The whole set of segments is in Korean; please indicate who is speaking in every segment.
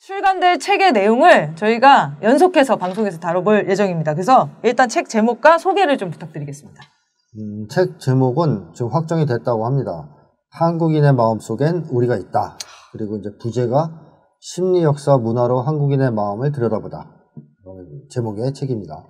Speaker 1: 출간될 책의 내용을 저희가 연속해서 방송에서 다뤄볼 예정입니다. 그래서 일단 책 제목과 소개를 좀 부탁드리겠습니다.
Speaker 2: 책 제목은 지금 확정이 됐다고 합니다. 한국인의 마음속엔 우리가 있다. 그리고 이제 부제가 심리 역사 문화로 한국인의 마음을 들여다보다. 제목의 책입니다.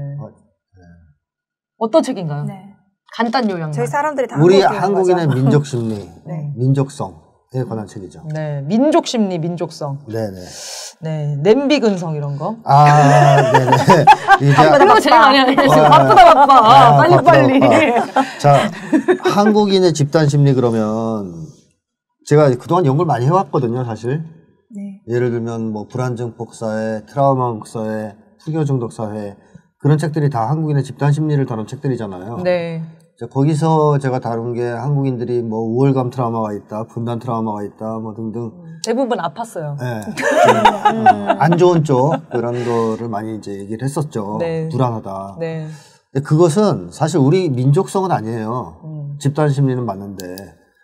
Speaker 1: 어떤 책인가요?
Speaker 3: 네.
Speaker 1: 간단 요약만.
Speaker 3: 저희 사람들이 다
Speaker 2: 우리 한국인의 민족 심리,
Speaker 3: 네.
Speaker 2: 민족성에 관한 책이죠.
Speaker 1: 네, 민족 심리, 민족성.
Speaker 2: 네네.
Speaker 1: 네, 냄비 근성 이런 거.
Speaker 2: 아, 네네.
Speaker 1: 그런 거 제일 많이 하네. 바쁘다 바빠. 빨리빨리.
Speaker 2: 자, 한국인의 집단 심리 그러면 제가 그동안 연구를 많이 해왔거든요, 사실.
Speaker 3: 네.
Speaker 2: 예를 들면 뭐 불안증폭 사회, 트라우마 사회, 후교 중독 사회 그런 책들이 다 한국인의 집단 심리를 다룬 책들이잖아요.
Speaker 1: 네.
Speaker 2: 자, 거기서 제가 다룬 게 한국인들이 뭐 우월감 트라우마가 있다, 분단 트라우마가 있다, 뭐 등등.
Speaker 1: 대부분 아팠어요.
Speaker 2: 네. 안 좋은 쪽 그런 거를 많이 이제 얘기를 했었죠.
Speaker 1: 네.
Speaker 2: 불안하다.
Speaker 1: 네.
Speaker 2: 근데 그것은 사실 우리 민족성은 아니에요. 집단 심리는 맞는데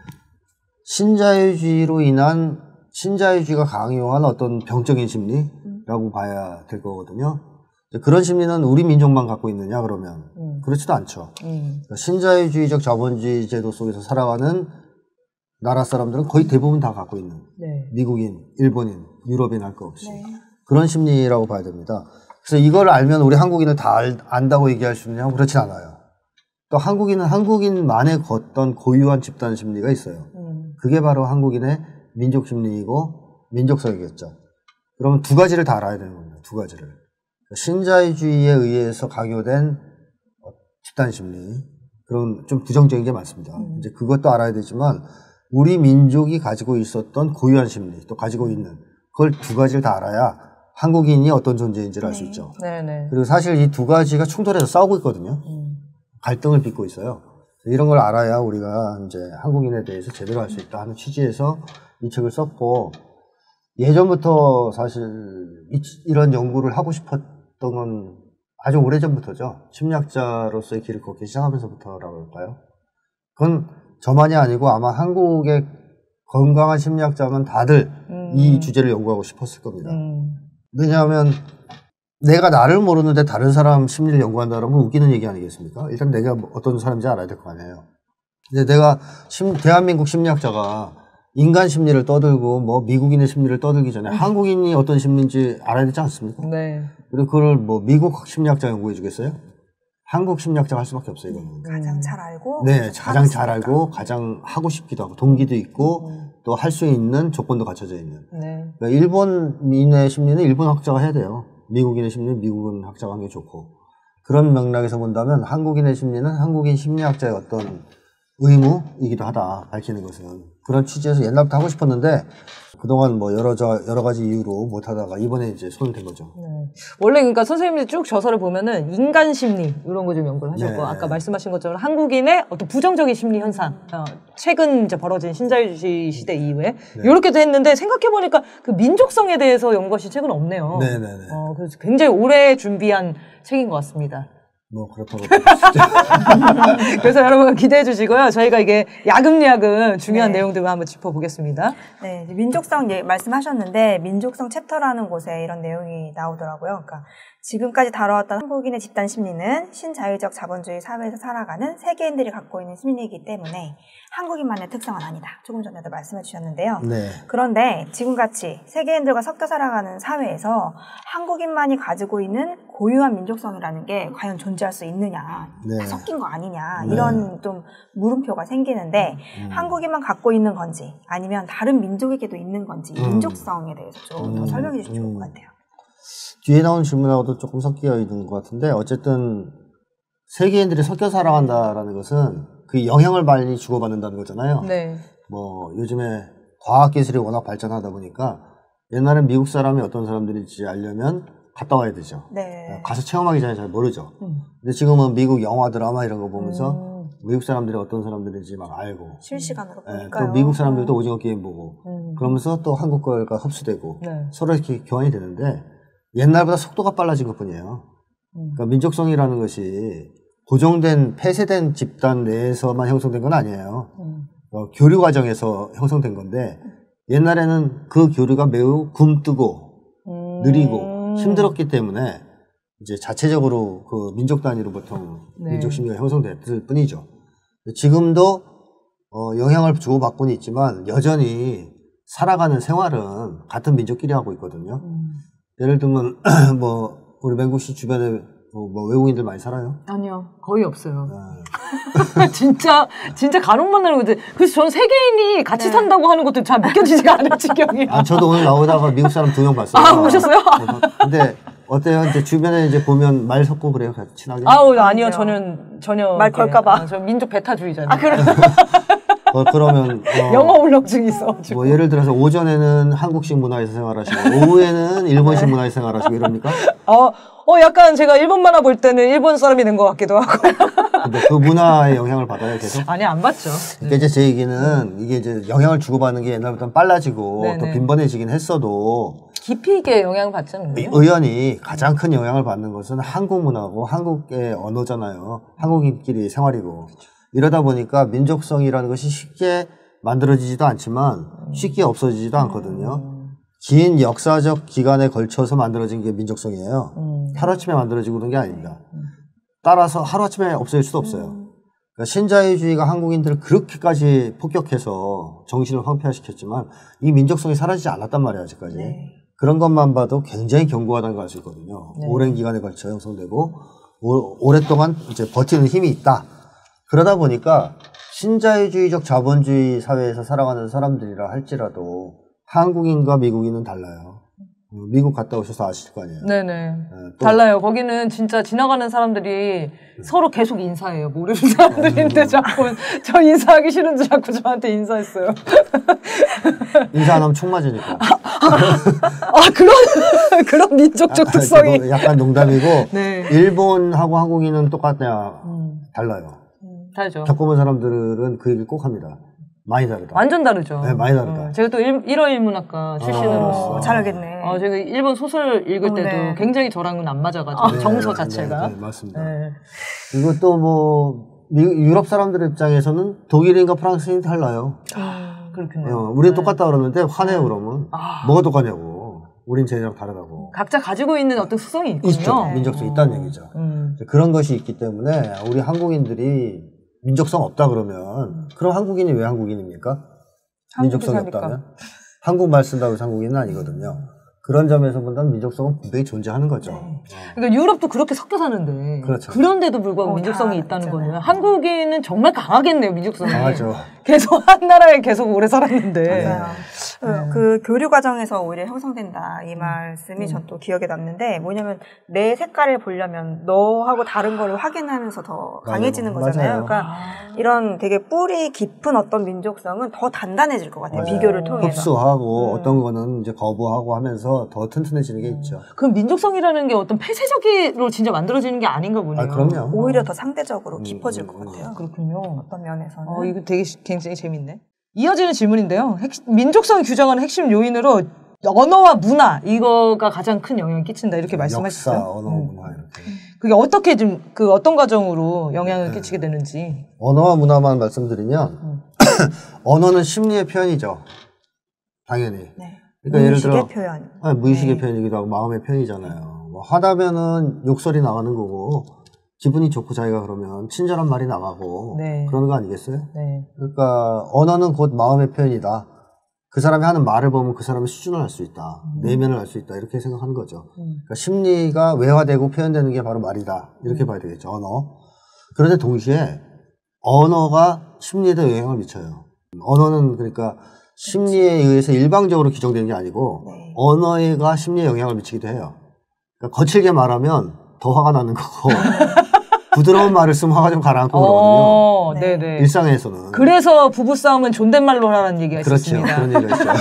Speaker 2: 신자유주의로 인한 신자유주의가 강요한 어떤 병적인 심리라고 봐야 될 거거든요. 그런 심리는 우리 민족만 갖고 있느냐 그러면 그렇지도 않죠. 그러니까 신자유주의적 자본주의 제도 속에서 살아가는 나라 사람들은 거의 대부분 다 갖고 있는
Speaker 1: 네.
Speaker 2: 미국인, 일본인, 유럽인 할 거 없이
Speaker 3: 네.
Speaker 2: 그런 심리라고 봐야 됩니다. 그래서 이걸 알면 우리 한국인을 다 안다고 얘기할 수 있느냐 그렇진 않아요. 또 한국인은 한국인만의 어떤 고유한 집단 심리가 있어요. 그게 바로 한국인의 민족 심리이고 민족성이겠죠. 그러면 두 가지를 다 알아야 되는 겁니다. 두 가지를. 신자유주의에 의해서 강요된 집단 심리, 그런 좀 부정적인 게 많습니다. 이제 그것도 알아야 되지만 우리 민족이 가지고 있었던 고유한 심리, 또 가지고 있는 그걸 두 가지를 다 알아야 한국인이 어떤 존재인지를 알 수 있죠.
Speaker 1: 네네.
Speaker 2: 그리고 사실 이 두 가지가 충돌해서 싸우고 있거든요. 갈등을 빚고 있어요. 이런 걸 알아야 우리가 이제 한국인에 대해서 제대로 알 수 있다 하는 취지에서 이 책을 썼고, 예전부터 사실 이런 연구를 하고 싶었던 건 아주 오래전부터죠. 심리학자로서의 길을 걷기 시작하면서부터라고 할까요? 그건 저만이 아니고 아마 한국의 건강한 심리학자면 다들 이 주제를 연구하고 싶었을 겁니다. 왜냐하면 내가 나를 모르는데 다른 사람 심리를 연구한다는 건 웃기는 얘기 아니겠습니까? 일단 내가 어떤 사람인지 알아야 될 거 아니에요. 근데 내가 대한민국 심리학자가 인간 심리를 떠들고 뭐 미국인의 심리를 떠들기 전에 한국인이 어떤 심리인지 알아야 되지 않습니까?
Speaker 1: 네.
Speaker 2: 그리고 그걸 뭐 미국 심리학자 연구해 주겠어요? 한국 심리학자가 할 수밖에 없어요, 이거는.
Speaker 3: 가장 잘 알고.
Speaker 2: 네, 가장 잘 알고 가장 하고 싶기도 하고 동기도 있고 또 할 수 있는 조건도 갖춰져 있는.
Speaker 1: 네.
Speaker 2: 그러니까 일본인의 심리는 일본 학자가 해야 돼요. 미국인의 심리는 미국인 학자가 하는 게 좋고. 그런 맥락에서 본다면 한국인의 심리는 한국인 심리학자의 어떤 의무이기도 하다, 밝히는 것은. 그런 취지에서 옛날부터 하고 싶었는데 그동안 뭐 여러 가지 이유로 못하다가 이번에 이제 손을 댄 거죠.
Speaker 1: 네. 원래 그러니까 선생님이 쭉 저서를 보면은 인간 심리 이런 거 좀 연구를 하셨고,
Speaker 2: 네.
Speaker 1: 아까 말씀하신 것처럼 한국인의 어떤 부정적인 심리 현상, 최근 이제 벌어진 신자유주의 시대 이후에 이렇게도 했는데, 생각해보니까 그 민족성에 대해서 연구하신 책은 없네요.
Speaker 2: 네네네.
Speaker 1: 그래서 굉장히 오래 준비한 책인 것 같습니다.
Speaker 2: 뭐 그렇다고.
Speaker 1: 그래서 여러분 기대해 주시고요. 저희가 이게 야금야금 중요한
Speaker 3: 네.
Speaker 1: 내용들을 한번 짚어보겠습니다.
Speaker 3: 네, 민족성 말씀하셨는데 민족성 챕터라는 곳에 이런 내용이 나오더라고요. 그러니까 지금까지 다뤄왔던 한국인의 집단 심리는 신자유적 자본주의 사회에서 살아가는 세계인들이 갖고 있는 심리이기 때문에 한국인만의 특성은 아니다. 조금 전에도 말씀해 주셨는데요.
Speaker 2: 네.
Speaker 3: 그런데 지금같이 세계인들과 섞여 살아가는 사회에서 한국인만이 가지고 있는 고유한 민족성이라는 게 과연 존재할 수 있느냐,
Speaker 2: 네.
Speaker 3: 다 섞인 거 아니냐,
Speaker 2: 네.
Speaker 3: 이런 좀 물음표가 생기는데 한국인만 갖고 있는 건지 아니면 다른 민족에게도 있는 건지 민족성에 대해서 좀 더 설명해 주시면 좋을 것 같아요.
Speaker 2: 뒤에 나온 질문하고도 조금 섞여 있는 것 같은데, 어쨌든 세계인들이 섞여 살아간다라는 것은 그 영향을 많이 주고받는다는 거잖아요.
Speaker 1: 네.
Speaker 2: 뭐 요즘에 과학기술이 워낙 발전하다 보니까 옛날엔 미국 사람이 어떤 사람들인지 알려면 갔다 와야 되죠.
Speaker 3: 네.
Speaker 2: 가서 체험하기 전에 잘 모르죠. 근데 지금은 미국 영화 드라마 이런 거 보면서 미국 사람들이 어떤 사람들인지 막 알고,
Speaker 3: 실시간으로
Speaker 2: 네,
Speaker 3: 보니까요.
Speaker 2: 또 미국 사람들도 오징어 게임 보고 그러면서 또 한국 거가 흡수되고
Speaker 1: 네.
Speaker 2: 서로 이렇게 교환이 되는데, 옛날보다 속도가 빨라진 것 뿐이에요. 그러니까 민족성이라는 것이 고정된 폐쇄된 집단 내에서만 형성된 건 아니에요. 교류 과정에서 형성된 건데, 옛날에는 그 교류가 매우 굼뜨고 느리고 힘들었기 때문에 이제 자체적으로 그 민족 단위로 보통
Speaker 1: 네.
Speaker 2: 민족 심리가 형성됐을 뿐이죠. 지금도 영향을 주고받고는 있지만 여전히 살아가는 생활은 같은 민족끼리 하고 있거든요. 예를 들면 뭐 우리 맹구 씨 주변에 뭐 외국인들 많이 살아요?
Speaker 1: 아니요, 거의 없어요. 진짜 간혹 만나는 거지. 그래서 저는 세계인이 같이
Speaker 3: 네.
Speaker 1: 산다고 하는 것도 잘 믿겨지지가 않을 지경이에요.
Speaker 2: 아, 저도 오늘 나오다가 미국 사람 2명 봤어요.
Speaker 1: 아, 보셨어요?
Speaker 2: 근데 어때요? 이제 주변에 이제 보면 말 섞고 그래요? 같이 친하게?
Speaker 1: 아니요,
Speaker 3: 아니죠.
Speaker 1: 전혀.
Speaker 3: 말 걸까봐.
Speaker 1: 저 민족 배타주의자예요.
Speaker 3: 아, 그래.
Speaker 2: 그러면
Speaker 1: 영어 울렁증이 있어가지고.
Speaker 2: 뭐 예를 들어서 오전에는 한국식 문화에서 생활하시고 오후에는 일본식 문화에서 생활하시고 이럽니까?
Speaker 1: 약간 제가 일본 만화 볼 때는 일본 사람이 된 것 같기도 하고.
Speaker 2: 근데 그 문화의 영향을 받아요, 계속?
Speaker 1: 아니, 안 받죠.
Speaker 2: 그러니까 이제 제 얘기는 이게 이제 영향을 주고받는 게 옛날보다 빨라지고
Speaker 1: 네네.
Speaker 2: 더 빈번해지긴 했어도
Speaker 1: 깊이 있게 영향을 받지 않나요?
Speaker 2: 의연히 가장 큰 영향을 받는 것은 한국 문화고 한국의 언어잖아요. 한국인끼리 생활이고. 이러다 보니까 민족성이라는 것이 쉽게 만들어지지도 않지만 쉽게 없어지지도 않거든요. 긴 역사적 기간에 걸쳐서 만들어진 게 민족성이에요. 하루아침에 만들어지고 그런 게 아닙니다. 따라서 하루아침에 없어질 수도 없어요. 그러니까 신자유주의가 한국인들을 그렇게까지 폭격해서 정신을 황폐화시켰지만 이 민족성이 사라지지 않았단 말이에요, 아직까지.
Speaker 3: 네.
Speaker 2: 그런 것만 봐도 굉장히 견고하다는 걸 알 수 있거든요.
Speaker 1: 네.
Speaker 2: 오랜 기간에 걸쳐 형성되고 오랫동안 이제 버티는 힘이 있다. 그러다 보니까 신자유주의적 자본주의 사회에서 살아가는 사람들이라 할지라도 한국인과 미국인은 달라요. 미국 갔다 오셔서 아실 거 아니에요.
Speaker 1: 네네.
Speaker 2: 또
Speaker 1: 달라요. 거기는 진짜 지나가는 사람들이 서로 계속 인사해요. 모르는 사람들인데 자꾸 저 인사하기 싫은데 자꾸 저한테 인사했어요.
Speaker 2: 인사 안 하면 총 맞으니까.
Speaker 1: 그런 민족적 특성이.
Speaker 2: 약간 농담이고
Speaker 1: 네.
Speaker 2: 일본하고 한국인은 똑같냐 달라요.
Speaker 1: 다르죠.
Speaker 2: 겪어본 사람들은 그 얘기를 꼭 합니다. 많이 다르다.
Speaker 1: 완전 다르죠.
Speaker 2: 네, 많이 다르다.
Speaker 1: 제가 또 일어일문학과 출신으로서.
Speaker 3: 잘 알겠네.
Speaker 1: 제가 일본 소설 읽을 때도
Speaker 3: 네.
Speaker 1: 굉장히 저랑은 안 맞아가지고 정서 자체가.
Speaker 2: 네, 맞습니다.
Speaker 1: 네.
Speaker 2: 그리고 또 뭐 유럽 사람들 입장에서는 독일인과 프랑스인이 달라요.
Speaker 1: 그렇군요.
Speaker 2: 우리는
Speaker 1: 네.
Speaker 2: 똑같다 그러는데 화내요 그러면. 뭐가 똑같냐고. 우린 쟤네랑 다르다고.
Speaker 1: 각자 가지고 있는 어떤 수성이 있군요.
Speaker 2: 있죠. 민족성이 있다는 얘기죠. 그런 것이 있기 때문에 우리 한국인들이 민족성 없다 그러면 그럼 한국인이 왜 한국인입니까? 민족성이
Speaker 1: 사니까.
Speaker 2: 없다면? 한국말 쓴다고 해서 한국인은 아니거든요. 그런 점에서 본다면 민족성은 분명히 존재하는 거죠.
Speaker 1: 그러니까 유럽도 그렇게 섞여 사는데
Speaker 2: 그렇죠.
Speaker 1: 그런데도 불구하고 민족성이
Speaker 3: 다
Speaker 1: 있다는
Speaker 3: 있잖아요.
Speaker 1: 거는 한국인은 정말 강하겠네요, 민족성이.
Speaker 2: 강하죠.
Speaker 1: 계속 한 나라에 계속 오래 살았는데.
Speaker 3: 맞아요. 그 교류 과정에서 오히려 형성된다 이 말씀이 전 또 기억에 남는데 뭐냐면 내 색깔을 보려면 너하고 다른 거를 확인하면서 더 강해지는
Speaker 2: 맞아요.
Speaker 3: 거잖아요.
Speaker 2: 맞아요.
Speaker 3: 그러니까 이런 되게 뿌리 깊은 어떤 민족성은 더 단단해질 것 같아요. 비교를 통해서.
Speaker 2: 흡수하고 어떤 거는 이제 거부하고 하면서 더 튼튼해지는 게 있죠.
Speaker 1: 그럼 민족성이라는 게 어떤 폐쇄적으로 진짜 만들어지는 게 아닌가 보네요.
Speaker 2: 아, 그럼요.
Speaker 3: 오히려 더 상대적으로 깊어질 것 같아요.
Speaker 1: 그렇군요.
Speaker 3: 어떤 면에서는.
Speaker 1: 이거 되게 굉장히 재밌네. 이어지는 질문인데요. 민족성을 규정하는 핵심 요인으로 언어와 문화 이거가 가장 큰 영향을 끼친다 이렇게 말씀하셨어요.
Speaker 2: 역사, 언어, 문화 이렇게.
Speaker 1: 그게 어떻게 좀 그 어떤 과정으로 영향을 끼치게 되는지.
Speaker 2: 언어와 문화만 말씀드리면 언어는 심리의 표현이죠. 당연히.
Speaker 3: 네.
Speaker 2: 그러니까 예를 들어
Speaker 3: 무의식의 표현.
Speaker 2: 무의식의 표현이기도 하고 마음의 표현이잖아요. 뭐 하다면은 욕설이 나가는 거고 기분이 좋고 자기가 그러면 친절한 말이 나가고
Speaker 1: 네.
Speaker 2: 그러는 거 아니겠어요?
Speaker 1: 네.
Speaker 2: 그러니까 언어는 곧 마음의 표현이다. 그 사람이 하는 말을 보면 그 사람의 수준을 알 수 있다. 내면을 알 수 있다. 이렇게 생각하는 거죠. 그러니까 심리가 외화되고 표현되는 게 바로 말이다. 이렇게 봐야 되겠죠. 언어. 그런데 동시에 언어가 심리에도 영향을 미쳐요. 언어는 그러니까 심리에 의해서 일방적으로 규정되는 게 아니고
Speaker 3: 네.
Speaker 2: 언어가 심리에 영향을 미치기도 해요. 그러니까 거칠게 말하면 더 화가 나는 거고 부드러운 말을 쓰면 화가 좀 가라앉고 그러거든요.
Speaker 3: 네.
Speaker 1: 네네.
Speaker 2: 일상에서는.
Speaker 1: 그래서 부부싸움은 존댓말로 하라는 얘기가
Speaker 2: 그렇죠.
Speaker 1: 있었습니다.
Speaker 2: 그런 얘기가 있어요.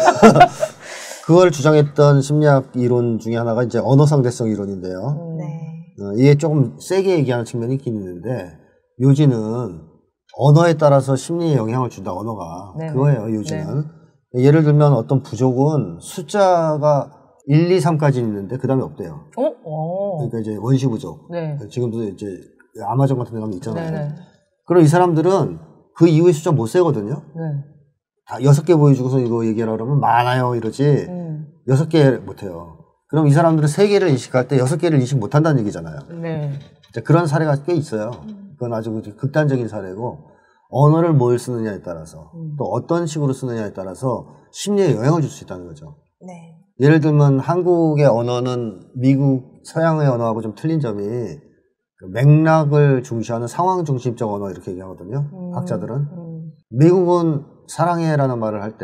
Speaker 2: 그걸 주장했던 심리학 이론 중에 하나가 이제 언어 상대성 이론인데요.
Speaker 3: 네.
Speaker 2: 이게 조금 세게 얘기하는 측면이 있긴 있는데 요지는 언어에 따라서 심리에 영향을 준다. 언어가.
Speaker 1: 네네.
Speaker 2: 그거예요. 요지는. 예를 들면 어떤 부족은 숫자가 1, 2, 3까지 있는데 그 다음에 없대요. 그러니까 이제 원시 부족.
Speaker 1: 네.
Speaker 2: 지금도 이제 아마존 같은 데 가면 있잖아요.
Speaker 1: 네네.
Speaker 2: 그럼 이 사람들은 그 이후의 숫자 못 세거든요.
Speaker 1: 네.
Speaker 2: 다 6개 보여주고서 이거 얘기하라 그러면 많아요 이러지 6개 못해요. 그럼 이 사람들은 3개를 인식할 때 6개를 인식 못한다는 얘기잖아요.
Speaker 1: 네.
Speaker 2: 그런 사례가 꽤 있어요. 그건 아주 극단적인 사례고 언어를 뭘 쓰느냐에 따라서 또 어떤 식으로 쓰느냐에 따라서 심리에 영향을 줄 수 있다는 거죠.
Speaker 3: 네.
Speaker 2: 예를 들면 한국의 언어는 미국 서양의 언어하고 좀 틀린 점이 그 맥락을 중시하는 상황 중심적 언어 이렇게 얘기하거든요. 학자들은. 미국은 사랑해라는 말을 할 때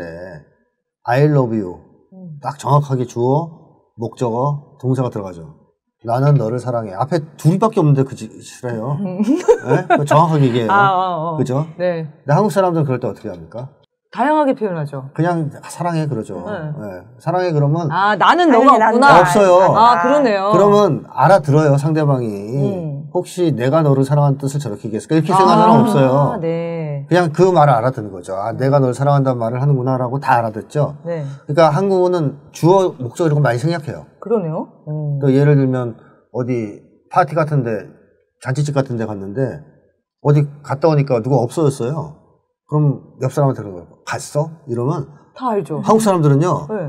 Speaker 2: I love you 딱 정확하게 주어, 목적어, 동사가 들어가죠. 나는 너를 사랑해. 앞에 둘밖에 없는데 그 싫어요. 네? 정확하게 얘기해요. 그죠?
Speaker 1: 네.
Speaker 2: 근데 한국 사람들은 그럴 때 어떻게 합니까?
Speaker 1: 다양하게 표현하죠.
Speaker 2: 그냥 사랑해 그러죠.
Speaker 1: 네.
Speaker 2: 네. 사랑해 그러면
Speaker 1: 나는 너가 없구나.
Speaker 2: 없어요.
Speaker 1: 그러네요.
Speaker 2: 그러면 알아들어요 상대방이. 혹시 내가 너를 사랑하는 뜻을 저렇게 얘기했을까? 이렇게 생각하는 사람 없어요.
Speaker 1: 네.
Speaker 2: 그냥 그 말을 알아듣는 거죠. 내가 널 사랑한다는 말을 하는구나라고 다 알아듣죠.
Speaker 1: 네.
Speaker 2: 그러니까 한국어는 주어, 목적 이런 거 많이 생략해요.
Speaker 1: 그러네요.
Speaker 2: 또 예를 들면 어디 파티 같은데 잔치집 같은데 갔는데 어디 갔다 오니까 누가 없어졌어요. 그럼 옆 사람한테 그런 거예요. 갔어? 이러면
Speaker 1: 다 알죠.
Speaker 2: 한국 사람들은요.
Speaker 1: 네.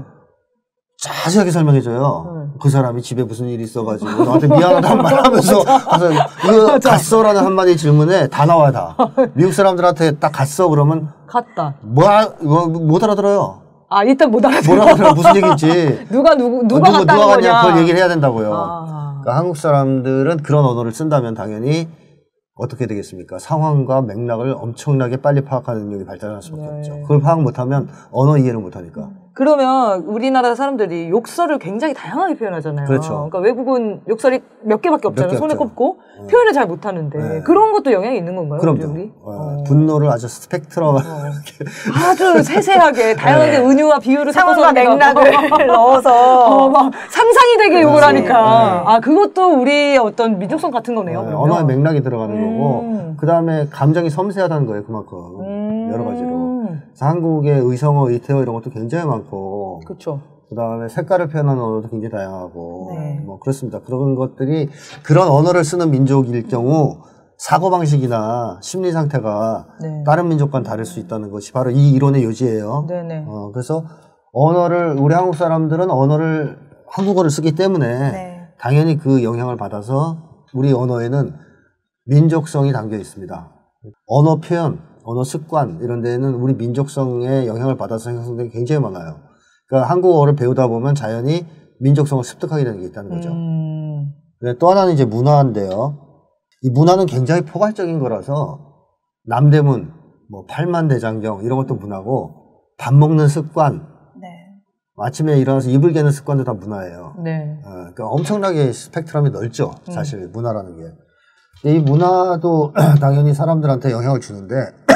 Speaker 2: 자세하게 설명해줘요. 그 사람이 집에 무슨 일이 있어가지고 너한테 미안하다는 말 하면서 가서 이거 갔어라는 한마디 질문에 다 나와요 다. 미국 사람들한테 딱 갔어 그러면
Speaker 1: 갔다.
Speaker 2: 이거 못 알아들어요.
Speaker 1: 일단 못 알아들어.
Speaker 2: 못 알아들어. 무슨 얘기인지.
Speaker 1: 누가 갔다는
Speaker 2: 누가
Speaker 1: 거냐.
Speaker 2: 갔냐 그걸 얘기를 해야 된다고요. 그러니까 한국 사람들은 그런 언어를 쓴다면 당연히 어떻게 되겠습니까? 상황과 맥락을 엄청나게 빨리 파악하는 능력이 발달할 수밖에 없죠. 그걸 파악 못하면 언어 이해를 못하니까.
Speaker 1: 그러면 우리나라 사람들이 욕설을 굉장히 다양하게 표현하잖아요.
Speaker 2: 그렇죠.
Speaker 1: 그러니까 외국은 욕설이 몇 개밖에 없잖아요.
Speaker 2: 몇 개
Speaker 1: 손에
Speaker 2: 없죠.
Speaker 1: 꼽고 표현을 잘 못하는데
Speaker 2: 네.
Speaker 1: 그런 것도 영향이 있는 건가요?
Speaker 2: 그럼요.
Speaker 1: 우리?
Speaker 2: 분노를 아주 스펙트럼
Speaker 1: 아주 세세하게 다양하게 은유와 비유를
Speaker 3: 상황과 맥락을 넣어서
Speaker 1: 막 상상이 되게 욕을
Speaker 2: 그렇지.
Speaker 1: 하니까 그것도 우리 어떤 민족성 같은 거네요. 그러면.
Speaker 2: 언어의 맥락이 들어가는 거고 그 다음에 감정이 섬세하다는 거예요. 그만큼 여러 가지로. 그래서 한국의 의성어, 의태어 이런 것도 굉장히 많고
Speaker 1: 그렇죠.
Speaker 2: 그 다음에 색깔을 표현하는 언어도 굉장히 다양하고
Speaker 3: 네.
Speaker 2: 뭐 그렇습니다. 그런 것들이 그런 언어를 쓰는 민족일 경우 사고방식이나 심리 상태가
Speaker 1: 네.
Speaker 2: 다른 민족과는 다를 수 있다는 것이 바로 이 이론의 요지예요.
Speaker 1: 네네.
Speaker 2: 그래서 우리 한국 사람들은 한국어를 쓰기 때문에
Speaker 3: 네.
Speaker 2: 당연히 그 영향을 받아서 우리 언어에는 민족성이 담겨 있습니다. 언어 표현, 언어 습관 이런 데에는 우리 민족성의 영향을 받아서 형성된 게 굉장히 많아요. 그러니까 한국어를 배우다 보면 자연히 민족성을 습득하게 되는 게 있다는 거죠. 또 하나는 이제 문화인데요. 이 문화는 굉장히 포괄적인 거라서 남대문, 뭐 팔만대장경 이런 것도 문화고 밥 먹는 습관,
Speaker 3: 네.
Speaker 2: 아침에 일어나서 이불 개는 습관도 다 문화예요.
Speaker 1: 네.
Speaker 2: 그러니까 엄청나게 스펙트럼이 넓죠. 사실 문화라는 게. 이 문화도 당연히 사람들한테 영향을 주는데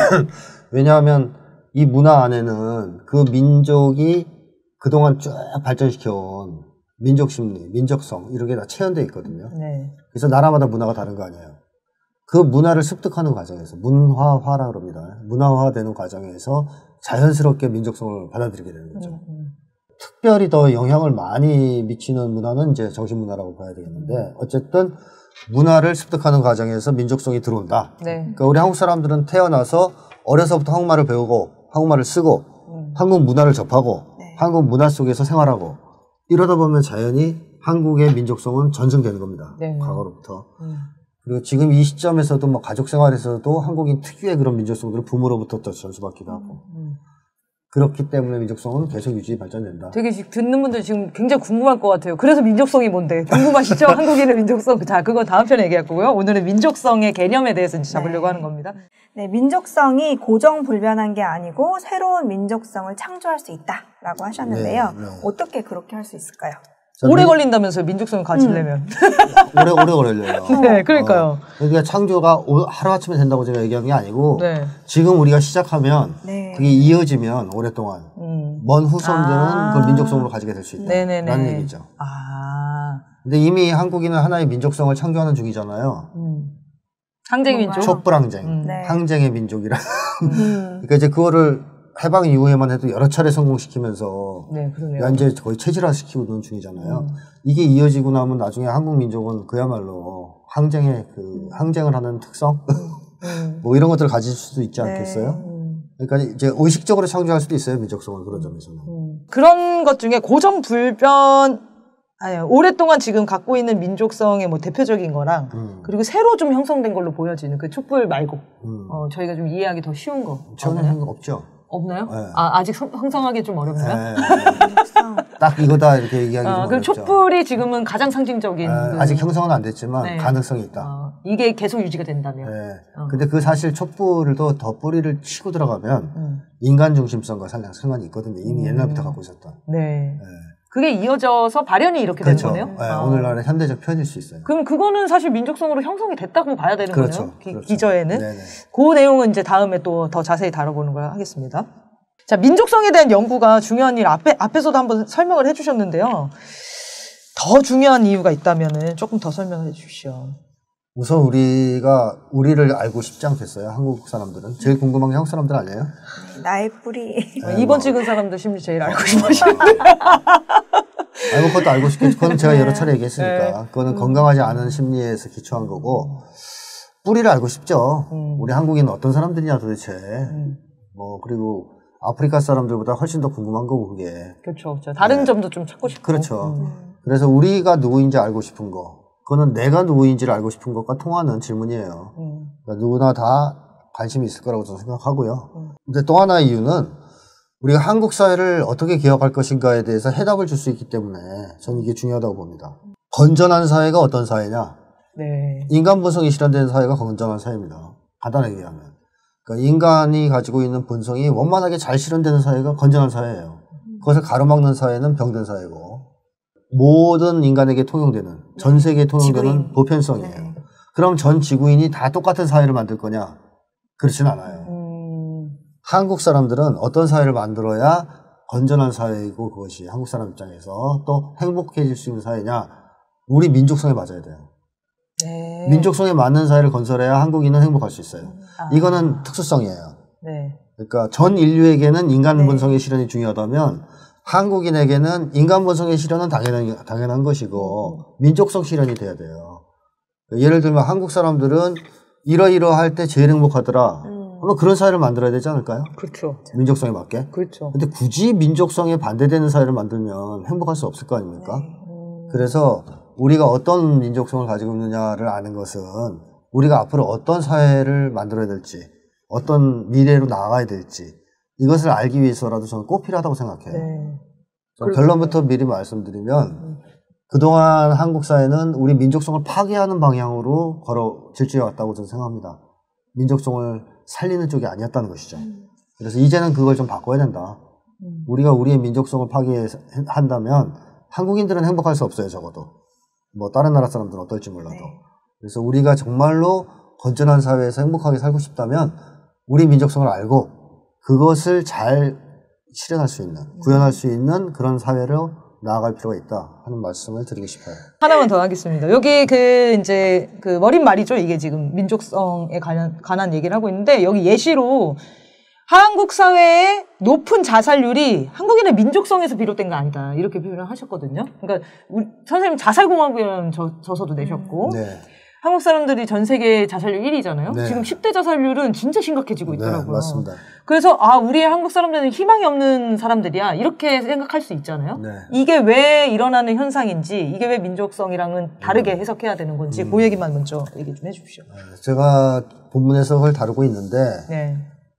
Speaker 2: 왜냐하면 이 문화 안에는 그 민족이 그동안 쭉 발전시켜온 민족심리, 민족성 이런 게 다 체현되어 있거든요.
Speaker 1: 네.
Speaker 2: 그래서 나라마다 문화가 다른 거 아니에요. 그 문화를 습득하는 과정에서 문화화라 그럽니다. 문화화되는 과정에서 자연스럽게 민족성을 받아들이게 되는 거죠. 특별히 더 영향을 많이 미치는 문화는 이제 정신문화라고 봐야 되겠는데 어쨌든 문화를 습득하는 과정에서 민족성이 들어온다.
Speaker 1: 네.
Speaker 2: 그러니까 우리 한국 사람들은 태어나서 어려서부터 한국말을 배우고 한국말을 쓰고 한국 문화를 접하고
Speaker 3: 네.
Speaker 2: 한국 문화 속에서 생활하고 이러다 보면 자연히 한국의 민족성은 전승되는 겁니다.
Speaker 1: 네.
Speaker 2: 과거로부터. 그리고 지금 이 시점에서도 뭐 가족 생활에서도 한국인 특유의 그런 민족성들을 부모로부터 또 전수받기도 하고 그렇기 때문에 민족성은 계속 유지 발전된다.
Speaker 1: 되게 듣는 분들 지금 굉장히 궁금할 것 같아요. 그래서 민족성이 뭔데? 궁금하시죠? 한국인의 민족성. 자, 그건 다음 편에 얘기할 거고요. 오늘은 민족성의 개념에 대해서 이제 잡으려고 하는 겁니다.
Speaker 3: 네, 민족성이 고정불변한 게 아니고 새로운 민족성을 창조할 수 있다라고 하셨는데요.
Speaker 2: 네, 네.
Speaker 3: 어떻게 그렇게 할 수 있을까요?
Speaker 1: 오래 걸린다면서요, 민족성을 가지려면.
Speaker 2: 오래 걸려요.
Speaker 1: 네, 그러니까요.
Speaker 2: 그러니까 창조가 하루아침에 된다고 제가 얘기한 게 아니고
Speaker 1: 네.
Speaker 2: 지금 우리가 시작하면
Speaker 3: 네.
Speaker 2: 그게 이어지면 오랫동안 먼 후손들은 그 민족성으로 가지게 될 수
Speaker 1: 네네네.
Speaker 2: 있다라는 얘기죠.
Speaker 1: 아.
Speaker 2: 근데 이미 한국인은 하나의 민족성을 창조하는 중이잖아요.
Speaker 1: 항쟁 민족.
Speaker 2: 촛불항쟁,
Speaker 3: 네.
Speaker 2: 항쟁의 민족이라. 그러니까 이제 그거를 해방 이후에만 해도 여러 차례 성공시키면서
Speaker 1: 네, 그러네요.
Speaker 2: 이제 거의 체질화시키고 있는 중이잖아요. 이게 이어지고 나면 나중에 한국 민족은 그야말로 항쟁을 하는 특성 뭐 이런 것들을 가질 수도 있지 않겠어요? 그러니까 이제 의식적으로 창조할 수도 있어요, 민족성을 그런 점에서는.
Speaker 1: 그런 것 중에 고정불변 아니 오랫동안 지금 갖고 있는 민족성의 뭐 대표적인 거랑 그리고 새로 좀 형성된 걸로 보여지는 그 촛불 말고 저희가 좀 이해하기 더 쉬운 거
Speaker 2: 처음에는 없죠.
Speaker 1: 없나요?
Speaker 2: 네.
Speaker 1: 아직 형성하기 좀 어렵나요?
Speaker 2: 딱 이거다 이렇게 얘기하기 좀
Speaker 1: 그럼
Speaker 2: 어렵죠.
Speaker 1: 촛불이 지금은 가장 상징적인
Speaker 2: 아직 형성은 안 됐지만
Speaker 1: 네.
Speaker 2: 가능성이 있다.
Speaker 1: 이게 계속 유지가 된다면.
Speaker 2: 네. 근데 그 사실 촛불도 더 뿌리를 치고 들어가면 인간 중심성과 상관이 있거든요. 이미 옛날부터 갖고 있었던.
Speaker 1: 네.
Speaker 2: 네.
Speaker 1: 그게 이어져서 발현이 이렇게
Speaker 2: 그렇죠.
Speaker 1: 되는 거네요?
Speaker 2: 네, 오늘날의 현대적 표현일 수 있어요.
Speaker 1: 그럼 그거는 사실 민족성으로 형성이 됐다고 봐야 되는
Speaker 2: 그렇죠.
Speaker 1: 거네요?
Speaker 2: 그렇죠.
Speaker 1: 기저에는?
Speaker 2: 네네.
Speaker 1: 그 내용은 이제 다음에 또 더 자세히 다뤄보는 걸 하겠습니다. 자, 민족성에 대한 연구가 중요한 일 앞에서도 한번 설명을 해주셨는데요. 더 중요한 이유가 있다면은 조금 더 설명을 해주시죠.
Speaker 2: 우선 우리를 알고 싶지 않겠어요? 한국 사람들은. 제일 궁금한 게 한국 사람들 아니에요?
Speaker 3: 나의 뿌리.
Speaker 2: 네,
Speaker 1: 2번 찍은 사람들 심리 제일 알고 싶으신데.
Speaker 2: 아니, 그것도 알고 싶겠죠. 그건 제가 여러 차례 얘기했으니까. 그거는 건강하지 않은 심리에서 기초한 거고, 뿌리를 알고 싶죠. 우리 한국인은 어떤 사람들이냐 도대체. 그리고 아프리카 사람들보다 훨씬 더 궁금한 거고, 그게.
Speaker 1: 그렇죠. 다른 점도 좀 찾고 싶고.
Speaker 2: 그렇죠. 그래서 우리가 누구인지 알고 싶은 거, 그거는 내가 누구인지를 알고 싶은 것과 통하는 질문이에요. 그러니까 누구나 다 관심이 있을 거라고 저는 생각하고요. 근데 또 하나의 이유는 우리가 한국 사회를 어떻게 개혁할 것인가에 대해서 해답을 줄 수 있기 때문에 저는 이게 중요하다고 봅니다. 건전한 사회가 어떤 사회냐?
Speaker 1: 네.
Speaker 2: 인간 본성이 실현되는 사회가 건전한 사회입니다. 간단하게 얘기하면. 그러니까 인간이 가지고 있는 본성이 원만하게 잘 실현되는 사회가 건전한 사회예요. 그것을 가로막는 사회는 병든 사회고, 모든 인간에게 통용되는, 전 세계에 통용되는
Speaker 3: 지구인.
Speaker 2: 보편성이에요.
Speaker 3: 네.
Speaker 2: 그럼 전 지구인이 다 똑같은 사회를 만들 거냐? 그렇진 않아요. 한국 사람들은 어떤 사회를 만들어야 건전한 사회이고 그것이 한국 사람 입장에서 또 행복해질 수 있는 사회냐? 우리 민족성에 맞아야 돼요.
Speaker 1: 네.
Speaker 2: 민족성에 맞는 사회를 건설해야 한국인은 행복할 수 있어요. 이거는 특수성이에요.
Speaker 1: 네.
Speaker 2: 그러니까 전 인류에게는 인간
Speaker 3: 네.
Speaker 2: 본성의 실현이 중요하다면 한국인에게는 인간 본성의 실현은 당연한 것이고 민족성 실현이 돼야 돼요. 예를 들면 한국 사람들은 이러이러할 때 제일 행복하더라. 그럼 그런 사회를 만들어야 되지 않을까요?
Speaker 1: 그렇죠.
Speaker 2: 민족성에 맞게.
Speaker 1: 그렇죠.
Speaker 2: 근데 굳이 민족성에 반대되는 사회를 만들면 행복할 수 없을 거 아닙니까? 그래서 우리가 어떤 민족성을 가지고 있느냐를 아는 것은 우리가 앞으로 어떤 사회를 만들어야 될지, 어떤 미래로 나아가야 될지 이것을 알기 위해서라도 저는 꼭 필요하다고 생각해요.
Speaker 1: 네.
Speaker 2: 결론부터 미리 말씀드리면 그동안 한국 사회는 우리 민족성을 파괴하는 방향으로 질주해 왔다고 저는 생각합니다. 민족성을 살리는 쪽이 아니었다는 것이죠. 그래서 이제는 그걸 좀 바꿔야 된다. 우리가 우리의 민족성을 파괴한다면 한국인들은 행복할 수 없어요, 적어도. 다른 나라 사람들은 어떨지 몰라도. 그래서 우리가 정말로 건전한 사회에서 행복하게 살고 싶다면 우리 민족성을 알고 그것을 잘 실현할 수 있는, 구현할 수 있는 그런 사회로 나아갈 필요가 있다 하는 말씀을 드리고 싶어요.
Speaker 1: 하나만 더 하겠습니다. 여기 이제 머릿 말이죠. 이게 지금 민족성에 관한 얘기를 하고 있는데 여기 예시로 한국 사회의 높은 자살률이 한국인의 민족성에서 비롯된 거 아니다. 이렇게 표현을 하셨거든요. 그러니까 선생님 자살공학이라는 저서도 내셨고
Speaker 2: 네.
Speaker 1: 한국 사람들이 전 세계 자살률 1위잖아요.
Speaker 2: 네.
Speaker 1: 지금 10대 자살률은 진짜 심각해지고 있더라고요.
Speaker 2: 네, 맞습니다.
Speaker 1: 그래서 우리의 한국 사람들은 희망이 없는 사람들이야. 이렇게 생각할 수 있잖아요.
Speaker 2: 네.
Speaker 1: 이게 왜 일어나는 현상인지, 이게 왜 민족성이랑은 다르게 해석해야 되는 건지 그 얘기만 먼저 얘기 좀 해주십시오.
Speaker 2: 제가 본문에서 그걸 다루고 있는데
Speaker 1: 네.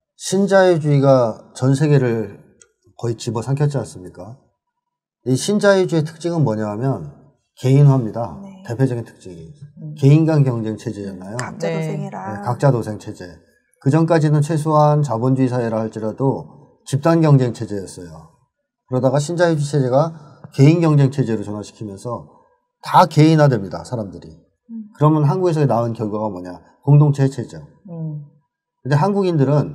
Speaker 2: 신자유주의가 전 세계를 거의 집어삼켰지 않습니까? 이 신자유주의의 특징은 뭐냐 하면 개인화입니다.
Speaker 3: 네.
Speaker 2: 대표적인 특징이. 개인 간 경쟁 체제잖아요.
Speaker 3: 각자도생해라.
Speaker 2: 네, 각자도생 체제. 그 전까지는 최소한 자본주의 사회라 할지라도 집단 경쟁 체제였어요. 그러다가 신자유주의 체제가 개인 경쟁 체제로 전환시키면서 다 개인화됩니다, 사람들이. 그러면 한국에서 나온 결과가 뭐냐? 공동체 체제죠. 근데 한국인들은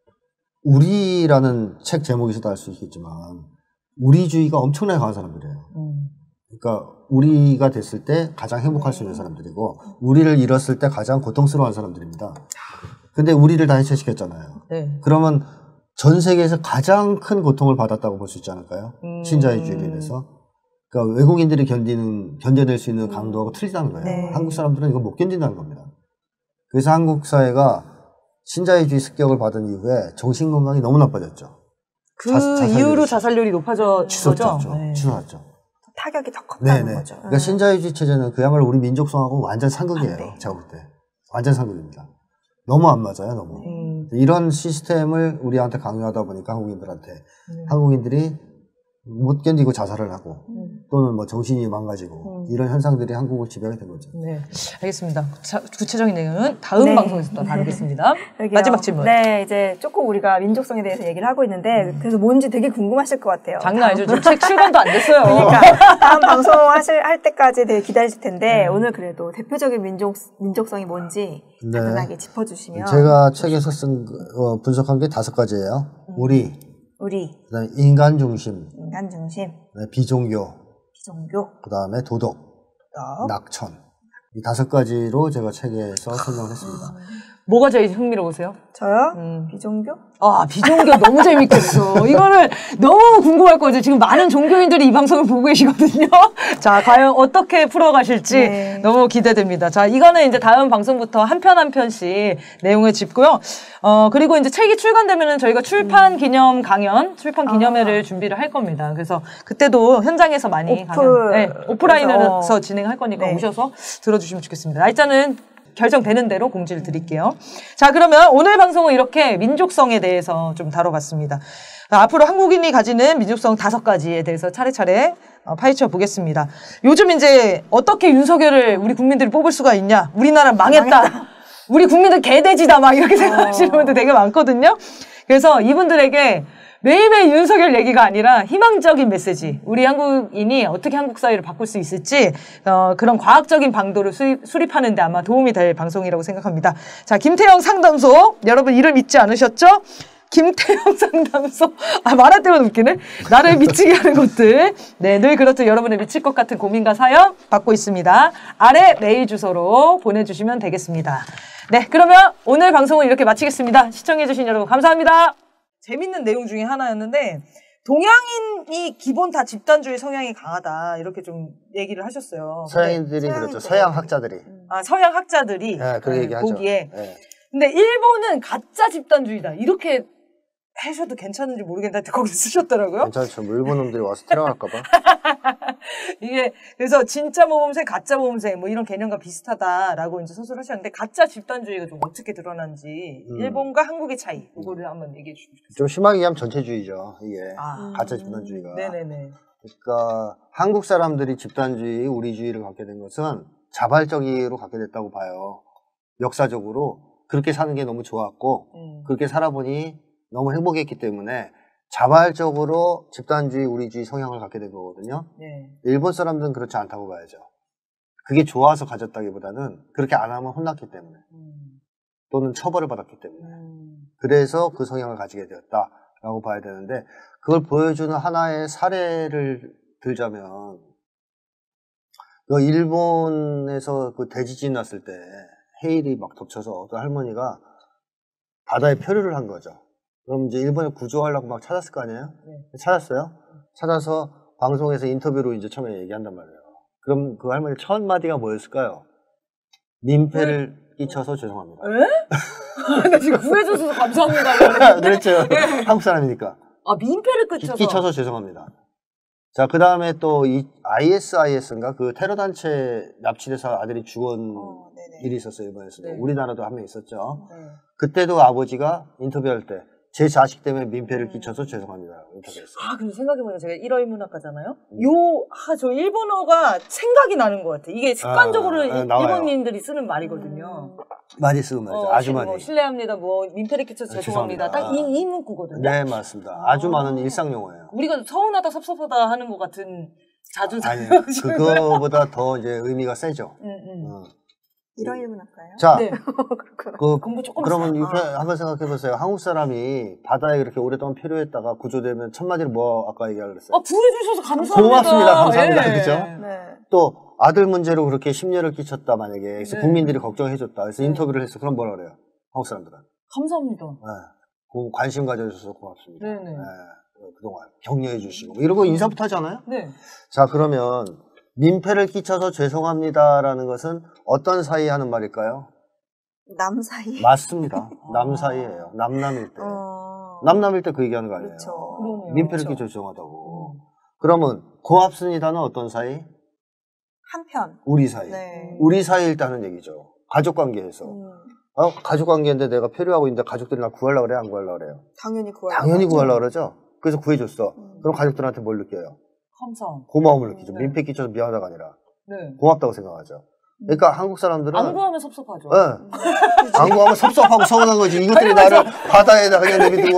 Speaker 2: 우리라는 책 제목에서도 알 수 있겠지만 우리주의가 엄청나게 강한 사람들이에요. 그러니까 우리가 됐을 때 가장 행복할 수 있는 사람들이고 우리를 잃었을 때 가장 고통스러워하는 사람들입니다. 근데 우리를 다 해체시켰잖아요.
Speaker 1: 네.
Speaker 2: 그러면 전 세계에서 가장 큰 고통을 받았다고 볼 수 있지 않을까요? 신자유주의로 인해서. 그러니까 외국인들이 견뎌낼 수 있는 강도하고 틀리다는 거예요.
Speaker 3: 네.
Speaker 2: 한국 사람들은 이거 못 견딘다는 겁니다. 그래서 한국 사회가 신자유주의 습격을 받은 이후에 정신건강이 너무 나빠졌죠.
Speaker 1: 그 이후로 자살률이 높아져
Speaker 2: 치솟았죠.
Speaker 1: 네.
Speaker 2: 치솟았죠.
Speaker 3: 타격이 더 컸다는
Speaker 2: 네네.
Speaker 3: 거죠.
Speaker 2: 그러니까 신자유주의 체제는 그야말로 우리 민족성하고 완전 상극이에요.
Speaker 3: 네.
Speaker 2: 제가 볼 때. 완전 상극입니다. 너무 안 맞아요, 너무. 이런 시스템을 우리한테 강요하다 보니까 한국인들한테 한국인들이 못 견디고 자살을 하고 또는 뭐 정신이 망가지고 이런 현상들이 한국을 지배하게 된 거죠.
Speaker 1: 네, 알겠습니다. 구체적인 내용은 다음
Speaker 3: 네.
Speaker 1: 방송에서 또 다루겠습니다.
Speaker 3: 여기요.
Speaker 1: 마지막 질문.
Speaker 3: 네, 이제 조금 우리가 민족성에 대해서 얘기를 하고 있는데 그래서 뭔지 되게 궁금하실 것 같아요.
Speaker 1: 장난 아니죠. 지금 책 출간도 안 됐어요.
Speaker 3: 그러니까 다음 방송 할 때까지 되게 기다리실 텐데 오늘 그래도 대표적인 민족성이 뭔지
Speaker 2: 네.
Speaker 3: 간단하게 짚어주시면.
Speaker 2: 제가 책에서 분석한 게 5가지예요. 우리, 그다음에 인간 중심, 네, 비종교, 그다음에 도덕, 낙천. 이 5가지로 제가 책에서 설명을 했습니다.
Speaker 1: 뭐가 제일 흥미로우세요?
Speaker 3: 저요? 비종교?
Speaker 1: 아, 비종교 너무 재밌겠어. 이거를 너무 궁금할 거죠. 지금 많은 종교인들이 이 방송을 보고 계시거든요. 자, 과연 어떻게 풀어가실지
Speaker 3: 네.
Speaker 1: 너무 기대됩니다. 자, 이거는 이제 다음 방송부터 한 편 한 편씩 내용을 짚고요. 그리고 이제 책이 출간되면은 저희가 출판 기념 강연, 출판 기념회를 준비를 할 겁니다. 그래서 그때도 현장에서 많이 오프라인으로 진행할 거니까
Speaker 3: 네.
Speaker 1: 오셔서 들어주시면 좋겠습니다. 날짜는 결정되는 대로 공지를 드릴게요. 자, 그러면 오늘 방송은 이렇게 민족성에 대해서 좀 다뤄봤습니다. 앞으로 한국인이 가지는 민족성 5가지에 대해서 차례차례 파헤쳐 보겠습니다. 요즘 이제 어떻게 윤석열을 우리 국민들이 뽑을 수가 있냐? 우리나라 망했다. 우리 국민들 개돼지다. 막 이렇게 생각하시는 분들 되게 많거든요. 그래서 이분들에게 매일매일 윤석열 얘기가 아니라 희망적인 메시지, 우리 한국인이 어떻게 한국 사회를 바꿀 수 있을지 그런 과학적인 방도를 수립하는 데 아마 도움이 될 방송이라고 생각합니다. 자, 김태형 상담소, 여러분 이름 잊지 않으셨죠? 김태형 상담소. 말할 때만 웃기네. 나를 미치게 하는 것들. 네, 늘 그렇듯 여러분의 미칠 것 같은 고민과 사연 받고 있습니다. 아래 메일 주소로 보내주시면 되겠습니다. 네, 그러면 오늘 방송은 이렇게 마치겠습니다. 시청해주신 여러분 감사합니다. 재밌는 내용 중에 하나였는데 동양인이 기본 다 집단주의 성향이 강하다 이렇게 좀 얘기를 하셨어요.
Speaker 2: 서양인들이 그렇죠. 서양 학자들이.
Speaker 1: 서양 학자들이
Speaker 2: 네, 그렇게 얘기하죠.
Speaker 1: 보기에.
Speaker 2: 네.
Speaker 1: 근데 일본은 가짜 집단주의다 이렇게 하셔도 괜찮은지 모르겠는데 거기 쓰셨더라고요.
Speaker 2: 괜찮죠. 뭐 일본 놈들이 와서 테러할까봐.
Speaker 1: 이게 그래서 진짜 모범생, 가짜 모범생 뭐 이런 개념과 비슷하다라고 이제 서술을 하셨는데 가짜 집단주의가 좀 어떻게 드러난지 일본과 한국의 차이 이거를 한번 얘기해 주시면 좋겠습니다.
Speaker 2: 좀 심하게 얘기하면 전체주의죠. 이게 가짜 집단주의가.
Speaker 1: 네네네.
Speaker 2: 그러니까 한국 사람들이 집단주의, 우리주의를 갖게 된 것은 자발적으로 갖게 됐다고 봐요. 역사적으로 그렇게 사는 게 너무 좋았고 그렇게 살아보니 너무 행복했기 때문에 자발적으로 집단주의, 우리주의 성향을 갖게 된 거거든요.
Speaker 1: 네.
Speaker 2: 일본 사람들은 그렇지 않다고 봐야죠. 그게 좋아서 가졌다기보다는 그렇게 안 하면 혼났기 때문에 또는 처벌을 받았기 때문에 그래서 그 성향을 가지게 되었다라고 봐야 되는데 그걸 보여주는 하나의 사례를 들자면 일본에서 그 대지진 났을 때 해일이 막 덮쳐서 어떤 할머니가 바다에 표류를 한 거죠. 그럼 이제 일본에 구조하려고 막 찾았을 거 아니에요? 네. 찾았어요. 찾아서 방송에서 인터뷰로 이제 처음에 얘기한단 말이에요. 그럼 그 할머니 첫 마디가 뭐였을까요? 민폐를 끼쳐서 죄송합니다.
Speaker 1: 에? 나 지금 구해줘서 감사합니다.
Speaker 2: 그렇죠. 한국 사람이니까.
Speaker 1: 민폐를
Speaker 2: 끼쳐서 죄송합니다. 자, 그 다음에 또 이 ISIS인가 그 테러 단체 납치돼서 아들이 죽은 일이 있었어요, 일본에서도. 네. 우리나라도 한 명 있었죠. 네. 그때도 아버지가 인터뷰할 때 제 자식 때문에 민폐를 끼쳐서 죄송합니다. 인터뷰했어요.
Speaker 1: 근데 생각해보니까 제가 1월 문학과잖아요. 저 일본어가 생각이 나는 것 같아. 이게 습관적으로 일본인들이 쓰는 말이거든요.
Speaker 2: 많이 쓰는 말이죠. 아주 많이.
Speaker 1: 실례합니다. 민폐를 끼쳐서 죄송합니다. 딱 이 문구거든요.
Speaker 2: 네, 맞습니다. 아주 많은 일상 용어예요.
Speaker 1: 우리가 서운하다, 섭섭하다 하는 것 같은 자주
Speaker 2: 아니, 그거보다 더 이제 의미가 세죠.
Speaker 3: 1월 문학과요?
Speaker 2: 자,
Speaker 1: 네.
Speaker 3: 공부 조금
Speaker 2: 그러면 이렇게 한번 생각해 보세요. 한국 사람이 바다에 그렇게 오랫동안 표류했다가 구조되면 첫 마디로 뭐 아까 얘기하려고 그랬어요?
Speaker 1: 구해주셔서 감사합니다.
Speaker 2: 고맙습니다. 감사합니다.
Speaker 1: 네.
Speaker 2: 그죠?
Speaker 3: 네.
Speaker 2: 또 아들 문제로 그렇게 심려를 끼쳤다 만약에 그래서 국민들이 걱정해줬다. 그래서 인터뷰를 했어. 그럼 뭐라 그래요? 한국 사람들은
Speaker 1: 감사합니다.
Speaker 2: 네. 관심 가져주셔서 고맙습니다.
Speaker 1: 네네.
Speaker 2: 네. 그동안 격려해 주시고 뭐 이러고 인사부터 하잖아요.
Speaker 1: 네.
Speaker 2: 자, 그러면 민폐를 끼쳐서 죄송합니다라는 것은 어떤 사이에 하는 말일까요?
Speaker 3: 남 사이.
Speaker 2: 맞습니다. 남 사이예요. 남남일 때. 남남일 때 그 얘기하는 거 아니에요.
Speaker 3: 그렇죠.
Speaker 2: 민폐를 끼쳐 죄송하다고. 그러면 고합순이다는 어떤 사이?
Speaker 3: 한편.
Speaker 2: 우리 사이.
Speaker 3: 네.
Speaker 2: 우리 사이일 때 하는 얘기죠. 가족관계에서. 가족관계인데 내가 표류하고 있는데 가족들이 나 구하려고 그래? 안 구하려고 그래요? 당연히 구하려고 그러죠. 그래서 구해줬어. 그럼 가족들한테 뭘 느껴요?
Speaker 1: 감사함.
Speaker 2: 고마움을 느끼죠.
Speaker 1: 네.
Speaker 2: 민폐 끼쳐서 미안하다가 아니라
Speaker 1: 네.
Speaker 2: 고맙다고 생각하죠. 그러니까 한국 사람들은
Speaker 1: 안 구하면 섭섭하죠.
Speaker 2: 네. 안 구하면 섭섭하고 서운한 거지. 이것들이 나를 바다에다 그냥 내비두고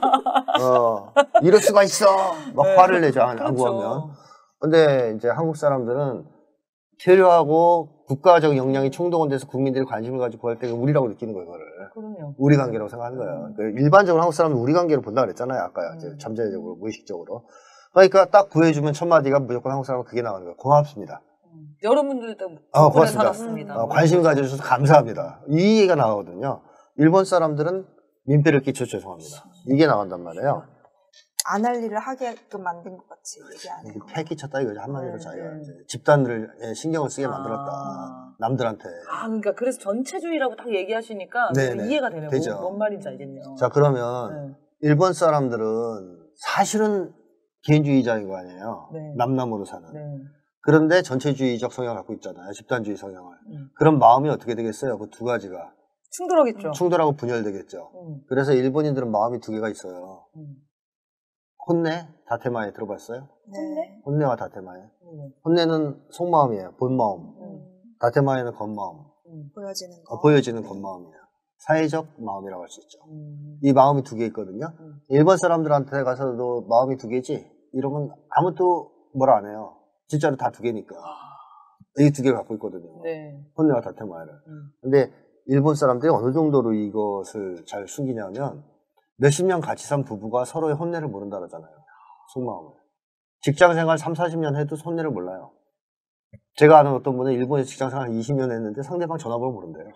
Speaker 2: 이럴 수가 있어. 막
Speaker 1: 네.
Speaker 2: 화를 내죠. 안
Speaker 1: 그렇죠.
Speaker 2: 구하면. 근데 이제 한국 사람들은 필요하고 국가적 역량이 총동원돼서 국민들이 관심을 가지고 구할 때 우리라고 느끼는 거예요, 그거를.
Speaker 1: 그럼요.
Speaker 2: 우리 관계라고 생각하는 거예요. 일반적으로 한국 사람은 우리 관계를 본다 그랬잖아요, 아까 이제 잠재적으로, 무의식적으로. 그러니까 딱 구해주면 첫 마디가 무조건 한국 사람은 그게 나오는 거예요. 고맙습니다.
Speaker 1: 여러분들도
Speaker 2: 고맙습니다.
Speaker 1: 살았습니다.
Speaker 2: 관심 가져주셔서 감사합니다. 이 얘기가 나오거든요. 일본 사람들은 민폐를 끼쳐 죄송합니다. 이게 나온단 말이에요.
Speaker 3: 안 할 일을 하게끔 만든 것 같이 얘기하는 거.
Speaker 2: 패 끼쳤다 이거죠. 한마디로 자기가 이제 집단을 신경을 쓰게 만들었다. 남들한테.
Speaker 1: 그러니까 그래서 전체주의라고 딱 얘기하시니까
Speaker 2: 네네.
Speaker 1: 이해가 되네요.
Speaker 2: 되죠.
Speaker 1: 뭔 말인지 알겠네요.
Speaker 2: 자, 그러면 일본 사람들은 사실은 개인주의자인 거 아니에요.
Speaker 1: 네.
Speaker 2: 남남으로 사는.
Speaker 1: 네.
Speaker 2: 그런데 전체주의적 성향을 갖고 있잖아요. 집단주의 성향을. 그럼 마음이 어떻게 되겠어요? 그 두 가지가.
Speaker 1: 충돌하겠죠.
Speaker 2: 충돌하고 분열되겠죠. 그래서 일본인들은 마음이 두 개가 있어요. 혼내, 다테마에 들어봤어요?
Speaker 3: 네.
Speaker 2: 혼내와 다테마에. 혼내는 속마음이에요. 본마음. 다테마에는 겉마음.
Speaker 3: 보여지는 거.
Speaker 2: 보여지는 겉마음이에요. 사회적 마음이라고 할 수 있죠. 이 마음이 두 개 있거든요. 일본 사람들한테 가서도 마음이 두 개지? 이러면 아무도 뭐라 안 해요. 진짜로 다 두 개니까. 이 두 개를 갖고 있거든요.
Speaker 1: 네.
Speaker 2: 혼내와 다테마에를. 근데 일본 사람들이 어느 정도로 이것을 잘 숨기냐면 몇십 년 같이 산 부부가 서로의 혼내를 모른다 그러잖아요. 속마음을. 직장생활 3, 40년 해도 혼내를 몰라요. 제가 아는 어떤 분은 일본에서 직장생활 20년 했는데 상대방 전화번호 모른대요.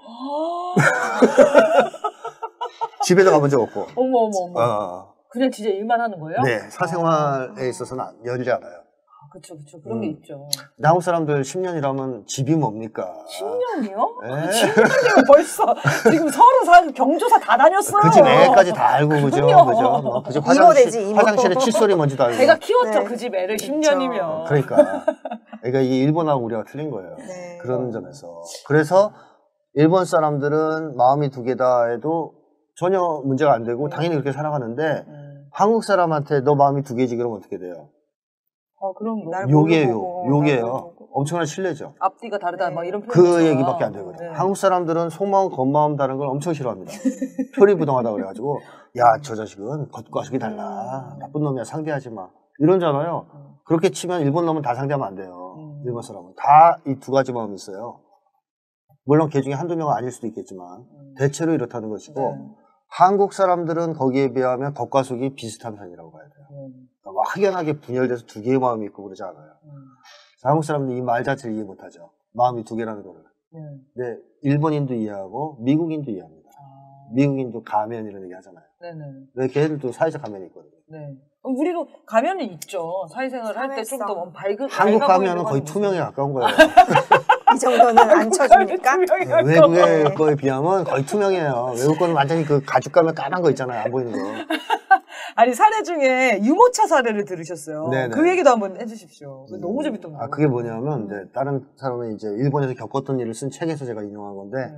Speaker 2: 집에도 가본 적 없고.
Speaker 1: 어머. 그냥 진짜 일만 하는 거예요?
Speaker 2: 네. 사생활에 있어서는 열지 않아요.
Speaker 1: 그쵸. 그런 게 있죠.
Speaker 2: 한국 사람들 10년이라면 집이 뭡니까?
Speaker 1: 10년이요?
Speaker 2: 네.
Speaker 1: 10년이면 벌써 지금 서로 경조사 다 다녔어요.
Speaker 2: 그 집 애까지 다 알고, 그죠?
Speaker 1: 그럼요.
Speaker 2: 그죠?
Speaker 3: 이모.
Speaker 2: 화장실에 칫솔이 뭔지도 알고.
Speaker 1: 제가 키웠죠,
Speaker 3: 네.
Speaker 1: 그 집 애를
Speaker 3: 그쵸.
Speaker 1: 10년이면.
Speaker 2: 그러니까 이게 일본하고 우리가 틀린 거예요.
Speaker 3: 네.
Speaker 2: 그런 점에서. 그래서 일본 사람들은 마음이 두 개다 해도 전혀 문제가 안 되고 당연히 그렇게 살아가는데 한국 사람한테 너 마음이 두 개지 그러면 어떻게 돼요?
Speaker 1: 그런 거.
Speaker 2: 욕이에요. 엄청난 신뢰죠.
Speaker 1: 앞뒤가 다르다, 막 이런 표현.
Speaker 2: 그 얘기밖에 안 되거든요.
Speaker 1: 네.
Speaker 2: 한국 사람들은 속마음, 겉마음 다른 걸 엄청 싫어합니다. 표리부동하다 그래가지고, 야, 저 자식은 겉과 속이 달라. 나쁜 놈이야, 상대하지 마. 이런잖아요. 그렇게 치면 일본 놈은 다 상대하면 안 돼요. 일본 사람은. 다 이 두 가지 마음이 있어요. 물론 걔 중에 한두 명은 아닐 수도 있겠지만, 대체로 이렇다는 것이고, 한국 사람들은 거기에 비하면 겉과 속이 비슷한 편이라고 봐야 돼요. 그러니까 확연하게 분열돼서 두 개의 마음이 있고 그러지 않아요. 한국 사람들은 이 말 자체를 이해 못하죠. 마음이 두 개라는 거를. 근데 일본인도 이해하고 미국인도 이해합니다. 미국인도 가면 이런 얘기 하잖아요. 왜 걔들도 사회적 가면이 있거든요.
Speaker 1: 네. 우리도 가면이 있죠. 사회생활을 할 때 좀 더 밝은.
Speaker 2: 한국 가면은 거의 투명에 가까운 거예요.
Speaker 3: 이 정도는 안 쳐줍니까?
Speaker 2: 외국의 거에 비하면 거의 투명해요. 외국 거는 완전히 그 가죽 가면 까만 거 있잖아요. 안 보이는 거.
Speaker 1: 아니, 사례 중에 유모차 사례를 들으셨어요.
Speaker 2: 네네.
Speaker 1: 그 얘기도 한번 해주십시오. 너무 재밌던데.
Speaker 2: 그게 뭐냐면, 이제 다른 사람은 이제 일본에서 겪었던 일을 쓴 책에서 제가 인용한 건데,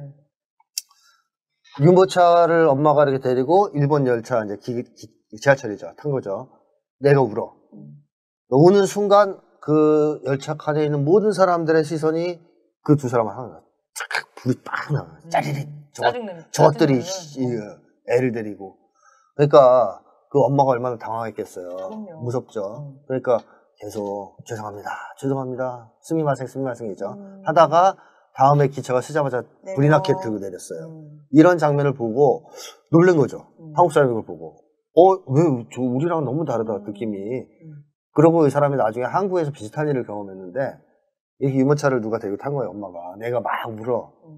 Speaker 2: 유모차를 엄마가 이렇게 데리고 일본 열차, 이제 지하철이죠. 탄 거죠. 내가 울어. 오는 순간 그 열차 칸에 있는 모든 사람들의 시선이 그 두 사람을 하는 거야. 착! 불이 빡 나와. 짜리리. 저것들이 애를 데리고. 그러니까 그 엄마가 얼마나 당황했겠어요.
Speaker 1: 그럼요.
Speaker 2: 무섭죠. 그러니까 계속 죄송합니다. 스미마생이죠. 하다가 다음에 기차가 쓰자마자 불이 나게 들고 내렸어요. 이런 장면을 보고 놀란 거죠. 한국 사람이 그걸 보고. 왜 우리랑 너무 다르다 느낌이. 그러고 이 사람이 나중에 한국에서 비슷한 일을 경험했는데 이 유모차를 누가 데리고 탄 거예요. 엄마가. 내가 막 울어.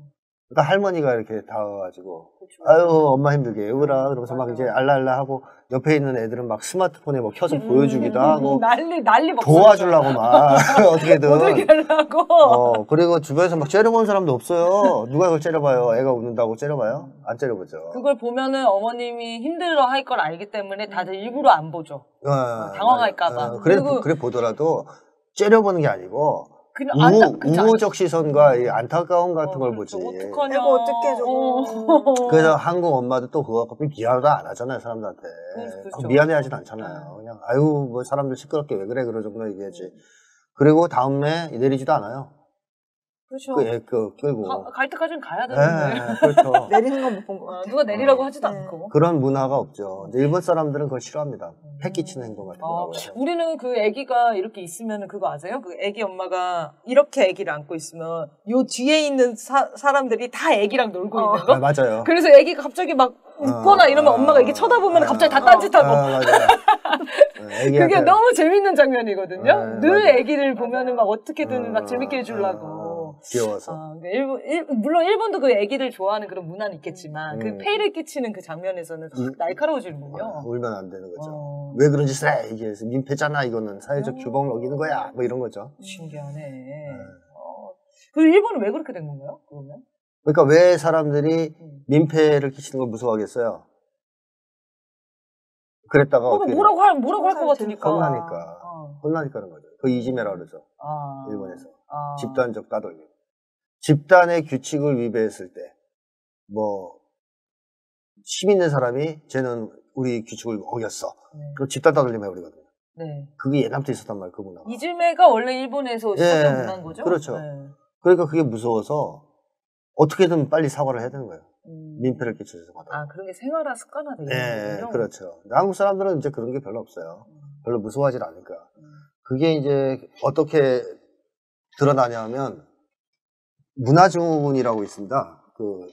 Speaker 2: 그러니까 할머니가 이렇게 닿아가지고
Speaker 1: 그쵸.
Speaker 2: 아유 엄마 힘들게 외우라 그러면서 막 이제 알랄라 하고 옆에 있는 애들은 막 스마트폰에 뭐 켜서 보여주기도 하고
Speaker 1: 난리
Speaker 2: 도와주려고 막 어떻게든
Speaker 1: 어떻게 하려고.
Speaker 2: 그리고 주변에서 막 째려보는 사람도 없어요. 누가 그걸 째려봐요? 애가 웃는다고 째려봐요? 안 째려보죠.
Speaker 1: 그걸 보면은 어머님이 힘들어 할 걸 알기 때문에 다들 일부러 안 보죠. 당황할까봐.
Speaker 2: 그래 보더라도 째려보는 게 아니고
Speaker 1: 그냥
Speaker 2: 우호적 시선과 이 안타까움 같은 걸 보지.
Speaker 1: 어떡하냐.
Speaker 3: 이거 어떻게 저거.
Speaker 2: 그래서 한국 엄마도 또 그거 갖고 미안하다 안 하잖아요, 사람들한테.
Speaker 1: 그렇죠.
Speaker 2: 미안해하진 않잖아요. 그냥 아유 뭐 사람들 시끄럽게 왜 그래 그러 정도 얘기하지. 그리고 다음에 내리지도 않아요.
Speaker 1: 그렇죠.
Speaker 2: 끌고
Speaker 1: 갈 때까지는 가야 되는데.
Speaker 2: 네, 그렇죠.
Speaker 3: 내리는 건 못 본 것 같아요.
Speaker 1: 누가 내리라고 하지도
Speaker 3: 네.
Speaker 1: 않고.
Speaker 2: 그런 문화가 없죠. 근데 일본 사람들은 그걸 싫어합니다. 패기치는 행동 같은 거.
Speaker 1: 우리는 그 아기가 이렇게 있으면 그거 아세요? 그 아기 엄마가 이렇게 아기를 안고 있으면 요 뒤에 있는 사람들이 다 아기랑 놀고 있는 거?
Speaker 2: 맞아요.
Speaker 1: 그래서 아기가 갑자기 막 웃거나 이러면 엄마가 이게 쳐다보면 갑자기 다 딴짓하고.
Speaker 2: 맞아요.
Speaker 1: 그게 너무 재밌는 장면이거든요.
Speaker 2: 네,
Speaker 1: 늘
Speaker 2: 맞아요.
Speaker 1: 아기를 보면은 막 어떻게든 막 재밌게 해주려고.
Speaker 2: 귀여워서.
Speaker 1: 물론 일본도 그 아기들 좋아하는 그런 문화는 있겠지만 그 폐를 끼치는 그 장면에서는 확 날카로워지는군요.
Speaker 2: 울면 안 되는 거죠. 왜 그런 짓을 해? 이게 민폐잖아. 이거는 사회적 규범을 어기는 거야. 뭐 이런 거죠.
Speaker 1: 신기하네. 그 일본은 왜 그렇게 된 건가요? 그러면?
Speaker 2: 그러니까 왜 사람들이 민폐를 끼치는 걸 무서워하겠어요? 그랬다가
Speaker 1: 뭐라고 할 것 같으니까.
Speaker 2: 혼나니까는 거죠. 그 이지메라 그러죠. 일본에서. 집단적 따돌림. 집단의 규칙을 위배했을 때, 힘 있는 사람이 쟤는 우리 규칙을 어겼어. 그럼 집단 따돌림 해버리거든요. 네. 그게 옛날부터 있었단 말이에요, 그 문화가.
Speaker 1: 이즈메가 원래 일본에서 시작된 문화인 거죠?
Speaker 2: 그렇죠. 네. 그러니까 그게 무서워서 어떻게든 빨리 사과를 해야 되는 거예요. 민폐를 끼쳐서 받아.
Speaker 1: 그런 게 생활화 습관화돼 있는 거군요.
Speaker 2: 네, 그렇죠. 한국 사람들은 이제 그런 게 별로 없어요. 별로 무서워하지 않으니까. 그게 이제 어떻게 드러나냐면 문화증후군이라고 있습니다. 그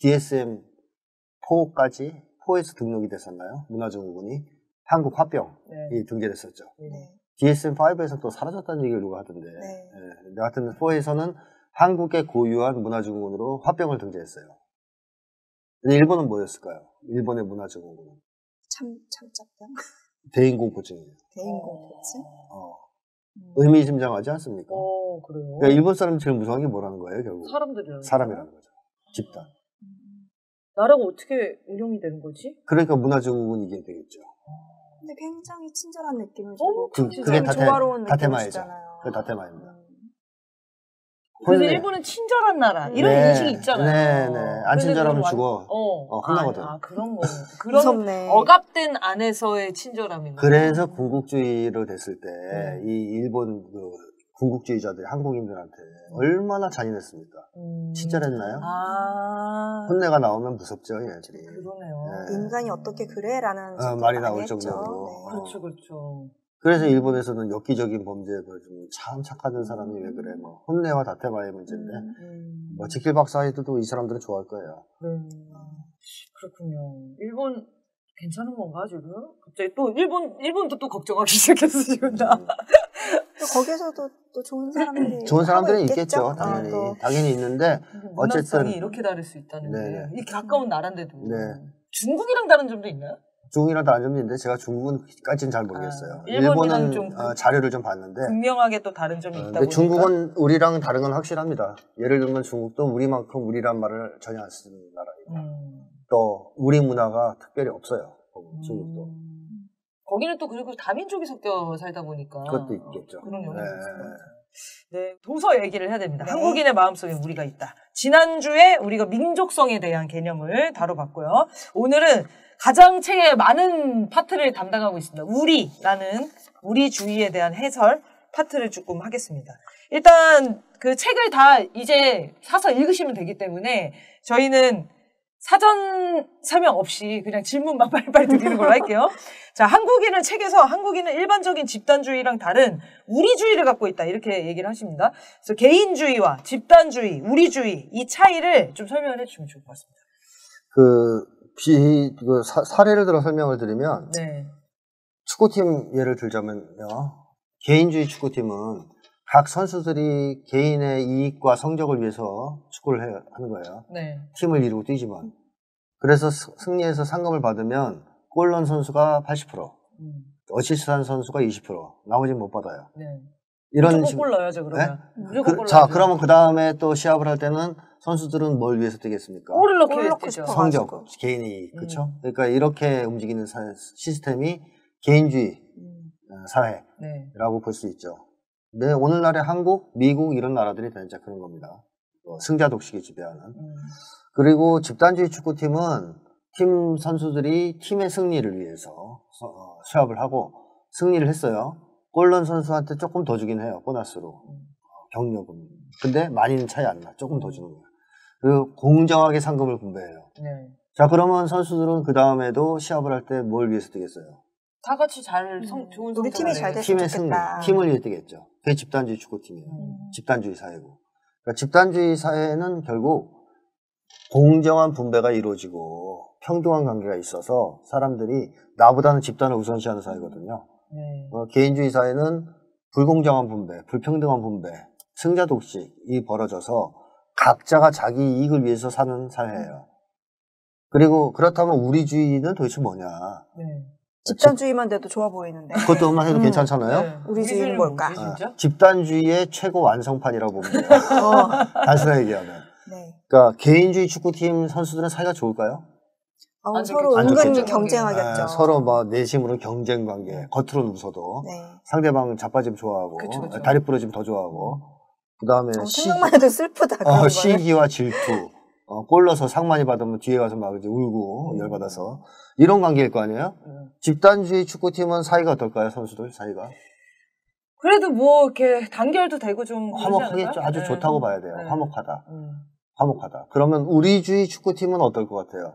Speaker 2: DSM-4에서 등록이 됐었나요? 문화증후군이 한국 화병이 등재됐었죠. DSM-5에서 또 사라졌다는 얘기를 누가 하던데. 하여튼 4에서는 한국에 고유한 문화증후군으로 화병을 등재했어요. 근데 일본은 뭐였을까요? 일본의 문화증후군은
Speaker 3: 참짝병?
Speaker 2: 대인공포증이에요.
Speaker 3: 대인공포증?
Speaker 2: 의미심장하지 않습니까?
Speaker 1: 그래요.
Speaker 2: 그러니까 일본 사람이 제일 무서운 게 뭐라는 거예요, 결국? 사람이라는 거죠. 집단.
Speaker 1: 나라가 어떻게 운영이 되는 거지?
Speaker 2: 그러니까 문화증후군이 이게 되겠죠.
Speaker 3: 근데 굉장히 친절한 느낌을
Speaker 2: 그게 다테마이죠. 그게 다테마입니다.
Speaker 1: 그래서 일본은 친절한 나라 이런 인식이 있잖아요.
Speaker 2: 네네. 안 친절하면 죽어. 혼나거든.
Speaker 1: 그런 거.
Speaker 3: 무섭네.
Speaker 1: 억압된 안에서의 친절함인 거예요.
Speaker 2: 그래서 군국주의로 됐을 때 이 일본 그 군국주의자들이 한국인들한테 얼마나 잔인했습니까? 친절했나요? 혼내가 나오면 무섭죠, 얘네들이.
Speaker 1: 그러네요.
Speaker 3: 인간이 어떻게 그래라는
Speaker 2: 말이 나올 정도로.
Speaker 1: 그렇죠.
Speaker 2: 그래서 일본에서는 엽기적인 범죄에 참 착하던 사람이 왜 그래, 혼내와 다테마의 문제인데, 제킬 박사이도 이 사람들은 좋아할 거예요.
Speaker 1: 그렇군요. 일본 괜찮은 건가 지금? 갑자기 또 일본도 또 걱정하기 시작했어 지금 나.
Speaker 3: 또 거기에서도 또 좋은
Speaker 2: 사람들은 있겠죠, 당연히 있는데
Speaker 1: 어쨌든 이렇게 다를 수 있다는 게 이렇게 가까운 나라인데도 중국이랑 다른 점도 있나요?
Speaker 2: 중국이랑 다른 점도 있는데 제가 중국은까지는 잘 모르겠어요. 일본은 좀 자료를 좀 봤는데
Speaker 1: 분명하게 또 다른 점이 있다고.
Speaker 2: 근데 중국은 우리랑 다른 건 확실합니다. 예를 들면 중국도 우리만큼 우리란 말을 전혀 안 쓰는 나라이고 또 우리 문화가 특별히 없어요. 중국도.
Speaker 1: 거기는 또 그리고 다민족이 섞여 살다 보니까
Speaker 2: 그것도 있겠죠.
Speaker 1: 그런 영향이 있을 것 같아요. 네, 도서 얘기를 해야 됩니다. 한국인의 마음속에 우리가 있다. 지난주에 우리가 민족성에 대한 개념을 다뤄봤고요. 오늘은 가장 책의 많은 파트를 담당하고 있습니다. 우리라는 우리주의에 대한 해설 파트를 조금 하겠습니다. 일단 그 책을 다 이제 사서 읽으시면 되기 때문에 저희는 사전 설명 없이 그냥 질문만 빨리빨리 드리는 걸로 할게요. 자, 책에서 한국인은 일반적인 집단주의랑 다른 우리주의를 갖고 있다. 이렇게 얘기를 하십니다. 그래서 개인주의와 집단주의, 우리주의 이 차이를 좀 설명을 해주시면 좋을 것 같습니다.
Speaker 2: 사례를 들어 설명을 드리면 축구팀 예를 들자면요. 개인주의 축구팀은 각 선수들이 개인의 이익과 성적을 위해서 축구를 하는 거예요.
Speaker 1: 네.
Speaker 2: 팀을 이루고 뛰지만. 그래서 승리해서 상금을 받으면 골 넣은 선수가 80%, 어시스트한 선수가 20%, 나머지는 못 받아요.
Speaker 1: 네.
Speaker 2: 이런
Speaker 1: 무조건 골 넣어야죠, 그러면.
Speaker 2: 네?
Speaker 1: 무조건 골
Speaker 2: 자,
Speaker 1: 넣어야죠.
Speaker 2: 그러면 그 다음에 또 시합을 할 때는 선수들은 뭘 위해서 뛰겠습니까?
Speaker 1: 골을 넣기
Speaker 3: 골
Speaker 1: 위해서
Speaker 3: 넣고
Speaker 1: 뛰죠.
Speaker 3: 싶어.
Speaker 2: 성적, 개인이, 그렇죠? 그러니까 이렇게 움직이는 시스템이 개인주의 사회라고
Speaker 1: 네.
Speaker 2: 볼 수 있죠. 근데 오늘날의 한국, 미국 이런 나라들이 진짜 그런 겁니다. 승자 독식이 지배하는. 그리고 집단주의 축구팀은 팀 선수들이 팀의 승리를 위해서 수합을 하고 승리를 했어요. 골 넣은 선수한테 조금 더 주긴 해요. 보너스로. 경력금. 근데 많이는 차이 안 나. 조금 더 주는 거예요. 그리고 공정하게 상금을 분배해요.
Speaker 1: 네.
Speaker 2: 자, 그러면 선수들은 그 다음에도 시합을 할 때 뭘 위해서 뛰겠어요?
Speaker 1: 다 같이 좋은
Speaker 3: 우리 팀이 잘 됐으면
Speaker 2: 팀의 승리,
Speaker 3: 좋겠다.
Speaker 2: 팀을 위해 뛰겠죠. 그게 집단주의 축구팀이에요. 집단주의 사회고. 그러니까 집단주의 사회는 결국 공정한 분배가 이루어지고 평등한 관계가 있어서 사람들이 나보다는 집단을 우선시하는 사회거든요.
Speaker 1: 네.
Speaker 2: 개인주의 사회는 불공정한 분배, 불평등한 분배, 승자 독식이 벌어져서 각자가 자기 이익을 위해서 사는 사회예요. 그리고 그렇다면 우리주의는 도대체 뭐냐?
Speaker 1: 네.
Speaker 3: 집단주의만 돼도 좋아 보이는데.
Speaker 2: 그것도만 해도 괜찮잖아요.
Speaker 1: 네.
Speaker 3: 우리주의는 뭘까?
Speaker 1: 진짜?
Speaker 2: 집단주의의 최고 완성판이라고 보면 돼요. 단순하게 얘기하면.
Speaker 3: 네.
Speaker 2: 그러니까 개인주의 축구팀 선수들은 사이가 좋을까요?
Speaker 1: 안
Speaker 3: 서로
Speaker 1: 좋겠죠.
Speaker 3: 은근히
Speaker 2: 안 좋겠죠.
Speaker 3: 경쟁하겠죠.
Speaker 2: 서로 뭐 내심으로 경쟁 관계, 겉으로는 웃어도
Speaker 3: 네.
Speaker 2: 상대방 자빠지면 좋아하고
Speaker 1: 그쵸.
Speaker 2: 다리 부러지면 더 좋아하고 그 다음에
Speaker 3: 생각만 해도 슬프다. 그런 거는.
Speaker 2: 시기와 질투, 골 넣어서 상 많이 받으면 뒤에 가서 막 이제 울고 열받아서 이런 관계일 거 아니에요? 집단주의 축구팀은 사이가 어떨까요, 선수들 사이가?
Speaker 1: 그래도 뭐 이렇게 단결도 되고 좀
Speaker 2: 화목하겠죠. 아주
Speaker 1: 네.
Speaker 2: 좋다고 봐야 돼요.
Speaker 1: 네.
Speaker 2: 화목하다. 화목하다. 그러면 우리주의 축구팀은 어떨 것 같아요?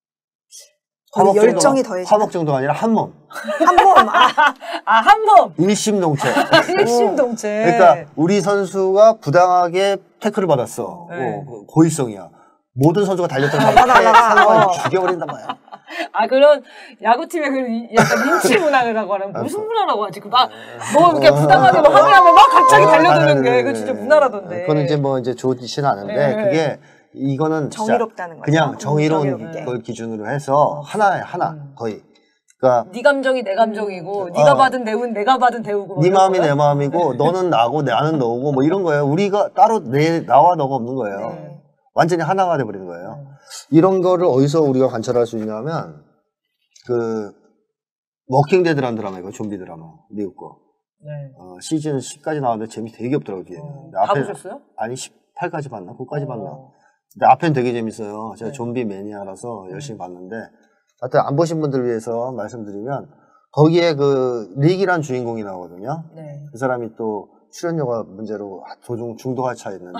Speaker 3: 거의 열정이 더해지나?
Speaker 2: 화목 정도가 아니라 한 몸.
Speaker 3: 한 몸.
Speaker 1: 한 몸.
Speaker 2: 일심동체.
Speaker 1: 일심동체.
Speaker 2: 그러니까 우리 선수가 부당하게 태클을 받았어.
Speaker 1: 네.
Speaker 2: 고의성이야. 모든 선수가 달렸던
Speaker 3: 나가.
Speaker 2: 상황을 죽여버린단 말이야.
Speaker 1: 그런 야구팀의 그 약간 린치 문화라고 하는 무슨 문화라고 하지? 뭐 이렇게 부당하게 막 항의하면 막 갑자기 달려드는 게 그 진짜 문화라던데.
Speaker 2: 그거는 이제 뭐 이제 좋지는 않은데
Speaker 1: 네.
Speaker 2: 그게 이거는 진짜
Speaker 3: 정의롭다는 거죠.
Speaker 2: 그냥 정의로운
Speaker 3: 정의롭게.
Speaker 2: 걸 기준으로 해서 하나에 하나 거의. 그러니까
Speaker 1: 네 감정이 내 감정이고 네가 받은 대우는 내가 받은 대우고.
Speaker 2: 네 마음이 내 마음이고 너는 나고 나는 너고 뭐 이런 거예요. 우리가 따로 나와 너가 없는 거예요.
Speaker 3: 네.
Speaker 2: 완전히 하나가 돼버리는 거예요. 이런 거를 어디서 우리가 관찰할 수 있냐면 그 워킹데드라는 드라마이고 좀비 드라마 미국 거.
Speaker 1: 네.
Speaker 2: 시즌 10까지 나왔는데 재미 되게 없더라고 뒤에는. 근데
Speaker 1: 다 보셨어요?
Speaker 2: 아니 18까지 봤나? 9까지 봤나? 근데 앞엔 되게 재밌어요. 제가 좀비 매니아라서 열심히 봤는데 하여튼 안 보신 분들 위해서 말씀드리면 거기에 그 릭이란 주인공이 나오거든요.
Speaker 1: 네.
Speaker 2: 그 사람이 또 출연료가 문제로 도중 중도 하차했는데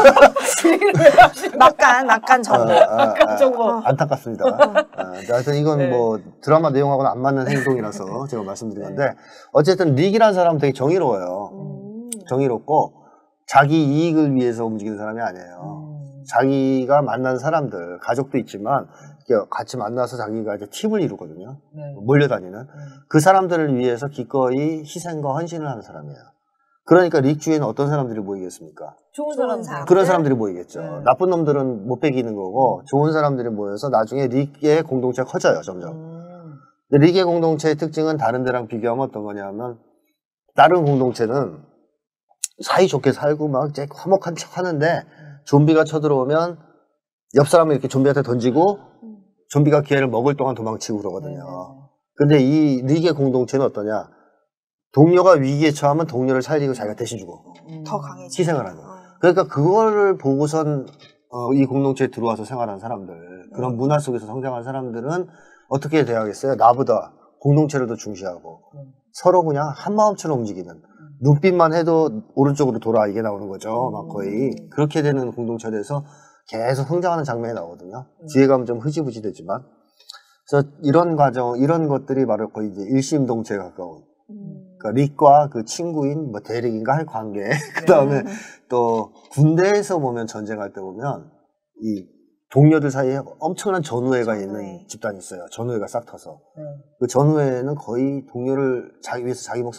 Speaker 3: 낙관 정보.
Speaker 1: 정보.
Speaker 2: 안타깝습니다. 하여튼 이건
Speaker 1: 네.
Speaker 2: 뭐 드라마 내용하고는 안 맞는 행동이라서 제가 말씀드린 건데 어쨌든 릭이라는 사람은 되게 정의로워요. 정의롭고 자기 이익을 위해서 움직이는 사람이 아니에요. 자기가 만난 사람들, 가족도 있지만 같이 만나서 자기가 이제 팀을 이루거든요.
Speaker 1: 네.
Speaker 2: 몰려다니는 그 사람들을 위해서 기꺼이 희생과 헌신을 하는 사람이에요. 그러니까 릭 주에는 어떤 사람들이 모이겠습니까?
Speaker 1: 좋은
Speaker 3: 사람.
Speaker 1: 사람.
Speaker 2: 그런 사람들이 모이겠죠.
Speaker 1: 네.
Speaker 2: 나쁜 놈들은 못 베기는 거고 좋은 사람들이 모여서 나중에 릭의 공동체가 커져요, 점점. 근데 릭의 공동체의 특징은 다른 데랑 비교하면 어떤 거냐면 다른 공동체는 사이좋게 살고 막 이제 화목한 척 하는데 좀비가 쳐들어오면 옆 사람을 이렇게 좀비한테 던지고 좀비가 기회를 먹을 동안 도망치고 그러거든요. 근데 이 릭의 공동체는 어떠냐? 동료가 위기에 처하면 동료를 살리고 자기가 대신 주고
Speaker 3: 더 강해지.
Speaker 2: 희생을 하는. 그러니까 그거를 보고선 이 공동체에 들어와서 생활하는 사람들, 그런 문화 속에서 성장한 사람들은 어떻게 대하겠어요? 나보다 공동체를 더 중시하고 서로 그냥 한 마음처럼 움직이는. 눈빛만 해도 오른쪽으로 돌아 이게 나오는 거죠. 막 거의 그렇게 되는 공동체에 대해서 계속 성장하는 장면이 나오거든요. 뒤에 가면 좀 흐지부지 되지만, 그래서 이런 과정, 이런 것들이 바로 거의 이제 일심동체에 가까운. 그러니까 릭과 그 친구인 뭐 대릭인가 할 관계. 그 다음에 또 군대에서 보면 전쟁할 때 보면 이 동료들 사이에 엄청난 전우회가 있는 집단이 있어요. 전우회가 싹 터서. 그 전우회는 거의 동료를 위해서 자기 목숨 막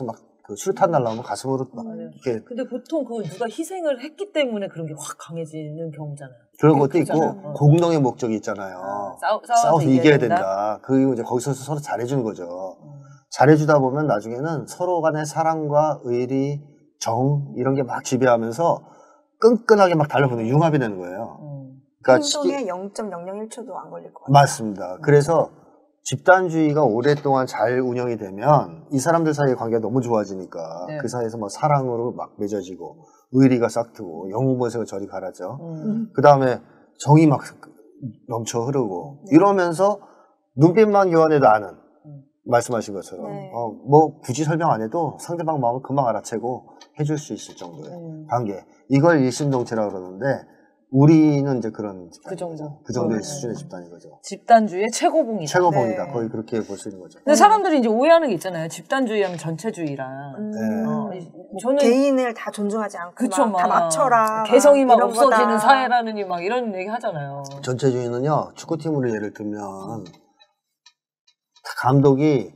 Speaker 2: 그 수류탄 날라오면 가슴으로 막 이렇게.
Speaker 1: 근데 보통 그건 누가 희생을 했기 때문에 그런 게 확 강해지는 경우잖아요.
Speaker 2: 그런 것도 있고 공동의 목적이 있잖아요. 싸워서 이겨야 된다. 그리고 이제 거기서 서로 잘해주는 거죠. 잘해주다 보면 나중에는 서로 간의 사랑과 의리, 정 이런 게 막 지배하면서 끈끈하게 막 달라붙는 융합이 되는 거예요.
Speaker 3: 그러니까 행동에 0.001초도 안 걸릴 것 같아요.
Speaker 2: 맞습니다. 그래서 집단주의가 오랫동안 잘 운영이 되면 이 사람들 사이의 관계가 너무 좋아지니까 네. 그 사이에서 뭐 사랑으로 막 맺어지고 의리가 싹트고 영웅본색을 저리 가라죠. 그 다음에 정이 막 넘쳐 흐르고 이러면서 눈빛만 교환해도 아는 말씀하신 것처럼
Speaker 3: 네.
Speaker 2: 뭐 굳이 설명 안 해도 상대방 마음을 금방 알아채고 해줄 수 있을 정도의 관계. 이걸 일심동체라고 그러는데 우리는 이제 그런 집단이죠. 그 정도의 수준의 집단인 거죠.
Speaker 1: 집단주의의 최고봉이다.
Speaker 2: 최고봉이다. 네. 거의 그렇게 볼 수 있는 거죠.
Speaker 1: 근데 사람들이 이제 오해하는 게 있잖아요. 집단주의하면 전체주의라.
Speaker 3: 저는 개인을 다 존중하지 않고
Speaker 1: 그쵸,
Speaker 3: 다 맞춰라.
Speaker 1: 개성이 막 없어지는 거다. 사회라느니 막 이런 얘기 하잖아요.
Speaker 2: 전체주의는요. 축구팀으로 예를 들면 감독이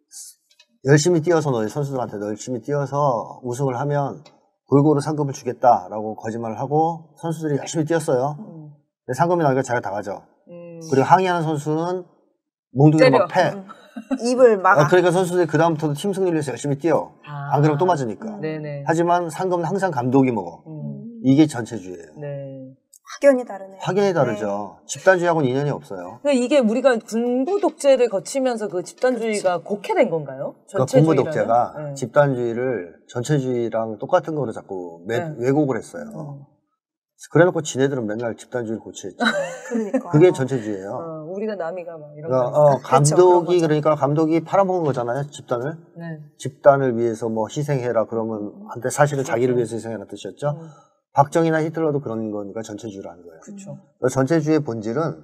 Speaker 2: 열심히 뛰어서 너희 선수들한테 열심히 뛰어서 우승을 하면 골고루 상금을 주겠다라고 거짓말을 하고 선수들이 열심히 뛰었어요. 근데 상금이 나니까 자기가 다 가져. 그리고 항의하는 선수는 몽둥이를 막 패.
Speaker 3: 입을 막아.
Speaker 2: 그러니까 선수들이 그 다음부터도 팀 승리를 위해서 열심히 뛰어. 안 그러면 또 맞으니까. 하지만 상금은 항상 감독이 먹어. 이게 전체주의예요.
Speaker 3: 네. 확연히 다르네요.
Speaker 2: 확연히 다르죠. 네. 집단주의하고는 인연이 없어요.
Speaker 1: 그러니까 이게 우리가 군부 독재를 거치면서 그 집단주의가 곡해된 건가요?
Speaker 2: 그러니까 군부 독재가 네. 집단주의를 전체주의랑 똑같은 거로 자꾸 왜곡을 했어요. 그래놓고 지네들은 맨날 집단주의를 고치했죠.
Speaker 3: 그러니까.
Speaker 2: 그게 전체주의예요.
Speaker 1: 우리가 남이가 막 이런
Speaker 2: 거. 감독이 그러니까 감독이 팔아먹은 거잖아요. 집단을. 네. 집단을 위해서 뭐 희생해라 그러면 한때 사실은 자기를 위해서 희생해라 뜻이었죠. 박정희나 히틀러도 그런 거니까 전체주의라는 거예요.
Speaker 1: 그렇죠.
Speaker 2: 전체주의의 본질은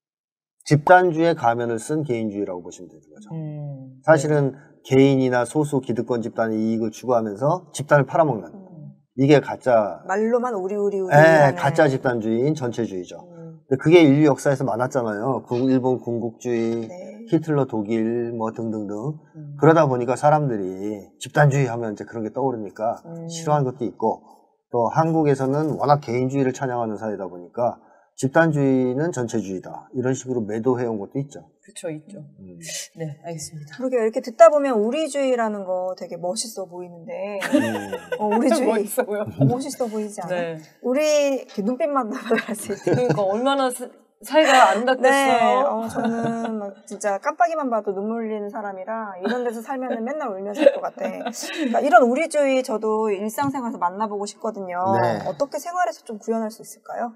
Speaker 2: 집단주의의 가면을 쓴 개인주의라고 보시면 되는 거죠. 사실은 개인이나 소수 기득권 집단의 이익을 추구하면서 집단을 팔아먹는 이게 가짜
Speaker 3: 말로만 우리
Speaker 2: 네, 가짜 집단주의인 전체주의죠. 근데 그게 인류 역사에서 많았잖아요. 일본 군국주의, 네. 히틀러 독일 뭐 등등등. 그러다 보니까 사람들이 집단주의 하면 이제 그런 게 떠오르니까 싫어하는 것도 있고 또 한국에서는 워낙 개인주의를 찬양하는 사회다 보니까 집단주의는 전체주의다. 이런 식으로 매도해온 것도 있죠.
Speaker 1: 그렇죠, 있죠. 네, 알겠습니다.
Speaker 3: 그러게 이렇게 듣다 보면 우리주의라는 거 되게 멋있어 보이는데 우리주의
Speaker 1: 멋있어 보여.
Speaker 3: 멋있어 보이지 않아요? 네. 우리 이렇게 눈빛만 나갈 수 있어요.
Speaker 1: 그러니까 얼마나 사이가 아름답겠어요.
Speaker 3: 네, 저는 막 진짜 깜빡이만 봐도 눈물 흘리는 사람이라 이런 데서 살면 맨날 울면서 살 것 같아. 그러니까 이런 우리주의 저도 일상생활에서 만나보고 싶거든요. 네. 어떻게 생활에서 좀 구현할 수 있을까요?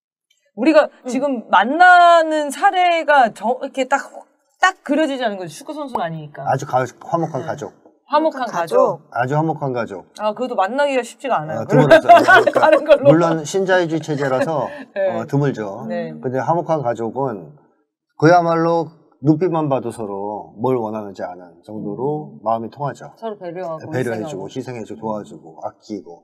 Speaker 1: 우리가 지금 만나는 사례가 이렇게 딱 그려지지 않은 거죠. 축구 선수는 아니니까.
Speaker 2: 아주 화목한 가족.
Speaker 1: 화목한 가족.
Speaker 2: 아주 화목한 가족.
Speaker 1: 그래도 만나기가 쉽지가 않아요.
Speaker 2: 드물죠. 그러니까 물론 신자유주의 체제라서 네. 드물죠. 네. 근데 화목한 가족은 그야말로 눈빛만 봐도 서로 뭘 원하는지 아는 정도로 마음이 통하죠.
Speaker 1: 서로 배려하고
Speaker 2: 배려해주고 희생해주고 도와주고 아끼고.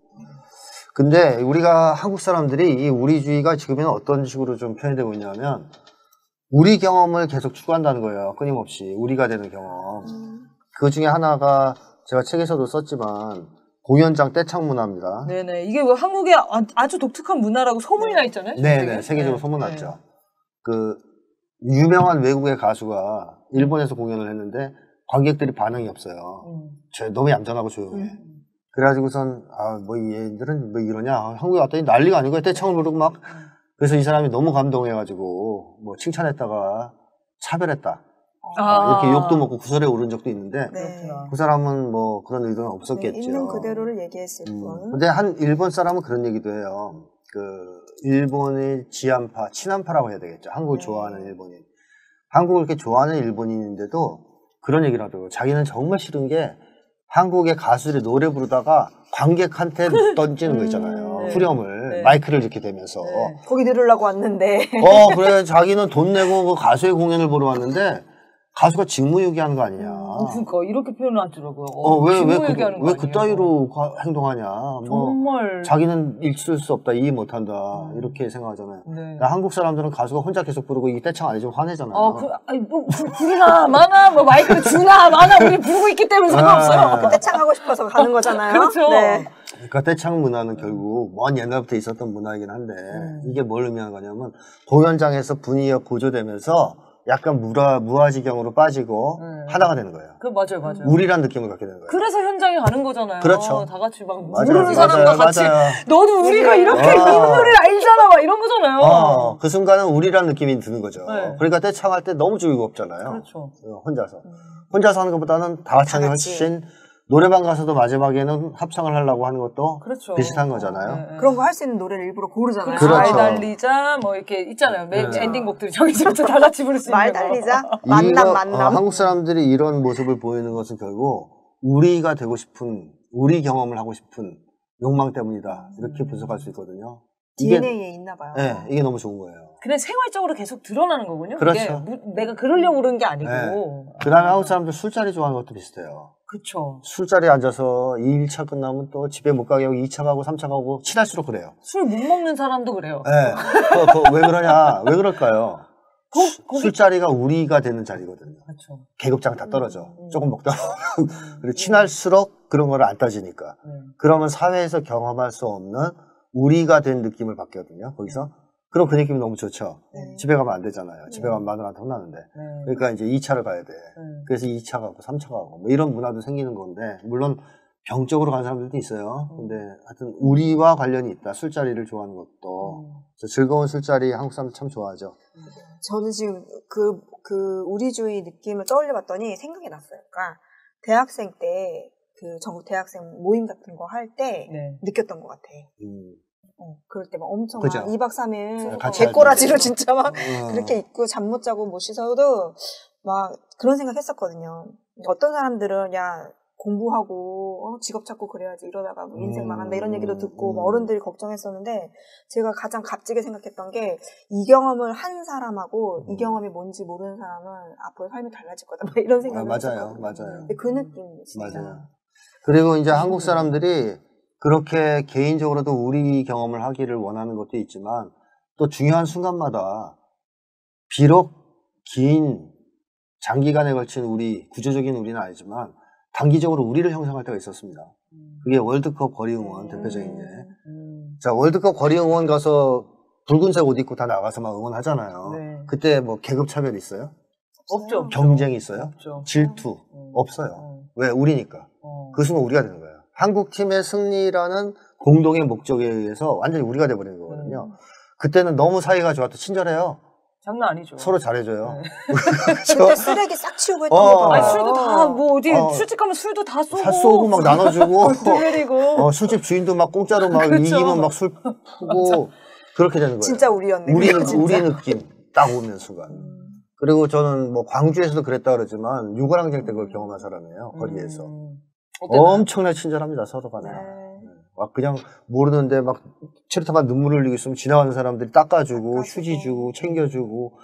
Speaker 2: 근데 우리가 한국 사람들이 이 우리주의가 지금은 어떤 식으로 좀 표현되고 있냐면 우리 경험을 계속 추구한다는 거예요. 끊임없이 우리가 되는 경험. 그 중에 하나가 제가 책에서도 썼지만 공연장 떼창 문화입니다.
Speaker 1: 네네. 이게 한국의 아주 독특한 문화라고 소문이 나 있잖아요.
Speaker 2: 네네. 세계적으로 소문났죠. 네. 그 유명한 외국의 가수가 일본에서 공연을 했는데 관객들이 반응이 없어요. 너무 얌전하고 조용해. 그래가지고선 뭐 얘들은 뭐 이러냐 한국에 왔더니 난리가 아니고 떼창을 부르고 막 그래서 이 사람이 너무 감동해가지고 뭐 칭찬했다가 차별했다. 이렇게 욕도 먹고 구설에 오른 적도 있는데
Speaker 3: 네.
Speaker 2: 그 사람은 뭐 그런 의도는 없었겠죠.
Speaker 3: 네, 있는 그대로를 얘기했을 뿐.
Speaker 2: 근데 한 일본 사람은 그런 얘기도 해요. 그 일본의 지한파, 친한파라고 해야 되겠죠. 한국을 좋아하는 일본인. 한국을 이렇게 좋아하는 일본인인데도 그런 얘기를 하더라고요. 자기는 정말 싫은 게 한국의 가수들이 노래 부르다가 관객한테 던지는 거 있잖아요.
Speaker 1: 네.
Speaker 2: 후렴을
Speaker 1: 네.
Speaker 2: 마이크를 이렇게 대면서
Speaker 3: 거기 들으려고 왔는데
Speaker 2: 그래 자기는 돈 내고 그 가수의 공연을 보러 왔는데 가수가 직무유기하는 거 아니냐.
Speaker 1: 그러니까 이렇게 표현을 하더라고요.
Speaker 2: 왜 그따위로 행동하냐.
Speaker 1: 정말.
Speaker 2: 자기는 읽을 수 없다, 이해 못한다 이렇게 생각하잖아요.
Speaker 1: 네.
Speaker 2: 한국 사람들은 가수가 혼자 계속 부르고 이 떼창 안 해주면 화내잖아요.
Speaker 1: 부르나 마나 뭐 마이크 주나 마나 우리 부르고 있기 때문에 상관없어요.
Speaker 3: 떼창하고 싶어서 가는 거잖아요.
Speaker 1: 그렇죠.
Speaker 3: 네.
Speaker 2: 그러니까 떼창 문화는 결국 먼 옛날부터 있었던 문화이긴 한데 이게 뭘 의미하는 거냐면 공연장에서 분위기가 고조되면서 약간 무아지경으로 빠지고 하나가 되는 거예요.
Speaker 1: 맞아요.
Speaker 2: 우리란 느낌을 갖게 되는 거예요.
Speaker 1: 그래서 현장에 가는 거잖아요.
Speaker 2: 그렇죠.
Speaker 1: 다 같이 막 모르는 사람과 같이
Speaker 2: 맞아요.
Speaker 1: 너도 우리가 이렇게 이 노래를 알잖아 막 이런 거잖아요.
Speaker 2: 그 순간은 우리란 느낌이 드는 거죠.
Speaker 1: 네.
Speaker 2: 그러니까 떼창할 때 너무 즐겁잖아요.
Speaker 1: 그렇죠.
Speaker 2: 혼자서 하는 것보다는 다 같이 하는 게 훨씬 노래방 가서도 마지막에는 합창을 하려고 하는 것도
Speaker 1: 그렇죠.
Speaker 2: 비슷한 거잖아요.
Speaker 1: 네.
Speaker 3: 그런 거 할 수 있는 노래를 일부러 고르잖아요.
Speaker 2: 그렇죠.
Speaker 1: 말 달리자 뭐 이렇게 있잖아요. 엔딩곡들이 정해져서 다 같이 부를 수 있는
Speaker 3: 말 달리자, 만남.
Speaker 2: 한국 사람들이 이런 모습을 보이는 것은 결국 우리가 되고 싶은, 우리 경험을 하고 싶은 욕망 때문이다. 이렇게 분석할 수 있거든요.
Speaker 3: DNA에 있나 봐요.
Speaker 2: 네, 이게 너무 좋은 거예요.
Speaker 1: 그냥 생활적으로 계속 드러나는 거군요.
Speaker 2: 그렇죠.
Speaker 1: 내가 그러려고 그런 게 아니고.
Speaker 2: 네. 그 다음에 한국 사람들 술자리 좋아하는 것도 비슷해요.
Speaker 1: 그렇죠.
Speaker 2: 술자리에 앉아서 1차 끝나면 또 집에 못 가게 하고 2차 가고 3차 가고 친할수록 그래요.
Speaker 1: 술 못 먹는 사람도 그래요.
Speaker 2: 네. 왜 그러냐? 왜 그럴까요? 술자리가 우리가 되는 자리거든요.
Speaker 1: 그렇죠.
Speaker 2: 계급장 다 떨어져. 조금 먹다 보면. 그리고 친할수록 그런 거를 안 따지니까. 그러면 사회에서 경험할 수 없는 우리가 된 느낌을 받거든요. 거기서. 그럼 그 느낌이 너무 좋죠. 집에 가면 안 되잖아요. 집에 가면 마누라한테 혼나는데. 그러니까 이제 2차를 가야 돼. 그래서 2차 가고 3차 가고 뭐 이런 문화도 생기는 건데 물론 병적으로 가는 사람들도 있어요. 근데 하여튼 우리와 관련이 있다. 술자리를 좋아하는 것도. 즐거운 술자리 한국 사람들 참 좋아하죠.
Speaker 3: 저는 지금 그 우리주의 느낌을 떠올려 봤더니 생각이 났어요. 그러니까 대학생 때 그 전국 대학생 모임 같은 거 할 때 느꼈던 것 같아. 그럴 때 막 엄청
Speaker 2: 그죠?
Speaker 3: 2박 3일
Speaker 2: 같이
Speaker 3: 개꼬라지로 진짜 막 그렇게 있고 잠 못 자고 못 씻어도 막 그런 생각 했었거든요. 어떤 사람들은 야 공부하고 직업 찾고 그래야지 이러다가 뭐 인생 망한다 이런 얘기도 듣고 뭐 어른들이 걱정했었는데 제가 가장 값지게 생각했던 게 이 경험을 한 사람하고 이 경험이 뭔지 모르는 사람은 앞으로 삶이 달라질 거다 막 이런 생각을 했었거든요.
Speaker 2: 맞아요.
Speaker 3: 근데 그 느낌 진짜.
Speaker 2: 맞아요. 그리고 이제 한국 사람들이 그렇게 개인적으로도 우리 경험을 하기를 원하는 것도 있지만 또 중요한 순간마다 비록 긴 장기간에 걸친 우리 구조적인 우리는 아니지만 단기적으로 우리를 형성할 때가 있었습니다. 그게 월드컵 거리응원 대표적인 게. 자, 월드컵 거리응원 가서 붉은색 옷 입고 다 나가서 막 응원하잖아요.
Speaker 1: 네.
Speaker 2: 그때 뭐 계급 차별 있어요?
Speaker 1: 없죠.
Speaker 2: 경쟁이 있어요?
Speaker 1: 없죠.
Speaker 2: 질투 없어요. 왜? 우리니까. 그 순간 우리가 되는 거예요. 한국 팀의 승리라는 공동의 목적에 의해서 완전히 우리가 돼버리는 거거든요. 그때는 너무 사이가 좋았다. 친절해요.
Speaker 1: 장난 아니죠.
Speaker 2: 서로 잘해줘요.
Speaker 3: 그때 쓰레기 싹 치우고 했던 거
Speaker 1: 아니, 술도 다 뭐 어디 술집 가면 술도 다 쏘고
Speaker 2: 다 쏘고 막 나눠주고
Speaker 1: 때리고
Speaker 2: 술집 주인도 막 공짜로 막
Speaker 1: 그렇죠.
Speaker 2: 이기면 막 술 푸고 그렇게 되는 거예요.
Speaker 3: 진짜 우리였네.
Speaker 2: 우리 느낌 딱 오는 순간. 그리고 저는 뭐 광주에서도 그랬다 그러지만 유관항쟁 때 그걸 경험한 사람이에요. 거리에서. 엄청나게 친절합니다. 서로 간에. 막 그냥 모르는데 막 체류타만 눈물을 흘리고 있으면 지나가는 사람들이 닦아주고 휴지 주고 챙겨주고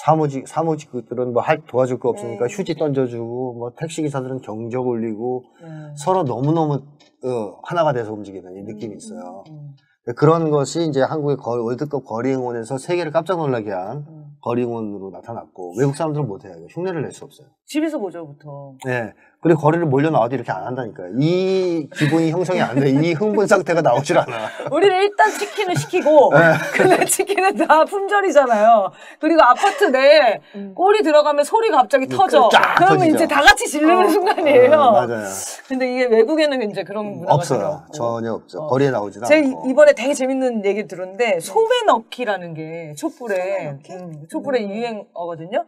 Speaker 2: 사무직들은 뭐 도와줄 거 없으니까 휴지 던져주고 뭐 택시기사들은 경적 올리고 서로 너무너무 하나가 돼서 움직이는 이 느낌이 있어요. 그런 것이 이제 한국의 월드컵 거리응원에서 세계를 깜짝 놀라게 한 거리응원으로 나타났고 외국 사람들은 못해요. 흉내를 낼 수 없어요.
Speaker 1: 집에서 보죠, 보통.
Speaker 2: 네. 그리고 거리를 몰려 나와도 이렇게 안 한다니까요. 이 기분이 형성이 안 돼. 이 흥분 상태가 나오질 않아.
Speaker 1: 우리는 일단 치킨을 시키고, 근데 치킨은 다 품절이잖아요. 그리고 아파트 내에 골이 들어가면 소리가 갑자기 터져. 그러면
Speaker 2: 터지죠.
Speaker 1: 이제 다 같이 지르는 순간이에요.
Speaker 2: 맞아요.
Speaker 1: 근데 이게 외국에는 이제 그런 문화가
Speaker 2: 없어요. 전혀 없죠. 거리에 나오지도
Speaker 1: 제가
Speaker 2: 않고.
Speaker 1: 이번에 되게 재밌는 얘기 들었는데, 소매 넣기라는 게 촛불에 유행어거든요.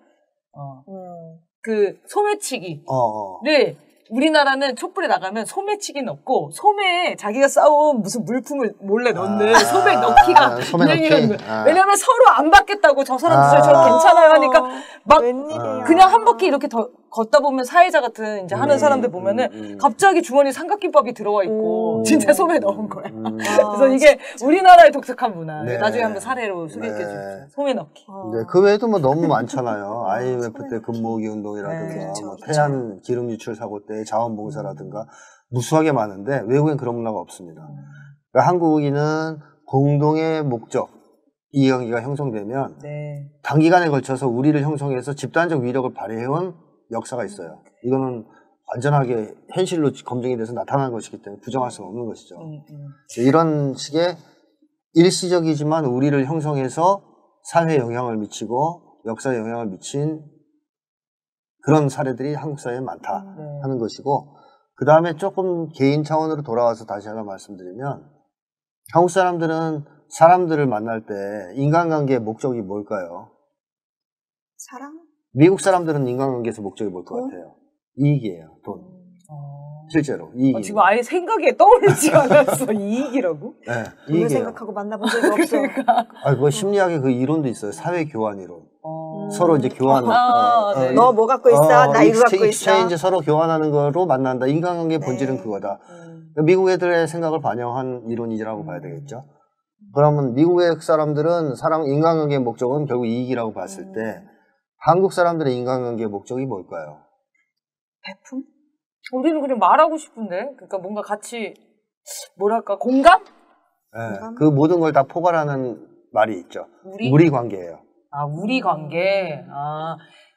Speaker 1: 그 소매치기. 네. 우리나라는 촛불에 나가면 소매치기는 없고 소매에 자기가 쌓아온 무슨 물품을 몰래 넣는 소매 넣기가 유행이라는 거예요. 왜냐면 서로 안 받겠다고 저 사람 진짜 저 괜찮아요 하니까 막
Speaker 3: 웬일이야.
Speaker 1: 그냥 한 바퀴 이렇게 걷다 보면 사회자 같은 이제 하는 사람들 보면은 갑자기 주머니에 삼각김밥이 들어와 있고 진짜 소매 넣은 거야. 그래서 이게 우리나라의 독특한 문화.
Speaker 2: 네.
Speaker 1: 나중에 한번 사례로 소개해
Speaker 2: 네.
Speaker 1: 줄게요. 소매 넣기.
Speaker 2: 네, 그 외에도 뭐 너무 많잖아요. IMF 때 금모으기 운동이라든가,
Speaker 1: 네,
Speaker 3: 그렇죠,
Speaker 2: 뭐
Speaker 3: 그렇죠.
Speaker 2: 태안 기름 유출 사고 때 자원봉사라든가 무수하게 많은데 외국엔 그런 문화가 없습니다. 그러니까 한국인은 공동의 목적, 이해관계가 형성되면
Speaker 1: 네.
Speaker 2: 단기간에 걸쳐서 우리를 형성해서 집단적 위력을 발휘해온 역사가 있어요. 이거는 완전하게 현실로 검증이 돼서 나타난 것이기 때문에 부정할 수는 없는 것이죠. 이런 식의 일시적이지만 우리를 형성해서 사회에 영향을 미치고 역사에 영향을 미친 그런 사례들이 한국 사회에 많다 하는 것이고, 그 다음에 조금 개인 차원으로 돌아와서 다시 하나 말씀드리면, 한국 사람들은 사람들을 만날 때 인간관계의 목적이 뭘까요?
Speaker 3: 사랑?
Speaker 2: 미국 사람들은 인간관계에서 목적이 뭘 것 같아요? 이익이에요. 돈. 실제로 이익.
Speaker 1: 지금 아예 생각에 떠오르지가 않았어. 이익이라고?
Speaker 2: 네,
Speaker 3: 돈을
Speaker 2: 이익이에요.
Speaker 3: 생각하고 만나본 적이 없어.
Speaker 2: 아, 그거 심리학의 그 이론도 있어요. 사회 교환 이론. 서로 이제 교환.
Speaker 1: 네.
Speaker 3: 너 뭐 갖고 있어? 나 이거 갖고 있어.
Speaker 2: 익스체인지 서로 교환하는 거로 만난다. 인간관계의 본질은 그거다. 미국 애들의 생각을 반영한 이론이라고 봐야 되겠죠. 그러면 미국의 사람들은 인간관계의 목적은 결국 이익이라고 봤을 때, 한국 사람들의 인간관계의 목적이 뭘까요?
Speaker 3: 배품?
Speaker 1: 우리는 그냥 말하고 싶은데, 그러니까 뭔가 같이 뭐랄까 공감?
Speaker 2: 네, 그 모든 걸 다 포괄하는 말이 있죠. 우리 관계예요.
Speaker 1: 아, 우리 관계. 아,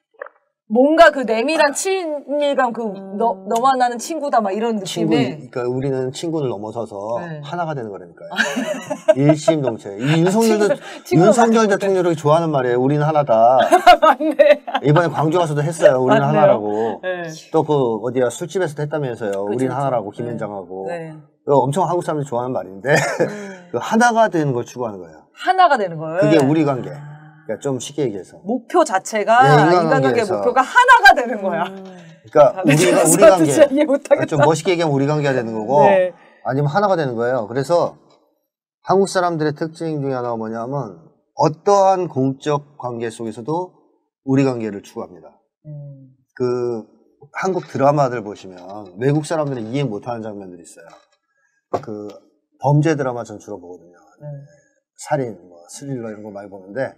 Speaker 1: 뭔가 그 내밀한 친밀감, 너만 나는 친구다, 막 이런 느낌에.
Speaker 2: 그러니까 우리는 친구를 넘어서서
Speaker 1: 네.
Speaker 2: 하나가 되는 거라니까요. 일심동체. 이 윤석열 대통령이 좋아하는 말이에요. 우리는 하나다.
Speaker 1: 맞네.
Speaker 2: 이번에 광주 가서도 했어요. 우리는
Speaker 1: 맞네요.
Speaker 2: 하나라고.
Speaker 1: 네.
Speaker 2: 또 어디야 술집에서도 했다면서요. 우리는 하나라고, 김현장하고.
Speaker 1: 네.
Speaker 2: 엄청 한국 사람들이 좋아하는 말인데 그 하나가 되는 걸 추구하는 거예요.
Speaker 1: 하나가 되는 거예요.
Speaker 2: 그게 우리 관계. 그러니까 좀 쉽게 얘기해서.
Speaker 1: 목표 자체가
Speaker 2: 네,
Speaker 1: 인간관계 목표가 하나가 되는 거야.
Speaker 2: 그러니까 우리 관계.
Speaker 1: 진짜 이해 못하겠다.
Speaker 2: 좀 멋있게 얘기하면 우리 관계가 되는 거고,
Speaker 1: 네.
Speaker 2: 아니면 하나가 되는 거예요. 그래서 한국 사람들의 특징 중에 하나가 뭐냐면 어떠한 공적 관계 속에서도 우리 관계를 추구합니다. 그 한국 드라마들 보시면 외국 사람들은 이해 못하는 장면들이 있어요. 그 범죄 드라마 전 주로 보거든요. 살인, 뭐 스릴러 이런 거 많이 보는데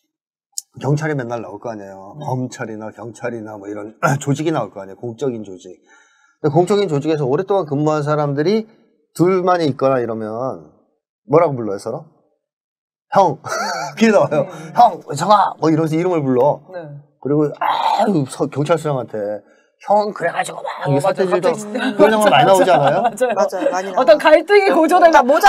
Speaker 2: 경찰이 맨날 나올 거 아니에요. 검찰이나 경찰이나 뭐 이런 조직이 나올 거 아니에요. 공적인 조직. 근데 공적인 조직에서 오랫동안 근무한 사람들이 둘만이 있거나 이러면 뭐라고 불러요, 서로? 형! 그게 나와요. 형! 정아! 뭐 이러면서 이름을 불러.
Speaker 1: 네.
Speaker 2: 그리고 경찰서장한테 형 그래가지고 막 이게
Speaker 1: 맞아,
Speaker 2: 사태질도
Speaker 1: 갑자기
Speaker 2: 그런 장면 많이 나오지 않아요?
Speaker 1: 맞아요.
Speaker 3: 맞아요. 많이 나와.
Speaker 1: 어떤 갈등이 고조되면
Speaker 3: 모자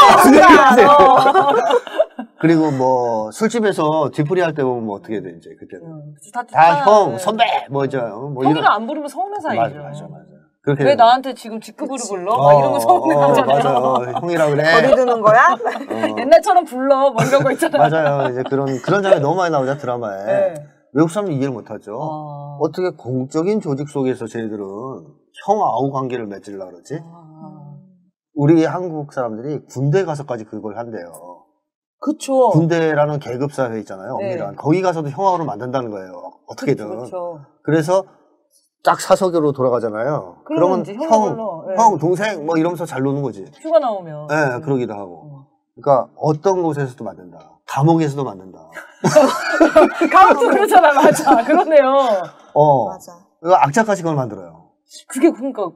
Speaker 2: 그리고 뭐 술집에서 뒤풀이 할 때 보면 뭐 어떻게 돼 이제 그때는
Speaker 1: 다
Speaker 2: 형 선배 뭐죠 뭐
Speaker 1: 형이랑
Speaker 2: 이런
Speaker 1: 안 부르면 서운한 사이죠.
Speaker 2: 맞아 그렇게
Speaker 1: 왜
Speaker 2: 되는
Speaker 1: 나한테 지금 직급으로 불러? 막 이런 거 서운해하잖아요.
Speaker 2: 맞아요 형이라 그래
Speaker 3: 거리 두는 거야?
Speaker 1: 옛날처럼 불러 뭐 이런 거 있잖아요.
Speaker 2: 맞아요 이제 그런 장면 너무 많이 나오죠 드라마에
Speaker 1: 네.
Speaker 2: 외국 사람들 이해를 못하죠. 어떻게 공적인 조직 속에서 쟤들은 형아우 관계를 맺으려고 그러지? 우리 한국 사람들이 군대 가서까지 그걸 한대요.
Speaker 1: 그쵸.
Speaker 2: 군대라는 계급 사회 있잖아요.
Speaker 1: 네.
Speaker 2: 엄밀한. 거기 가서도 형아로 만든다는 거예요. 어떻게든.
Speaker 1: 그쵸.
Speaker 2: 그래서 딱 사석으로 돌아가잖아요. 그러면
Speaker 1: 이제
Speaker 2: 형, 동생 뭐 이러면서 잘 노는 거지.
Speaker 1: 휴가 나오면.
Speaker 2: 네, 그러기도 하고. 그러니까 어떤 곳에서도 만든다. 감옥에서도 만든다.
Speaker 1: 감옥도 그렇잖아. 맞아. 그러네요.
Speaker 3: 맞아.
Speaker 2: 악착같이 그걸 만들어요.
Speaker 1: 그게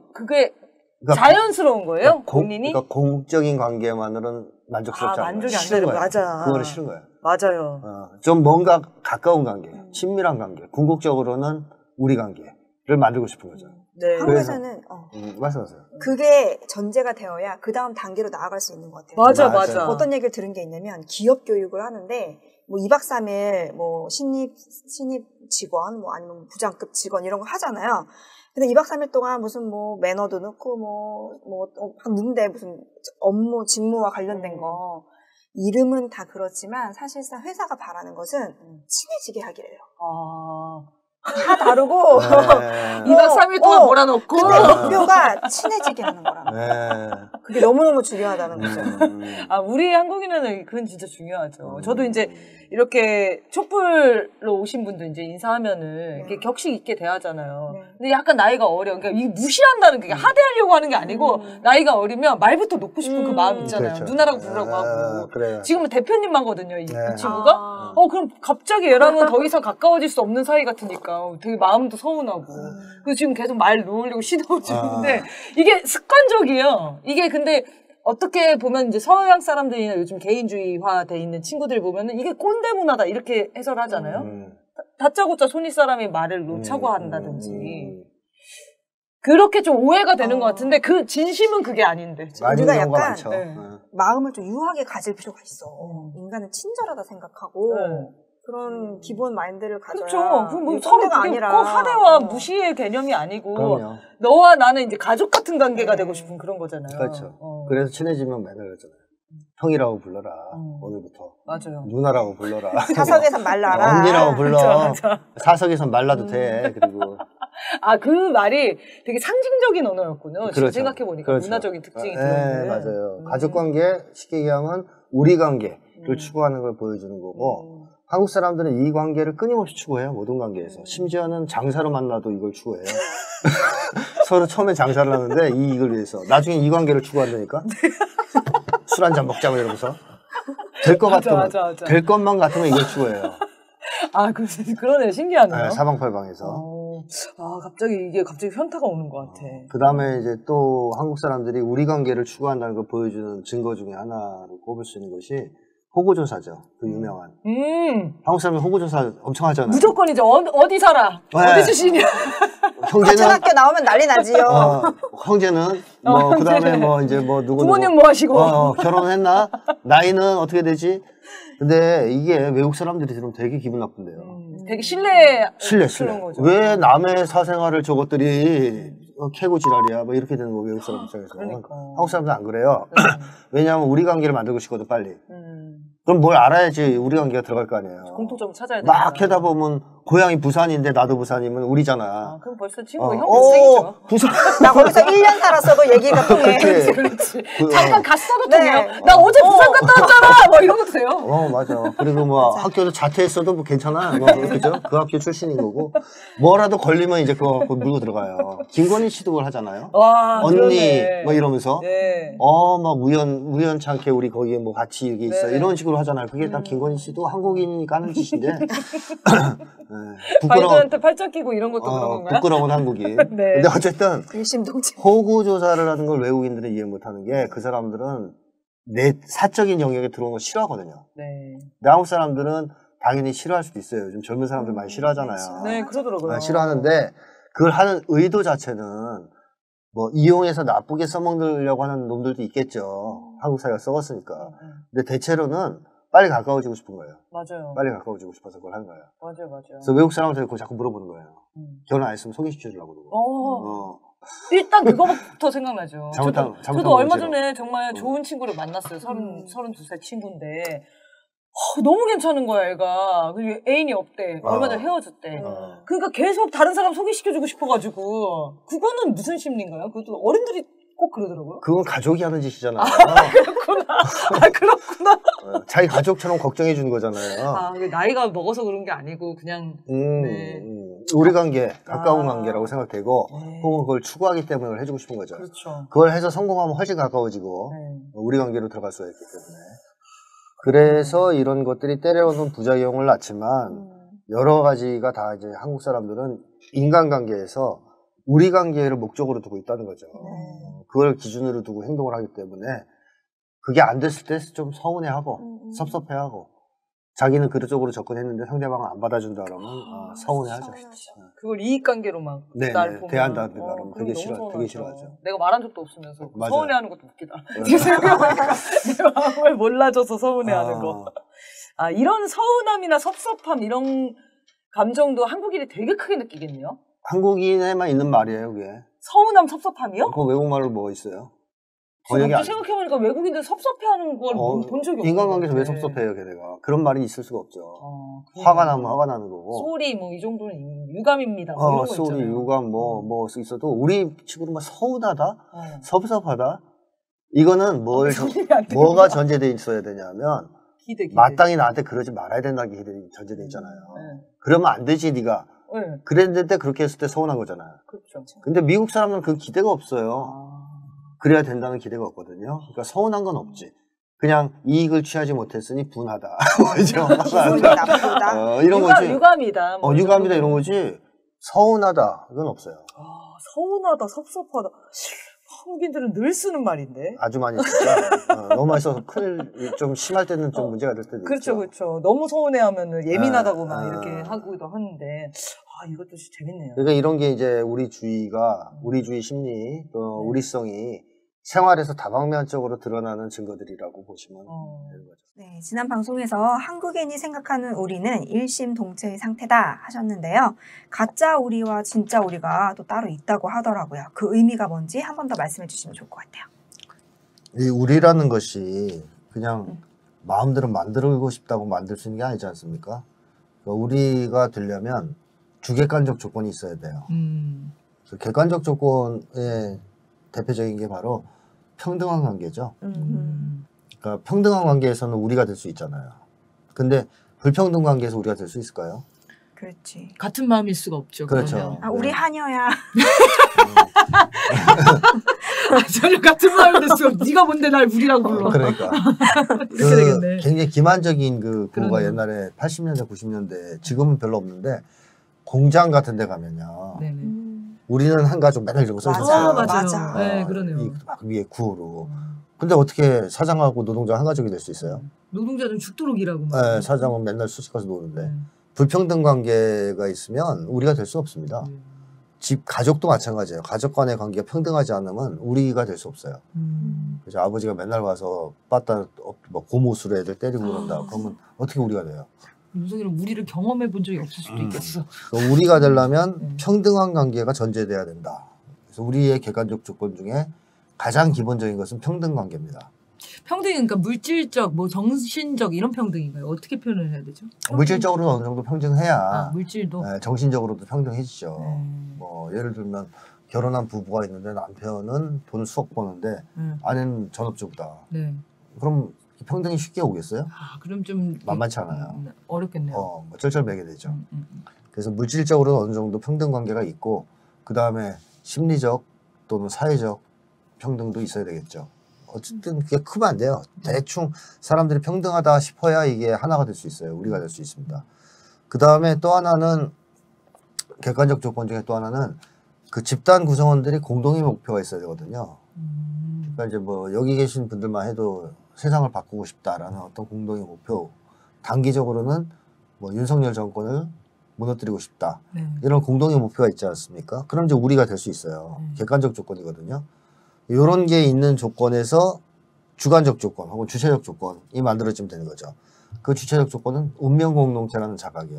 Speaker 1: 자연스러운 거예요? 본인이?
Speaker 2: 그러니까 공적인 관계만으로는 만족스럽지 않아요.
Speaker 1: 만족이 안
Speaker 2: 싫은
Speaker 1: 되는
Speaker 2: 거예요.
Speaker 3: 맞아.
Speaker 2: 그거는 싫은 거예요.
Speaker 1: 맞아요.
Speaker 2: 좀 뭔가 가까운 관계, 친밀한 관계, 궁극적으로는 우리 관계를 만들고 싶은 거죠.
Speaker 1: 네.
Speaker 3: 한국에서는
Speaker 2: 말씀하세요.
Speaker 3: 그게 전제가 되어야 그 다음 단계로 나아갈 수 있는 것 같아요.
Speaker 1: 맞아.
Speaker 3: 어떤 얘기를 들은 게 있냐면 기업 교육을 하는데 뭐 2박 3일 뭐 신입 직원 뭐 아니면 부장급 직원 이런 거 하잖아요. 근데 2박 3일 동안 무슨 뭐 매너도 넣고 막 넣는데 무슨 업무 직무와 관련된 거 이름은 다 그렇지만 사실상 회사가 바라는 것은 친해지게 하기래요. 다 다르고
Speaker 2: 네.
Speaker 1: 2박 3일 동안 몰아넣고.
Speaker 3: 근데 목표가 친해지게 하는 거라.
Speaker 2: 네.
Speaker 3: 그게 너무너무 중요하다는 거죠.
Speaker 1: 아, 우리 한국인은 그건 진짜 중요하죠. 저도 이제 이렇게 촛불로 오신 분들 이제 인사하면은 이렇게 격식 있게 대하잖아요.
Speaker 3: 네.
Speaker 1: 근데 약간 나이가 어려. 그러니까 이게 무시한다는 게 하대하려고 하는 게 아니고 나이가 어리면 말부터 놓고 싶은 그 마음 있잖아요.
Speaker 2: 그렇죠.
Speaker 1: 누나라고 부르라고 하고.
Speaker 2: 그래요.
Speaker 1: 지금은 대표님만거든요, 이
Speaker 2: 네.
Speaker 1: 친구가. 그럼 갑자기 얘랑은 더 이상 가까워질 수 없는 사이 같으니까 되게 마음도 서운하고. 그래서 지금 계속 말 놓으려고 시도를 주는데 이게 습관적이에요. 이게 근데 어떻게 보면 이제 서양 사람들이나 요즘 개인주의화 돼 있는 친구들 보면은 이게 꼰대 문화다 이렇게 해설하잖아요. 다짜고짜 손윗 사람이 말을 놓자고 한다든지. 그렇게 좀 오해가 되는 것 같은데 그 진심은 그게 아닌데.
Speaker 3: 우리가 약간
Speaker 2: 많죠.
Speaker 1: 네.
Speaker 3: 마음을 좀 유하게 가질 필요가 있어. 인간은 친절하다 생각하고
Speaker 1: 네.
Speaker 3: 그런 기본 마인드를 가져야.
Speaker 1: 그렇죠. 그럼 뭐
Speaker 3: 이게
Speaker 1: 서로
Speaker 3: 꼰대가
Speaker 1: 그게
Speaker 3: 아니라.
Speaker 1: 꼭 하대와 무시의 개념이 아니고
Speaker 2: 그럼요.
Speaker 1: 너와 나는 이제 가족 같은 관계가 되고 싶은 그런 거잖아요.
Speaker 2: 그렇죠. 그래서 친해지면 맨날 그러잖아요. 형이라고 불러라. 오늘부터.
Speaker 1: 맞아요.
Speaker 2: 누나라고 불러라.
Speaker 3: 사석에서 말 놔라.
Speaker 2: 언니라고 불러.
Speaker 1: 맞아.
Speaker 2: 사석에선 말라도 돼. 그리고
Speaker 1: 아, 그 말이 되게 상징적인 언어였군요. 지금
Speaker 2: 그렇죠.
Speaker 1: 생각해보니까
Speaker 2: 그렇죠.
Speaker 1: 문화적인 특징이
Speaker 2: 네,
Speaker 1: 들어있는.
Speaker 2: 맞아요. 가족관계, 쉽게 얘기하면 우리 관계를 추구하는 걸 보여주는 거고 한국 사람들은 이 관계를 끊임없이 추구해요. 모든 관계에서. 심지어는 장사로 만나도 이걸 추구해요. 서로 처음에 장사를 하는데 이익을 위해서. 나중에 이 관계를 추구한다니까. 술 한잔 먹자 뭐 이러면서. 될 것 같으면.
Speaker 1: 맞아.
Speaker 2: 될 것만 같으면 이걸 추구해요.
Speaker 1: 아, 그러네요. 신기하네요.
Speaker 2: 네, 사방팔방에서.
Speaker 1: 아, 갑자기 이게 현타가 오는 것 같아.
Speaker 2: 그 다음에 이제 또 한국 사람들이 우리 관계를 추구한다는 걸 보여주는 증거 중에 하나로 꼽을 수 있는 것이 호구조사죠. 그 유명한. 한국 사람은 호구조사 엄청 하잖아요.
Speaker 1: 무조건이죠. 어디 살아?
Speaker 2: 네.
Speaker 1: 어디 출신이야?
Speaker 3: 같은 학교 나오면 난리 나지요.
Speaker 2: 형제는 뭐 그다음에 뭐 이제 뭐 누구
Speaker 1: 부모님 뭐 하시고?
Speaker 2: 결혼했나? 나이는 어떻게 되지? 근데 이게 외국 사람들이 들으면 되게 기분 나쁜데요.
Speaker 1: 되게 신뢰. 거죠.
Speaker 2: 왜 남의 사생활을 저것들이 캐고 지랄이야? 뭐 이렇게 되는 거 외국 사람 입장에서.
Speaker 1: 그러니까.
Speaker 2: 한국 사람들은 안 그래요. 왜냐하면 우리 관계를 만들고 싶거든 빨리. 그럼 뭘 알아야지 우리 관계가 들어갈 거 아니에요.
Speaker 1: 공통점을 찾아야 돼.
Speaker 2: 막 캐다 보면 고향이 부산인데 나도 부산이면 우리잖아.
Speaker 1: 아, 그럼 벌써 친구가 형 동생이죠.
Speaker 2: 부산.
Speaker 3: 나 거기서 1년 살았어도 얘기가 통해.
Speaker 1: 그렇지. 잠깐 갔어도
Speaker 3: 네.
Speaker 1: 통해요. 나 어제 부산 갔다 왔잖아. 뭐 이런 것도 돼요.
Speaker 2: 맞아. 그리고 뭐 학교도 자퇴했어도 뭐 괜찮아. 뭐 그죠? 그 학교 출신인 거고. 뭐라도 걸리면 이제 그거 물고 들어가요. 김건희 씨도 그걸 하잖아요.
Speaker 1: 와,
Speaker 2: 언니
Speaker 1: 그러네.
Speaker 2: 뭐 이러면서.
Speaker 1: 네.
Speaker 2: 막 우연찮게 우리 거기에 뭐 같이 이게 있어.
Speaker 1: 네.
Speaker 2: 이런 식으로 하잖아요. 그게 다 김건희 씨도 한국인이니까 하는 짓인데. 네.
Speaker 1: 발도한테 팔짱 끼고 이런 것도 그런 건가요?
Speaker 2: 부끄러운 한국인.
Speaker 1: 네.
Speaker 2: 근데 어쨌든
Speaker 3: 일심동체.
Speaker 2: 호구 조사를 하는 걸 외국인들은 이해 못하는 게 그 사람들은 내 사적인 영역에 들어오는 거 싫어하거든요.
Speaker 1: 네.
Speaker 2: 근데 한국 사람들은 당연히 싫어할 수도 있어요. 요즘 젊은 사람들 많이 싫어하잖아요.
Speaker 1: 네, 그러더라고요.
Speaker 2: 싫어하는데 그걸 하는 의도 자체는 뭐 이용해서 나쁘게 써먹으려고 하는 놈들도 있겠죠. 한국 사회가 썩었으니까. 근데 대체로는 빨리 가까워지고 싶은 거예요.
Speaker 1: 맞아요.
Speaker 2: 빨리 가까워지고 싶어서 그걸 하는 거예요.
Speaker 1: 맞아요.
Speaker 2: 그래서 외국 사람한테 그거 자꾸 물어보는 거예요. 결혼 안 했으면 소개시켜주려고 그러고.
Speaker 1: 일단 그거부터 생각나죠.
Speaker 2: 잘못한
Speaker 1: 저도 얼마
Speaker 2: 거지로.
Speaker 1: 전에 정말 좋은 친구를 만났어요. 32살 친구인데. 너무 괜찮은 거야, 애가. 그리고 애인이 없대. 얼마 전에 헤어졌대. 그러니까 계속 다른 사람 소개시켜주고 싶어가지고. 그거는 무슨 심리인가요? 그것도 어른들이 꼭 그러더라고요.
Speaker 2: 그건 가족이 하는 짓이잖아요.
Speaker 1: 그렇구나.
Speaker 2: 자기 가족처럼 걱정해 주는 거잖아요.
Speaker 1: 나이가 먹어서 그런 게 아니고 그냥. 네.
Speaker 2: 우리 관계, 가까운 관계라고 생각되고 혹은 그걸 추구하기 때문에 그걸 해주고 싶은 거죠.
Speaker 1: 그렇죠.
Speaker 2: 그걸 해서 성공하면 훨씬 가까워지고
Speaker 1: 네.
Speaker 2: 우리 관계로 들어갈 수가 있기 때문에. 그래서 이런 것들이 때려오는 부작용을 낳지만 여러 가지가 다 이제 한국 사람들은 인간관계에서 우리 관계를 목적으로 두고 있다는 거죠. 그걸 기준으로 두고 행동을 하기 때문에 그게 안 됐을 때 좀 서운해하고 섭섭해하고 자기는 그쪽으로 접근했는데 상대방은 안 받아준다 그러면 서운해하죠.
Speaker 1: 그걸 이익관계로 막 날 보면
Speaker 2: 대한다든가 그러면
Speaker 1: 그럼
Speaker 2: 되게
Speaker 1: 너무
Speaker 2: 되게
Speaker 1: 서운하죠.
Speaker 2: 싫어하죠.
Speaker 1: 내가 말한 적도 없으면서
Speaker 2: 맞아요.
Speaker 1: 서운해하는 것도 웃기다. 지금 생각해보니까 내 마음을 몰라줘서 서운해하는 거. 이런 서운함이나 섭섭함 이런 감정도 한국인이 되게 크게 느끼겠네요.
Speaker 2: 한국인에만 있는 말이에요, 그게.
Speaker 1: 서운함, 섭섭함이요?
Speaker 2: 그 외국말로 뭐 있어요? 번역이
Speaker 1: 또 생각해보니까 외국인들 섭섭해하는 걸 본 적이 없어요.
Speaker 2: 인간관계에서 왜 섭섭해요, 걔네가? 그런 말이 있을 수가 없죠. 화가 나면 화가 나는 거고.
Speaker 1: 소리 뭐 이 정도는 유감입니다. 뭐 이런 거
Speaker 2: 소리,
Speaker 1: 있잖아요.
Speaker 2: 유감 뭐 있어도 우리 식으로 막 서운하다, 섭섭하다. 이거는 뭐가 전제돼 있어야 되냐면 기대. 마땅히 나한테 그러지 말아야 된다는 게 전제돼 있잖아요. 그러면 안 되지 네가. 그랬는데 그렇게 했을 때 서운한 거잖아요. 그렇죠. 근데 미국 사람은 그 기대가 없어요. 그래야 된다는 기대가 없거든요. 그러니까 서운한 건 없지. 그냥 이익을 취하지 못했으니 분하다. 이런 거지.
Speaker 1: 유감이다. 뭐
Speaker 2: 유감이다 이런 거지. 서운하다 이건 없어요.
Speaker 1: 서운하다, 섭섭하다. 한국인들은 늘 쓰는 말인데.
Speaker 2: 아주 많이 쓰죠. 너무 많이 써서 좀 심할 때는 좀 문제가 될 때도 있죠.
Speaker 1: 그렇죠. 너무 서운해하면 예민하다고 막 이렇게 하기도 하는데. 이것도 재밌네요.
Speaker 2: 그러니까 이런 게 이제 우리 주의 심리, 또 우리성이 생활에서 다방면적으로 드러나는 증거들이라고 보시면 되는 거죠.
Speaker 3: 네, 지난 방송에서 한국인이 생각하는 우리는 일심동체의 상태다 하셨는데요. 가짜 우리와 진짜 우리가 또 따로 있다고 하더라고요. 그 의미가 뭔지 한 번 더 말씀해 주시면 좋을 것 같아요.
Speaker 2: 이 우리라는 것이 그냥 마음대로 만들고 싶다고 만들 수 있는 게 아니지 않습니까? 그러니까 우리가 되려면 주객관적 조건이 있어야 돼요. 그 객관적 조건의 대표적인 게 바로 평등한 관계죠. 그러니까 평등한 관계에서는 우리가 될 수 있잖아요. 근데 불평등 관계에서 우리가 될 수 있을까요?
Speaker 3: 그렇지.
Speaker 1: 같은 마음일 수가 없죠.
Speaker 2: 그렇죠.
Speaker 3: 우리 하녀야.
Speaker 1: 전혀 같은 마음이 됐어. 네가 뭔데 날 우리라고 불러.
Speaker 2: 그러니까.
Speaker 1: 이렇게 되겠네.
Speaker 2: 굉장히 기만적인 그 구호가 옛날에 80년대, 90년대 지금은 별로 없는데 공장 같은 데 가면요. 우리는 한 가족 맨날 이러고 써 있어요.
Speaker 3: 맞아.
Speaker 1: 네, 그러네요.
Speaker 2: 막 위에 구호로. 근데 어떻게 사장하고 노동자 한 가족이 될 수 있어요?
Speaker 1: 노동자는 죽도록 일하고.
Speaker 2: 네, 사장은 맨날 수십 가서 노는데. 불평등 관계가 있으면 우리가 될 수 없습니다. 집 가족도 마찬가지예요. 가족 간의 관계가 평등하지 않으면 우리가 될 수 없어요. 그래서 아버지가 맨날 와서 빠따 고무수로 애들 때리고 그런다. 그러면 어떻게 우리가 돼요?
Speaker 1: 윤석이는 우리를 경험해 본 적이 없을 수도 있겠어.
Speaker 2: 그러니까 우리가 되려면 평등한 관계가 전제돼야 된다. 그래서 우리의 객관적 조건 중에 가장 기본적인 것은 평등 관계입니다.
Speaker 1: 평등이 그러니까 물질적, 뭐 정신적 이런 평등인가요? 어떻게 표현을 해야 되죠?
Speaker 2: 물질적으로는 어느 정도 평등해야
Speaker 1: 물질도
Speaker 2: 정신적으로도 평등해지죠. 뭐 예를 들면 결혼한 부부가 있는데 남편은 돈을 수억 버는데 아내는 전업주부다. 그럼 평등이 쉽게 오겠어요?
Speaker 1: 그럼 좀
Speaker 2: 만만치 않아요.
Speaker 1: 어렵겠네요.
Speaker 2: 뭐 쩔쩔매게 되죠. 그래서 물질적으로 어느 정도 평등 관계가 있고 그 다음에 심리적 또는 사회적 평등도 있어야 되겠죠. 어쨌든 그게 크면 안 돼요. 대충 사람들이 평등하다 싶어야 이게 하나가 될 수 있어요. 우리가 될 수 있습니다. 그 다음에 또 하나는 객관적 조건 중에 또 하나는 그 집단 구성원들이 공동의 목표가 있어야 되거든요. 그러니까 이제 뭐 여기 계신 분들만 해도 세상을 바꾸고 싶다라는 어떤 공동의 목표. 단기적으로는 뭐 윤석열 정권을 무너뜨리고 싶다. 이런 공동의 목표가 있지 않습니까? 그럼 이제 우리가 될 수 있어요. 객관적 조건이거든요. 이런 게 있는 조건에서 주관적 조건 혹은 주체적 조건이 만들어지면 되는 거죠. 그 주체적 조건은 운명 공동체라는 자각이에요.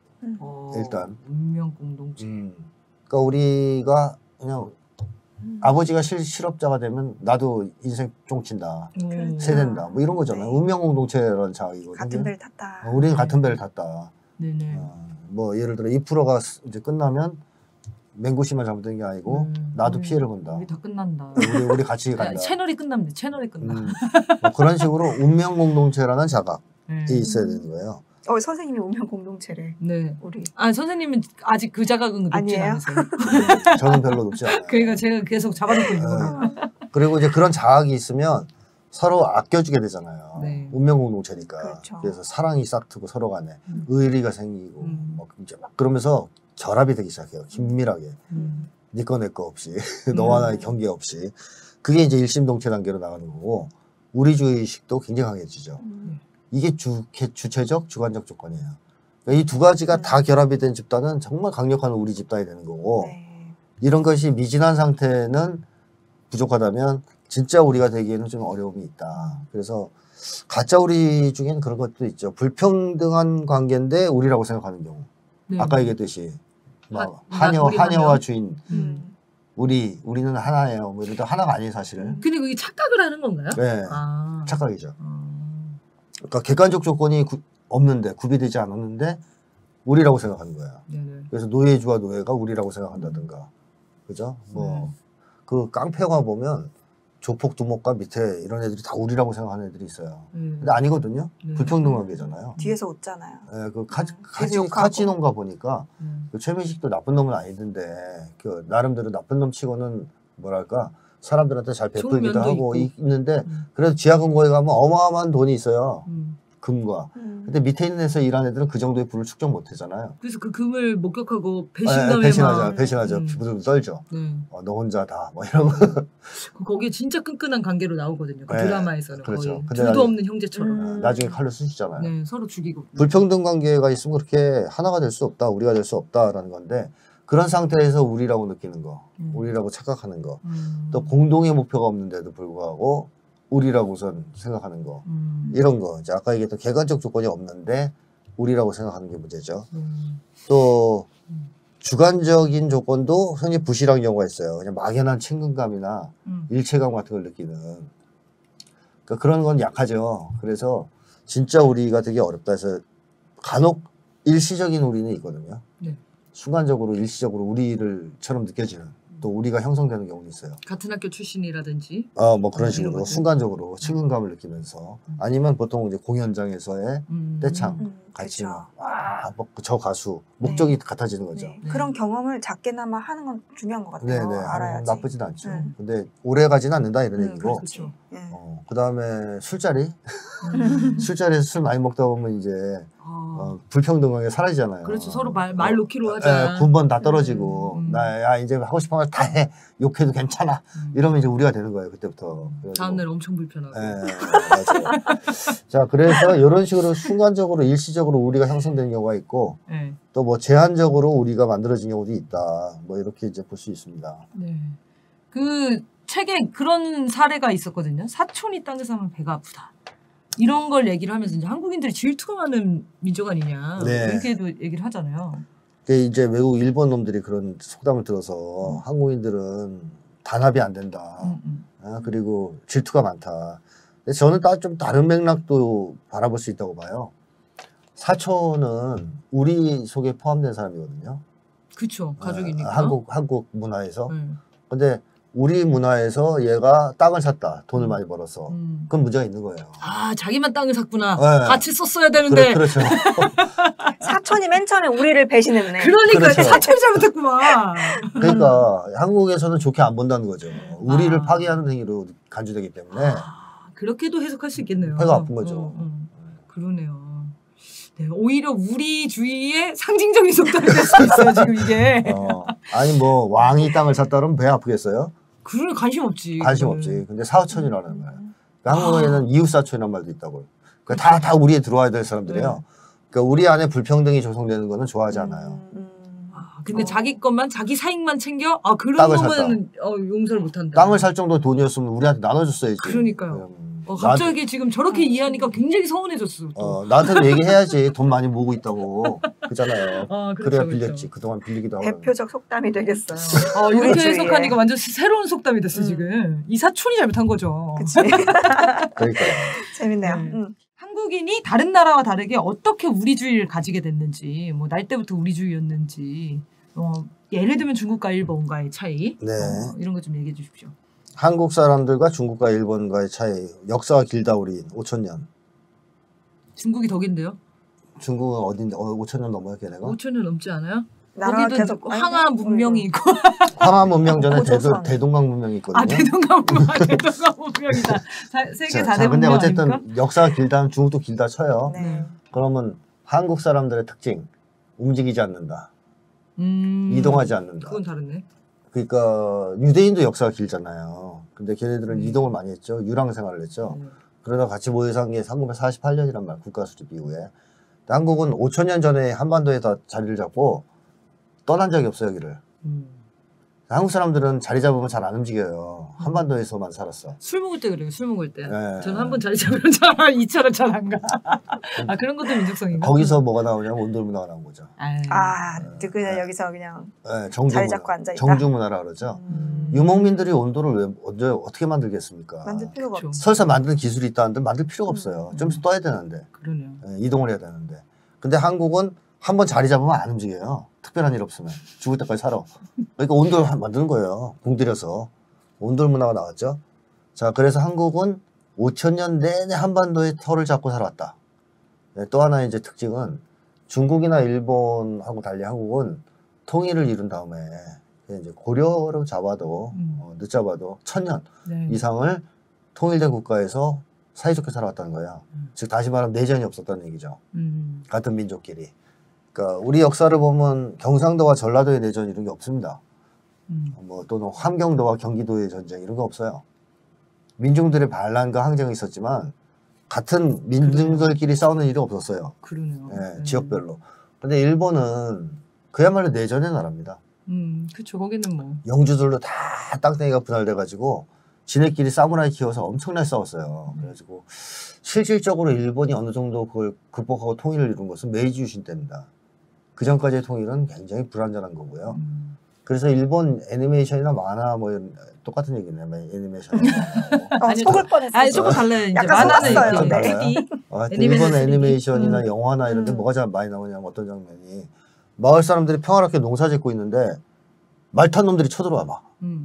Speaker 2: 일단
Speaker 1: 운명 공동체.
Speaker 2: 그러니까 우리가 그냥 아버지가 실업자가 되면 나도 인생 쫑친다, 세된다, 뭐 이런 거잖아요. 운명 공동체라는 자각이거든요.
Speaker 3: 같은 배를 탔다.
Speaker 2: 우리는 같은 배를 탔다.
Speaker 1: 네네.
Speaker 2: 뭐 예를 들어 2%가 이제 끝나면 맹구씨만 잘못된 게 아니고 나도 피해를 본다.
Speaker 1: 우리 다 끝난다.
Speaker 2: 우리 같이 간다.
Speaker 1: 채널이 끝납니다. 채널이 끝나.
Speaker 2: 뭐 그런 식으로 운명 공동체라는 자각이 있어야 되는 거예요.
Speaker 3: 선생님이 운명 공동체래.
Speaker 1: 네.
Speaker 3: 우리.
Speaker 1: 선생님은 아직 그 자각은 높지 않으세요.
Speaker 2: 저는 별로 높지 않아요.
Speaker 1: 그러니까 제가 계속 잡아놓고 있는 거예요.
Speaker 2: 그리고 이제 그런 자각이 있으면 서로 아껴주게 되잖아요. 운명 공동체니까.
Speaker 3: 그렇죠.
Speaker 2: 그래서 사랑이 싹트고 서로 간에 의리가 생기고 막 이제 막 그러면서 결합이 되기 시작해요. 긴밀하게. 네 거 내 거 없이 너와 나의 경계 없이. 그게 이제 일심동체 단계로 나가는 거고 우리주의 의식도 굉장히 강해지죠. 이게 주체적, 주관적 조건이에요. 그러니까 이 두 가지가 다 결합이 된 집단은 정말 강력한 우리 집단이 되는 거고 이런 것이 미진한 상태는 부족하다면 진짜 우리가 되기에는 좀 어려움이 있다. 그래서 가짜 우리 중에는 그런 것도 있죠. 불평등한 관계인데 우리라고 생각하는 경우. 아까 얘기했듯이 하녀와 주인 우리는 하나예요. 뭐 이러다 하나가 아니에요, 사실은.
Speaker 1: 근데 그게 착각을 하는 건가요?
Speaker 2: 네.
Speaker 1: 아.
Speaker 2: 착각이죠. 그러니까 객관적 조건이 없는데, 구비되지 않았는데, 우리라고 생각하는 거야.
Speaker 1: 네네.
Speaker 2: 그래서 노예주와 노예가 우리라고 생각한다든가. 그죠? 뭐, 그 깡패가 보면 조폭, 두목과 밑에 이런 애들이 다 우리라고 생각하는 애들이 있어요. 근데 아니거든요? 불평등한 게잖아요.
Speaker 3: 뒤에서 웃잖아요.
Speaker 2: 네, 그
Speaker 3: 욕하고.
Speaker 2: 카지노인가 보니까 그 최민식도 나쁜 놈은 아니던데 그 나름대로 나쁜 놈 치고는 뭐랄까 사람들한테 잘 베풀기도
Speaker 1: 좋은 면도
Speaker 2: 하고
Speaker 1: 있고.
Speaker 2: 있는데 그래도 지하금고에 가면 어마어마한 돈이 있어요. 금과. 근데 밑에 있는 데서 일하는 애들은 그 정도의 부를 축적 못 하잖아요.
Speaker 1: 그래서 그 금을 목격하고
Speaker 2: 네,
Speaker 1: 배신감에만.
Speaker 2: 배신하죠. 부들부들 떨죠.
Speaker 1: 네.
Speaker 2: 너 혼자다. 뭐 이런 거.
Speaker 1: 거기에 진짜 끈끈한 관계로 나오거든요. 그
Speaker 2: 네,
Speaker 1: 드라마에서는
Speaker 2: 그렇죠.
Speaker 1: 거의
Speaker 2: 근데
Speaker 1: 둘도 없는 형제처럼.
Speaker 2: 나중에 칼로 쑤시잖아요.
Speaker 1: 네, 서로 죽이고.
Speaker 2: 불평등 관계가 있으면 그렇게 하나가 될 수 없다. 우리가 될 수 없다라는 건데 그런 상태에서 우리라고 느끼는 거, 우리라고 착각하는 거, 또 공동의 목표가 없는데도 불구하고 우리라고선 생각하는 거, 이런 거. 이제 아까 얘기했던 객관적 조건이 없는데 우리라고 생각하는 게 문제죠. 또 주관적인 조건도 굉장히 부실한 경우가 있어요. 그냥 막연한 친근감이나 일체감 같은 걸 느끼는. 그러니까 그런 건 약하죠. 그래서 진짜 우리가 되게 어렵다 해서 간혹 일시적인 우리는 있거든요.
Speaker 1: 네.
Speaker 2: 순간적으로 일시적으로 우리를처럼 느껴지는 또 우리가 형성되는 경우도 있어요.
Speaker 1: 같은 학교 출신이라든지.
Speaker 2: 뭐 그런 식으로
Speaker 1: 것들.
Speaker 2: 순간적으로 친근감을 느끼면서 아니면 보통 이제 공연장에서의 떼창 같이
Speaker 3: 그렇죠.
Speaker 2: 저 가수 목적이 같아지는 거죠.
Speaker 3: 네. 그런 경험을 작게나마 하는 건 중요한 것 같아요.
Speaker 2: 네네.
Speaker 3: 알아야지.
Speaker 2: 나쁘진 않죠. 근데 오래 가지는 않는다 이런 얘기고.
Speaker 1: 그렇죠.
Speaker 2: 그 다음에 술자리. 술자리에서 술 많이 먹다 보면 이제 불평등하게 사라지잖아요.
Speaker 1: 그렇죠. 서로 말 놓기로 하자.
Speaker 2: 군번 다 떨어지고 야 이제 하고 싶은 걸 다 해. 욕해도 괜찮아. 이러면 이제 우리가 되는 거예요. 그때부터.
Speaker 1: 다음날 엄청 불편하고.
Speaker 2: 맞아요. 자, 그래서 이런 식으로 순간적으로 일시적으로 우리가 형성되는 경우가 있고
Speaker 1: 네.
Speaker 2: 또 뭐 제한적으로 우리가 만들어진 경우도 있다. 뭐 이렇게 이제 볼 수 있습니다.
Speaker 1: 네. 그 책에 그런 사례가 있었거든요. 사촌이 땅에 사면 배가 아프다. 이런 걸 얘기를 하면서 이제 한국인들이 질투가 많은 민족 아니냐.
Speaker 2: 네.
Speaker 1: 이렇게도 얘기를 하잖아요.
Speaker 2: 이제 외국 일본 놈들이 그런 속담을 들어서 한국인들은 단합이 안 된다. 그리고 질투가 많다. 근데 저는 좀 다른 맥락도 바라볼 수 있다고 봐요. 사촌은 우리 속에 포함된 사람이거든요.
Speaker 1: 그렇죠. 가족이니까.
Speaker 2: 한국 문화에서. 근데 우리 문화에서 얘가 땅을 샀다. 돈을 많이 벌어서. 그건 문제가 있는 거예요.
Speaker 1: 아, 자기만 땅을 샀구나.
Speaker 2: 네.
Speaker 1: 같이 썼어야 되는데.
Speaker 2: 그렇죠.
Speaker 3: 사촌이 맨 처음에 우리를 배신했네.
Speaker 1: 그러니까
Speaker 2: 그렇죠.
Speaker 1: 사촌이 잘못했구만.
Speaker 2: 그러니까 한국에서는 좋게 안 본다는 거죠. 우리를 파괴하는 행위로 간주되기 때문에.
Speaker 1: 그렇게도 해석할 수 있겠네요.
Speaker 2: 배가 아픈 거죠.
Speaker 1: 그러네요. 네, 오히려 우리주의의 상징적인 속담이 될 수 있어요, 지금 이게.
Speaker 2: 아니 뭐 왕이 땅을 샀다 그러면 배 아프겠어요?
Speaker 1: 그런 관심 없지.
Speaker 2: 관심 없지. 근데 사촌이라는 거예요. 그러니까 한국에는 이웃사촌이라는 말도 있다고요. 그러니까 다 우리에 들어와야 될 사람들이에요. 그러니까 우리 안에 불평등이 조성되는 거는 좋아하지 않아요.
Speaker 1: 근데 자기 것만 자기 사익만 챙겨? 그런
Speaker 2: 땅을
Speaker 1: 놈은 용서를 못한다.
Speaker 2: 땅을 살 정도 돈이었으면 우리한테 나눠줬어야지.
Speaker 1: 그러니까요. 갑자기 지금 저렇게 이해하니까 굉장히 서운해졌어.
Speaker 2: 나한테도 얘기해야지. 돈 많이 모으고 있다고. 그잖아요.
Speaker 1: 그렇죠,
Speaker 2: 그래야
Speaker 1: 그렇죠.
Speaker 2: 빌렸지. 그동안 빌리기도 하고.
Speaker 3: 대표적 속담이 되겠어요.
Speaker 1: 이렇게
Speaker 3: 우리주의에.
Speaker 1: 해석하니까 완전 새로운 속담이 됐어, 지금. 이 사촌이 잘못한 거죠.
Speaker 3: 그치.
Speaker 2: 그러니까요.
Speaker 3: 재밌네요.
Speaker 1: 네. 한국인이 다른 나라와 다르게 어떻게 우리주의를 가지게 됐는지, 뭐 날 때부터 우리주의였는지, 예를 들면 중국과 일본과의 차이,
Speaker 2: 네.
Speaker 1: 이런 거 좀 얘기해 주십시오.
Speaker 2: 한국 사람들과 중국과 일본과의 차이. 역사가 길다 우리 5,000년.
Speaker 1: 중국이 덕인데요?
Speaker 2: 중국은 어딘데? 5,000년 넘어요 걔네가?
Speaker 1: 5,000년 넘지 않아요?
Speaker 3: 나라가
Speaker 1: 거기도
Speaker 3: 계속
Speaker 1: 황하 문명이 있고.
Speaker 2: 황하 문명 전에
Speaker 3: 고조선.
Speaker 2: 대동강 문명이 있거든요.
Speaker 1: 대동강 문명이다. 세계 4대
Speaker 2: 근데
Speaker 1: 문명
Speaker 2: 어쨌든
Speaker 1: 아닙니까?
Speaker 2: 역사가 길다면 중국도 길다 쳐요.
Speaker 3: 네.
Speaker 2: 그러면 한국 사람들의 특징. 움직이지 않는다. 이동하지 않는다.
Speaker 1: 그건 다르네.
Speaker 2: 그러니까 유대인도 역사가 길잖아요. 근데 걔네들은 이동을 많이 했죠. 유랑 생활을 했죠. 그러다 같이 모여서 한 게 1948년이란 말, 국가 수립 이후에. 근데 한국은 5,000년 전에 한반도에 다 자리를 잡고 떠난 적이 없어요, 여기를. 한국 사람들은 자리 잡으면 잘 안 움직여요. 한반도에서만 살았어.
Speaker 1: 술 먹을 때 그래요. 술 먹을 때.
Speaker 2: 네.
Speaker 1: 저는 한 번 자리 잡으면 잘 2차는 잘 안 가. 아 그런 것도 민족성인가?
Speaker 2: 거기서 뭐가 나오냐면 온돌 문화가 나온 거죠.
Speaker 3: 그냥 여기서 그냥
Speaker 2: 네, 정주
Speaker 3: 자리
Speaker 2: 문화.
Speaker 3: 잡고 앉아있다.
Speaker 2: 정주 문화라 그러죠. 유목민들이 온돌을 언제 어떻게 만들겠습니까?
Speaker 3: 만들 필요가
Speaker 1: 그렇죠.
Speaker 3: 없지.
Speaker 2: 설사 만드는 기술이 있다는데 만들 필요가 없어요. 좀 있으면 떠야 되는데.
Speaker 1: 그러네요.
Speaker 2: 이동을 해야 되는데. 근데 한국은 한 번 자리 잡으면 안 움직여요. 특별한 일 없으면. 죽을 때까지 살아. 그러니까 온돌 만드는 거예요. 공들여서. 온돌 문화가 나왔죠. 자, 그래서 한국은 5,000년 내내 한반도의 털을 잡고 살아왔다. 네, 또 하나의 이제 특징은 중국이나 일본하고 달리 한국은 통일을 이룬 다음에 이제 고려로 잡아도 늦잡아도 1,000년
Speaker 1: 네.
Speaker 2: 이상을 통일된 국가에서 사이좋게 살아왔다는 거야. 즉 다시 말하면 내전이 없었다는 얘기죠. 같은 민족끼리. 그러니까 우리 역사를 보면 경상도와 전라도의 내전 이런 게 없습니다. 뭐 또는 함경도와 경기도의 전쟁 이런 거 없어요. 민중들의 반란과 항쟁이 있었지만 같은 민중들끼리 싸우는 일이 없었어요.
Speaker 1: 그러네요.
Speaker 2: 예, 지역별로. 근데 일본은 그야말로 내전의 나라입니다.
Speaker 1: 그쵸. 거기는 뭐.
Speaker 2: 영주들로 다 땅덩이가 분할돼가지고 지네끼리 사무라이 키워서 엄청나게 싸웠어요. 그래가지고 실질적으로 일본이 어느 정도 그걸 극복하고 통일을 이룬 것은 메이지 유신 때입니다. 그 전까지의 통일은 굉장히 불완전한 거고요. 그래서 일본 애니메이션이나 만화 뭐 이런 똑같은 얘기네. 애니메이션.
Speaker 3: 속을 뻔했어.
Speaker 1: 아니 조금 달라요. 이제
Speaker 3: 약간
Speaker 1: 만화는
Speaker 3: 속았어요.
Speaker 1: 이렇게
Speaker 3: 네.
Speaker 2: 일본 애니메이션이나 영화나 이런 데 뭐가 잘 많이 나오냐면 어떤 장면이 마을 사람들이 평화롭게 농사 짓고 있는데 말 탄 놈들이 쳐들어와 막.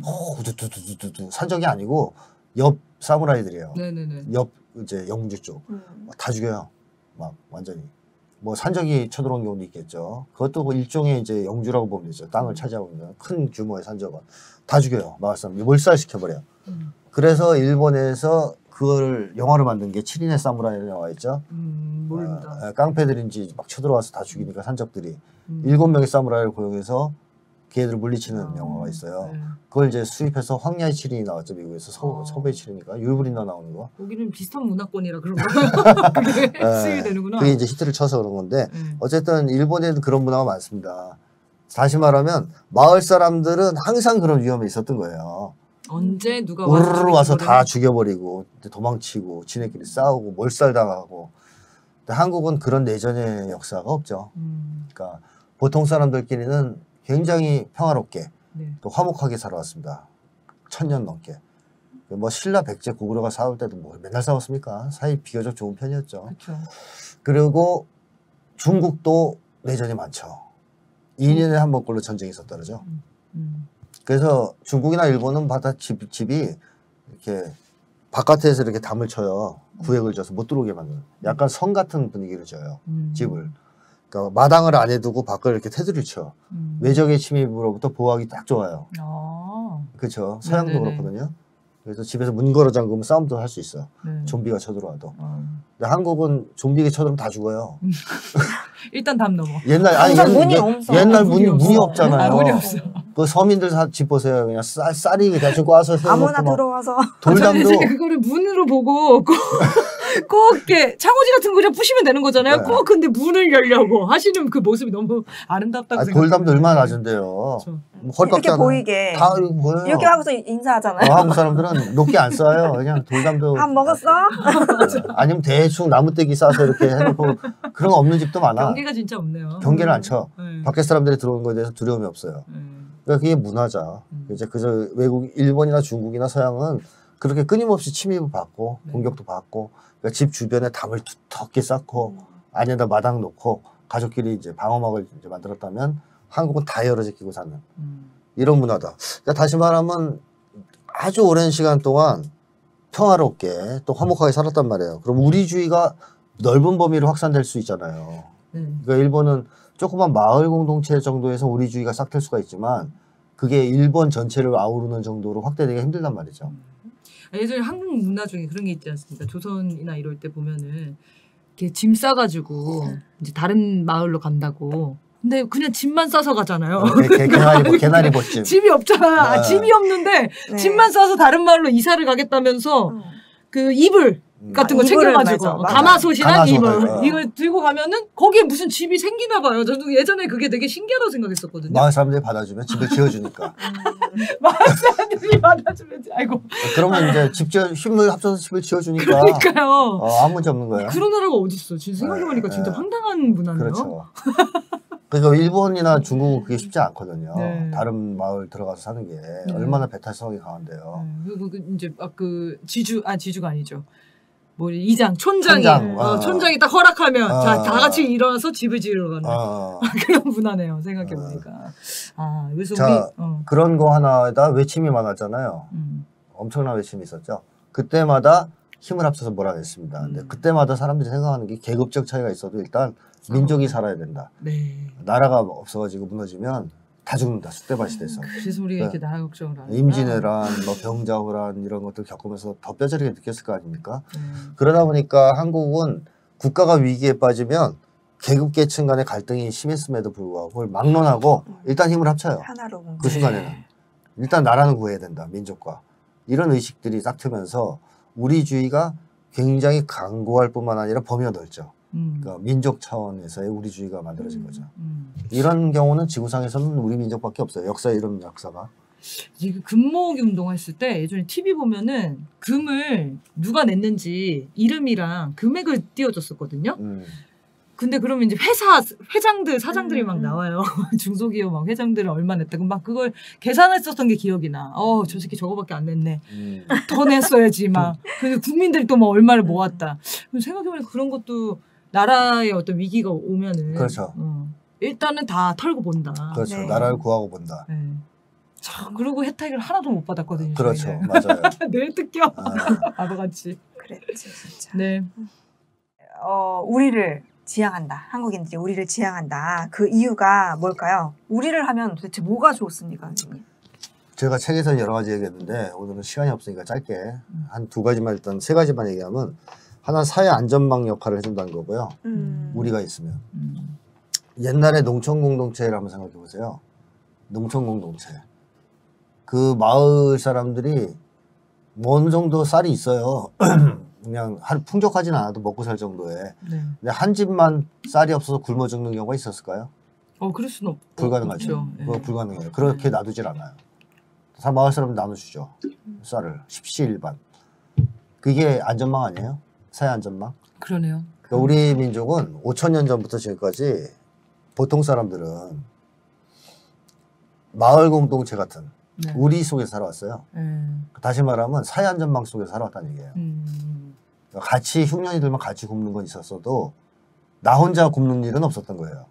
Speaker 2: 우두두두두두 산적이 아니고 옆 사무라이들이에요.
Speaker 1: 네네네.
Speaker 2: 옆 이제 영주 쪽 다 죽여요. 막 완전히 뭐 산적이 쳐들어온 경우도 있겠죠. 그것도 뭐 일종의 이제 영주라고 보면 되죠. 땅을 차지하고 있는 큰 규모의 산적은 다 죽여요. 마을 사람 몰살시켜 버려요. 그래서 일본에서 그걸 영화로 만든 게 7인의 사무라이라는 영화 있죠.
Speaker 1: 모릅니다.
Speaker 2: 깡패들인지 막 쳐들어와서 다 죽이니까 산적들이 7명의 사무라이를 고용해서 걔들을 물리치는 영화가 있어요.
Speaker 1: 네.
Speaker 2: 그걸 이제 수입해서 황야의 7인이 나왔죠. 미국에서 서부의 7인이니까 율브린더 나오는 거.
Speaker 1: 여기는 비슷한 문화권이라 그런 거. 그게 수입이 되는구나.
Speaker 2: 그게 이제 히트를 쳐서 그런 건데 어쨌든 일본에는 그런 문화가 많습니다. 다시 말하면 마을 사람들은 항상 그런 위험이 있었던 거예요.
Speaker 1: 언제 누가
Speaker 2: 우르르 와서 다 죽여버리고 도망치고 지네끼리 싸우고 몰살당하고. 근데 한국은 그런 내전의 역사가 없죠. 그러니까 보통 사람들끼리는 굉장히 평화롭게 또 화목하게 살아왔습니다. 1,000년 넘게. 뭐 신라 백제 고구려가 싸울 때도 뭐 맨날 싸웠습니까? 사이 비교적 좋은 편이었죠.
Speaker 1: 그쵸.
Speaker 2: 그리고 중국도 내전이 많죠. 2년에 한 번꼴로 전쟁이 있었다 그러죠. 그래서 중국이나 일본은 바다 집이 이렇게 바깥에서 이렇게 담을 쳐요. 구획을 져서 못 들어오게 만드는. 약간 성 같은 분위기를 져요. 집을. 그러니까 마당을 안 해두고 밖을 이렇게 테두리를 쳐. 외적의 침입으로부터 보호하기 딱 좋아요. 그렇죠. 서양도
Speaker 1: 네네네.
Speaker 2: 그렇거든요. 그래서 집에서 문 걸어 잠그면 싸움도 할 수 있어.
Speaker 1: 네.
Speaker 2: 좀비가 쳐들어와도. 근데 한국은 좀비가 쳐들어오면 다 죽어요.
Speaker 1: 일단 담 넘어.
Speaker 3: 항상 문이 없어.
Speaker 2: 옛날 문이
Speaker 1: 없어.
Speaker 2: 없잖아요.
Speaker 1: 문이 없어.
Speaker 2: 그 서민들 집 보세요. 그냥 쌀이 대충 꽈서
Speaker 3: 아무나 들어와서
Speaker 2: 돌담도
Speaker 1: 그거를 문으로 보고 꼭 이렇게 창호지 같은 거 그냥 부시면 되는 거잖아요.
Speaker 2: 네.
Speaker 1: 꼭 근데 문을 열려고 하시는 그 모습이 너무 아름답다고 생각해요.
Speaker 2: 돌담도 얼마나 낮은데요.
Speaker 3: 이렇게 보이게
Speaker 2: 다 보여요.
Speaker 3: 이렇게 하고서 인사하잖아요.
Speaker 2: 한국 사람들은 높게 안 쌓아요. 그냥 돌담도
Speaker 3: 밥 먹었어?
Speaker 2: 아니면 대충 나무떼기 싸서 이렇게 해놓고 그런 거 없는 집도 많아.
Speaker 1: 경계가 진짜 없네요.
Speaker 2: 경계를 안 쳐.
Speaker 1: 네.
Speaker 2: 밖에 사람들이 들어오는 거에 대해서 두려움이 없어요. 그러니까 그게 문화자. 이제 그저 외국 일본이나 중국이나 서양은 그렇게 끊임없이 침입을 받고 공격도 받고 그러니까 집 주변에 담을 두텁게 쌓고 안에다 마당 놓고 가족끼리 이제 방어막을 이제 만들었다면 한국은 다 열어제끼고 사는 이런 문화다. 그러니까 다시 말하면 아주 오랜 시간 동안 평화롭게 또 화목하게 살았단 말이에요. 그럼 우리주의가 넓은 범위로 확산될 수 있잖아요. 그러니까 일본은 조그만 마을 공동체 정도에서 우리주의가 싹틀 수가 있지만 그게 일본 전체를 아우르는 정도로 확대되기가 힘들단 말이죠.
Speaker 1: 예전에 한국 문화 중에 그런 게 있지 않습니까? 조선이나 이럴 때 보면은 이렇게 짐 싸가지고 이제 다른 마을로 간다고. 근데 그냥 짐만 싸서 가잖아요.
Speaker 2: 개나리 벗짐.
Speaker 1: 집이 없잖아.
Speaker 2: 네.
Speaker 1: 집이 없는데
Speaker 3: 네.
Speaker 1: 짐만 싸서 다른 마을로 이사를 가겠다면서 그 이불 같은 거
Speaker 3: 이불을
Speaker 1: 챙겨가지고
Speaker 3: 말죠. 맞아요.
Speaker 1: 가마솥이랑
Speaker 2: 가마솥,
Speaker 1: 이불 이걸 들고 가면은 거기에 무슨 집이 생기나 봐요. 저도 예전에 그게 되게 신기하다고 생각했었거든요.
Speaker 2: 마을 사람들이 받아주면 집을 지어주니까.
Speaker 1: 마을 사람들이 받아주면 아이고.
Speaker 2: 그러면 이제 힘을 합쳐서 집을 지어주니까.
Speaker 1: 그러니까요.
Speaker 2: 아무 문제 없는 거예요.
Speaker 1: 그런 나라가 어딨어. 지금 생각해보니까
Speaker 2: 네,
Speaker 1: 진짜
Speaker 2: 네.
Speaker 1: 황당한 문화네요.
Speaker 2: 그렇죠. 그러니까 일본이나 중국은 그게 쉽지 않거든요.
Speaker 1: 네.
Speaker 2: 다른 마을 들어가서 사는 게 얼마나 배탈성이 강한데요.
Speaker 1: 그리고 이제 지주가 아니죠. 뭐 촌장이 촌장이 딱 허락하면 다 같이 일어나서 집을 지으러 가는 그런 문화네요. 생각해보니까. 그래서
Speaker 2: 자, 그런 거 하나에다 외침이 많았잖아요. 엄청난 외침이 있었죠. 그때마다 힘을 합쳐서 몰아냈습니다. 근데 그때마다 사람들이 생각하는 게 계급적 차이가 있어도 일단 민족이 살아야 된다.
Speaker 1: 네.
Speaker 2: 나라가 없어가지고 무너지면 다 죽는다. 쑥대밭이 돼서.
Speaker 1: 그래서 우리가 이렇게 나라 걱정을 하는
Speaker 2: 임진왜란, 뭐 병자호란 이런 것들 겪으면서 더 뼈저리게 느꼈을 거 아닙니까? 그러다 보니까 한국은 국가가 위기에 빠지면 계급 계층 간의 갈등이 심했음에도 불구하고 그걸 막론하고 일단 힘을 합쳐요.
Speaker 3: 하나로
Speaker 2: 그 순간에는. 일단 나라는 구해야 된다. 민족과. 이런 의식들이 싹 트면서 우리주의가 굉장히 강고할 뿐만 아니라 범위가 넓죠. 그러니까 민족 차원에서의 우리주의가 만들어진 거죠. 이런 경우는 지구상에서는 우리 민족밖에 없어요. 역사에 이런 역사가.
Speaker 1: 이게 금 모으기 운동 했을 때 예전에 TV 보면은 금을 누가 냈는지 이름이랑 금액을 띄워줬었거든요. 근데 그러면 이제 회장들, 사장들이 막 나와요. 중소기업 막 회장들은 얼마 냈다고 막 그걸 계산했었던 게 기억이 나. 저 새끼 저거밖에 안 냈네. 더 냈어야지 막. 근데 국민들이 또 막 얼마를 모았다. 생각해보니까 그런 것도 나라의 어떤 위기가 오면은.
Speaker 2: 그렇죠.
Speaker 1: 일단은 다 털고 본다.
Speaker 2: 그렇죠.
Speaker 3: 네.
Speaker 2: 나라를 구하고 본다.
Speaker 1: 네. 그리고 혜택을 하나도 못 받았거든요.
Speaker 2: 그렇죠.
Speaker 1: 저희는.
Speaker 2: 맞아요.
Speaker 1: 늘 뜯겨. 바보같이.
Speaker 3: 그랬지 진짜.
Speaker 1: 네.
Speaker 3: 우리를 지향한다. 한국인들이 우리를 지향한다. 그 이유가 뭘까요? 우리를 하면 도대체 뭐가 좋습니까, 선생님?
Speaker 2: 제가 책에서 여러 가지 얘기했는데 오늘은 시간이 없으니까 짧게 한 두 가지만 일단 세 가지만 얘기하면 하나는 사회 안전망 역할을 해준다는 거고요. 우리가 있으면. 옛날에 농촌 공동체를 한번 생각해 보세요. 농촌 공동체. 그 마을 사람들이 어느 정도 쌀이 있어요. 그냥 풍족하진 않아도 먹고 살 정도에.
Speaker 1: 네.
Speaker 2: 근데 한 집만 쌀이 없어서 굶어 죽는 경우가 있었을까요?
Speaker 1: 그럴 수는 없고.
Speaker 2: 불가능하죠. 그거 불가능해요. 그렇게 놔두질 않아요. 다 마을 사람 나눠주죠. 쌀을. 십시일반. 그게 안전망 아니에요? 사회 안전망?
Speaker 1: 그러네요.
Speaker 2: 그러니까 우리 민족은 5,000년 전부터 지금까지 보통 사람들은 마을 공동체 같은 우리 속에서 살아왔어요. 다시 말하면 사회 안전망 속에서 살아왔다는 얘기예요. 그러니까 같이 흉년이 들면 같이 굶는 건 있었어도 나 혼자 굶는 일은 없었던 거예요.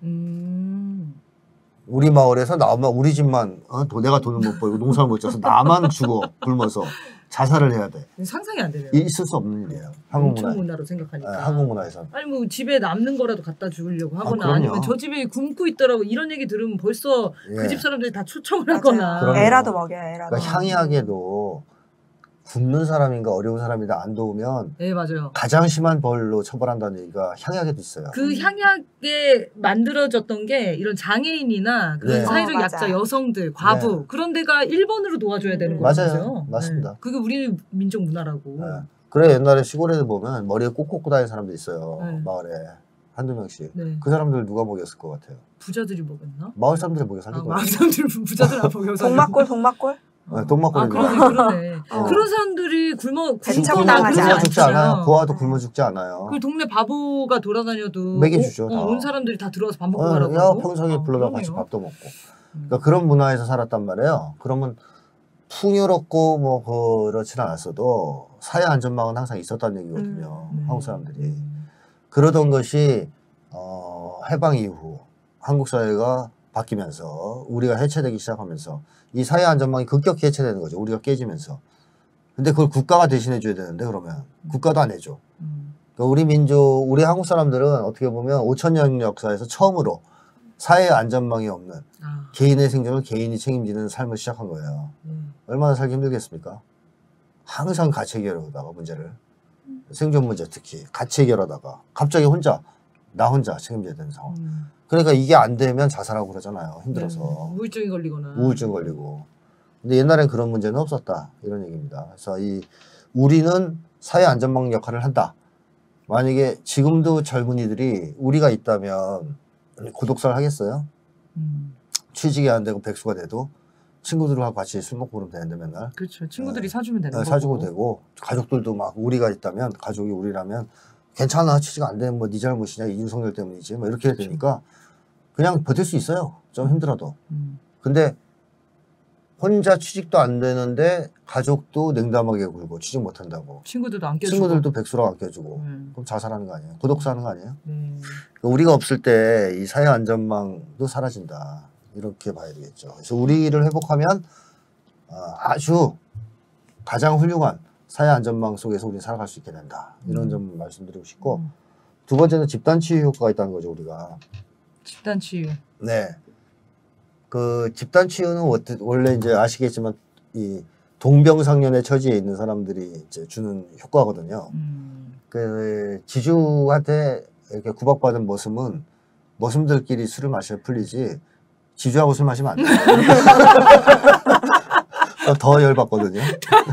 Speaker 2: 우리 마을에서 나만 우리 집만 내가 돈을 못 벌고 농사를 못 져서 나만 죽어 굶어서 자살을 해야 돼.
Speaker 1: 상상이 안 되네요.
Speaker 2: 있을 수 없는 일이에요. 한국
Speaker 1: 문화로 생각하니까.
Speaker 2: 네, 한국 문화에서.
Speaker 1: 아니 뭐 집에 남는 거라도 갖다 주려고 하거나
Speaker 2: 그럼요.
Speaker 1: 아니면 저 집에 굶고 있더라고 이런 얘기 들으면 벌써 그 집 사람들이 다 초청을 하거나.
Speaker 2: 그럼요.
Speaker 3: 애라도 먹여요. 애라도.
Speaker 2: 그러니까 향이하게도 굶는 사람인가 어려운 사람이다 안 도우면
Speaker 1: 네 맞아요.
Speaker 2: 가장 심한 벌로 처벌한다는 얘기가 향약에도 있어요.
Speaker 1: 그 향약에 만들어졌던 게 이런 장애인이나 그런
Speaker 2: 네.
Speaker 1: 사회적
Speaker 3: 맞아.
Speaker 1: 약자 여성들, 과부
Speaker 2: 네.
Speaker 1: 그런 데가 1번으로 도와줘야 되는
Speaker 2: 맞아요.
Speaker 1: 거죠.
Speaker 2: 맞습니다.
Speaker 1: 네. 그게 우리 민족 문화라고.
Speaker 2: 네. 그래 옛날에 시골에 보면 머리에 꼭 꽂고 다니는 사람도 있어요.
Speaker 1: 네.
Speaker 2: 마을에 한두 명씩.
Speaker 1: 네.
Speaker 2: 그 사람들 누가 먹였을 것 같아요?
Speaker 1: 부자들이 먹었나?
Speaker 2: 마을 사람들이 먹여 살릴 것
Speaker 1: 마을
Speaker 2: 같아요.
Speaker 1: 사람들 부자들 안 먹여서.
Speaker 3: 동막골?
Speaker 2: 네, 동막골이
Speaker 1: 그러네. 그런 사람들이
Speaker 3: 배척당하지
Speaker 2: 굶어
Speaker 3: 않아요.
Speaker 2: 죽지 않아요. 고아도 굶어 죽지 않아요.
Speaker 1: 그 동네 바보가 돌아다녀도
Speaker 2: 먹여주죠, 다.
Speaker 1: 온 사람들이 다 들어와서 밥 먹고 가라고.
Speaker 2: 야 평상에 불러다 같이 밥도 먹고. 그러니까 그런 문화에서 살았단 말이에요. 그러면 풍요롭고 뭐 그렇진 않았어도 사회 안전망은 항상 있었다는 얘기거든요. 한국 사람들이. 그러던 것이 해방 이후 한국 사회가 바뀌면서 우리가 해체되기 시작하면서 이 사회 안전망이 급격히 해체되는 거죠. 우리가 깨지면서. 근데 그걸 국가가 대신해 줘야 되는데 그러면 국가도 안 해줘. 그러니까 우리 민족, 우리 한국 사람들은 어떻게 보면 5,000년 역사에서 처음으로 사회 안전망이 없는 개인의 생존을 개인이 책임지는 삶을 시작한 거예요. 얼마나 살기 힘들겠습니까? 항상 같이 해결하다가 문제를. 생존 문제 특히 같이 해결하다가 갑자기 나 혼자 책임져야 되는 상황. 그러니까 이게 안 되면 자살하고 그러잖아요. 힘들어서.
Speaker 1: 우울증이 걸리거나.
Speaker 2: 우울증 걸리고. 근데 옛날엔 그런 문제는 없었다. 이런 얘기입니다. 그래서 우리는 사회 안전망 역할을 한다. 만약에 지금도 젊은이들이 우리가 있다면 고독사를 하겠어요? 취직이 안 되고 백수가 돼도 친구들하고 같이 술 먹고 그러면 되는데 맨날.
Speaker 1: 그렇죠. 친구들이 사주면 되는 거고.
Speaker 2: 사주고 되고 가족들도 막 우리가 있다면 가족이 우리라면 괜찮아 취직 안 되면 뭐 네 잘못이냐 윤석열 때문이지 뭐 이렇게 되니까 그냥 버틸 수 있어요. 좀 힘들어도. 근데 혼자 취직도 안 되는데 가족도 냉담하게 굴고 취직 못 한다고.
Speaker 1: 친구들도 안 껴주고.
Speaker 2: 친구들도 백수라고 안 껴주고. 그럼 자살하는 거 아니에요? 고독사하는 거 아니에요? 그러니까 우리가 없을 때 이 사회 안전망도 사라진다. 이렇게 봐야 되겠죠. 그래서 우리를 회복하면 아주 가장 훌륭한 사회 안전망 속에서 우리는 살아갈 수 있게 된다. 이런 점 말씀드리고 싶고 두 번째는 집단 치유 효과가 있다는 거죠. 우리가.
Speaker 1: 집단 치유.
Speaker 2: 네. 그 집단 치유는 원래 이제 아시겠지만 이 동병상련의 처지에 있는 사람들이 이제 주는 효과거든요. 그 지주한테 이렇게 구박받은 머슴들끼리 술을 마셔야 풀리지 지주하고 술 마시면 안 돼요. 더 열받거든요.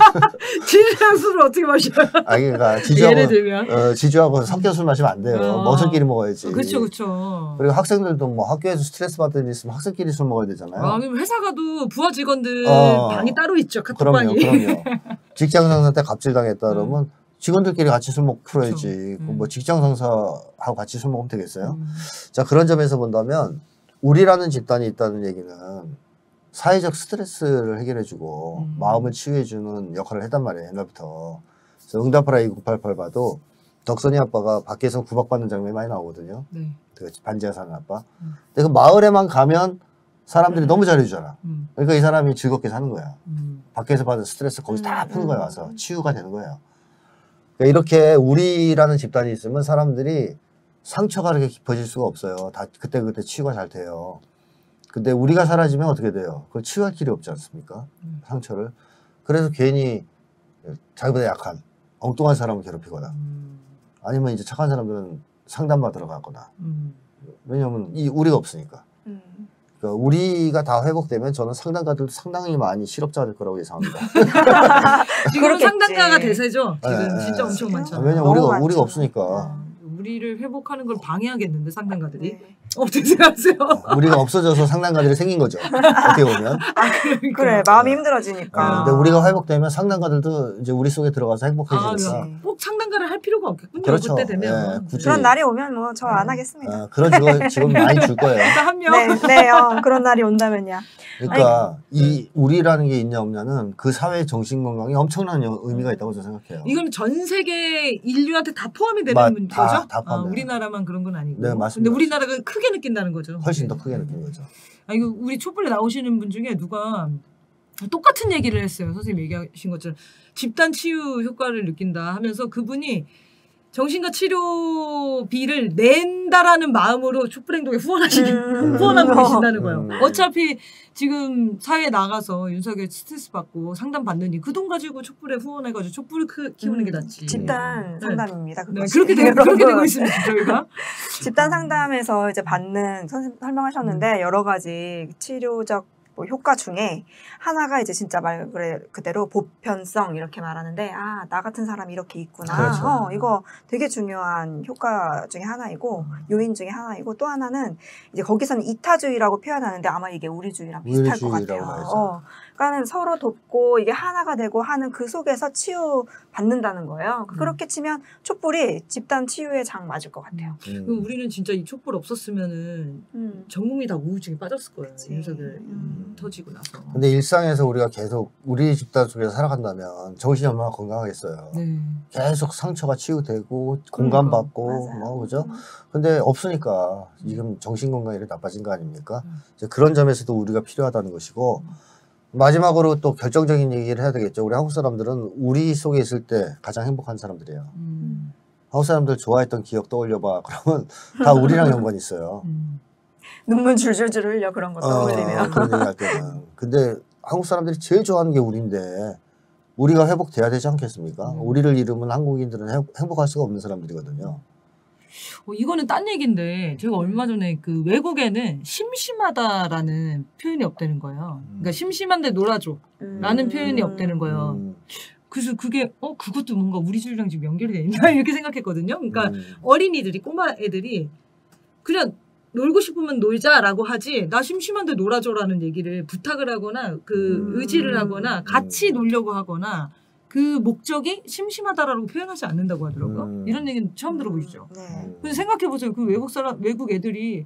Speaker 1: 지주랑 술을 어떻게 마셔요?
Speaker 2: 아니, 그러니까 지주하고,
Speaker 1: 예를 들면?
Speaker 2: 지주하고 섞여 술 마시면 안 돼요. 머슴끼리 먹어야지.
Speaker 1: 그렇죠, 그렇죠.
Speaker 2: 그리고 학생들도 뭐 학교에서 스트레스 받는 일 있으면 학생끼리 술 먹어야 되잖아요.
Speaker 1: 아니면 회사 가도 부하 직원들 방이 따로 있죠, 카톡방이.
Speaker 2: 그럼요. 직장 상사한테 갑질당했다 그러면 직원들끼리 같이 술 먹고 풀어야지. 뭐 직장 상사하고 같이 술 먹으면 되겠어요? 자, 그런 점에서 본다면 우리라는 집단이 있다는 얘기는 사회적 스트레스를 해결해주고 마음을 치유해주는 역할을 했단 말이에요. 옛날부터. 그래서 응답하라 2988 봐도 덕선이 아빠가 밖에서 구박받는 장면이 많이 나오거든요. 네. 그 반지하 사는 아빠. 근데 그 마을에만 가면 사람들이 너무 잘해주잖아. 그러니까 이 사람이 즐겁게 사는 거야. 밖에서 받은 스트레스 거기서 다 푸는 거야. 와서 치유가 되는 거예요. 그러니까 이렇게 우리라는 집단이 있으면 사람들이 상처가 그렇게 깊어질 수가 없어요. 다 그때 치유가 잘 돼요. 근데 우리가 사라지면 어떻게 돼요? 그걸 치유할 길이 없지 않습니까? 상처를. 그래서 괜히 자기보다 약한 엉뚱한 사람을 괴롭히거나 아니면 이제 착한 사람들은 상담받으러 가거나 왜냐하면 우리가 없으니까. 그러니까 우리가 다 회복되면 저는 상담가들도 상당히 많이 실업자가 될 거라고 예상합니다.
Speaker 1: 지금 상담가가 대세죠? 지금 진짜 엄청 많죠.
Speaker 2: 왜냐면 우리가 없으니까.
Speaker 1: 우리를 회복하는 걸 방해하겠는데 상담가들이 어떻게 생각하세요?
Speaker 2: 우리가 없어져서 상담가들이 생긴 거죠. 어떻게 보면.
Speaker 3: 그러니까. 그래 마음이 힘들어지니까.
Speaker 2: 근데 우리가 회복되면 상담가들도 이제 우리 속에 들어가서 행복해지니까.
Speaker 1: 꼭 상담가를 할 필요가 없겠군요.
Speaker 2: 그렇죠.
Speaker 1: 그때 되면.
Speaker 3: 그런 날이 오면 뭐 저 안 하겠습니다.
Speaker 2: 그런 직원 많이 줄 거예요.
Speaker 1: 일단 한 명.
Speaker 3: 네, 그런 날이 온다면요.
Speaker 2: 그러니까 이 우리라는 게 있냐 없냐는 그 사회 정신 건강에 엄청난 의미가 있다고 저는 생각해요.
Speaker 1: 이건 전 세계 인류한테 다 포함이 되는 거죠?
Speaker 2: 다 포함돼요.
Speaker 1: 우리나라만 그런 건 아니고.
Speaker 2: 네, 맞습니다.
Speaker 1: 근데 우리나라가 크게 느낀다는 거죠.
Speaker 2: 훨씬 더 크게 느낀 거죠.
Speaker 1: 이거 우리 촛불에 나오시는 분 중에 누가 똑같은 얘기를 했어요. 선생님 얘기하신 것처럼 집단 치유 효과를 느낀다 하면서 그분이 정신과 치료비를 낸다라는 마음으로 촛불행동에 후원하고 계신다는 거예요. 어차피 지금 사회에 나가서 윤석열 스트레스 받고 상담 받느니 그 돈 가지고 촛불에 후원해가지고 촛불을 키우는 게 낫지.
Speaker 3: 집단 상담입니다.
Speaker 1: 네, 그렇게 되고 있습니다. 저희가.
Speaker 3: 집단 상담에서 이제 받는 선생님 설명하셨는데 여러 가지 치료적 효과 중에 하나가 이제 진짜 말 그대로 보편성 이렇게 말하는데 나 같은 사람이 이렇게 있구나.
Speaker 2: 그렇죠.
Speaker 3: 이거 되게 중요한 효과 중에 하나이고 요인 중에 하나이고 또 하나는 이제 거기서는 이타주의라고 표현하는데 아마 이게 우리주의랑 비슷할 것 같아요. 그러니까는 서로 돕고 이게 하나가 되고 하는 그 속에서 치유 받는다는 거예요. 그렇게 치면 촛불이 집단 치유의 장 맞을 것 같아요.
Speaker 1: 우리는 진짜 이 촛불 없었으면은 전 국민이 다 우울증에 빠졌을 거예요. 윤석열 터지고 나서.
Speaker 2: 근데 일상에서 우리가 계속 우리 집단 속에서 살아간다면 정신이 얼마나 건강하겠어요. 네. 계속 상처가 치유되고 공감받고 뭐 그죠? 근데 없으니까 지금 정신 건강이 나빠진 거 아닙니까? 이제 그런 점에서도 우리가 필요하다는 것이고 마지막으로 또 결정적인 얘기를 해야 되겠죠. 우리 한국 사람들은 우리 속에 있을 때 가장 행복한 사람들이에요. 한국 사람들 좋아했던 기억 떠올려봐. 그러면 다 우리랑 연관이 있어요.
Speaker 3: 눈물 줄줄줄 흘려 그런 거 떠올리면.
Speaker 2: 그런 얘기 할 때는. 근데 한국 사람들이 제일 좋아하는 게 우리인데 우리가 회복돼야 되지 않겠습니까? 우리를 잃으면 한국인들은 행복할 수가 없는 사람들이거든요.
Speaker 1: 이거는 딴 얘기인데 제가 얼마 전에 그 외국에는 심심하다라는 표현이 없다는 거예요. 그러니까 심심한데 놀아줘 라는 표현이 없다는 거예요. 그래서 그게 그것도 뭔가 우리 주의랑 지금 연결이 돼 있나 이렇게 생각했거든요. 그러니까 어린이들이 꼬마 애들이 그냥 놀고 싶으면 놀자라고 하지 나 심심한데 놀아줘라는 얘기를 부탁을 하거나 그 의지를 하거나 같이 놀려고 하거나 그 목적이 심심하다라고 표현하지 않는다고 하더라고요. 이런 얘기는 처음 들어보시죠.
Speaker 3: 네.
Speaker 1: 근데 생각해보세요. 그 외국 애들이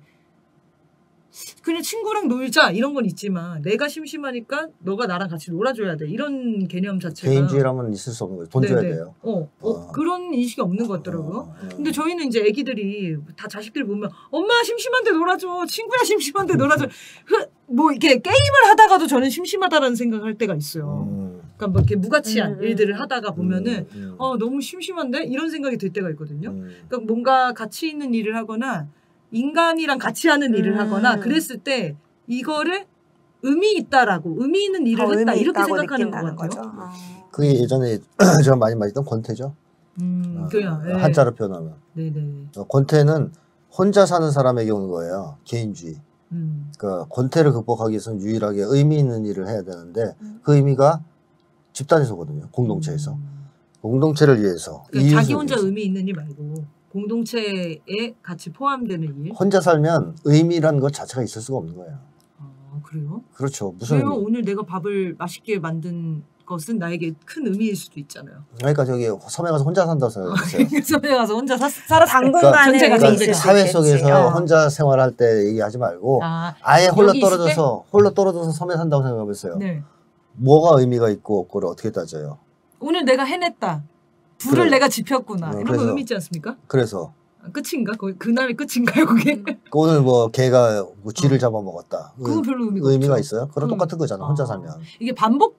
Speaker 1: 그냥 친구랑 놀자 이런 건 있지만 내가 심심하니까 너가 나랑 같이 놀아줘야 돼 이런 개념 자체가
Speaker 2: 개인주의라면 있을 수 없는 거예요. 돈 줘야
Speaker 1: 네네.
Speaker 2: 돼요.
Speaker 1: 그런 인식이 없는 것 같더라고요. 근데 저희는 이제 애기들이 다 자식들 보면 엄마 심심한데 놀아줘 친구야 심심한데 놀아줘 뭐 이렇게 게임을 하다가도 저는 심심하다라는 생각을 할 때가 있어요. 그러니까 뭐 이렇게 무가치한 일들을 하다가 보면은 너무 심심한데 이런 생각이 들 때가 있거든요. 그러니까 뭔가 가치 있는 일을 하거나 인간이랑 같이 하는 일을 하거나 그랬을 때 이거를 의미 있다라고 의미 있는 일을 했다 이렇게 생각하는 것 같아요.
Speaker 2: 그게 예전에 제가 많이 말했던 권태죠.
Speaker 1: 그래요. 네.
Speaker 2: 한자로 표현하면.
Speaker 1: 네네.
Speaker 2: 권태는 혼자 사는 사람에게 오는 거예요. 개인주의. 그러니까 권태를 극복하기 위해서는 유일하게 의미 있는 일을 해야 되는데 그 의미가 집단에서 오거든요. 공동체에서. 공동체를 위해서.
Speaker 1: 그러니까 자기 혼자 의미 있는 일 말고 공동체에 같이 포함되는 일.
Speaker 2: 혼자 살면 의미라는 것 자체가 있을 수가 없는 거예요.
Speaker 1: 그래요?
Speaker 2: 그렇죠. 무슨
Speaker 1: 왜요? 오늘 내가 밥을 맛있게 만든 것은 나에게 큰 의미일 수도 있잖아요.
Speaker 2: 그러니까 저기 섬에 가서 혼자 산다고 생각했어요.
Speaker 1: 섬에 가서 혼자 살았을
Speaker 3: 당분간은
Speaker 2: 그러니까 사회 속에서 혼자 생활할 때 얘기하지 말고 아예 홀로 떨어져서 섬에 산다고 생각해보세요.
Speaker 1: 네.
Speaker 2: 뭐가 의미가 있고 없고를 어떻게 따져요?
Speaker 1: 오늘 내가 해냈다. 불을
Speaker 2: 그래.
Speaker 1: 내가 지폈구나. 이런 거 의미 있지 않습니까?
Speaker 2: 그래서
Speaker 1: 끝인가? 그날이 끝인가요 그게?
Speaker 2: 오늘 뭐 개가 뭐 쥐를 잡아먹었다.
Speaker 1: 그건 별로
Speaker 2: 의미가 있어요? 그럼 똑같은 거잖아. 혼자 살면.
Speaker 1: 이게 반복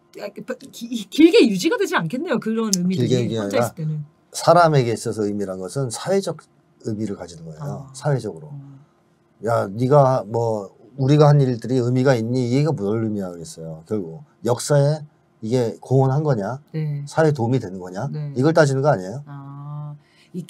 Speaker 1: 길게 유지가 되지 않겠네요. 그런 의미들이
Speaker 2: 길게 유지가
Speaker 1: 혼자 있을 때는.
Speaker 2: 사람에게 있어서 의미란 것은 사회적 의미를 가지는 거예요. 사회적으로. 야, 네가 뭐 우리가 한 일들이 의미가 있니? 이 얘기가 뭘 의미하겠어요. 결국 역사에 이게 공헌한 거냐?
Speaker 1: 네.
Speaker 2: 사회에 도움이 되는 거냐?
Speaker 1: 네.
Speaker 2: 이걸 따지는 거 아니에요?
Speaker 1: 이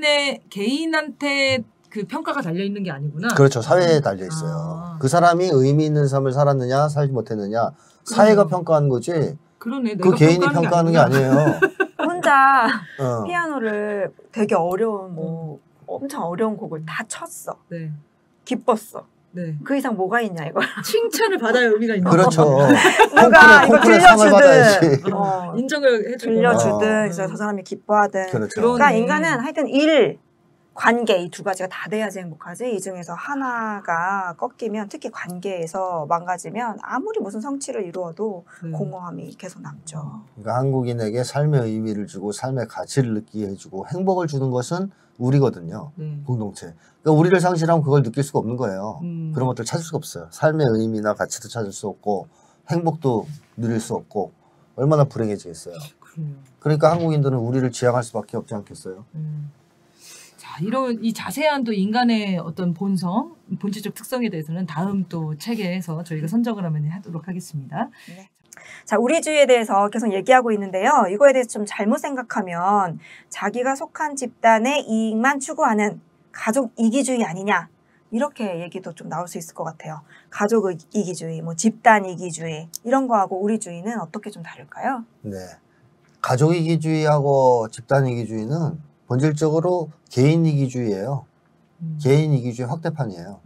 Speaker 1: 개인한테 그 평가가 달려 있는 게 아니구나.
Speaker 2: 그렇죠. 사회에 달려 있어요. 그 사람이 의미 있는 삶을 살았느냐, 살지 못했느냐, 사회가 평가하는 거지.
Speaker 1: 그러네.
Speaker 2: 그 개인이 평가하는 게 아니에요.
Speaker 3: 혼자 피아노를 되게 어려운 엄청 어려운 곡을 다 쳤어.
Speaker 1: 네.
Speaker 3: 기뻤어.
Speaker 1: 네.
Speaker 3: 그 이상 뭐가 있냐 이거.
Speaker 1: 칭찬을 받아야 의미가 있는
Speaker 2: 그렇죠.
Speaker 3: 누가 이거
Speaker 2: 들려주든
Speaker 1: 인정을 해주든
Speaker 3: 들려주든 그래서 저 사람이 기뻐하든.
Speaker 2: 그렇죠.
Speaker 3: 그러니까 인간은 하여튼 일, 관계 이 두 가지가 다 돼야지 행복하지. 이 중에서 하나가 꺾이면 특히 관계에서 망가지면 아무리 무슨 성취를 이루어도 공허함이 계속 남죠.
Speaker 2: 그러니까 한국인에게 삶의 의미를 주고 삶의 가치를 느끼게 해주고 행복을 주는 것은 우리거든요. 공동체. 그러니까 우리를 상실하면 그걸 느낄 수가 없는 거예요. 그런 것들 찾을 수가 없어요. 삶의 의미나 가치도 찾을 수 없고 행복도 누릴 수 없고 얼마나 불행해지겠어요. 그러니까 한국인들은 우리를 지향할 수밖에 없지 않겠어요.
Speaker 1: 자, 이런 이 자세한 또 인간의 어떤 본성, 본질적 특성에 대해서는 다음 또 책에서 저희가 선정을 하면 하도록 하겠습니다.
Speaker 3: 네. 자, 우리주의에 대해서 계속 얘기하고 있는데요. 이거에 대해서 좀 잘못 생각하면 자기가 속한 집단의 이익만 추구하는 가족 이기주의 아니냐 이렇게 얘기도 좀 나올 수 있을 것 같아요. 가족 이기주의, 뭐 집단 이기주의 이런 거하고 우리주의는 어떻게 좀 다를까요?
Speaker 2: 네, 가족 이기주의하고 집단 이기주의는 본질적으로 개인 이기주의예요. 개인 이기주의 확대판이에요.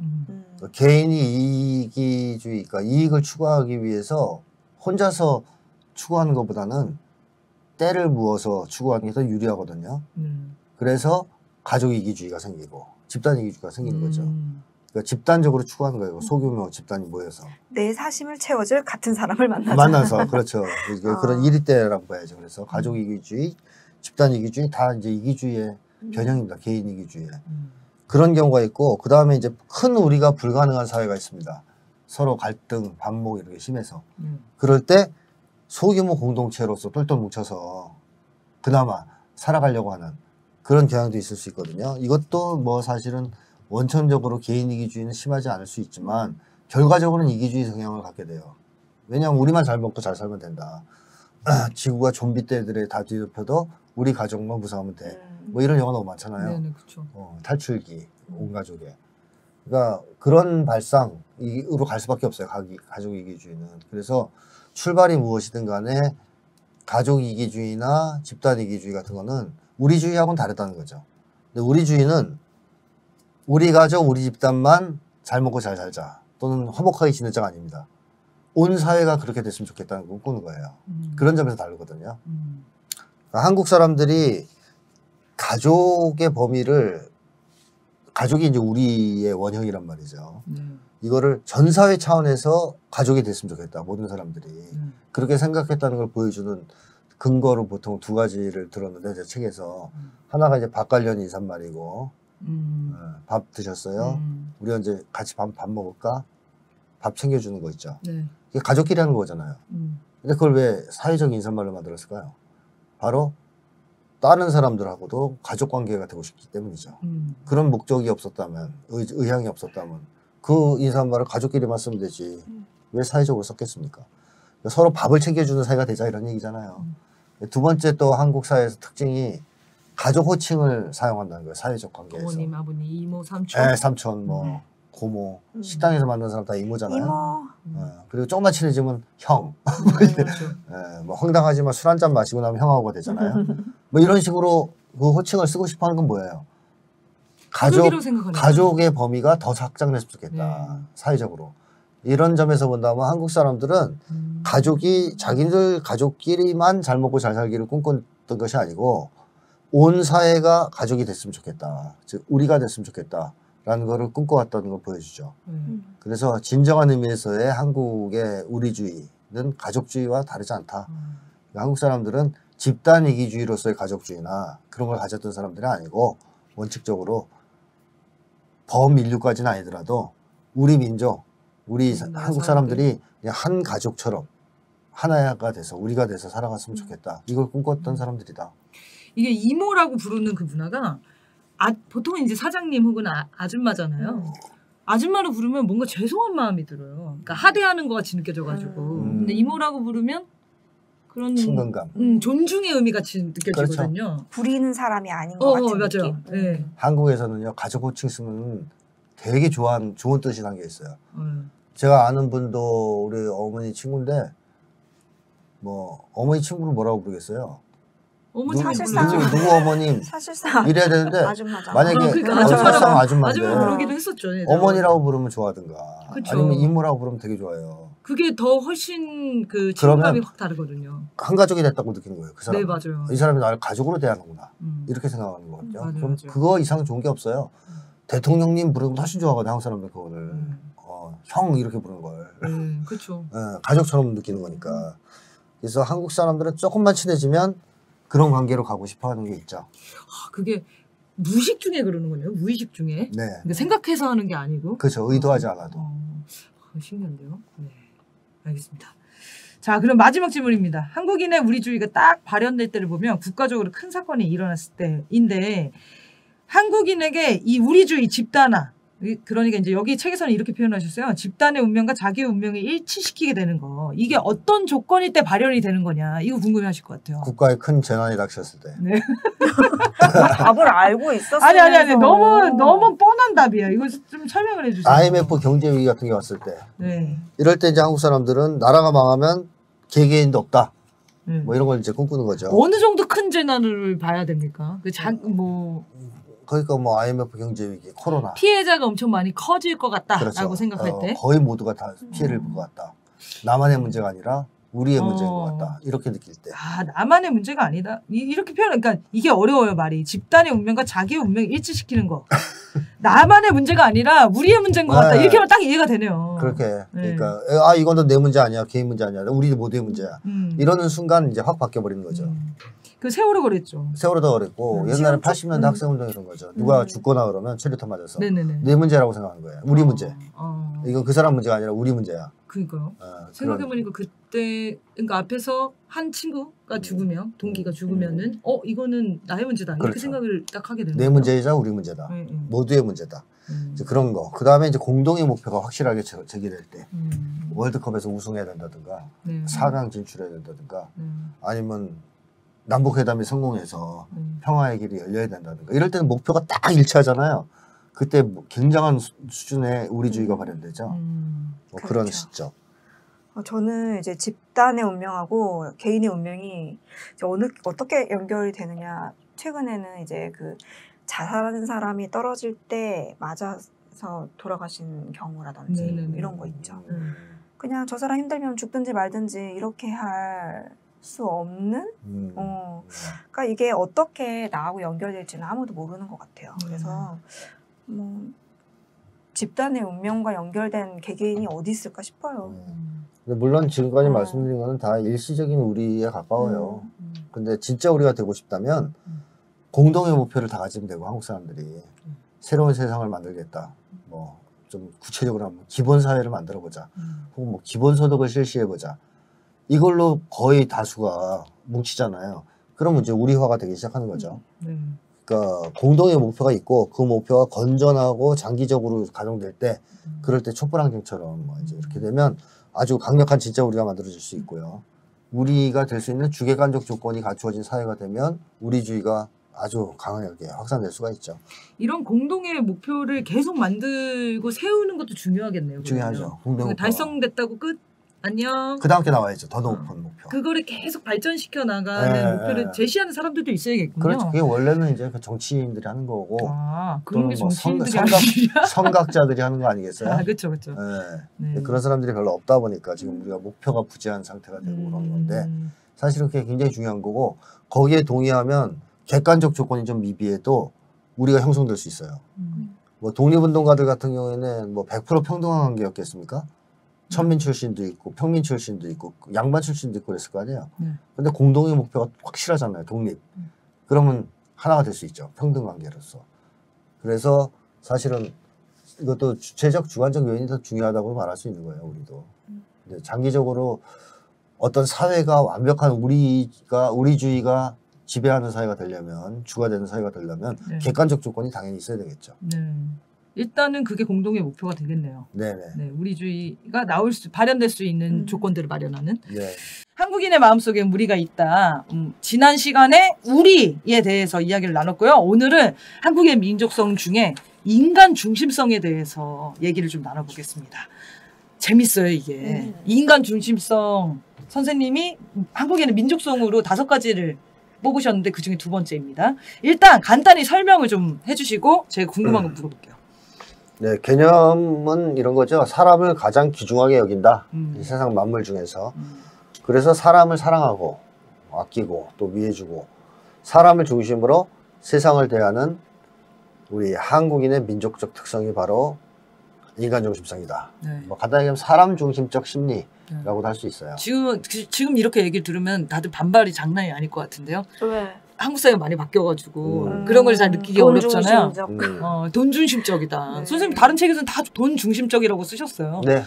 Speaker 2: 개인이 이기주의, 그러니까 이익을 추구하기 위해서 혼자서 추구하는 것보다는 때를 부어서 추구하는 게 더 유리하거든요. 그래서 가족 이기주의가 생기고 집단 이기주의가 생기는 거죠. 그러니까 집단적으로 추구하는 거예요. 소규모 집단이 모여서.
Speaker 3: 내 사심을 채워줄 같은 사람을
Speaker 2: 만나서 그렇죠. 그런 일위대라고 봐야죠. 그래서 가족 이기주의, 집단 이기주의 다 이제 이기주의의 변형입니다. 개인 이기주의. 그런 경우가 있고 그 다음에 이제 큰 우리가 불가능한 사회가 있습니다. 서로 갈등, 반목 이렇게 심해서. 그럴 때 소규모 공동체로서 똘똘 뭉쳐서 그나마 살아가려고 하는 그런 경향도 있을 수 있거든요. 이것도 뭐 사실은 원천적으로 개인 이기주의는 심하지 않을 수 있지만 결과적으로는 이기주의 성향을 갖게 돼요. 왜냐하면 우리만 잘 먹고 잘 살면 된다. 지구가 좀비 때들에 다 뒤덮여도 우리 가족만 무사하면 돼. 뭐 이런 영화 너무 많잖아요.
Speaker 1: 네네, 그렇죠.
Speaker 2: 탈출기, 온 가족에. 그러니까 그런 발상으로 갈 수밖에 없어요. 가족 이기주의는. 그래서 출발이 무엇이든 간에 가족 이기주의나 집단 이기주의 같은 거는 우리주의하고는 다르다는 거죠. 근데 우리주의는 우리 가족, 우리 집단만 잘 먹고 잘 살자 또는 화목하게 지내자가 아닙니다. 온 사회가 그렇게 됐으면 좋겠다는 걸 꾸는 거예요. 그런 점에서 다르거든요. 그러니까 한국 사람들이 가족의 범위를 가족이 이제 우리의 원형이란 말이죠. 이거를 전 사회 차원에서 가족이 됐으면 좋겠다. 모든 사람들이 그렇게 생각했다는 걸 보여주는 근거로 보통 두 가지를 들었는데 제 책에서 하나가 이제 밥 관련 인사말이고 밥 드셨어요? 우리 이제 같이 밥 먹을까? 밥 챙겨주는 거 있죠.
Speaker 1: 네.
Speaker 2: 이게 가족끼리 하는 거잖아요. 근데 그걸 왜 사회적 인사말로 만들었을까요? 바로 다른 사람들하고도 가족 관계가 되고 싶기 때문이죠. 그런 목적이 없었다면, 의향이 없었다면 그 인사말을 가족끼리만 쓰면 되지 왜 사회적으로 썼겠습니까? 서로 밥을 챙겨주는 사이가 되자 이런 얘기잖아요. 두 번째 또 한국 사회에서 특징이 가족 호칭을 사용한다는 거예요. 사회적 관계에서.
Speaker 1: 어머님, 아버님, 이모, 삼촌.
Speaker 2: 네, 삼촌, 뭐 고모. 식당에서 만난 사람 다 이모잖아요.
Speaker 3: 이모.
Speaker 2: 그리고 조금만 친해지면 형.
Speaker 1: 그렇죠.
Speaker 2: 뭐 황당하지만 술 한잔 마시고 나면 형하고가 되잖아요. 뭐 이런 식으로 그 호칭을 쓰고 싶어 하는 건 뭐예요? 가족의 범위가 더 확장됐으면 좋겠다. 사회적으로. 이런 점에서 본다면 한국 사람들은 가족이 자기들 가족끼리만 잘 먹고 잘 살기를 꿈꿨던 것이 아니고 온 사회가 가족이 됐으면 좋겠다. 즉 우리가 됐으면 좋겠다. 라는 거를 꿈꿔왔다는 걸 보여주죠. 그래서 진정한 의미에서의 한국의 우리주의는 가족주의와 다르지 않다. 한국 사람들은 집단 이기주의로서의 가족주의나 그런 걸 가졌던 사람들이 아니고 원칙적으로 범인류까지는 아니더라도 우리 민족, 우리 한국 사람들이 그냥 한 가족처럼 하나가 돼서 우리가 돼서 살아갔으면 좋겠다. 이걸 꿈꿨던 사람들이다.
Speaker 1: 이게 이모라고 부르는 그 문화가 보통은 이제 사장님 혹은 아줌마잖아요. 아줌마로 부르면 뭔가 죄송한 마음이 들어요. 그러니까 하대하는 것 같이 느껴져가지고. 근데 이모라고 부르면 그런
Speaker 2: 친근감,
Speaker 1: 존중의 의미 같이 느껴지거든요.
Speaker 3: 그렇죠. 부리는 사람이 아닌 것 같은
Speaker 1: 맞아요.
Speaker 3: 느낌.
Speaker 1: 네.
Speaker 2: 한국에서는요 가족 호칭 쓰면 되게 좋은 뜻이 담겨 있어요. 제가 아는 분도 우리 어머니 친구인데 뭐 어머니 친구를 뭐라고 부르겠어요?
Speaker 3: 사실상
Speaker 2: 누구 어머님
Speaker 3: 사실상
Speaker 2: 이래야 되는데
Speaker 3: 아줌마잖아.
Speaker 2: 만약에
Speaker 1: 그러니까
Speaker 2: 사실상 아줌마인데
Speaker 1: 아줌마 부르기도 했었죠.
Speaker 2: 어머니라고 부르면 좋아하든가
Speaker 1: 그쵸.
Speaker 2: 아니면 이모라고 부르면 되게 좋아요.
Speaker 1: 그게 더 훨씬 그 친감이 확 다르거든요.
Speaker 2: 한 가족이 됐다고 느낀 거예요. 그 사람.
Speaker 1: 네, 맞아요.
Speaker 2: 이 사람이 나를 가족으로 대하는구나. 이렇게 생각하는 거거든요.
Speaker 1: 맞아요,
Speaker 2: 그럼
Speaker 1: 맞아요.
Speaker 2: 그거 이상 좋은 게 없어요. 대통령님 부르면 훨씬 좋아하거든요. 한국 사람들 그거를. 형 이렇게 부르는 걸.
Speaker 1: 그렇죠.
Speaker 2: 가족처럼 느끼는 거니까. 그래서 한국 사람들은 조금만 친해지면 그런 관계로 가고 싶어 하는 게 있죠.
Speaker 1: 그게 무의식 중에 그러는 거네요. 무의식 중에.
Speaker 2: 네.
Speaker 1: 그러니까 생각해서 하는 게 아니고.
Speaker 2: 그렇죠. 의도하지 않아도.
Speaker 1: 신기한데요. 네. 알겠습니다. 자, 그럼 마지막 질문입니다. 한국인의 우리주의가 딱 발현될 때를 보면 국가적으로 큰 사건이 일어났을 때인데 한국인에게 이 우리주의 집단화, 그러니까 이제 여기 책에서는 이렇게 표현하셨어요. 집단의 운명과 자기의 운명을 일치시키게 되는 거. 이게 어떤 조건일 때 발현이 되는 거냐. 이거 궁금해하실 것 같아요.
Speaker 2: 국가에 큰 재난이 닥쳤을 때.
Speaker 1: 네.
Speaker 3: 답을 알고 있었어요.
Speaker 1: 아니. 너무 뻔한 답이야. 이거 좀 설명을 해주세요.
Speaker 2: IMF 경제 위기 같은 게 왔을 때.
Speaker 1: 네.
Speaker 2: 이럴 때 이제 한국 사람들은 나라가 망하면 개개인도 없다. 뭐 이런 걸 이제 꿈꾸는 거죠.
Speaker 1: 어느 정도 큰 재난을 봐야 됩니까?
Speaker 2: 그러니까 뭐 IMF 경제 위기, 코로나.
Speaker 1: 피해자가 엄청 많이 커질 것 같다라고
Speaker 2: 그렇죠.
Speaker 1: 생각할 때
Speaker 2: 거의 모두가 다 피해를 볼 것 같다. 나만의 문제가 아니라 우리의 문제인 것 같다. 이렇게 느낄 때.
Speaker 1: 나만의 문제가 아니다. 이렇게 그러니까 이게 어려워요, 말이. 집단의 운명과 자기의 운명을 일치시키는 거. 나만의 문제가 아니라 우리의 문제인 것 같다. 이렇게 하면 딱 이해가 되네요.
Speaker 2: 그렇게. 그러니까 이건 내 문제 아니야. 개인 문제 아니야. 우리 모두의 문제야. 이러는 순간 이제 확 바뀌어 버리는 거죠.
Speaker 1: 그 세월호 그랬죠.
Speaker 2: 세월호도 그랬고 옛날에 80년대 학생운동 이런 거죠. 누가 죽거나 그러면 체류탄 맞아서 내 문제라고 생각하는 거예요. 우리 문제. 이건 그 사람 문제가 아니라 우리 문제야.
Speaker 1: 그러니까요. 생각해보니까 그때 그러니까 앞에서 한 친구가 죽으면 동기가 죽으면은 이거는 나의 문제다. 이렇게
Speaker 2: 그렇죠.
Speaker 1: 생각을 딱 하게 되는
Speaker 2: 내
Speaker 1: 거죠.
Speaker 2: 문제이자 우리 문제다. 모두의 문제다. 이제 그런 거. 그 다음에 이제 공동의 목표가 확실하게 제기될 때 월드컵에서 우승해야 된다든가 4강 진출해야 된다든가 아니면 남북회담이 성공해서 평화의 길이 열려야 된다든가 이럴 때는 목표가 딱 일치하잖아요. 그때 굉장한 수준의 우리주의가 발현되죠. 뭐 그런 시점.
Speaker 3: 저는 이제 집단의 운명하고 개인의 운명이 이제 어떻게 연결이 되느냐. 최근에는 이제 그 자살하는 사람이 떨어질 때 맞아서 돌아가신 경우라든지 이런 거 있죠. 그냥 저 사람 힘들면 죽든지 말든지 이렇게 할 수 없는? 그러니까 이게 어떻게 나하고 연결될지는 아무도 모르는 것 같아요. 그래서 뭐 집단의 운명과 연결된 개개인이 어디 있을까 싶어요.
Speaker 2: 물론 지금까지 말씀드린 거는 다 일시적인 우리에 가까워요. 근데 진짜 우리가 되고 싶다면 공동의 목표를 다 가지면 되고, 한국 사람들이 새로운 세상을 만들겠다. 뭐 좀 구체적으로 하면 기본 사회를 만들어 보자. 혹은 뭐 기본 소득을 실시해 보자. 이걸로 거의 다수가 뭉치잖아요. 그러면 이제 우리화가 되기 시작하는 거죠. 그러니까 공동의 목표가 있고 그 목표가 건전하고 장기적으로 가정될 때, 그럴 때 촛불항쟁처럼 뭐 이제 이렇게 되면 아주 강력한 진짜 우리가 만들어질 수 있고요. 우리가 될 수 있는 주객관적 조건이 갖추어진 사회가 되면 우리주의가 아주 강하게 확산될 수가 있죠.
Speaker 1: 이런 공동의 목표를 계속 만들고 세우는 것도 중요하겠네요.
Speaker 2: 중요하죠. 공동
Speaker 1: 달성됐다고 끝? 안녕.
Speaker 2: 그 다음 게 나와야죠. 더 높은 목표.
Speaker 1: 그거를 계속 발전시켜 나가는 목표를 제시하는 사람들도 있어야겠군요.
Speaker 2: 그렇죠. 그게 원래는 이제 그 정치인들이 하는 거고,
Speaker 1: 그런 게
Speaker 2: 뭐
Speaker 1: 정치인들이
Speaker 2: 선각자들이 하는 거 아니겠어요?
Speaker 1: 그렇죠, 그렇죠.
Speaker 2: 그런 사람들이 별로 없다 보니까 지금 우리가 목표가 부재한 상태가 되고 그런 건데, 사실은 그게 굉장히 중요한 거고, 거기에 동의하면 객관적 조건이 좀 미비해도 우리가 형성될 수 있어요. 뭐 독립운동가들 같은 경우에는 뭐 100% 평등한 관계였겠습니까? 천민 출신도 있고 평민 출신도 있고 양반 출신도 있고 그랬을 거 아니에요. 근데 공동의 목표가 확실하잖아요. 독립. 그러면 하나가 될 수 있죠. 평등 관계로서. 그래서 사실은 이것도 주체적 주관적 요인이 더 중요하다고 말할 수 있는 거예요. 우리도. 근데 장기적으로 어떤 사회가 완벽한 우리주의가 지배하는 사회가 되려면, 주가 되는 사회가 되려면 객관적 조건이 당연히 있어야 되겠죠.
Speaker 1: 일단은 그게 공동의 목표가 되겠네요.
Speaker 2: 네네.
Speaker 1: 우리주의가 발현될 수 있는 조건들을 마련하는.
Speaker 2: 네.
Speaker 1: 한국인의 마음속에 무리가 있다. 지난 시간에 우리에 대해서 이야기를 나눴고요. 오늘은 한국의 민족성 중에 인간 중심성에 대해서 얘기를 좀 나눠보겠습니다. 재밌어요, 이게. 인간 중심성. 선생님이 한국인의 민족성으로 5가지를 뽑으셨는데 그중에 2번째입니다. 일단 간단히 설명을 좀 해주시고 제가 궁금한 거 물어볼게요.
Speaker 2: 네, 개념은 이런 거죠. 사람을 가장 귀중하게 여긴다. 이 세상 만물 중에서. 그래서 사람을 사랑하고 아끼고 또 위해주고 사람을 중심으로 세상을 대하는 우리 한국인의 민족적 특성이 바로 인간 중심성이다. 뭐 간단히 얘기하면 사람 중심적 심리라고도 할 수 있어요.
Speaker 1: 지금 이렇게 얘기를 들으면 다들 반발이 장난이 아닐 것 같은데요.
Speaker 3: 왜?
Speaker 1: 한국 사회가 많이 바뀌어가지고 그런 걸 잘 느끼기 어렵잖아요. 돈 중심적이다. 선생님 다른 책에서는 다 돈 중심적이라고 쓰셨어요.
Speaker 2: 네.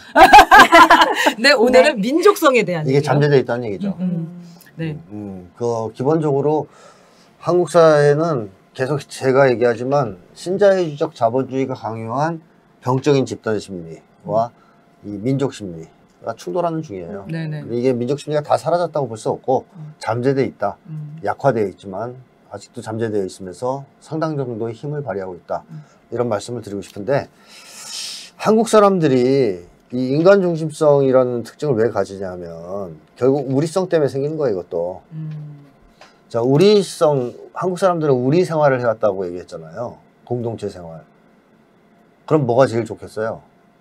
Speaker 1: 네, 오늘은 민족성에 대한
Speaker 2: 이게 잠재되어 있다는 얘기죠.
Speaker 1: 네.
Speaker 2: 기본적으로 한국 사회는 계속 제가 얘기하지만 신자유주의적 자본주의가 강요한 병적인 집단 심리와 이 민족 심리가 충돌하는 중이에요. 이게 민족 심리가 다 사라졌다고 볼 수 없고 잠재되어 있다. 약화되어 있지만 아직도 잠재되어 있으면서 상당 정도의 힘을 발휘하고 있다. 이런 말씀을 드리고 싶은데, 한국 사람들이 이 인간 중심성이라는 특징을 왜 가지냐면 결국 우리성 때문에 생기는 거예요. 이것도. 자, 우리성, 한국 사람들은 우리 생활을 해왔다고 얘기했잖아요. 공동체 생활. 그럼 뭐가 제일 좋겠어요?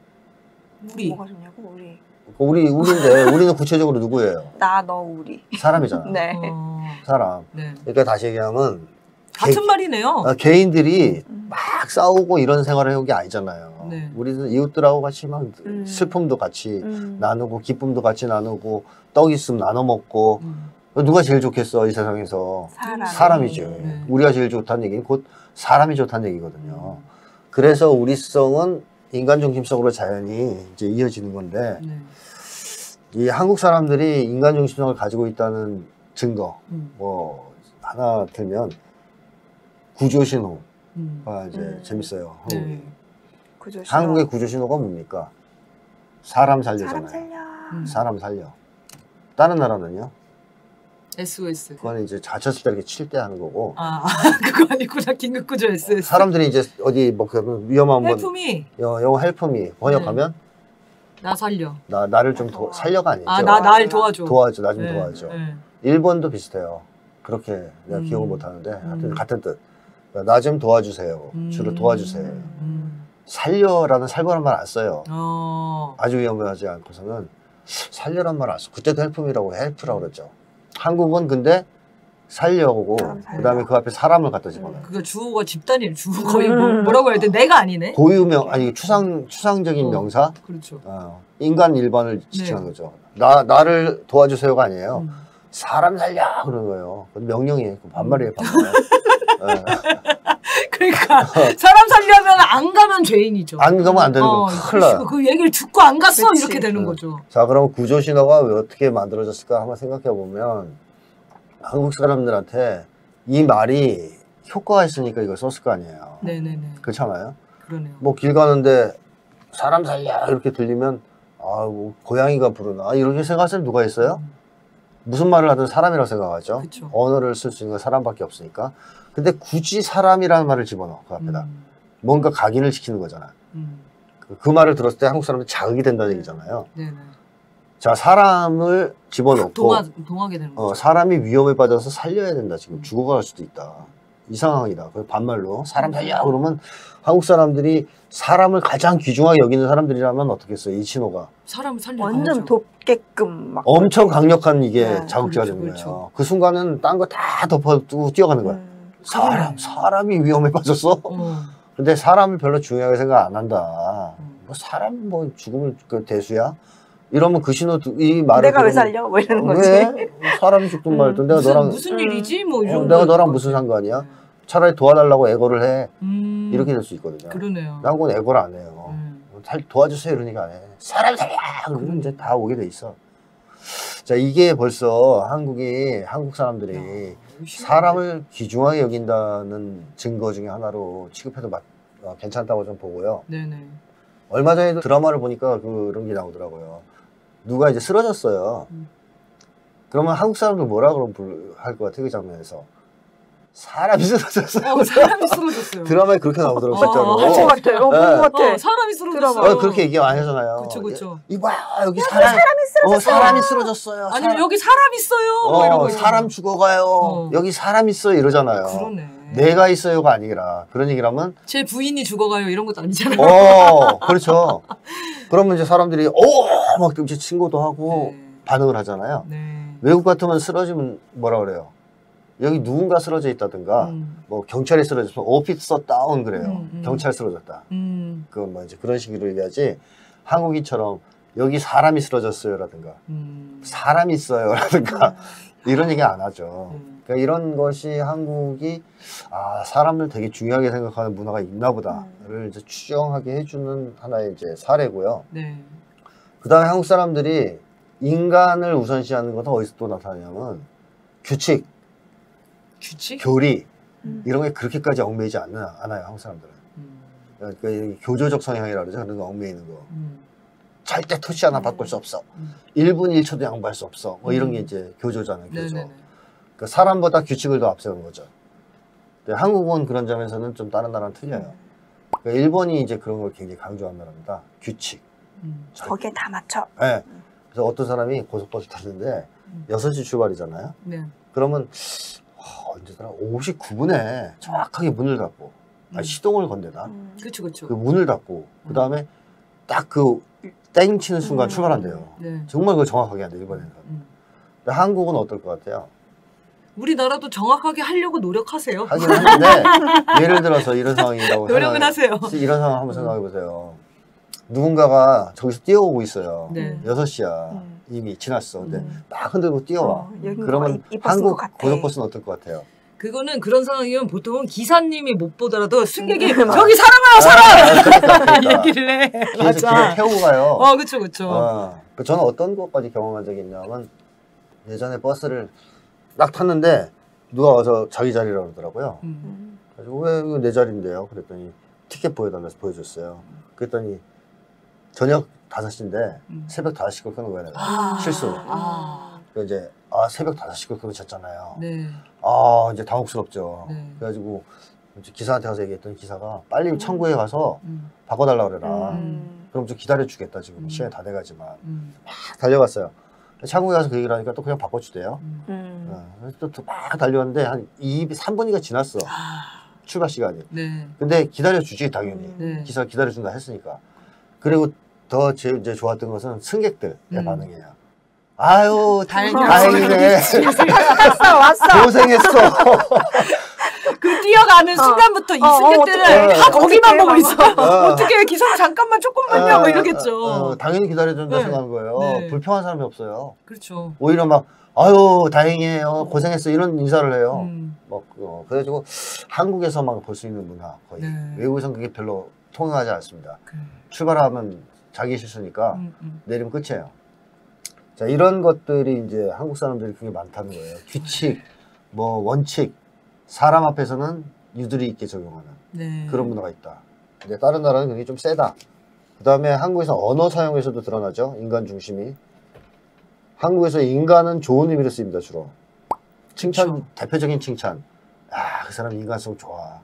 Speaker 3: 뭐가 좋냐고? 우리인데 우리는 구체적으로 누구예요? 나, 너, 우리.
Speaker 2: 사람이잖아.
Speaker 3: 네.
Speaker 2: 사람. 그러니까 다시 얘기하면
Speaker 1: 같은 말이네요.
Speaker 2: 개인들이 막 싸우고 이런 생활을 해온 게 아니잖아요. 우리는 이웃들하고 같이 막 슬픔도 같이 나누고 기쁨도 같이 나누고 떡 있으면 나눠 먹고. 누가 제일 좋겠어 이 세상에서? 사람이죠. 우리가 제일 좋다는 얘기는 곧 사람이 좋다는 얘기거든요. 그래서 우리성은 인간 중심성으로 자연히 이제 이어지는 건데, 이 한국 사람들이 인간 중심성을 가지고 있다는 증거, 뭐 하나 들면 구조신호가 이제 재밌어요. 한국의 구조신호가 뭡니까? 사람 살려잖아요. 사람 살려. 다른 나라는요?
Speaker 1: SOS.
Speaker 2: 그거는 이제 다쳤을 때 이렇게 칠 때 하는 거고.
Speaker 1: 그거 아니구나. 긴급구조 SOS.
Speaker 2: 사람들이 이제 어디 뭐 위험한
Speaker 1: 헬프미.
Speaker 2: 영어 헬프미 번역하면
Speaker 1: 나 살려.
Speaker 2: 나를 좀 살려가 아니죠.
Speaker 1: 날 도와줘.
Speaker 2: 나 좀 도와줘.
Speaker 1: 네.
Speaker 2: 일본도 비슷해요. 그렇게 내가 기억을 못 하는데 하여튼 같은 뜻. 나 좀 도와주세요. 주로 도와주세요. 살려라는 살벌한 말 안 써요. 아주 위험하지 않고서는 살려란 말 안 써. 그때도 헬프미라고 헬프라고 그랬죠. 한국은 근데 살려고 그다음에 그 앞에 사람을 갖다 집어넣어요.
Speaker 1: 그게 주어가 집단이에요. 주어 거의 뭐라고 해야 돼? 내가 아니네.
Speaker 2: 고유명 아니 추상적인 명사.
Speaker 1: 그렇죠.
Speaker 2: 인간 일반을 지칭하는 거죠. 나를 도와주세요가 아니에요. 사람 살려 그러는 거예요. 명령이에요. 반말이에요. 반말.
Speaker 1: 그러니까 사람 살려면 안 가면 죄인이죠.
Speaker 2: 안 가면 안 되는 거. 큰일 나요.
Speaker 1: 그 얘기를 듣고 안 갔어.
Speaker 3: 그치.
Speaker 1: 이렇게 되는 거죠.
Speaker 2: 자, 그럼 구조 신호가 왜 어떻게 만들어졌을까 한번 생각해 보면 한국 사람들한테 이 말이 효과가 있으니까 이걸 썼을 거 아니에요.
Speaker 1: 네네네.
Speaker 2: 그렇잖아요.
Speaker 1: 그러네요.
Speaker 2: 뭐 길 가는데 사람 살려 이렇게 들리면 뭐 고양이가 부르나 이렇게 생각할 사람 누가 있어요? 무슨 말을 하든 사람이라고 생각하죠.
Speaker 1: 그쵸.
Speaker 2: 언어를 쓸 수 있는 건 사람밖에 없으니까. 근데 굳이 사람이라는 말을 집어넣어 그 앞에다. 뭔가 각인을 시키는 거잖아. 그 말을 들었을 때 한국 사람은 자극이 된다는 얘기잖아요.
Speaker 1: 네네.
Speaker 2: 자, 사람을 집어넣고
Speaker 1: 동하게 되는 거죠.
Speaker 2: 사람이 위험에 빠져서 살려야 된다. 지금 죽어갈 수도 있다. 이 상황이다. 그래서 반말로 사람 살려 그러면 한국 사람들이 사람을 가장 귀중하게 여기는 사람들이라면 어떻겠어요? 이 신호가
Speaker 1: 사람을 살려
Speaker 3: 완전 돕게끔 막
Speaker 2: 엄청 강력한 이게
Speaker 3: 네.
Speaker 2: 자극제가
Speaker 1: 그렇죠,
Speaker 2: 되는 거예요.
Speaker 1: 그렇죠.
Speaker 2: 그 순간은 딴 거 다 덮어두고 뛰어가는 거야. 사람이 위험에 빠졌어. 근데 사람을 별로 중요하게 생각 안 한다. 뭐 사람 뭐 죽으면 그 대수야? 이러면 그 신호 이 말을
Speaker 3: 내가 왜 살려? 뭐 이러는 거지.
Speaker 2: 왜? 사람이 죽든 말든 내가 너랑
Speaker 1: 무슨 일이지? 뭐 이런
Speaker 2: 내가 너랑 무슨 상관이야? 차라리 도와달라고 애걸을 해. 이렇게 될 수 있거든요.
Speaker 1: 그러네요.
Speaker 2: 한국은 애걸 안 해요. 도와주세요 이러니까 안 해. 사람 살려! 그러면 이제 다 오게 돼 있어. 자, 이게 벌써 한국 사람들이 사람을 귀중하게 여긴다는 증거 중에 하나로 취급해도 괜찮다고 좀 보고요.
Speaker 1: 네네.
Speaker 2: 얼마 전에도 드라마를 보니까 그런 게 나오더라고요. 누가 이제 쓰러졌어요. 그러면 한국 사람들 뭐라 그러면 할 것 같아요, 그 장면에서. 사람이 쓰러졌어요.
Speaker 1: 사람이 쓰러졌어요.
Speaker 2: 드라마에 그렇게 나오더라고요, 진짜로.
Speaker 3: 본 것 같아. 본 것 같아.
Speaker 1: 사람이 쓰러졌어요.
Speaker 2: 그렇게 얘기 많이 하잖아요.
Speaker 1: 그쵸.
Speaker 2: 이봐, 여기 사람이 쓰러졌어요.
Speaker 1: 아니면 여기 사람 있어요. 뭐 이러고
Speaker 2: 사람 죽어가요. 여기 사람 있어요. 이러잖아요.
Speaker 1: 그러네.
Speaker 2: 내가 있어요가 아니라 그런 얘기를 하면
Speaker 1: 제 부인이 죽어가요. 이런 것도 아니잖아요.
Speaker 2: 그렇죠. 그러면 이제 사람들이 막 이제 친구도 하고 반응을 하잖아요.
Speaker 1: 네.
Speaker 2: 외국 같으면 쓰러지면 뭐라 그래요? 여기 누군가 쓰러져 있다든가 뭐 경찰이 쓰러졌으면 오피서 다운 그래요. 경찰 쓰러졌다. 그건 뭐 이제 그런 식으로 얘기하지. 한국인처럼 여기 사람이 쓰러졌어요라든가 사람이 있어요라든가 이런 얘기 안 하죠. 그러니까 이런 것이 한국이 사람을 되게 중요하게 생각하는 문화가 있나 보다를 이제 추정하게 해주는 하나의 이제 사례고요.
Speaker 1: 네.
Speaker 2: 그다음에 한국 사람들이 인간을 우선시하는 것은 어디서 또 나타나냐면 규칙, 교리 이런 게 그렇게까지 얽매이지 않아요. 한국 사람들은. 그러니까 교조적 성향이라고 그러죠. 그런 거 얽매이는 거. 절대 토시 하나 바꿀 수 없어. 1분 1초도 양보할 수 없어. 뭐 이런 게 이제 교조잖아요. 교조. 그러니까 사람보다 규칙을 더 앞세우는 거죠. 근데 한국은 그런 점에서는 좀 다른 나라랑 틀려요. 그러니까 일본이 이제 그런 걸 굉장히 강조한 나라입니다. 규칙.
Speaker 3: 거기에 다 맞춰.
Speaker 2: 네. 그래서 어떤 사람이 고속버스 탔는데 6시 출발이잖아요.
Speaker 1: 네.
Speaker 2: 그러면 언제더라? 59분에 정확하게 문을 닫고 시동을 건대나
Speaker 1: 그쵸.
Speaker 2: 그 문을 닫고 그 다음에 딱 그 땡 치는 순간 출발한대요.
Speaker 1: 네.
Speaker 2: 정말 그걸 정확하게 한대 일본에서. 근데 한국은 어떨 것 같아요?
Speaker 1: 우리나라도 정확하게 하려고 노력하세요.
Speaker 2: 하긴 하는데 예를 들어서 이런 상황이라고
Speaker 1: 노력은 하세요.
Speaker 2: 이런 상황 한번 생각해 보세요. 누군가가 저기서 뛰어오고 있어요.
Speaker 1: 네.
Speaker 2: 6시야. 이미 지났어. 근데 막 흔들고 뛰어와.
Speaker 3: 여기
Speaker 2: 그러면 한국 고속버스는 어떨 것 같아요?
Speaker 1: 그거는 그런 상황이면 보통 기사님이 못 보더라도 승객이 저기 사람 얘기를 해.
Speaker 2: 뒤에서 길을 태우고 가요.
Speaker 1: 그쵸.
Speaker 2: 저는 어떤 것까지 경험한 적이 있냐면 예전에 버스를 딱 탔는데 누가 와서 자기 자리라고 그러더라고요. 그래서 왜 이거 내 자리인데요? 그랬더니 티켓 보여달라서 보여줬어요. 그랬더니 저녁 5시인데 새벽 5시 걸 끄는 거예요. 실수로. 그래서 이제 새벽 5시 걸 끄고 잤잖아요.
Speaker 1: 네.
Speaker 2: 이제 당혹스럽죠.
Speaker 1: 네.
Speaker 2: 그래가지고 기사한테 가서 얘기했더니 기사가 빨리 창구에 가서 바꿔달라 그래라. 그럼 좀 기다려주겠다. 지금 시간이 다 돼가지만. 막 달려갔어요. 창구에 가서 그 얘기를 하니까 또 그냥 바꿔주대요. 또 막 달려갔는데 한 3분이가 지났어. 출발 시간이.
Speaker 1: 네.
Speaker 2: 근데 기다려주지 당연히.
Speaker 1: 네.
Speaker 2: 기사가 기다려준다 했으니까. 그리고 더 이제 좋았던 것은 승객들의 반응이에요. 아유 다행이네.
Speaker 3: 왔어.
Speaker 2: 고생했어.
Speaker 1: 그 뛰어가는 순간부터 이 승객들은 다 거기만 보고 있어. 어떻게 기사가 잠깐만 조금만요 뭐 이러겠죠.
Speaker 2: 당연히 기다려준다 생각하는 거예요.
Speaker 1: 네.
Speaker 2: 불평한 사람이 없어요.
Speaker 1: 그렇죠.
Speaker 2: 오히려 막 아유 다행이에요. 고생했어 이런 인사를 해요. 그래가지고 한국에서만 볼 수 있는 문화 거의
Speaker 1: 네.
Speaker 2: 외국에서는 그게 별로 통용하지 않습니다.
Speaker 1: 그래.
Speaker 2: 출발하면 자기 실수니까 내리면 끝이에요. 자 이런 것들이 이제 한국 사람들이 그게 많다는 거예요. 규칙, 뭐 원칙, 사람 앞에서는 유두리 있게 적용하는
Speaker 1: 네.
Speaker 2: 그런 문화가 있다. 근데 다른 나라는 그게 좀 세다. 그 다음에 한국에서 언어 사용에서도 드러나죠. 인간 중심이. 한국에서 인간은 좋은 의미로 쓰입니다. 주로. 칭찬,
Speaker 1: 그렇죠.
Speaker 2: 대표적인 칭찬. 아, 그 사람 인간성 좋아.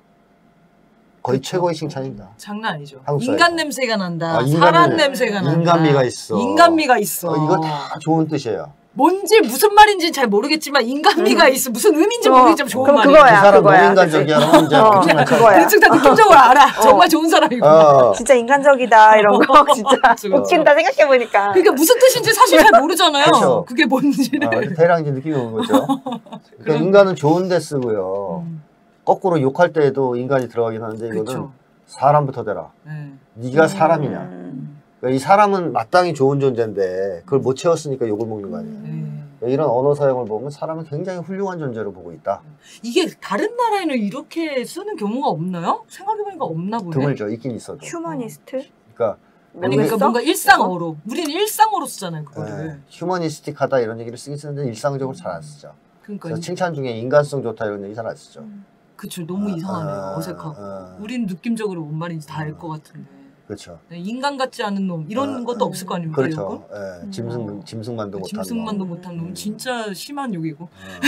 Speaker 2: 거의
Speaker 1: 그렇죠.
Speaker 2: 최고의 칭찬입니다.
Speaker 1: 장난 아니죠.
Speaker 2: 한국
Speaker 1: 인간
Speaker 2: 사회에서.
Speaker 1: 냄새가 난다.
Speaker 2: 아,
Speaker 1: 사람 냄새가 난다.
Speaker 2: 인간미가 있어.
Speaker 1: 인간미가 있어.
Speaker 2: 이거 다 좋은 뜻이에요.
Speaker 1: 뭔지 무슨 말인지 잘 모르겠지만 인간미가 있어. 무슨 의미인지 모르겠지만 좋은
Speaker 3: 그럼
Speaker 1: 말이야.
Speaker 3: 그거야.
Speaker 2: 그 사람 너무
Speaker 3: 그거야.
Speaker 2: 인간적이야. 그러면 이제 그냥
Speaker 3: 그거야.
Speaker 1: 대충 다 느낌적으로 알아. 정말 좋은 사람이고.
Speaker 3: 진짜 인간적이다 이런 거 진짜
Speaker 1: 그렇죠.
Speaker 3: 웃긴다 생각해보니까.
Speaker 1: 그러니까 무슨 뜻인지 사실 잘 모르잖아요.
Speaker 2: 그렇죠.
Speaker 1: 그게 뭔지를.
Speaker 2: 대량지 느낌이 오는 거죠. 그러니까 인간은 좋은 데 쓰고요. 거꾸로 욕할 때에도 인간이 들어가긴 하는데 이거는
Speaker 1: 그쵸.
Speaker 2: 사람부터 되라.
Speaker 1: 네.
Speaker 2: 네가 사람이냐. 그러니까 이 사람은 마땅히 좋은 존재인데 그걸 못 채웠으니까 욕을 먹는 거 아니에요. 그러니까 이런 언어 사용을 보면 사람은 굉장히 훌륭한 존재로 보고 있다.
Speaker 1: 이게 다른 나라에는 이렇게 쓰는 경우가 없나요? 생각해보니까 없나 보네.
Speaker 2: 드물죠. 있긴 있어도.
Speaker 3: 휴머니스트?
Speaker 2: 그러니까
Speaker 1: 아니 그러니까 뭔가 일상어로. 우리는 일상어로 쓰잖아요. 그거를.
Speaker 2: 휴머니스틱하다 이런 얘기를 쓰긴 쓰는데 일상적으로 잘 안 쓰죠.
Speaker 1: 그러니까
Speaker 2: 그래서 칭찬 중에 인간성 좋다 이런 얘기 잘 안 쓰죠.
Speaker 1: 그쵸. 너무 이상하네요. 어색하고. 우린 느낌적으로 뭔 말인지 다 알 것 같은데.
Speaker 2: 그렇죠.
Speaker 1: 인간 같지 않은 놈 이런 것도 없을 거 아닙니까?
Speaker 2: 그렇죠. 짐승만도 못하는
Speaker 1: 짐승만도
Speaker 2: 놈.
Speaker 1: 못한 놈 진짜 심한 욕이고.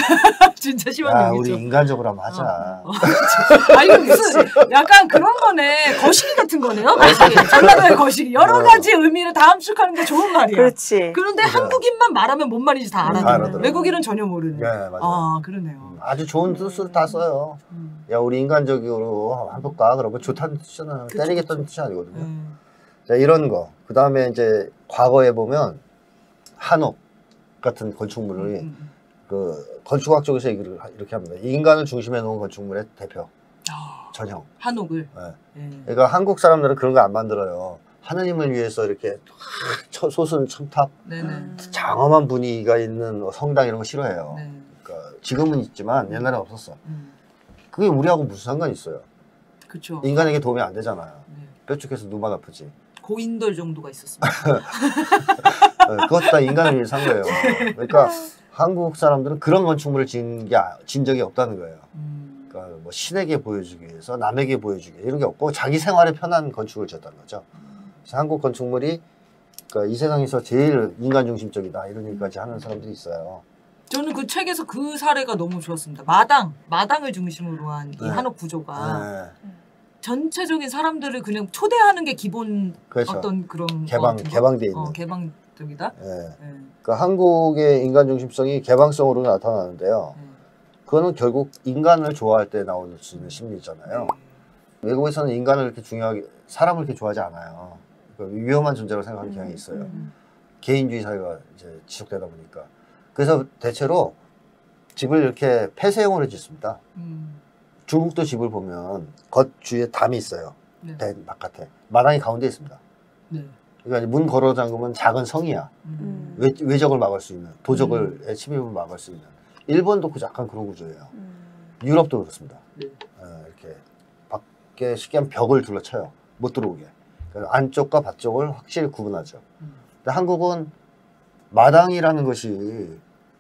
Speaker 1: 진짜 심한
Speaker 2: 야,
Speaker 1: 욕이죠.
Speaker 2: 우리 인간적으로 한번 하자.
Speaker 1: 아 이거 무슨 약간 그런 거네. 거시기 같은 거네요. 거시기. 전라도의 거시기. 여러 가지 의미를 다 함축하는 게 좋은 말이야.
Speaker 3: 그렇지.
Speaker 1: 그런데 한국인만 말하면 뭔 말인지 다 알아듣는. 외국인은 전혀 모르는.
Speaker 2: 네, 맞아요.
Speaker 1: 아 그러네요.
Speaker 2: 아주 좋은 뜻으로 다 써요. 야, 우리 인간적으로 해볼까? 그러면 좋다는 뜻이잖아요. 때리겠다는 뜻이 아니거든요. 자, 이런 거. 그 다음에 이제 과거에 보면 한옥 같은 건축물을 그 건축학 쪽에서 얘기를 이렇게 합니다. 인간을 중심에 놓은 건축물의 대표. 전형.
Speaker 1: 한옥을.
Speaker 2: 네. 그러니까 한국 사람들은 그런 거 안 만들어요. 하느님을 위해서 이렇게 솟은 첨탑, 장엄한 분위기가 있는 성당 이런 거 싫어해요.
Speaker 1: 네.
Speaker 2: 그러니까 지금은 있지만 옛날에 없었어. 그게 우리하고 무슨 상관이 있어요?
Speaker 1: 그렇죠.
Speaker 2: 인간에게 도움이 안 되잖아요.
Speaker 1: 네.
Speaker 2: 뼈쭉해서 눈만 아프지.
Speaker 1: 고인돌 정도가 있었습니다.
Speaker 2: 그것도 다 인간을 위해서 한 거예요. 그러니까 한국 사람들은 그런 건축물을 진 적이 없다는 거예요. 그러니까 뭐 신에게 보여주기 위해서 남에게 보여주기 이런 게 없고 자기 생활에 편한 건축을 지었다는 거죠. 그래서 한국 건축물이 그러니까 이 세상에서 제일 인간 중심적이다 이런 얘기까지 하는 사람들이 있어요.
Speaker 1: 저는 그 책에서 그 사례가 너무 좋았습니다. 마당을 중심으로 한 이 한옥 구조가 전체적인 사람들을 그냥 초대하는 게 기본
Speaker 2: 그렇죠.
Speaker 1: 어떤 그런
Speaker 2: 개방돼 있는.
Speaker 1: 개방적이다.
Speaker 2: 그러니까 한국의 인간 중심성이 개방성으로 나타나는데요. 그거는 결국 인간을 좋아할 때 나오는 심리잖아요. 외국에서는 인간을 이렇게 중요하게 사람을 이렇게 좋아하지 않아요. 그러니까 위험한 존재라고 생각하는 경향이 있어요. 개인주의 사회가 이제 지속되다 보니까. 그래서 대체로 집을 이렇게 폐쇄형으로 짓습니다. 중국도 집을 보면 겉 주위에 담이 있어요. 대 바깥에. 마당이 가운데 있습니다. 그러니까 문 걸어 잠그면 작은 성이야. 외적을 막을 수 있는, 도적을 침입을 막을 수 있는. 일본도 약간 그런 구조예요. 유럽도 그렇습니다. 이렇게 밖에 쉽게 하면 벽을 둘러쳐요. 못 들어오게. 그러니까 안쪽과 밖쪽을 확실히 구분하죠. 근데 한국은 마당이라는 것이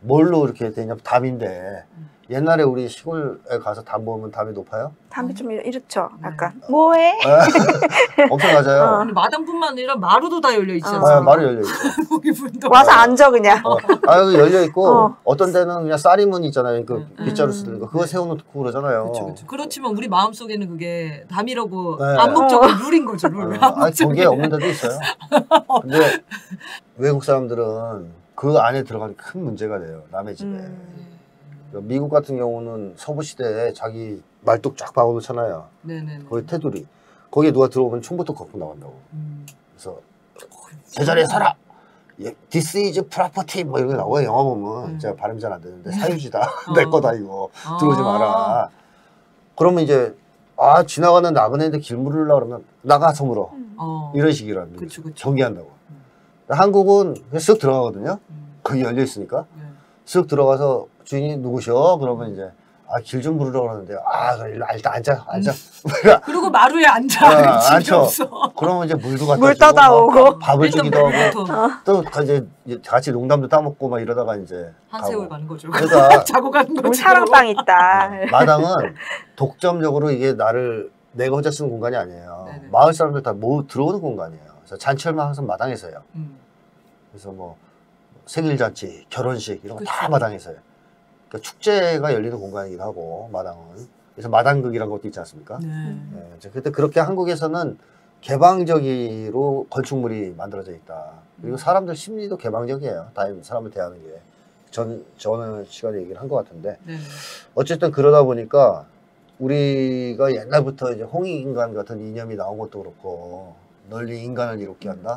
Speaker 2: 뭘로 이렇게 되냐면 담인데 옛날에 우리 시골에 가서 담 보면 담이 높아요?
Speaker 3: 담이 좀 이렇죠. 약간 뭐해?
Speaker 2: 엄청 낮아요.
Speaker 1: 근데 마당뿐만 아니라 마루도 다 열려 있지 않습니까?
Speaker 2: 마루 열려 있죠.
Speaker 1: 거기 분도
Speaker 3: 와서 앉아 그냥.
Speaker 2: 여기 열려 있고 어떤 데는 그냥 쌀이문 있잖아요. 그 빗자루 쓰는 거 그거 세워놓고 그러잖아요.
Speaker 1: 그렇죠. 그렇지만 우리 마음 속에는 그게 담이라고
Speaker 2: 네.
Speaker 1: 암묵적으로 룰인 거죠. 룰.
Speaker 2: 저게 없는 데도 있어요. 근데 외국 사람들은 그 안에 들어가는 큰 문제가 돼요. 남의 집에. 미국 같은 경우는 서부 시대에 자기 말뚝 쫙 박아놓잖아요.
Speaker 1: 네네.
Speaker 2: 거기 테두리. 거기에 누가 들어오면 총부터 걷고 나간다고. 그래서 제자리에 서라. This is property 뭐 이런 게 나와요. 영화 보면 제가 발음이 잘 안 되는데 사유지다. 내 거다 이거. 들어오지 마라. 그러면 이제 지나가는 나그네인데 길 물으려고 그러면 나가 저물어. 이런 식이라는 거죠. 정리한다고. 한국은 그냥 쓱 들어가거든요. 거기 열려 있으니까. 쓱 들어가서 주인이 누구셔? 그러면 이제 길 좀 부르려고 그러는데 그래 일단 앉아.
Speaker 1: 그리고 마루에 앉아.
Speaker 2: 앉혀. 그러면 이제 물도 갖다
Speaker 3: 물
Speaker 2: 주고
Speaker 3: 떠다 오고
Speaker 2: 밥을 주기도 하고 또 이제 같이 농담도 따먹고 막 이러다가 이제
Speaker 1: 한 세월 가는 거죠.
Speaker 2: 그러니까
Speaker 1: 자고 가는 거죠.
Speaker 3: 사랑방 있다.
Speaker 2: 마당은 독점적으로 이게 내가 혼자 쓰는 공간이 아니에요.
Speaker 1: 네네.
Speaker 2: 마을 사람들 다 들어오는 공간이에요. 그래서 잔치열만 항상 마당에서 해요. 그래서 뭐 생일잔치, 결혼식 이런 거 다 마당에서 해요. 그러니까 축제가 열리는 공간이기도 하고 마당은. 그래서 마당극이라는 것도 있지 않습니까? 그때 그렇게 한국에서는 개방적으로 건축물이 만들어져 있다. 그리고 사람들 심리도 개방적이에요. 사람을 대하는 게. 저는 시간에 얘기를 한 것 같은데. 어쨌든 그러다 보니까 우리가 옛날부터 이제 홍익인간 같은 이념이 나온 것도 그렇고 널리 인간을 이롭게 한다.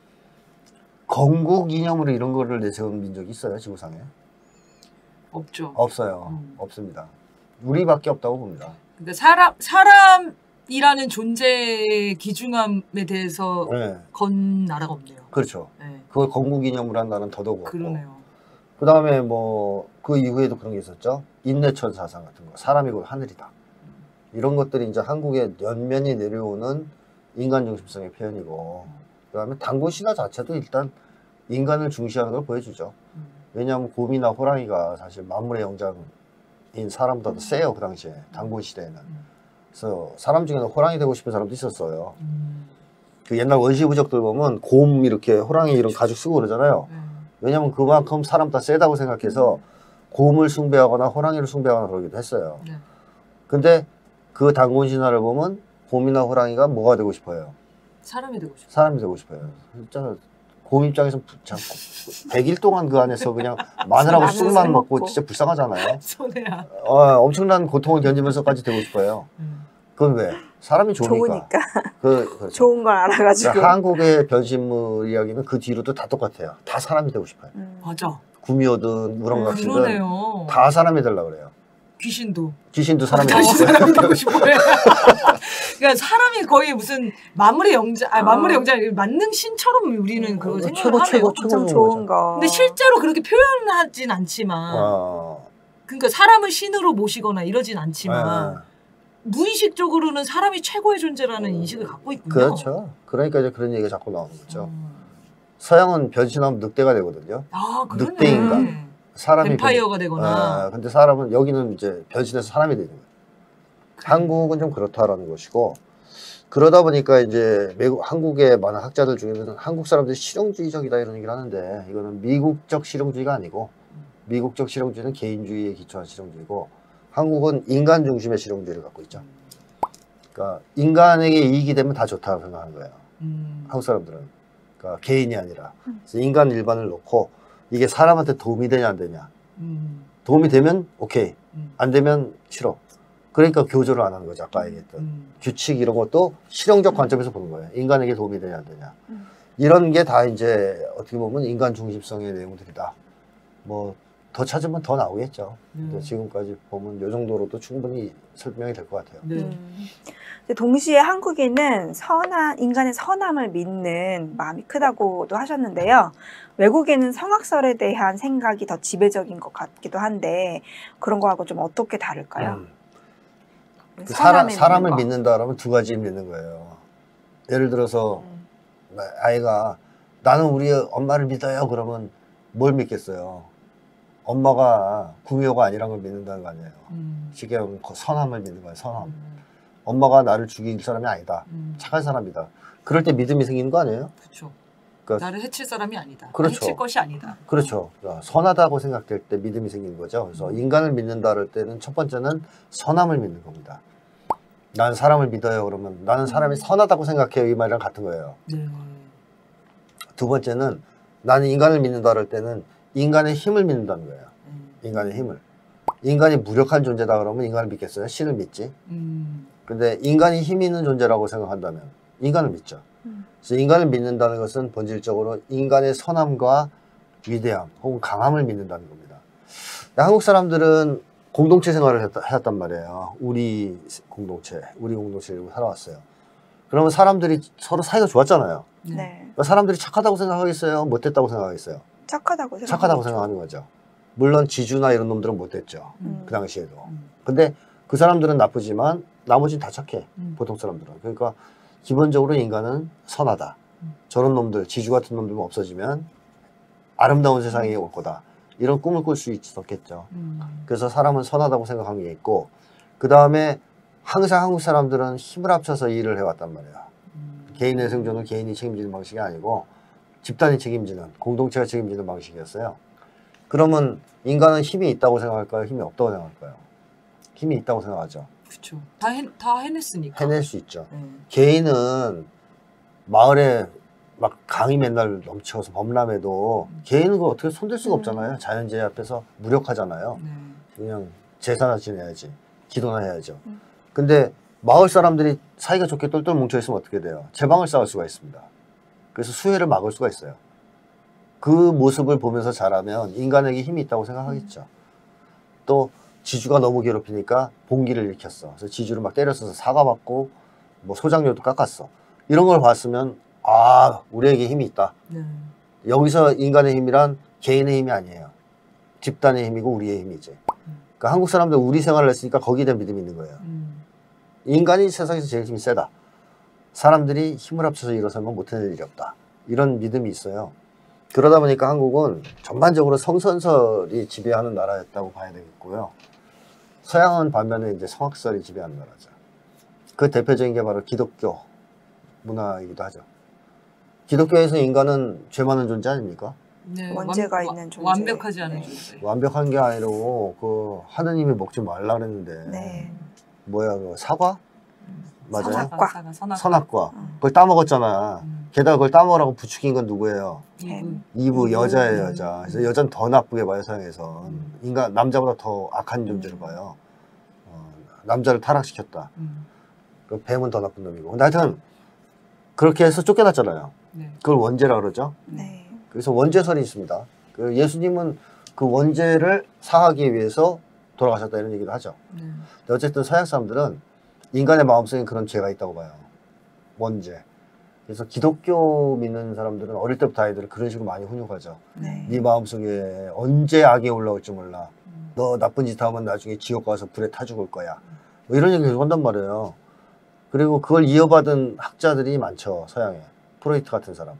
Speaker 2: 건국 이념으로 이런 거를 내세운 민족이 있어요, 지구상에?
Speaker 1: 없죠.
Speaker 2: 없어요. 없습니다. 우리밖에 없다고 봅니다.
Speaker 1: 그러니까 사람이라는 존재의 귀중함에 대해서 건 나라가 없네요.
Speaker 2: 그렇죠. 그걸 건국 이념으로 한 나라는 더더욱 없고.
Speaker 1: 그러네요.
Speaker 2: 그 다음에 뭐 그 이후에도 그런 게 있었죠. 인내천 사상 같은 거. 사람이 곧 하늘이다. 이런 것들이 이제 한국에 연면이 내려오는 인간 중심성의 표현이고, 그 다음에 단군 신화 자체도 일단 인간을 중시하는 걸 보여주죠. 왜냐하면 곰이나 호랑이가 사실 만물의 영장인 사람보다도 세요, 그 당시에. 단군 시대에는. 그래서 사람 중에는 호랑이 되고 싶은 사람도 있었어요. 그 옛날 원시부적들 보면 곰 이렇게 호랑이 이런 가죽 쓰고 그러잖아요. 왜냐하면 그만큼 사람 다 세다고 생각해서 곰을 숭배하거나 호랑이를 숭배하거나 그러기도 했어요. 근데 그 단군 신화를 보면 곰이나 호랑이가 뭐가 되고 싶어요?
Speaker 1: 사람이 되고 싶어요.
Speaker 2: 사람이 되고 싶어요. 진짜 곰 입장에서 100일 동안 그 안에서 그냥 마늘하고 쑥만 먹고 진짜 불쌍하잖아요.
Speaker 1: 손해야.
Speaker 2: 엄청난 고통을 견디면서까지 되고 싶어요. 그건 왜? 사람이 좋으니까. 그렇죠.
Speaker 3: 좋은 걸 알아가지고.
Speaker 2: 그러니까 한국의 변신물 이야기는 그 뒤로도 다 똑같아요. 다 사람이 되고 싶어요.
Speaker 1: 맞아.
Speaker 2: 구미호든 우렁각시든
Speaker 1: 그러네요.
Speaker 2: 다 사람이 되려고 그래요.
Speaker 1: 귀신도
Speaker 2: 사람이 되고 싶어요.
Speaker 1: 그러니까 사람이 거의 무슨 만물의 영장, 만물의 영장 만능 신처럼 우리는 그걸 생각을 하네요.
Speaker 3: 좀 좋은 거.
Speaker 1: 근데 실제로 그렇게 표현하진 않지만, 그러니까 사람을 신으로 모시거나 이러진 않지만 무의식적으로는 사람이 최고의 존재라는 인식을 갖고 있군요.
Speaker 2: 그렇죠. 그러니까 이제 그런 얘기가 자꾸 나오는 거죠. 서양은 변신하면 늑대가 되거든요.
Speaker 1: 그러네.
Speaker 2: 늑대 인간. 사람이
Speaker 1: 뱀파이어가 되거나.
Speaker 2: 근데 사람은 여기는 이제 변신해서 사람이 되는 거예요. 한국은 좀 그렇다라는 것이고, 그러다 보니까 이제 한국의 많은 학자들 중에는 한국 사람들이 실용주의적이다 이런 얘기를 하는데, 이거는 미국적 실용주의가 아니고, 미국적 실용주의는 개인주의에 기초한 실용주의고, 한국은 인간 중심의 실용주의를 갖고 있죠. 그러니까 인간에게 이익이 되면 다 좋다고 생각하는 거예요. 한국 사람들은. 그러니까 개인이 아니라. 그래서 인간 일반을 놓고 이게 사람한테 도움이 되냐 안 되냐. 도움이 되면 오케이. 안 되면 싫어. 그러니까 교조를 안 하는 거죠. 아까 얘기했던. 규칙 이런 것도 실용적 관점에서 보는 거예요. 인간에게 도움이 되냐 안 되냐. 이런 게 다 이제 어떻게 보면 인간 중심성의 내용들이다. 뭐 더 찾으면 더 나오겠죠. 근데 지금까지 보면 이 정도로도 충분히 설명이 될 것 같아요.
Speaker 3: 동시에 한국인은 인간의 선함을 믿는 마음이 크다고도 하셨는데요. 외국에는 성악설에 대한 생각이 더 지배적인 것 같기도 한데 그런 거하고 좀 어떻게 다를까요?
Speaker 2: 사람을 믿는다라면 두 가지 믿는 거예요. 예를 들어서 아이가 나는 우리 엄마를 믿어요. 그러면 뭘 믿겠어요? 엄마가 구미호가 아니란 걸 믿는다는 거 아니에요. 쉽게 말하면 선함을 믿는 거예요. 선함. 엄마가 나를 죽일 사람이 아니다. 착한 사람이다. 그럴 때 믿음이 생기는 거 아니에요?
Speaker 1: 그렇죠.
Speaker 2: 그러니까
Speaker 1: 나를 해칠 사람이 아니다.
Speaker 2: 그렇죠.
Speaker 1: 해칠 것이 아니다.
Speaker 2: 그렇죠. 선하다고 생각될 때 믿음이 생기는 거죠. 그래서 인간을 믿는다 할 때는 첫 번째는 선함을 믿는 겁니다. 나는 사람을 믿어요. 그러면 나는 사람이 선하다고 생각해요. 이 말이랑 같은 거예요.
Speaker 1: 네.
Speaker 2: 두 번째는 나는 인간을 믿는다 할 때는 인간의 힘을 믿는다는 거예요. 인간의 힘을. 인간이 무력한 존재다 그러면 인간을 믿겠어요? 신을 믿지. 근데 인간이 힘 있는 존재라고 생각한다면 인간을 믿죠. 그래서 인간을 믿는다는 것은 본질적으로 인간의 선함과 위대함 혹은 강함을 믿는다는 겁니다. 한국 사람들은 공동체 생활을 해왔단 말이에요. 우리 공동체를 살아왔어요. 그러면 사람들이 서로 사이가 좋았잖아요.
Speaker 3: 네.
Speaker 2: 그러니까 사람들이 착하다고 생각하겠어요? 못됐다고 생각하겠어요? 착하다고 생각하는 거죠. 물론 지주나 이런 놈들은 못됐죠. 그 당시에도. 근데 그 사람들은 나쁘지만 나머지는 다 착해. 보통 사람들은. 그러니까 기본적으로 인간은 선하다. 저런 놈들, 지주 같은 놈들만 없어지면 아름다운 세상이 올 거다. 이런 꿈을 꿀 수 있었겠죠. 그래서 사람은 선하다고 생각한 게 있고, 그 다음에 항상 한국 사람들은 힘을 합쳐서 일을 해왔단 말이야. 개인의 생존은 개인이 책임지는 방식이 아니고 집단이 책임지는, 공동체가 책임지는 방식이었어요. 그러면 인간은 힘이 있다고 생각할까요? 힘이 없다고 생각할까요? 힘이 있다고 생각하죠.
Speaker 1: 그렇죠. 다 해냈으니까.
Speaker 2: 해낼 수 있죠. 개인은 마을에 막 강이 맨날 넘쳐서 범람해도 개인은 그거 어떻게 손댈 수가 없잖아요. 자연재해 앞에서 무력하잖아요. 그냥 제사나 지내야지. 기도나 해야죠. 근데 마을 사람들이 사이가 좋게 똘똘 뭉쳐있으면 어떻게 돼요? 제방을 쌓을 수가 있습니다. 그래서 수해를 막을 수가 있어요. 그 모습을 보면서 자라면 인간에게 힘이 있다고 생각하겠죠. 또 지주가 너무 괴롭히니까 봉기를 일으켰어. 그래서 지주를 막 때려서 사과받고 뭐 소장료도 깎았어. 이런 걸 봤으면 아, 우리에게 힘이 있다. 여기서 인간의 힘이란 개인의 힘이 아니에요. 집단의 힘이고 우리의 힘이지. 그러니까 한국 사람들 우리 생활을 했으니까 거기에 대한 믿음이 있는 거예요. 인간이 세상에서 제일 힘이 세다. 사람들이 힘을 합쳐서 일어서면 못해낼 일이 없다. 이런 믿음이 있어요. 그러다 보니까 한국은 전반적으로 성선설이 지배하는 나라였다고 봐야 되겠고요. 서양은 반면에 이제 성악설이 지배하는 나라죠. 그 대표적인 게 바로 기독교 문화이기도 하죠. 기독교에서 인간은 죄 많은 존재 아닙니까?
Speaker 3: 네, 원죄가 있는 존재.
Speaker 1: 완벽하지 않은 존재.
Speaker 2: 완벽한 게 아니고 그 하느님이 먹지 말라 그랬는데 뭐야 그 사과? 맞아요? 선악과. 그걸 따먹었잖아. 게다가 그걸 따먹으라고 부추긴 건 누구예요? 이브 여자예요, 여자. 그래서 여자는 더 나쁘게 봐요, 서양에서. 인간 남자보다 더 악한 존재를 봐요. 남자를 타락시켰다. 그 뱀은 더 나쁜 놈이고. 근데 하여튼 그렇게 해서 쫓겨났잖아요. 그걸 원죄라 그러죠. 그래서 원죄설이 있습니다. 그 예수님은 그 원죄를 사하기 위해서 돌아가셨다 이런 얘기를 하죠. 근데 어쨌든 서양 사람들은 인간의 마음속에 그런 죄가 있다고 봐요. 원죄. 그래서 기독교 믿는 사람들은 어릴 때부터 아이들을 그런 식으로 많이 훈육하죠. 네 마음속에 언제 악이 올라올지 몰라. 너 나쁜 짓 하면 나중에 지옥 가서 불에 타 죽을 거야. 뭐 이런 얘기를 한단 말이에요. 그리고 그걸 이어받은 학자들이 많죠. 서양에. 프로이트 같은 사람.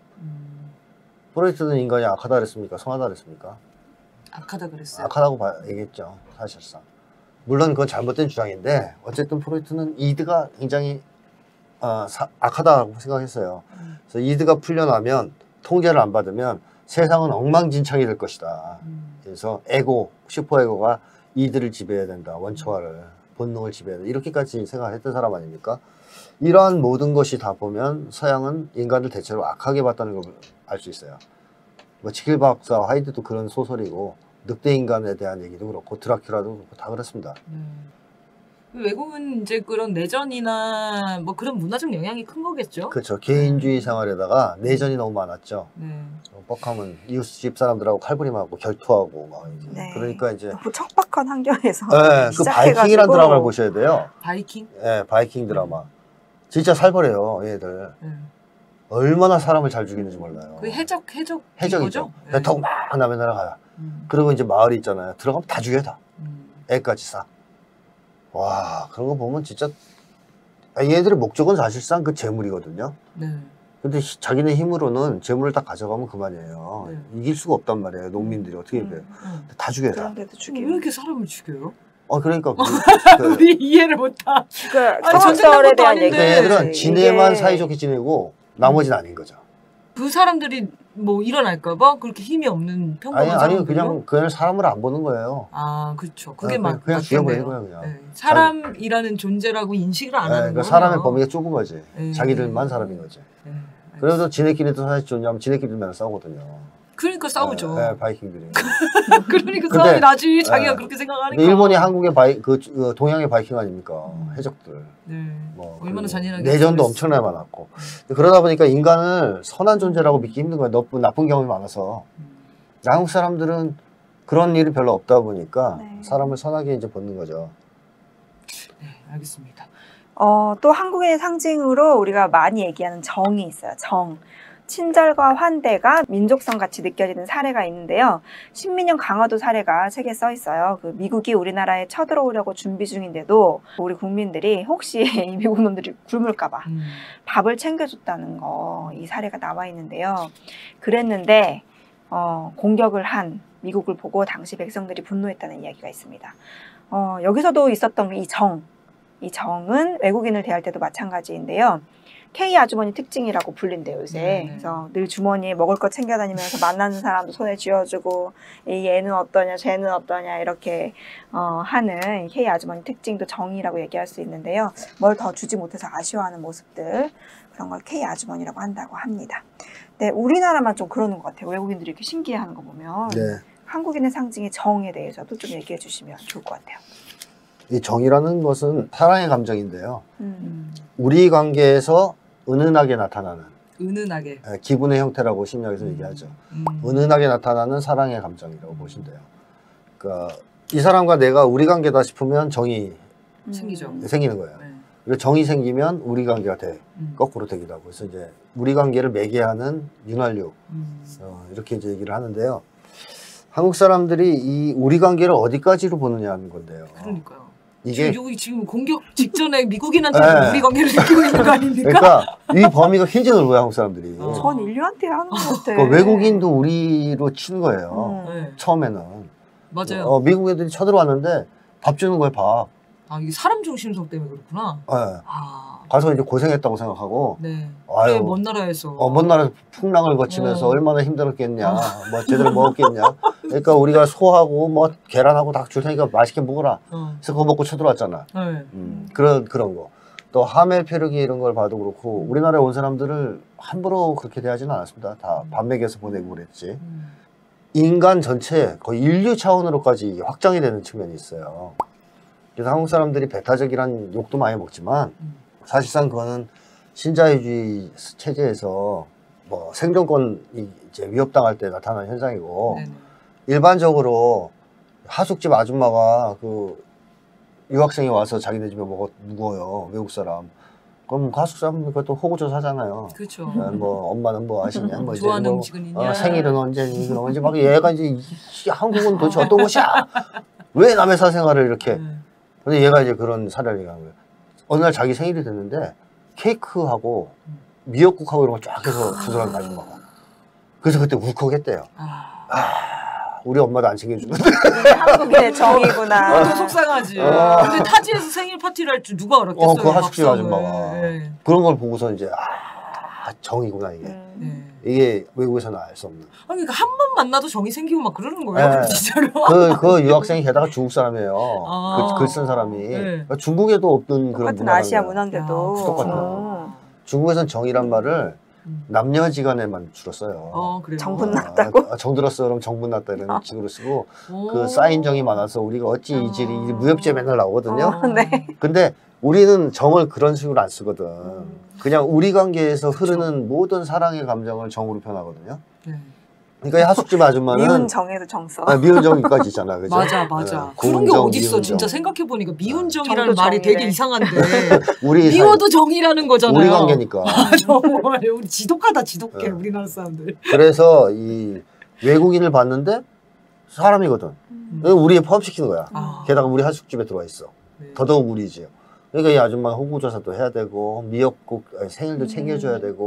Speaker 2: 프로이트는 인간이 악하다 그랬습니까? 선하다 그랬습니까?
Speaker 1: 악하다 그랬어요.
Speaker 2: 악하다고 얘기했죠. 사실상. 물론 그건 잘못된 주장인데 어쨌든 프로이트는 이드가 굉장히 악하다고 생각했어요. 그래서 이드가 풀려나면 통제를 안 받으면 세상은 엉망진창이 될 것이다. 그래서 에고, 슈퍼에고가 이드를 지배해야 된다. 원초화를, 본능을 지배해야 된다. 이렇게까지 생각했던 사람 아닙니까? 이러한 모든 것이 다 보면 서양은 인간을 대체로 악하게 봤다는 걸 알 수 있어요. 뭐 치킬 박사 하이드도 그런 소설이고 늑대 인간에 대한 얘기도 그렇고 드라큘라도 그렇고 다 그렇습니다.
Speaker 1: 외국은 이제 그런 내전이나 뭐 그런 문화적 영향이 큰 거겠죠?
Speaker 2: 그렇죠. 개인주의 생활에다가 내전이 너무 많았죠. 뻑하면 이웃집 사람들하고 칼부림하고 결투하고 막 이제. 그러니까 이제
Speaker 3: 너무 척박한 환경에서
Speaker 2: 그 바이킹이라는 드라마를 보셔야 돼요.
Speaker 1: 바이킹?
Speaker 2: 네, 바이킹 드라마. 진짜 살벌해요, 얘들. 얼마나 사람을 잘 죽이는지 몰라요.
Speaker 1: 그 해적이죠.
Speaker 2: 배 타고 막 남의 나라 가요. 그리고 이제 마을이 있잖아요. 들어가면 다 죽여요, 다. 애까지 싹. 와, 그런 거 보면 진짜 얘들의 목적은 사실상 그 재물이거든요. 근데 자기네 힘으로는 재물을 다 가져가면 그만이에요.
Speaker 4: 네.
Speaker 2: 이길 수가 없단 말이에요. 농민들이 어떻게 이겨요? 다 죽여요. 다.
Speaker 3: 그런데도
Speaker 4: 왜
Speaker 3: 죽이고.
Speaker 4: 이렇게 사람을 죽여요?
Speaker 2: 그러니까
Speaker 4: 우리 이해를 못하.
Speaker 3: 그러니까
Speaker 4: 전쟁
Speaker 3: 성설에
Speaker 4: 것도
Speaker 3: 대한
Speaker 4: 아닌데.
Speaker 3: 얘기.
Speaker 2: 그러니까 얘들은 지네만
Speaker 3: 이게
Speaker 2: 사이좋게 지내고 나머지는 아닌 거죠.
Speaker 4: 그 사람들이 뭐 일어날까봐 그렇게 힘이 없는 평범한
Speaker 2: 아니
Speaker 4: 사람들요?
Speaker 2: 그냥 사람을 안 보는 거예요.
Speaker 4: 아, 그렇죠. 그게
Speaker 2: 그냥 죽여버리는 거예요, 그냥.
Speaker 4: 네. 사람이라는 존재라고 인식을 안 하는
Speaker 2: 그러니까
Speaker 4: 거예요.
Speaker 2: 사람의 범위가 좁은 거지.
Speaker 4: 네.
Speaker 2: 자기들만 사람인 거지.
Speaker 4: 네.
Speaker 2: 그래도 지네끼리도 사실 좋냐면 지네끼리만 싸우거든요.
Speaker 4: 그러니까 싸우죠.
Speaker 2: 바이킹들이.
Speaker 4: 그러니까
Speaker 2: 근데,
Speaker 4: 싸움이 나지. 자기가
Speaker 2: 네.
Speaker 4: 그렇게 생각하니까.
Speaker 2: 일본이 한국의 동양의 바이킹 아닙니까? 해적들.
Speaker 4: 네.
Speaker 2: 뭐
Speaker 4: 얼마나 잔인하게
Speaker 2: 내전도
Speaker 4: 싸웠어.
Speaker 2: 엄청나게 많았고. 그러다 보니까 인간을 선한 존재라고 믿기 힘든 거예요. 나쁜 경험이 많아서. 한국 사람들은 그런 일이 별로 없다 보니까
Speaker 3: 네.
Speaker 2: 사람을 선하게 이제 보는 거죠.
Speaker 4: 네, 알겠습니다.
Speaker 3: 또 한국의 상징으로 우리가 많이 얘기하는 정이 있어요. 정. 친절과 환대가 민족성 같이 느껴지는 사례가 있는데요. 신민영 강화도 사례가 책에 써 있어요. 그 미국이 우리나라에 쳐들어오려고 준비 중인데도 우리 국민들이 혹시 이 미국 놈들이 굶을까봐 밥을 챙겨줬다는 거, 이 사례가 나와 있는데요. 그랬는데 공격을 한 미국을 보고 당시 백성들이 분노했다는 이야기가 있습니다. 여기서도 있었던 이 정은 외국인을 대할 때도 마찬가지인데요. K 아주머니 특징이라고 불린대요, 요새.
Speaker 4: 네.
Speaker 3: 그래서 늘 주머니에 먹을 거 챙겨다니면서 만나는 사람도 손에 쥐어주고, 이 얘는 어떠냐, 쟤는 어떠냐, 이렇게 하는 K 아주머니 특징도 정이라고 얘기할 수 있는데요. 뭘 더 주지 못해서 아쉬워하는 모습들, 그런 걸 K 아주머니라고 한다고 합니다. 네, 우리나라만 좀 그러는 것 같아요. 외국인들이 이렇게 신기해하는 거 보면.
Speaker 2: 네.
Speaker 3: 한국인의 상징의 정에 대해서도 좀 얘기해 주시면 좋을 것 같아요.
Speaker 2: 이 정이라는 것은 사랑의 감정인데요. 우리 관계에서 은은하게 나타나는
Speaker 4: 은은하게.
Speaker 2: 기분의 형태라고 심리학에서 얘기하죠. 은은하게 나타나는 사랑의 감정이라고 보시면 돼요. 그러니까 이 사람과 내가 우리 관계다 싶으면 정이
Speaker 4: 생기죠.
Speaker 2: 생기는 거예요.
Speaker 4: 네.
Speaker 2: 그리고 정이 생기면 우리 관계가 거꾸로 되기도 하고. 그래서 이제 우리 관계를 매개하는 윤활유 이렇게 이제 얘기를 하는데요. 한국 사람들이 이 우리 관계를 어디까지로 보느냐 하는 건데요.
Speaker 4: 그러니까요.
Speaker 2: 이게
Speaker 4: 지금 공격 직전에 미국인한테
Speaker 2: 네.
Speaker 4: 우리 관계를 느끼고 있는 거 아닙니까?
Speaker 2: 그러니까 이 범위가 굉장히 넓어요, 한국 사람들이.
Speaker 3: 전 인류한테 하는 것 같아.
Speaker 2: 그러니까 외국인도 우리로 치는 거예요.
Speaker 4: 네.
Speaker 2: 처음에는.
Speaker 4: 맞아요.
Speaker 2: 미국 애들이 쳐들어왔는데 밥 주는 거예요, 밥.
Speaker 4: 아, 이게 사람 중심성 때문에 그렇구나.
Speaker 2: 네.
Speaker 4: 아,
Speaker 2: 가서 이제 고생했다고 생각하고.
Speaker 4: 네.
Speaker 2: 아유,
Speaker 4: 그래, 먼 나라에서.
Speaker 2: 먼 나라에서 풍랑을 거치면서
Speaker 4: 어.
Speaker 2: 얼마나 힘들었겠냐. 뭐 제대로 먹었겠냐. 그러니까 우리가 소하고 뭐 계란하고 닭 줄 테니까 맛있게 먹어라. 그래서 그거 먹고 쳐들어왔잖아.
Speaker 4: 네.
Speaker 2: 그런 거. 또 하멜 페르기 이런 걸 봐도 그렇고 우리나라에 온 사람들을 함부로 그렇게 대하지는 않았습니다. 다 밥 먹여서 보내고 그랬지. 인간 전체 거의 인류 차원으로까지 확장이 되는 측면이 있어요. 그래서 한국 사람들이 배타적이란 욕도 많이 먹지만 사실상 그거는 신자유주의 체제에서 뭐 생존권이 이제 위협당할 때 나타나는 현상이고
Speaker 4: 네네.
Speaker 2: 일반적으로 하숙집 아줌마가 그 유학생이 와서 자기네 집에 묵어요. 외국 사람. 그럼 하숙 사람 그것도 호구조사 하잖아요.
Speaker 4: 그렇죠.
Speaker 2: 뭐 엄마는 뭐 하시냐, 뭐 이제
Speaker 4: 좋아하는
Speaker 2: 뭐
Speaker 4: 음식은 있냐.
Speaker 2: 생일은 언제니, 그럼 언제 막 얘가 이제 한국은 도대체 어떤 곳이야? 왜 남의 사생활을 이렇게? 근데 얘가 이제 그런 사례를 얘기한 거예요. 어느 날 자기 생일이 됐는데 케이크하고 미역국하고 이런 거 쫙 해서 두 사람 가지고 먹어. 그래서 그때 울컥했대요. 우리 엄마도 안 챙겨주는데.
Speaker 3: 한국의 정이구나.
Speaker 4: 그것도 속상하지. 근데 타지에서 생일 파티를 할 줄 누가 알았겠어요.
Speaker 2: 그 하숙집
Speaker 4: 밥상을.
Speaker 2: 아줌마가.
Speaker 4: 네.
Speaker 2: 그런 걸 보고서 이제 정이구나 이게.
Speaker 4: 네.
Speaker 2: 이게 외국에서는 알 수 없는.
Speaker 4: 아니, 그러니까 한 번 만나도 정이 생기고 막 그러는 거예요.
Speaker 2: 네.
Speaker 4: 진짜로.
Speaker 2: 그 유학생이 게다가 중국 사람이에요. 글 쓴 사람이.
Speaker 4: 네.
Speaker 2: 그러니까 중국에도 없는 그런
Speaker 3: 똑같은
Speaker 2: 문화가
Speaker 3: 아시아
Speaker 2: 있어요.
Speaker 3: 문화인데도.
Speaker 2: 똑같아요. 중국에서는 정이란 말을 남녀지간에만 주로 써요.
Speaker 4: 그래요.
Speaker 3: 정분 났다고?
Speaker 2: 정들었어 그럼 정분 났다 이런 식으로 쓰고
Speaker 4: 오.
Speaker 2: 그 쌓인 정이 많아서 우리가 어찌 이질이 무협지에 맨날 나오거든요.
Speaker 3: 네.
Speaker 2: 근데 우리는 정을 그런 식으로 안 쓰거든. 그냥 우리 관계에서 흐르는 모든 사랑의 감정을 정으로 표현하거든요.
Speaker 4: 네.
Speaker 2: 그러니까 이 하숙집 아줌마는
Speaker 3: 미운 정에도 정서.
Speaker 2: 미운 정까지 있잖아, 그죠?
Speaker 4: 맞아. 그런 게
Speaker 2: 고운
Speaker 4: 어딨어.
Speaker 2: 미운
Speaker 4: 진짜
Speaker 2: 정.
Speaker 4: 생각해보니까 미운
Speaker 3: 정도
Speaker 4: 정이라는 말이
Speaker 3: 정이래.
Speaker 4: 되게 이상한데.
Speaker 2: 우리
Speaker 4: 미워도 정이라는 거잖아요.
Speaker 2: 우리 관계니까.
Speaker 4: 정말 우리 지독하다 지독해.
Speaker 2: 네.
Speaker 4: 우리나라 사람들.
Speaker 2: 그래서 이 외국인을 봤는데 사람이거든. 우리에 포함시키는 거야. 게다가 우리 하숙집에 들어와 있어.
Speaker 4: 네.
Speaker 2: 더더욱 우리지요. 그러니까 이 아줌마가 호구조사도 해야 되고 미역국 생일도 챙겨줘야 되고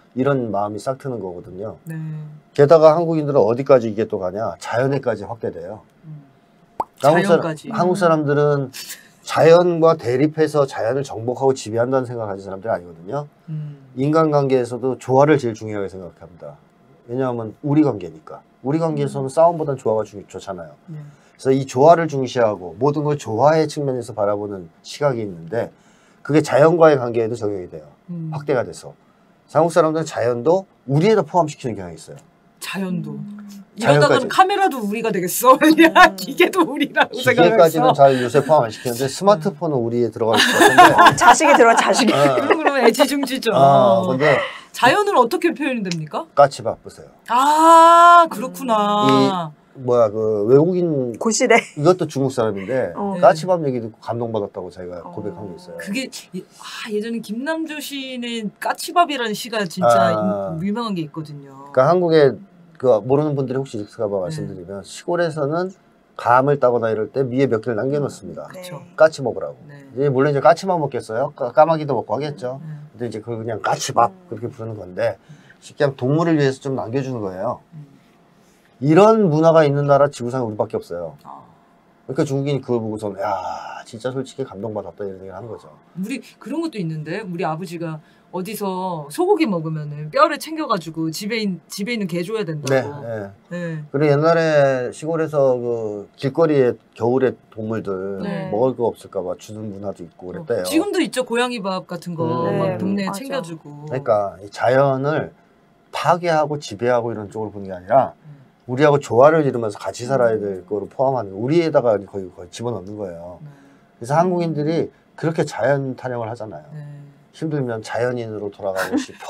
Speaker 2: 이런 마음이 싹 트는 거거든요.
Speaker 4: 네.
Speaker 2: 게다가 한국인들은 어디까지 이게 또 가냐? 자연에까지 확대돼요.
Speaker 4: 자연까지.
Speaker 2: 한국 사람들은 자연과 대립해서 자연을 정복하고 지배한다는 생각을 가진 사람들이 아니거든요. 인간관계에서도 조화를 제일 중요하게 생각합니다. 왜냐하면 우리 관계니까. 우리 관계에서는 싸움보다는 조화가 좋잖아요. 그래서 이 조화를 중시하고 모든 걸 조화의 측면에서 바라보는 시각이 있는데 그게 자연과의 관계에도 적용이 돼요. 확대가 돼서. 한국 사람들은 자연도 우리에다 포함시키는 경향이 있어요.
Speaker 4: 자연도.
Speaker 2: 자연까지.
Speaker 4: 이러다가는 카메라도 우리가 되겠어. 기계도 우리라고 생각했어.
Speaker 2: 기계까지는 잘 요새 포함 안 시키는데 스마트폰은 우리에 들어갈 것 같은데.
Speaker 3: 자식이 들어가 자식이.
Speaker 4: 그러면 애지중지죠.
Speaker 2: 근데
Speaker 4: 자연은 어떻게 표현이 됩니까?
Speaker 2: 까치 바쁘세요.
Speaker 4: 아 그렇구나.
Speaker 2: 그 외국인
Speaker 3: 고시래.
Speaker 2: 이것도 중국 사람인데 까치밥 얘기 듣고 감동받았다고 자기가 고백한 게 있어요.
Speaker 4: 그게 예전에 김남주 시인의 까치밥이라는 시가 진짜 유명한 게 있거든요.
Speaker 2: 그러니까 한국에 그 모르는 분들이 혹시 있을까봐 말씀드리면 시골에서는 감을 따거나 이럴 때 위에 몇 개를 남겨놓습니다.
Speaker 4: 그렇죠.
Speaker 2: 까치 먹으라고.
Speaker 4: 네.
Speaker 2: 이제 물론 이제 까치만 먹겠어요. 까마귀도 먹고 하겠죠. 근데 이제 그걸 그냥 까치밥 그렇게 부르는 건데 쉽게 하면 동물을 위해서 좀 남겨주는 거예요. 이런 문화가 있는 나라 지구상에 우리밖에 없어요. 그러니까 중국인이 그걸 보고서는 야 진짜 솔직히 감동받았다 이런 얘기를 하는 거죠.
Speaker 4: 우리 그런 것도 있는데 우리 아버지가 어디서 소고기 먹으면은 뼈를 챙겨가지고 집에 있는 개 줘야 된다고. 네.
Speaker 2: 그리고 옛날에 시골에서 그 길거리에 겨울에 동물들
Speaker 4: 네.
Speaker 2: 먹을 거 없을까봐 주는 문화도 있고 그랬대요.
Speaker 4: 지금도 있죠. 고양이 밥 같은 거 막 동네에
Speaker 3: 맞아.
Speaker 4: 챙겨주고.
Speaker 2: 그러니까 이 자연을 파괴하고 지배하고 이런 쪽으로 보는 게 아니라 우리하고 조화를 이루면서 같이 살아야 될 거로 포함하는 우리에다가 거의 집어넣는 거예요. 그래서 한국인들이 그렇게 자연 타령을 하잖아요. 힘들면 자연인으로 돌아가고 싶어.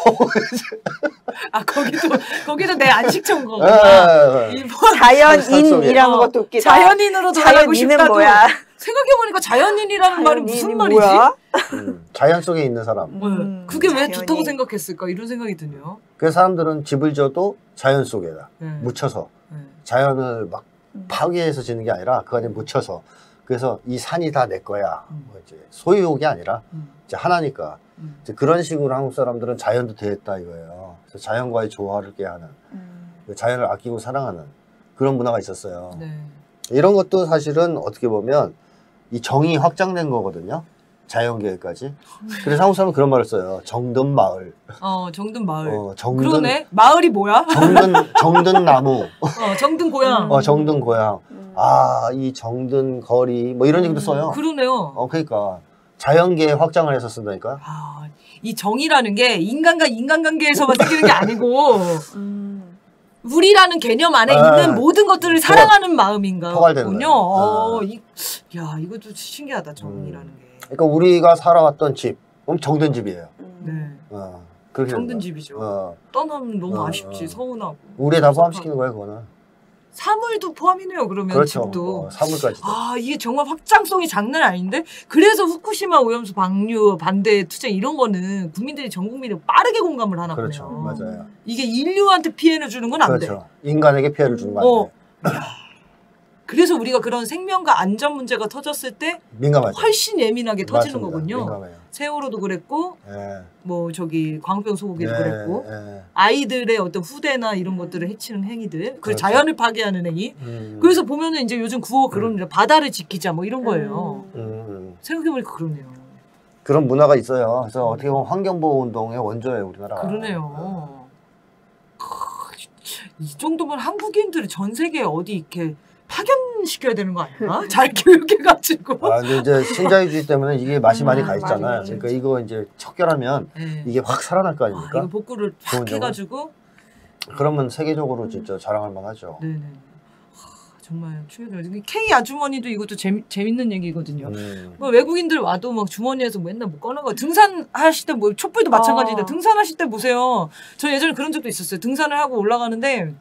Speaker 4: 거기도 내 안식처인 거구나.
Speaker 3: 자연인이라는 것도 웃기다.
Speaker 4: 자연인으로 돌아가고 싶다도.
Speaker 3: 뭐야?
Speaker 4: 생각해보니까 자연인이라는 말이 무슨 말이지?
Speaker 3: 뭐야?
Speaker 2: 자연 속에 있는 사람.
Speaker 4: 그게 왜
Speaker 3: 자연인.
Speaker 4: 좋다고 생각했을까? 이런 생각이 드네요.
Speaker 2: 그래서 사람들은 집을 지어도 자연 속에다 묻혀서 자연을 막 파괴해서 짓는 게 아니라 그 안에 묻혀서 그래서 이 산이 다 내 거야. 뭐 이제 소유욕이 아니라 이제 하나니까 이제 그런 식으로 한국 사람들은 자연도 대했다 이거예요. 그래서 자연과의 조화를 깨하는 자연을 아끼고 사랑하는 그런 문화가 있었어요.
Speaker 4: 네.
Speaker 2: 이런 것도 사실은 어떻게 보면 이 정이 확장된 거거든요. 자연계획까지. 그래서 한국 사람은 그런 말을 써요. 정든 마을.
Speaker 4: 정든 마을.
Speaker 2: 정든,
Speaker 4: 그러네. 마을이 뭐야?
Speaker 2: 정든 나무.
Speaker 4: 정든 고향.
Speaker 2: 정든 고향. 이 정든 거리. 뭐 이런 얘기도 써요.
Speaker 4: 그러네요.
Speaker 2: 그러니까 자연계에 확장을 해서 쓴다니까.
Speaker 4: 이 정이라는 게 인간과 인간관계에서만 생기는 게 아니고 우리라는 개념 안에 있는 모든 것들을 사랑하는 마음인가 보군요. 이것도 신기하다. 정이라는 게.
Speaker 2: 그러니까 우리가 살아왔던 집, 그럼 정든 집이에요.
Speaker 4: 네.
Speaker 2: 그렇게
Speaker 4: 정든 집이죠. 떠나면 너무 아쉽지, 서운하고.
Speaker 2: 우리에 다 포함시키는 거예요, 그거는.
Speaker 4: 사물도 포함이네요, 그러면
Speaker 2: 그렇죠.
Speaker 4: 집도.
Speaker 2: 사물까지도.
Speaker 4: 이게 정말 확장성이 장난 아닌데? 그래서 후쿠시마 오염수 방류 반대 투쟁 이런 거는 국민들이 전 국민이 빠르게 공감을 하나
Speaker 2: 그렇죠.
Speaker 4: 보네요.
Speaker 2: 맞아요.
Speaker 4: 이게 인류한테 피해를 주는 건 안 돼.
Speaker 2: 그렇죠. 인간에게 피해를 주는 건 안 돼.
Speaker 4: 그래서 우리가 그런 생명과 안전 문제가 터졌을 때
Speaker 2: 민감하죠.
Speaker 4: 훨씬 예민하게 터지는
Speaker 2: 맞습니다.
Speaker 4: 거군요.
Speaker 2: 민감해요.
Speaker 4: 세월호도 그랬고 뭐 광우병 소고기도
Speaker 2: 예,
Speaker 4: 그랬고
Speaker 2: 예.
Speaker 4: 아이들의 어떤 후대나 이런 것들을 해치는 행위들 그리고 그렇죠. 자연을 파괴하는 행위 그래서 보면은 이제 요즘 구호가 그런 바다를 지키자 뭐 이런 거예요. 생각해보니까 그러네요.
Speaker 2: 그런 문화가 있어요. 그래서 어떻게 보면 환경보호 운동의 원조예요, 우리나라가.
Speaker 4: 그러네요. 이 정도면 한국인들이 전 세계에 어디 이렇게 파견시켜야 되는 거 아닌가? 잘 교육해가지고.
Speaker 2: 근데 이제 신자유주의 때문에 이게 맛이 많이 가 있잖아요. 그러니까 이거 이제 척결하면 이게 확 살아날 거 아닙니까?
Speaker 4: 이거 복구를 확 해가지고.
Speaker 2: 그러면 세계적으로 진짜 자랑할 만하죠.
Speaker 4: 네네. 정말 충격적이에요. K 아주머니도 이것도 재밌는 얘기거든요. 뭐 외국인들 와도 막 주머니에서 맨날 뭐 꺼내고 등산하실 때 뭐 촛불도 마찬가지인데 등산하실 때 보세요. 저 예전에 그런 적도 있었어요. 등산을 하고 올라가는데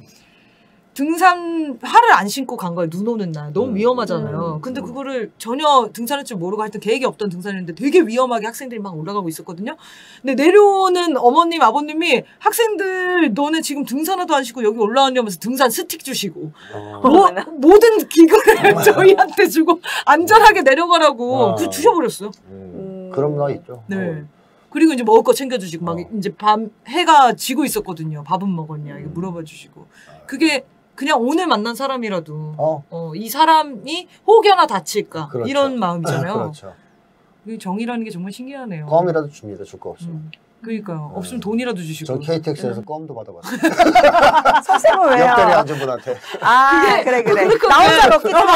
Speaker 4: 등산화를 안 신고 간 거예요. 눈 오는 날. 너무 위험하잖아요. 근데 그거를 전혀 등산할 줄 모르고 하여튼 계획이 없던 등산이었는데 되게 위험하게 학생들이 막 올라가고 있었거든요. 근데 내려오는 어머님, 아버님이 학생들 너네 지금 등산화도 안 신고 여기 올라왔냐면서 등산 스틱 주시고 모든 기구를 저희한테 주고 안전하게 내려가라고 그거 주셔버렸어요.
Speaker 2: 그런 문화 있죠.
Speaker 4: 네. 그리고 이제 먹을 거 챙겨주시고 막 이제 해가 지고 있었거든요. 밥은 먹었냐 이거 물어봐 주시고 그게 그냥 오늘 만난 사람이라도 이 사람이 혹여나 다칠까
Speaker 2: 그렇죠.
Speaker 4: 이런 마음이잖아요.
Speaker 2: 그렇죠.
Speaker 4: 정이라는 게 정말 신기하네요.
Speaker 2: 껌이라도 줍니다. 줄 거 없으면.
Speaker 4: 그러니까요. 없으면 돈이라도 주시고.
Speaker 2: 전 KTX에서 껌도 받아봤어요.
Speaker 3: 선생님은 왜요?
Speaker 2: 옆자리 앉은 분한테.
Speaker 3: 아, 그래. 나 혼자 먹기 좀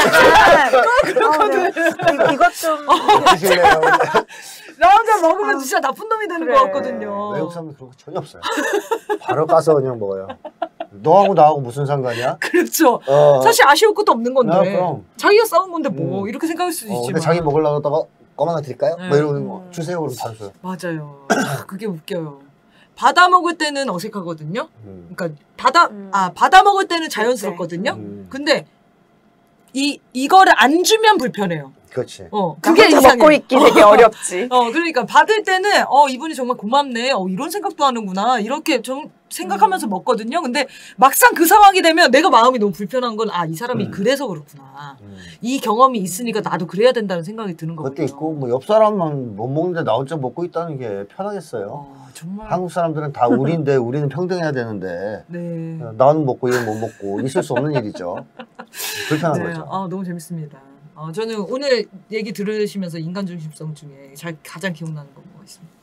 Speaker 3: 하지만. 이것 좀.
Speaker 2: 드실래요?
Speaker 4: 나 혼자 먹으면 진짜 나쁜 놈이 되는 것 같거든요.
Speaker 2: 외국 사람들 그런 거 전혀 없어요. 바로 까서 그냥 먹어요. 너하고 나하고 무슨 상관이야?
Speaker 4: 그렇죠. 사실 아쉬울 것도 없는 건데.
Speaker 2: 그럼.
Speaker 4: 자기가 싸운 건데 뭐 이렇게 생각할 수도 있지만.
Speaker 2: 근데 자기 먹으려고 하다가 껌 하나 드릴까요?
Speaker 4: 네.
Speaker 2: 뭐 이러는 거 주세요 그럼 바로 줘요.
Speaker 4: 맞아요. 그게 웃겨요. 받아 먹을 때는 어색하거든요. 그러니까 받아 먹을 때는 자연스럽거든요. 근데 이거를 안 주면 불편해요.
Speaker 2: 그렇지.
Speaker 4: 그게 이상해.
Speaker 3: 먹고 있기 되게 어렵지.
Speaker 4: 그러니까 받을 때는 이분이 정말 고맙네. 이런 생각도 하는구나. 이렇게 좀 생각하면서 먹거든요. 근데 막상 그 상황이 되면 내가 마음이 너무 불편한 건 이 사람이 그래서 그렇구나. 이 경험이 있으니까 나도 그래야 된다는 생각이 드는 거거든요.
Speaker 2: 그것도 있고 뭐 옆 사람만 못 먹는데 나 혼자 먹고 있다는 게 편하겠어요.
Speaker 4: 정말.
Speaker 2: 한국 사람들은 다 우리인데 우리는 평등해야 되는데
Speaker 4: 네.
Speaker 2: 나는 먹고 얘는 못 먹고 있을 수 없는 일이죠. 불편한 거죠.
Speaker 4: 너무 재밌습니다. 저는 오늘 얘기 들으시면서 인간 중심성 중에 가장 기억나는 건 뭐가 있습니까?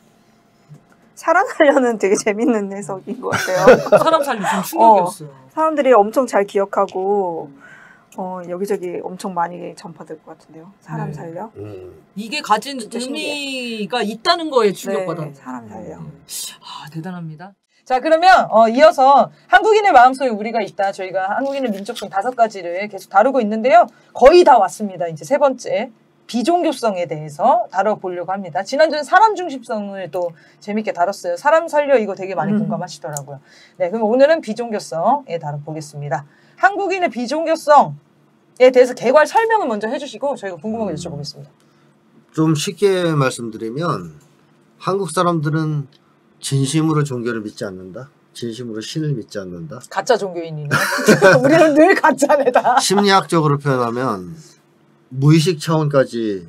Speaker 3: 사랑하려는 되게 재밌는 해석인 것 같아요.
Speaker 4: 사람 살리 좀 충격이었어요.
Speaker 3: 사람들이 엄청 잘 기억하고 여기저기 엄청 많이 전파될 것 같은데요. 사람 살려?
Speaker 4: 이게 가진 의미가 있다는 거에 충격받았네요.
Speaker 3: 사람 살려.
Speaker 4: 대단합니다.
Speaker 1: 자, 그러면 이어서 한국인의 마음속에 우리가 있다. 저희가 한국인의 민족성 5가지를 계속 다루고 있는데요. 거의 다 왔습니다. 이제 3번째. 비종교성에 대해서 다뤄보려고 합니다. 지난주는 사람 중심성을 또 재밌게 다뤘어요. 사람 살려 이거 되게 많이 공감하시더라고요. 네, 그럼 오늘은 비종교성에 다뤄보겠습니다. 한국인의 비종교성에 대해서 개괄 설명을 먼저 해주시고 저희가 궁금한 거 여쭤보겠습니다.
Speaker 2: 좀 쉽게 말씀드리면 한국 사람들은 진심으로 종교를 믿지 않는다. 진심으로 신을 믿지 않는다.
Speaker 1: 가짜 종교인이네. 우리는 늘 가짜네다.
Speaker 2: 심리학적으로 표현하면 무의식 차원까지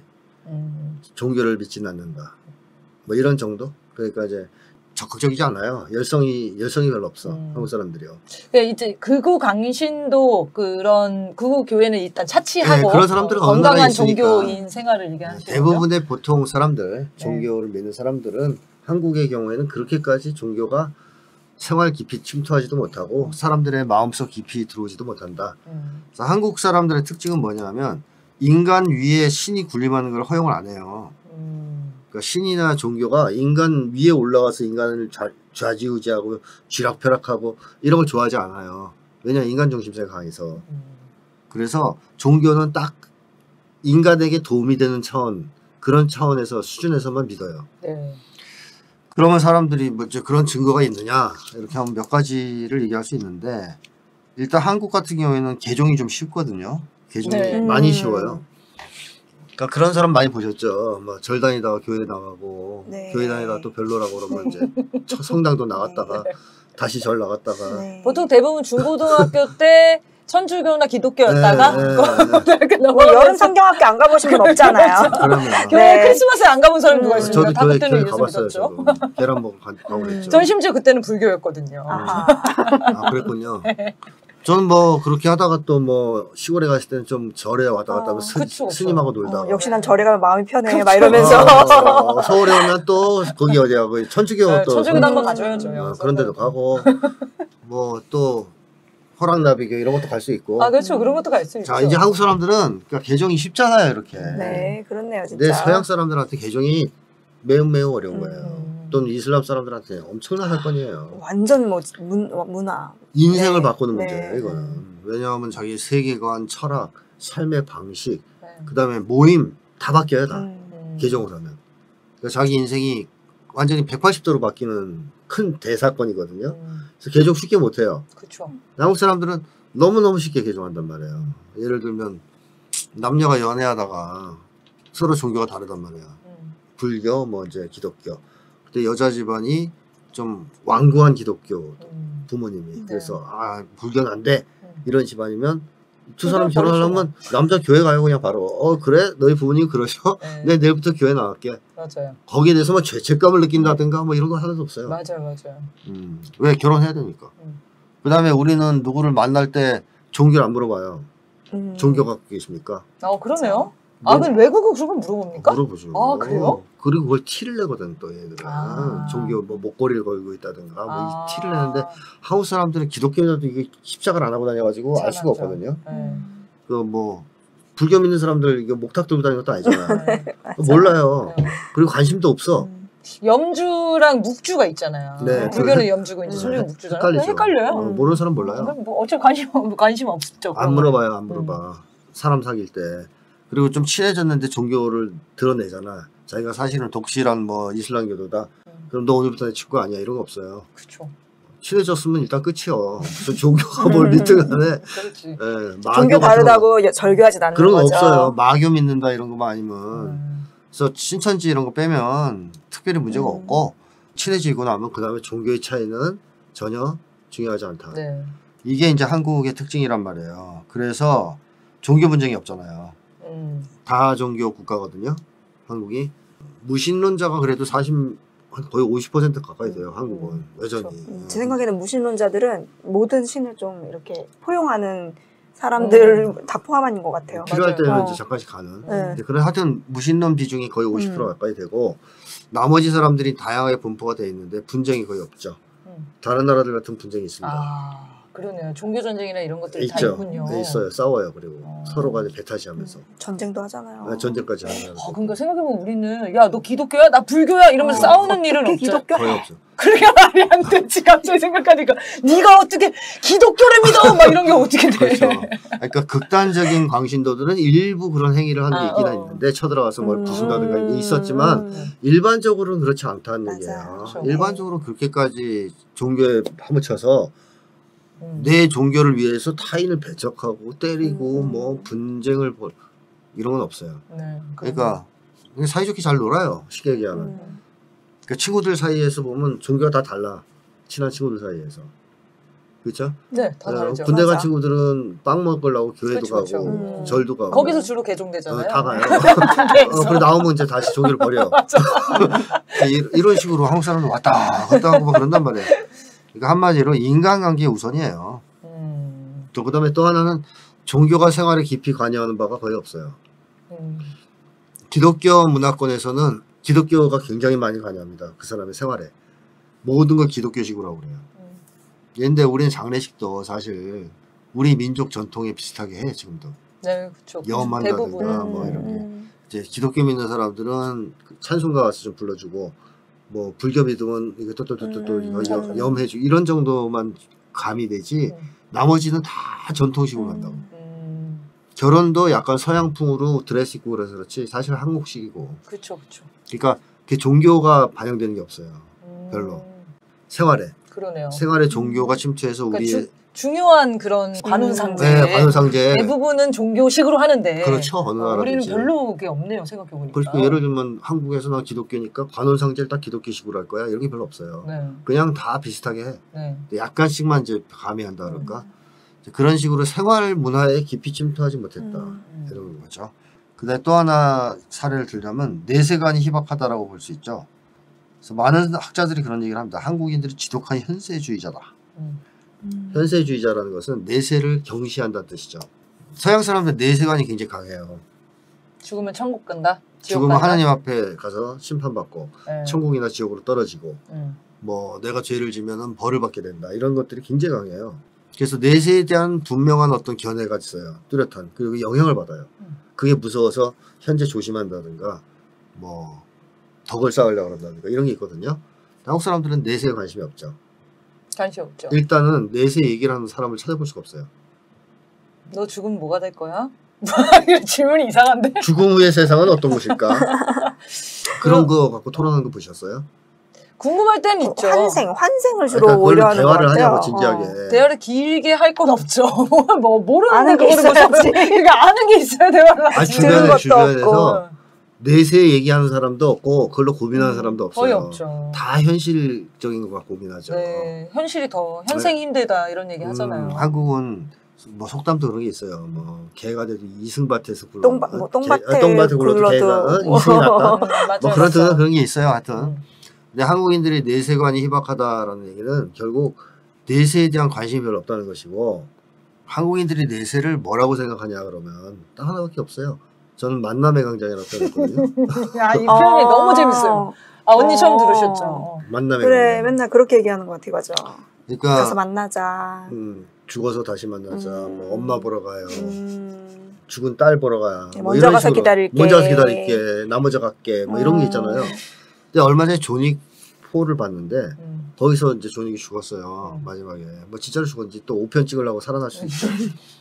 Speaker 2: 종교를 믿지는 않는다. 뭐 이런 정도? 그러니까 이제 적극적이지 않아요. 열성이 별로 없어. 한국 사람들이요.
Speaker 1: 이제 극우 강신도 그런 극우 교회는 일단 차치하고
Speaker 2: 네, 그런 사람들은
Speaker 1: 건강한 종교인 생활을 얘기하시는
Speaker 2: 대부분의 보통 사람들, 종교를 믿는 사람들은 한국의 경우에는 그렇게까지 종교가 생활 깊이 침투하지도 못하고 사람들의 마음속 깊이 들어오지도 못한다. 그래서 한국 사람들의 특징은 뭐냐면 인간 위에 신이 군림하는 걸 허용을 안 해요. 그러니까 신이나 종교가 인간 위에 올라가서 인간을 좌지우지하고 쥐락펴락하고 이런 걸 좋아하지 않아요. 왜냐하면 인간 중심성이 강해서. 그래서 종교는 딱 인간에게 도움이 되는 차원, 그런 차원에서 수준에서만 믿어요.
Speaker 1: 네.
Speaker 2: 그러면 사람들이 뭐 이제 그런 증거가 있느냐 이렇게 하면 몇 가지를 얘기할 수 있는데 일단 한국 같은 경우에는 개종이 좀 쉽거든요. 개종이 많이 쉬워요. 그러니까 그런 사람 많이 보셨죠. 뭐 절 다니다가 교회 나가고 교회 다니다가 또 별로라고 그러면 이제 성당도 나갔다가 다시 절 나갔다가
Speaker 1: 보통 대부분 중고등학교 때 천주교나 기독교였다가
Speaker 3: 뭐 여름 성경학교 안 가보신 분 없잖아요.
Speaker 1: 교회 크리스마스에 안 가본 사람 누가 있습니까?
Speaker 2: 저도
Speaker 1: 다
Speaker 2: 교회
Speaker 1: 그때는 예수
Speaker 2: 가봤어요.
Speaker 1: 믿었죠.
Speaker 2: 저도. 계란 먹으러 가고 그랬죠.
Speaker 1: 전 심지어 그때는 불교였거든요.
Speaker 2: 그랬군요. 저는 뭐 그렇게 하다가 또 뭐 시골에 갔을 때는 좀 절에 왔다 갔다 하면 스님하고 놀다가
Speaker 3: 역시 난 절에 가면 마음이 편해 막 이러면서
Speaker 2: 서울에 오면 또 거기 어디야 그 천주교 또
Speaker 1: 천주교도 한번 가줘야죠.
Speaker 2: 그런 데도 가고 뭐 또 호랑나비교 이런 것도 갈 수 있고.
Speaker 1: 그렇죠. 그런 것도 갈 수 있죠.
Speaker 2: 자, 이제 한국 사람들은 그러니까 개종이 쉽잖아요, 이렇게.
Speaker 3: 네, 그렇네요, 진짜.
Speaker 2: 근데 서양 사람들한테 개종이 매우 어려운 거예요. 또는 이슬람 사람들한테 엄청난 사건이에요.
Speaker 3: 완전 뭐 문화.
Speaker 2: 인생을 바꾸는 문제예요, 이거는. 왜냐하면 자기 세계관, 철학, 삶의 방식, 그다음에 모임 다 바뀌어요, 다. 개종을 하면. 그러니까 자기 인생이 완전히 180도로 바뀌는 큰 대사건이거든요. 그래서 개종 쉽게 못해요.
Speaker 1: 그렇죠.
Speaker 2: 한국 사람들은 너무너무 쉽게 개종한단 말이에요. 예를 들면 남녀가 연애하다가 서로 종교가 다르단 말이에요. 불교, 뭐 이제 기독교. 근데 여자 집안이 좀 완고한 기독교 부모님이. 그래서 불교는 안 돼. 이런 집안이면 두 사람 결혼하려면 남자 교회 가요 그냥 바로. 그래? 너희 부모님 그러셔?
Speaker 1: 네.
Speaker 2: 내 내일부터 교회 나갈게.
Speaker 1: 맞아요.
Speaker 2: 거기에 대해서 뭐 죄책감을 느낀다든가 뭐 이런 거 하나도 없어요.
Speaker 1: 맞아요.
Speaker 2: 왜 결혼해야 되니까. 그다음에 우리는 누구를 만날 때 종교를 안 물어봐요. 종교 갖고 계십니까?
Speaker 1: 그러네요. 근데 외국은 그런 걸 물어봅니까?
Speaker 2: 물어보죠.
Speaker 1: 그래요?
Speaker 2: 그리고 그걸 티를 내거든 또 얘들은. 종교 뭐 목걸이를 걸고 있다든가 뭐 이 티를 내는데 한국 사람들은 기독교인들도 이게 십자가를 안 하고 다녀가지고 알 수가 없거든요. 그 뭐 불교 믿는 사람들 이게 목탁 들고 다니는 것도 아니잖아요. 몰라요. 그리고 관심도 없어.
Speaker 1: 염주랑 묵주가 있잖아요.
Speaker 2: 네,
Speaker 1: 불교는 염주고 이제 천주는 묵주잖아요. 헷갈려요.
Speaker 2: 모르는 사람 몰라요.
Speaker 1: 뭐 어차피 관심 없죠.
Speaker 2: 안 물어봐요, 안 물어봐. 사람 사귈 때. 그리고 좀 친해졌는데 종교를 드러내잖아. 자기가 사실은 독실한 뭐 이슬람교도다. 그럼 너 오늘부터 내 친구 아니야. 이런 거 없어요.
Speaker 1: 그렇죠.
Speaker 2: 친해졌으면 일단 끝이요. 무슨 종교가 뭘 믿든 간에.
Speaker 1: 그렇지.
Speaker 3: 종교 다르다고 절교하지 않는
Speaker 2: 그런 거
Speaker 3: 거죠.
Speaker 2: 없어요. 마교 믿는다 이런 것만 아니면. 그래서 신천지 이런 거 빼면 특별히 문제가 없고 친해지고 나면 그 다음에 종교의 차이는 전혀 중요하지 않다.
Speaker 1: 네.
Speaker 2: 이게 이제 한국의 특징이란 말이에요. 그래서 종교 분쟁이 없잖아요. 다종교 국가거든요. 한국이. 무신론자가 그래도 거의 50% 가까이 돼요. 한국은 여전히.
Speaker 3: 제 생각에는 무신론자들은 모든 신을 좀 이렇게 포용하는 사람들 다 포함한 것 같아요.
Speaker 2: 필요할 때는 이제 잠깐씩 가는. 그래 하여튼 무신론 비중이 거의 50% 가까이 되고 나머지 사람들이 다양하게 분포가 돼 있는데 분쟁이 거의 없죠. 다른 나라들 같은 분쟁이 있습니다.
Speaker 1: 그러네요. 종교 전쟁이나 이런 것들이 다
Speaker 2: 있죠.
Speaker 1: 있군요.
Speaker 2: 네, 있어요. 싸워요. 그리고 서로 간에 배타시하면서
Speaker 3: 전쟁도 하잖아요.
Speaker 2: 전쟁까지 하는.
Speaker 1: 그러니까 생각해보면 우리는 야 너 기독교야? 나 불교야? 이러면서 싸우는 일은 없죠.
Speaker 3: 기독교?
Speaker 2: 거의 없죠.
Speaker 1: 그게 말이 안 되지. 갑자기 생각하니까 네가 어떻게 기독교를 믿어? 막 이런 게 어떻게 돼?
Speaker 2: 그렇죠. 그러니까 극단적인 광신도들은 일부 그런 행위를 하는 게 있긴 있는데 쳐들어가서 뭘 부순다든가 이게 있었지만 일반적으로는 그렇지 않다는 얘기예요.
Speaker 1: 그렇죠.
Speaker 2: 일반적으로 그렇게까지 종교에 파묻혀서 내 종교를 위해서 타인을 배척하고 때리고 뭐 분쟁을 이런 건 없어요.
Speaker 1: 네,
Speaker 2: 그러니까 사이좋게 잘 놀아요. 쉽게 얘기하면. 그러니까 친구들 사이에서 보면 종교가 다 달라. 친한 친구들 사이에서. 그렇죠?
Speaker 1: 네, 다 다르죠.
Speaker 2: 군대 간
Speaker 1: 맞아.
Speaker 2: 친구들은 빵 먹으려고 교회도
Speaker 1: 그렇죠,
Speaker 2: 가고
Speaker 1: 그렇죠.
Speaker 2: 절도 가고.
Speaker 1: 거기서 주로 개종되잖아요.
Speaker 2: 다 가요. 그리고 나오면 이제 다시 종교를 버려. 이런 식으로 한국 사람은 왔다 갔다 하고 막 그런단 말이에요. 그러니까 한마디로 인간관계 우선이에요. 또 그다음에 또 하나는 종교가 생활에 깊이 관여하는 바가 거의 없어요. 기독교 문화권에서는 기독교가 굉장히 많이 관여합니다. 그 사람의 생활에. 모든 걸 기독교식으로 하고 그래요. 근데 우리는 장례식도 사실 우리 민족 전통에 비슷하게 해 지금도.
Speaker 1: 네, 그렇죠.
Speaker 2: 염한다든가 뭐 이런 게. 이제 기독교 믿는 사람들은 찬송가 가서 좀 불러주고 뭐 불교 믿으면 이거 또 염해주고 이런 정도만 감이 되지 나머지는 다 전통식으로 간다고. 결혼도 약간 서양풍으로 드레스 입고 그래서 그렇지 사실 한국식이고.
Speaker 1: 그렇죠, 그렇죠.
Speaker 2: 그러니까 그 종교가 반영되는 게 없어요. 별로. 생활에.
Speaker 1: 그러네요.
Speaker 2: 생활에 종교가 침투해서
Speaker 1: 그러니까
Speaker 2: 우리의
Speaker 1: 중요한 그런 관훈상제.
Speaker 2: 네, 관훈상제.
Speaker 1: 대부분은 종교식으로 하는데.
Speaker 2: 그렇죠. 어느 나라든지.
Speaker 1: 우리는 별로 그게 없네요. 생각해보니까.
Speaker 2: 그러니까 예를 들면 한국에서는 기독교니까 관훈상제를 딱 기독교식으로 할 거야. 이런 게 별로 없어요.
Speaker 1: 네.
Speaker 2: 그냥 다 비슷하게 해.
Speaker 1: 네.
Speaker 2: 약간씩만 이제 가미한다 그럴까. 그런 식으로 생활 문화에 깊이 침투하지 못했다. 이런 거죠. 그다음에 또 하나 사례를 들자면 내세관이 희박하다라고 볼 수 있죠. 그래서 많은 학자들이 그런 얘기를 합니다. 한국인들이 지독한 현세주의자다. 현세주의자라는 것은 내세를 경시한다는 뜻이죠. 서양 사람들 내세관이 굉장히 강해요.
Speaker 1: 죽으면 천국 간다? 지옥
Speaker 2: 죽으면
Speaker 1: 간다?
Speaker 2: 하나님 앞에 가서 심판받고
Speaker 1: 네.
Speaker 2: 천국이나 지옥으로 떨어지고 뭐 내가 죄를 지면은 벌을 받게 된다. 이런 것들이 굉장히 강해요. 그래서 내세에 대한 분명한 어떤 견해가 있어요. 뚜렷한. 그리고 영향을 받아요. 그게 무서워서 현재 조심한다든가 뭐 덕을 쌓으려고 한다든가 이런 게 있거든요. 한국 사람들은 내세에 관심이 없죠.
Speaker 1: 관심 없죠.
Speaker 2: 일단은 내세 얘기를 하는 사람을 찾아볼 수가 없어요.
Speaker 1: 너 죽으면 뭐가 될 거야? 질문이 이상한데?
Speaker 2: 죽음 후의 세상은 어떤 곳일까? 그런 거 갖고 토론하는 거 보셨어요?
Speaker 1: 궁금할 때는 있죠.
Speaker 3: 환생을 주로
Speaker 2: 그러니까
Speaker 3: 오려 하는 것
Speaker 2: 대화를
Speaker 3: 같아요.
Speaker 2: 하냐고 진지하게.
Speaker 1: 대화를 길게 할 건 없죠. 뭐 모르는
Speaker 3: 아는 게
Speaker 1: 거는
Speaker 3: 있어야지.
Speaker 1: 그러니까 아는 게 있어야 대화를 하지.
Speaker 2: 주변에서 내세 얘기하는 사람도 없고 그걸로 고민하는 사람도 없어요.
Speaker 1: 거의 없죠.
Speaker 2: 다 현실적인 거 갖고 고민하죠.
Speaker 1: 네, 현실이 더 현생이 힘들다 이런 얘기 하잖아요.
Speaker 2: 한국은 뭐 속담도 그런 게 있어요. 뭐 개가 돼도 이승밭에서 굴러.
Speaker 3: 똥밭에
Speaker 2: 똥밭에 굴러도 개가 이승이 났다.
Speaker 1: 맞아요,
Speaker 2: 뭐 그런 게 있어요. 하여튼. 근데 한국인들이 내세관이 희박하다라는 얘기는 결국 내세에 대한 관심이 별로 없다는 것이고, 한국인들이 내세를 뭐라고 생각하냐 그러면 딱 하나밖에 없어요. 저는 만남의 강장이라고 표현했거든요.
Speaker 1: 야, 이 표현이 너무 재밌어요. 아, 언니 처음 들으셨죠?
Speaker 2: 만남의
Speaker 3: 그래,
Speaker 2: 강장.
Speaker 3: 맨날 그렇게 얘기하는 것 같아, 맞아.
Speaker 2: 그러니까
Speaker 3: 가서 만나자.
Speaker 2: 죽어서 다시 만나자. 뭐 엄마 보러 가요.
Speaker 3: 음.
Speaker 2: 죽은 딸 보러 가요. 뭐
Speaker 3: 먼저
Speaker 2: 이런
Speaker 3: 가서
Speaker 2: 식으로.
Speaker 3: 기다릴게.
Speaker 2: 먼저 가서 기다릴게. 나 먼저 갈게. 뭐 이런 게 있잖아요. 근데 얼마 전에 존윅 4를 봤는데 거기서 이제 존윅이 죽었어요. 마지막에. 뭐 진짜로 죽었는지 또 5편 찍으려고 살아날 수 있죠.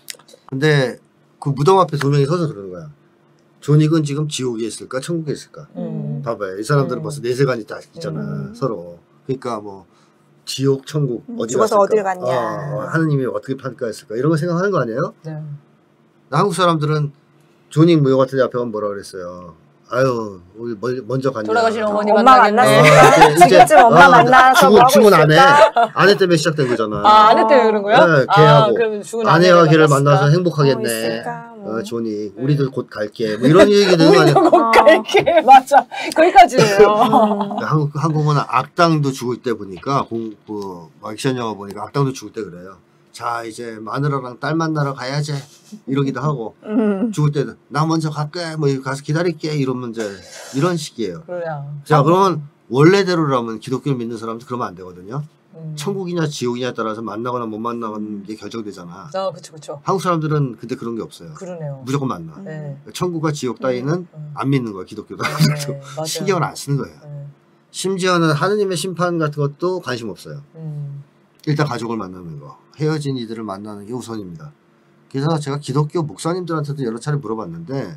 Speaker 2: 근데 그 무덤 앞에 두 명이 서서 그러는 거야. 존윅은 지금 지옥에 있을까 천국에 있을까. 봐봐요. 이 사람들은 벌써 내세관이 다 있잖아. 서로. 그러니까 뭐 지옥 천국 어디
Speaker 3: 죽어서
Speaker 2: 갔을까?
Speaker 3: 어딜 갔냐.
Speaker 2: 하느님이 어떻게 평가했을까 이런 거 생각하는 거 아니에요?
Speaker 1: 네.
Speaker 2: 한국 사람들은 존윅 무효 같은 데 앞에 가면 뭐라 그랬어요. 아유 우리 먼저 갔냐.
Speaker 1: 돌아가신 어머니
Speaker 3: 엄마
Speaker 1: 만나겠네.
Speaker 3: 만났을까? 지금쯤 엄마 만나서 뭐 하고
Speaker 2: 죽은 아내.
Speaker 3: 있을까?
Speaker 2: 아내 때문에 시작된 거잖아.
Speaker 1: 아, 아내 때문에 그런 거야?
Speaker 2: 네, 걔하고.
Speaker 1: 그럼 죽은
Speaker 2: 아내와 걔를
Speaker 1: 만났을까?
Speaker 2: 만나서 행복하겠네.
Speaker 3: 있을까? 뭐.
Speaker 2: 존윅 우리도 곧 갈게. 뭐 이런 얘기 되는 거 아니야.
Speaker 1: 우리도 못 갈게. 맞아. 거기까지예요.
Speaker 2: 한국은 악당도 죽을 때 보니까 액션 영화 보니까 악당도 죽을 때 그래요. 자 이제 마누라랑 딸 만나러 가야지 이러기도 하고 죽을 때는 나 먼저 갈게 뭐 가서 기다릴게 이러면 이제 이런 식이에요.
Speaker 1: 그래요.
Speaker 2: 자 그러면 원래대로라면 기독교를 믿는 사람도 그러면 안 되거든요. 천국이냐 지옥이냐에 따라서 만나거나 못 만나는 게 결정되잖아.
Speaker 1: 아, 그쵸.
Speaker 2: 한국 사람들은 근데 그런 게 없어요.
Speaker 1: 그러네요.
Speaker 2: 무조건 만나.
Speaker 1: 네.
Speaker 2: 천국과 지옥 따위는 안 믿는 거야 기독교도.
Speaker 1: 네, 맞아요.
Speaker 2: 신경을 안 쓰는 거예요.
Speaker 1: 네.
Speaker 2: 심지어는 하느님의 심판 같은 것도 관심 없어요. 일단 가족을 만나는 거, 헤어진 이들을 만나는 게 우선입니다. 그래서 제가 기독교 목사님들한테도 여러 차례 물어봤는데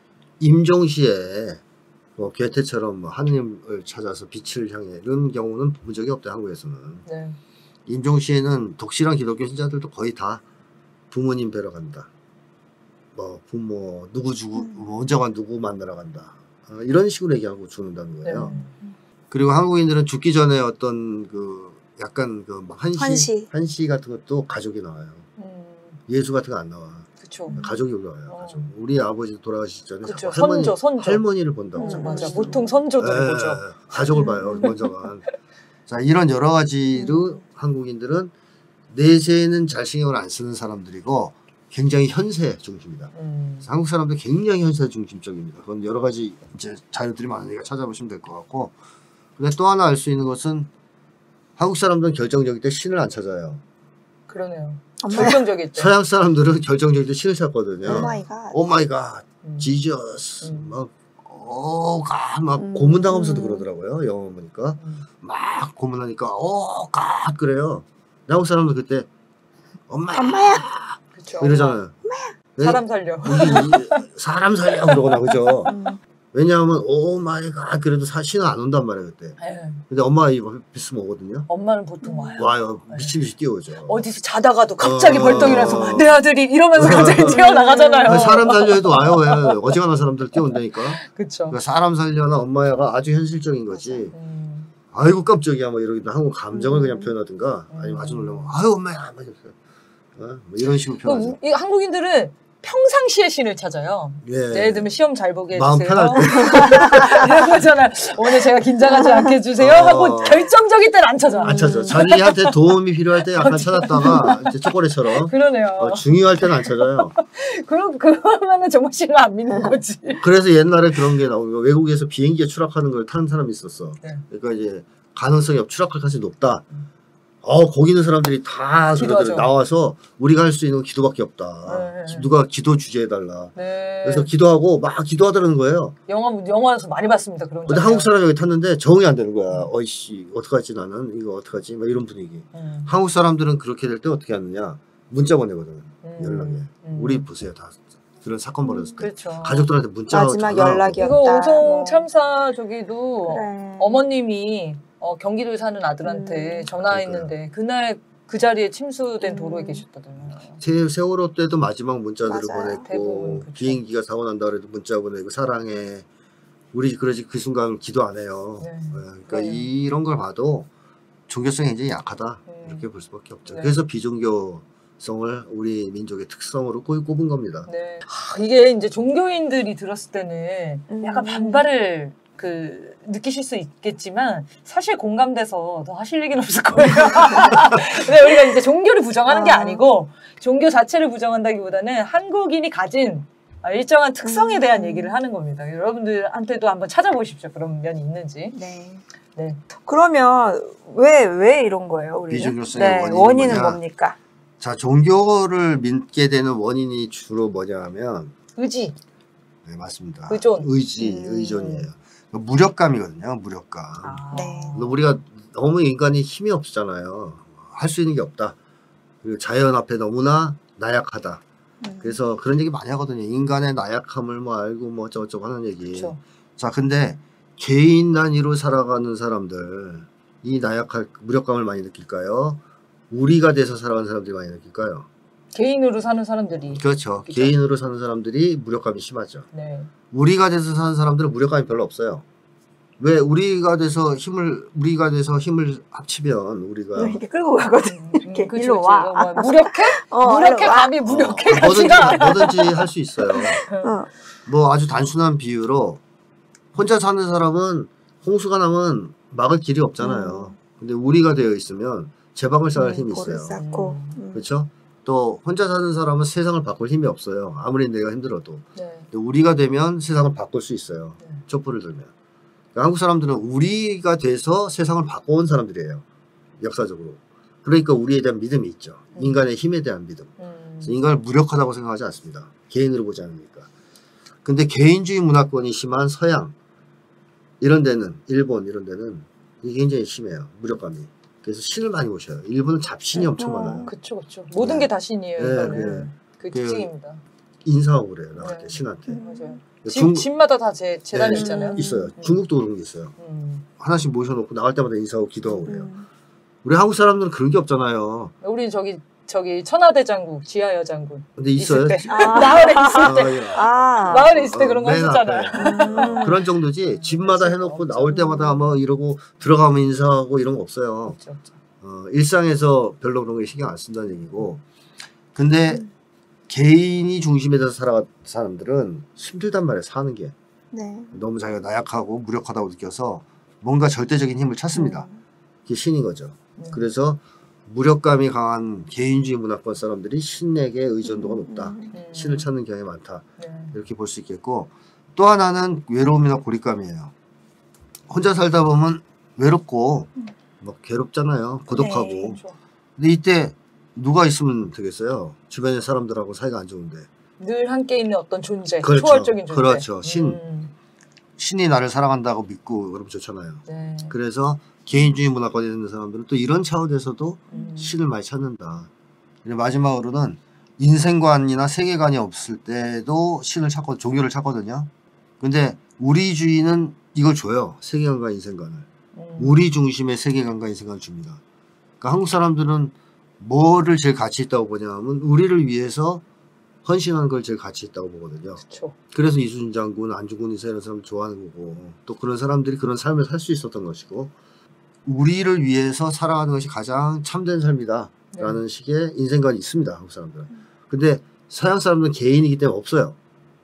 Speaker 2: 임종시에 뭐 괴테처럼 뭐 하느님을 찾아서 빛을 향해 이런 경우는 본 적이 없대 한국에서는.
Speaker 1: 네.
Speaker 2: 임종시에는 독실한 기독교 신자들도 거의 다 부모님 뵈러 간다. 뭐 부모 누구 언제가 누구 만나러 간다. 이런 식으로 얘기하고 죽는다는 거예요.
Speaker 1: 네.
Speaker 2: 그리고 한국인들은 죽기 전에 어떤 그 약간 그 한시 같은 것도 가족이 나와요. 예수 같은 거 안 나와.
Speaker 1: 그쵸.
Speaker 2: 가족이 올라와요. 가족. 우리 아버지 돌아가시기 전에
Speaker 1: 그쵸.
Speaker 2: 할머니,
Speaker 1: 선조.
Speaker 2: 할머니를 본다고.
Speaker 1: 맞아. 보통 선조들이 보죠.
Speaker 2: 가족을 봐요. 먼저가. 자 이런 여러 가지로 한국인들은 내세는 잘 신경을 안 쓰는 사람들이고 굉장히 현세 중심이다. 한국 사람들 굉장히 현세 중심적입니다. 그건 여러 가지 이제 자료들이 많으니까 찾아보시면 될 것 같고. 근데 또 하나 알 수 있는 것은 한국 사람들은 결정적일 때 신을 안 찾아요.
Speaker 1: 그러네요. 결정적일 때.
Speaker 2: 서양 사람들은 결정적일 때 신을 찾거든요.
Speaker 3: 오
Speaker 2: 마이 갓, 지저스, 막 갓, 막 고문당하면서도 그러더라고요. 영어 보니까 막 고문하니까 갓 그래요. 한국 사람들 그때 엄마야.
Speaker 1: 그쵸.
Speaker 2: 이러잖아요.
Speaker 1: 사람 살려.
Speaker 2: 사람 살려 그러거나 그죠. 왜냐하면 오 마이 갓 그래도 신은 안 온단 말이에요 그때.
Speaker 1: 네.
Speaker 2: 근데 엄마가 입에 있으면 오거든요.
Speaker 1: 엄마는 보통 와요.
Speaker 2: 와요. 미친 듯이 뛰어오죠.
Speaker 1: 어디서 자다가도 갑자기 벌떡 일어나서 내 아들이 이러면서 갑자기 뛰어나가잖아요.
Speaker 2: 사람 살려도 와요. 왜 어지간한 사람들 뛰어온다니까.
Speaker 1: 그쵸.
Speaker 2: 그러니까 사람 살려나 엄마야가 아주 현실적인 거지. 아이고 깜짝이야 뭐 이러기도 하고 감정을 그냥 표현하든가 아니면 아주 놀라면 아유 엄마야 뭐 이런 식으로 표현하죠.
Speaker 1: 이 한국인들은 평상시에 신을 찾아요.
Speaker 2: 예.
Speaker 1: 예를 들면 시험 잘 보게
Speaker 2: 마음
Speaker 1: 해주세요.
Speaker 2: 편할
Speaker 1: 이런 거잖아요. 오늘 제가 긴장하지 않게 해주세요 하고 결정적일 때는 안 찾아.
Speaker 2: 안 찾아. 자기한테 도움이 필요할 때 약간 찾았다가 이제 초콜릿처럼
Speaker 1: 그러네요.
Speaker 2: 중요할 때는 안 찾아요.
Speaker 1: 그러면은 정말 신을 안 믿는 거지.
Speaker 2: 그래서 옛날에 그런 게 나오고 외국에서 비행기에 추락하는 걸 타는 사람이 있었어.
Speaker 1: 네.
Speaker 2: 그러니까 이제 가능성이 추락할 가능성이 높다. 거기 있는 사람들이 다 그러더라고요. 나와서 우리가 할 수 있는 건 기도밖에 없다.
Speaker 1: 네.
Speaker 2: 누가 기도 주재해달라.
Speaker 1: 네.
Speaker 2: 그래서 기도하고 막 기도하더라는 거예요.
Speaker 1: 영화에서 많이 봤습니다. 그런 거.
Speaker 2: 근데 한국 사람이 여기 탔는데 적응이 안 되는 거야. 어이씨 어떡하지 나는 이거 어떡하지 막 이런 분위기. 한국 사람들은 그렇게 될 때 어떻게 하느냐 문자 보내거든. 연락에. 우리 보세요 다 그런 사건 벌어졌을 때
Speaker 1: 그렇죠.
Speaker 2: 가족들한테 문자가
Speaker 3: 마지막 연락이었다.
Speaker 1: 이거 오송
Speaker 3: 뭐.
Speaker 1: 참사 저기도
Speaker 3: 그래.
Speaker 1: 어머님이 경기도에 사는 아들한테 전화했는데 그날 그 자리에 침수된 도로에 계셨다잖아요.
Speaker 2: 세월호 때도 마지막 문자들을
Speaker 3: 맞아요.
Speaker 2: 보냈고
Speaker 1: 대부분 그렇죠.
Speaker 2: 비행기가 사고 난다 그래도 문자 보내고 사랑해 우리 그러지 그 순간 기도 안 해요.
Speaker 1: 네.
Speaker 2: 그러니까
Speaker 1: 네.
Speaker 2: 이런 걸 봐도 종교성이 굉장히 약하다 이렇게 볼 수밖에 없죠.
Speaker 1: 네.
Speaker 2: 그래서 비종교 종교성을 우리 민족의 특성으로 꼽은 겁니다.
Speaker 1: 네. 이게 이제 종교인들이 들었을 때는 약간 반발을 느끼실 수 있겠지만 사실 공감돼서 더 하실 얘기는 없을 거예요. 근데 우리가 이제 종교를 부정하는 게 아니고 종교 자체를 부정한다기보다는 한국인이 가진 일정한 특성에 대한 얘기를 하는 겁니다. 여러분들한테도 한번 찾아보십시오. 그런 면이 있는지.
Speaker 3: 네.
Speaker 1: 네.
Speaker 3: 그러면 왜 이런 거예요? 우리는?
Speaker 2: 비종교성의
Speaker 3: 원인은
Speaker 2: 뭐냐?
Speaker 3: 뭡니까?
Speaker 2: 자, 종교를 믿게 되는 원인이 주로 뭐냐 하면
Speaker 1: 의지.
Speaker 2: 네, 맞습니다.
Speaker 1: 의존.
Speaker 2: 의존이에요. 무력감이거든요. 무력감.
Speaker 3: 네.
Speaker 2: 우리가 너무 인간이 힘이 없잖아요. 할 수 있는 게 없다. 그리고 자연 앞에 너무나 나약하다. 그래서 그런 얘기 많이 하거든요. 인간의 나약함을 뭐 알고 뭐 어쩌고저쩌고 하는 얘기.
Speaker 1: 그렇죠.
Speaker 2: 자, 근데 개인 단위로 살아가는 사람들, 이 무력감을 많이 느낄까요? 우리가 돼서 살아가는 사람들이 많이 느낄까요?
Speaker 1: 개인으로 사는 사람들이.
Speaker 2: 그렇죠.
Speaker 1: 그죠?
Speaker 2: 개인으로 사는 사람들이 무력감이 심하죠.
Speaker 1: 네.
Speaker 2: 우리가 돼서 사는 사람들은 무력감이 별로 없어요. 왜? 우리가 돼서 힘을 합치면 우리가
Speaker 3: 이렇게 끌고 가거든. 이렇게
Speaker 1: 그치,
Speaker 3: 일로
Speaker 1: 그치.
Speaker 3: 와.
Speaker 1: 무력해? 무력해?
Speaker 3: 일로 와.
Speaker 1: 감히 무력해? 같이 가.
Speaker 2: 뭐든지 할 수 있어요.
Speaker 3: 어.
Speaker 2: 뭐 아주 단순한 비유로 혼자 사는 사람은 홍수가 나면 막을 길이 없잖아요. 근데 우리가 되어 있으면 제방을 쌓을 힘이
Speaker 3: 돌을
Speaker 2: 있어요.
Speaker 3: 쌓고.
Speaker 2: 그렇죠? 또 혼자 사는 사람은 세상을 바꿀 힘이 없어요. 아무리 내가 힘들어도.
Speaker 1: 네.
Speaker 2: 근데 우리가 되면 세상을 바꿀 수 있어요.
Speaker 1: 네.
Speaker 2: 촛불을 들면. 그러니까 한국 사람들은 우리가 돼서 세상을 바꿔온 사람들이에요. 역사적으로. 그러니까 우리에 대한 믿음이 있죠. 인간의 힘에 대한 믿음. 그래서 인간을 무력하다고 생각하지 않습니다. 개인으로 보지 않으니까. 근데 개인주의 문화권이 심한 서양 이런 데는, 일본 이런 데는 이게 굉장히 심해요. 무력감이. 그래서 신을 많이 모셔요. 일본은 잡신이 엄청 많아요.
Speaker 1: 그쵸. 모든 게 다 신이에요.
Speaker 2: 네,
Speaker 1: 이거는.
Speaker 2: 네.
Speaker 1: 그 특징입니다.
Speaker 2: 인사하고 그래요. 나갈 때
Speaker 1: 네.
Speaker 2: 신한테.
Speaker 1: 맞아요.
Speaker 2: 중-
Speaker 1: 집마다 다 재단이
Speaker 2: 네,
Speaker 1: 있잖아요.
Speaker 2: 있어요. 중국도 그런 게 있어요. 하나씩 모셔놓고 나갈 때마다 인사하고 기도하고 그래요. 우리 한국 사람들은 그런 게 없잖아요.
Speaker 1: 우리 저기 천하대 장국, 지하여 장군.
Speaker 2: 근데 있어요.
Speaker 1: 있을 때. 마을에 있을 때. 마을에 있을 때 그런 거
Speaker 2: 맨
Speaker 1: 했었잖아요.
Speaker 2: 앞에. 그런 정도지. 집마다 해놓고 나올 때마다 뭐 이러고 들어가면 인사하고 이런 거 없어요.
Speaker 1: 없죠.
Speaker 2: 일상에서 별로 그런 거 신경 안 쓴다는 얘기고. 근데 개인이 중심에 대해서 살아간 사람들은 힘들단 말이에요. 사는 게.
Speaker 3: 네.
Speaker 2: 너무 자기가 나약하고 무력하다고 느껴서 뭔가 절대적인 힘을 찾습니다. 그게 신인 거죠. 그래서 무력감이 강한 개인주의 문화권 사람들이 신에게 의존도가 높다. 신을 찾는 경향이 많다.
Speaker 1: 네.
Speaker 2: 이렇게 볼 수 있겠고, 또 하나는 외로움이나 고립감이에요. 혼자 살다 보면 외롭고 막 괴롭잖아요. 고독하고.
Speaker 3: 네.
Speaker 1: 그렇죠.
Speaker 2: 근데 이때 누가 있으면 되겠어요? 주변의 사람들하고 사이가 안 좋은데.
Speaker 1: 늘 함께 있는 어떤 존재,
Speaker 2: 그렇죠.
Speaker 1: 초월적인 존재.
Speaker 2: 그렇죠. 신이 나를 사랑한다고 믿고 그러면 좋잖아요.
Speaker 1: 네.
Speaker 2: 그래서 개인주의 문화권에 있는 사람들은 또 이런 차원에서도 신을 많이 찾는다. 마지막으로는 인생관이나 세계관이 없을 때도 신을 찾고 종교를 찾거든요. 근데 우리주의는 이걸 줘요. 세계관과 인생관을. 우리 중심의 세계관과 인생관을 줍니다. 그러니까 한국 사람들은 뭐를 제일 가치 있다고 보냐면 우리를 위해서 헌신하는 걸 제일 가치 있다고 보거든요.
Speaker 1: 그렇죠.
Speaker 2: 그래서 이순신 장군, 안중근 의사 이런 사람 좋아하는 거고, 또 그런 사람들이 그런 삶을 살 수 있었던 것이고, 우리를 위해서 살아가는 것이 가장 참된 삶이다 라는 식의 인생관이 있습니다. 한국 사람들은. 근데 서양 사람들은 개인이기 때문에 없어요.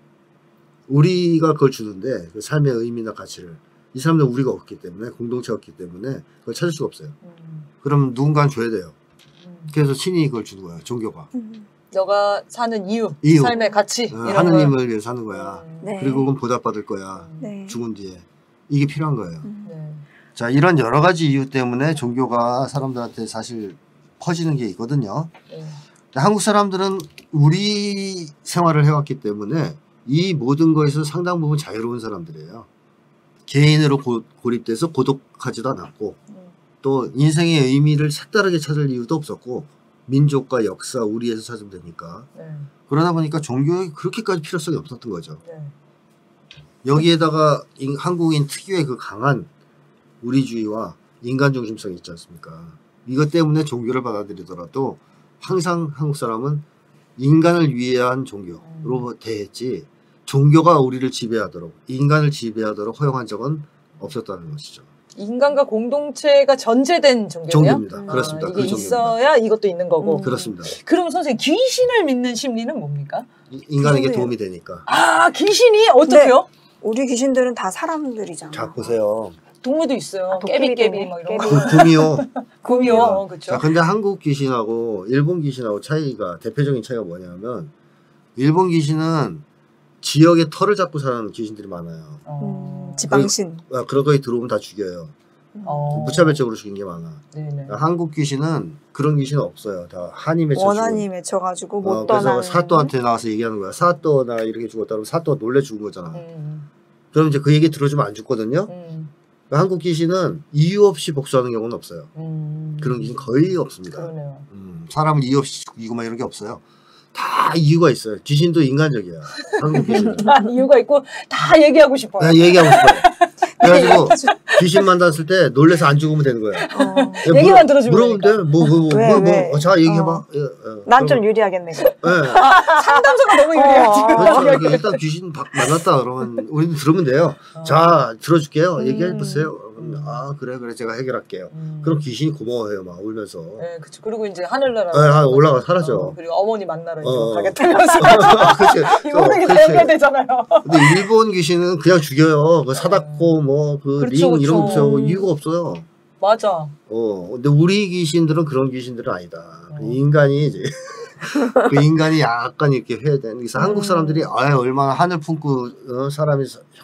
Speaker 2: 우리가 그걸 주는데 그 삶의 의미나 가치를 이 사람들은 우리가 없기 때문에, 공동체가 없기 때문에 그걸 찾을 수가 없어요. 그럼 누군가는 줘야 돼요. 그래서 신이 그걸 주는 거예요. 종교가.
Speaker 1: 너가 사는 이유,
Speaker 2: 이유.
Speaker 1: 삶의 가치 이런
Speaker 2: 하느님을 위해서 사는 거야.
Speaker 3: 네.
Speaker 2: 그리고 그건 보답받을 거야.
Speaker 3: 네.
Speaker 2: 죽은 뒤에. 이게 필요한 거예요.
Speaker 1: 네.
Speaker 2: 자, 이런 여러 가지 이유 때문에 종교가 사람들한테 사실 퍼지는 게 있거든요.
Speaker 1: 네.
Speaker 2: 한국 사람들은 우리 생활을 해왔기 때문에 이 모든 거에서 상당 부분 자유로운 사람들이에요. 개인으로 고립돼서 고독하지도 않았고, 또 인생의 의미를 색다르게 찾을 이유도 없었고, 민족과 역사, 우리에서 찾으면 되니까.
Speaker 1: 네.
Speaker 2: 그러다 보니까 종교에 그렇게까지 필요성이 없었던 거죠.
Speaker 1: 네.
Speaker 2: 여기에다가 한국인 특유의 그 강한 우리주의와 인간 중심성이 있지 않습니까? 이것 때문에 종교를 받아들이더라도 항상 한국 사람은 인간을 위한 종교로 대했지, 종교가 우리를 지배하도록, 인간을 지배하도록 허용한 적은 없었다는 것이죠.
Speaker 1: 인간과 공동체가 전제된 종교네요.
Speaker 2: 종교입니다. 그렇습니다.
Speaker 1: 이게
Speaker 2: 그 종교입니다.
Speaker 1: 있어야 이것도 있는 거고.
Speaker 2: 그렇습니다.
Speaker 1: 그럼 선생님 귀신을 믿는 심리는 뭡니까?
Speaker 2: 인간에게 도움이 되니까.
Speaker 1: 아 귀신이 어떻게요?
Speaker 3: 우리 귀신들은 다 사람들이잖아.
Speaker 2: 자 보세요.
Speaker 1: 동물도 있어요.
Speaker 3: 도깨비
Speaker 1: 깨비깨비
Speaker 3: 때문에.
Speaker 1: 막 이런 거.
Speaker 2: 구미호.
Speaker 1: 구미호. 그렇죠.
Speaker 2: 자 근데 한국 귀신하고 일본 귀신하고 차이가 대표적인 차이가 뭐냐면 일본 귀신은 지역의 털을 잡고 사는 귀신들이 많아요.
Speaker 3: 지방신.
Speaker 2: 그런 거에 들어오면 다 죽여요. 무차별적으로 죽인 게 많아.
Speaker 1: 네네.
Speaker 2: 한국 귀신은 그런 귀신은 없어요. 다 한이 맺혀
Speaker 3: 원한이 맺혀가지고 못
Speaker 2: 그래서
Speaker 3: 떠나는.
Speaker 2: 사또한테 나와서 얘기하는 거야. 사또 나 이렇게 죽었다 그러면 사또가 놀래 죽은 거잖아. 그럼 이제 그 얘기 들어주면 안 죽거든요. 한국 귀신은 이유 없이 복수하는 경우는 없어요. 그런 귀신 거의 없습니다.
Speaker 1: 그러네요.
Speaker 2: 사람을 이유 없이 죽이고 막 이런 게 없어요. 다 이유가 있어요. 귀신도 인간적이야. 한국 귀신은.
Speaker 1: 다 이유가 있고 다 얘기하고 싶어요.
Speaker 2: 그냥 얘기하고 싶어요. 그래가지고 귀신 만났을 때 놀래서 안 죽으면 되는 거야.
Speaker 1: 얘기만 들어주면
Speaker 2: 물어보면
Speaker 3: 왜?
Speaker 2: 자 얘기해봐.
Speaker 3: 난 좀 유리하겠네.
Speaker 1: 상담소가 너무 유리하지.
Speaker 2: 그렇죠. 일단 귀신 만났다 그러면 우리는 들으면 돼요. 자 들어줄게요. 얘기해보세요. 아 그래 제가 해결할게요. 그럼 귀신이 고마워해요. 막 울면서.
Speaker 1: 네, 그렇죠. 그리고 이제 하늘나라
Speaker 2: 올라가 사라져.
Speaker 1: 그리고 어머니 만나러 이제 가겠다면서
Speaker 2: 그치.
Speaker 1: 이거는 다 연결되잖아요.
Speaker 2: 근데 일본 귀신은 그냥 죽여요. 그 사다코 뭐 그 링
Speaker 1: 그렇죠,
Speaker 2: 이런 거
Speaker 1: 그렇죠.
Speaker 2: 없어요. 이유가 없어요.
Speaker 1: 맞아.
Speaker 2: 근데 우리 귀신들은 그런 귀신들은 아니다. 인간이 이제 그 인간이 약간 이렇게 해야 되는. 그래서 한국 사람들이 얼마나 하늘 품고 사람이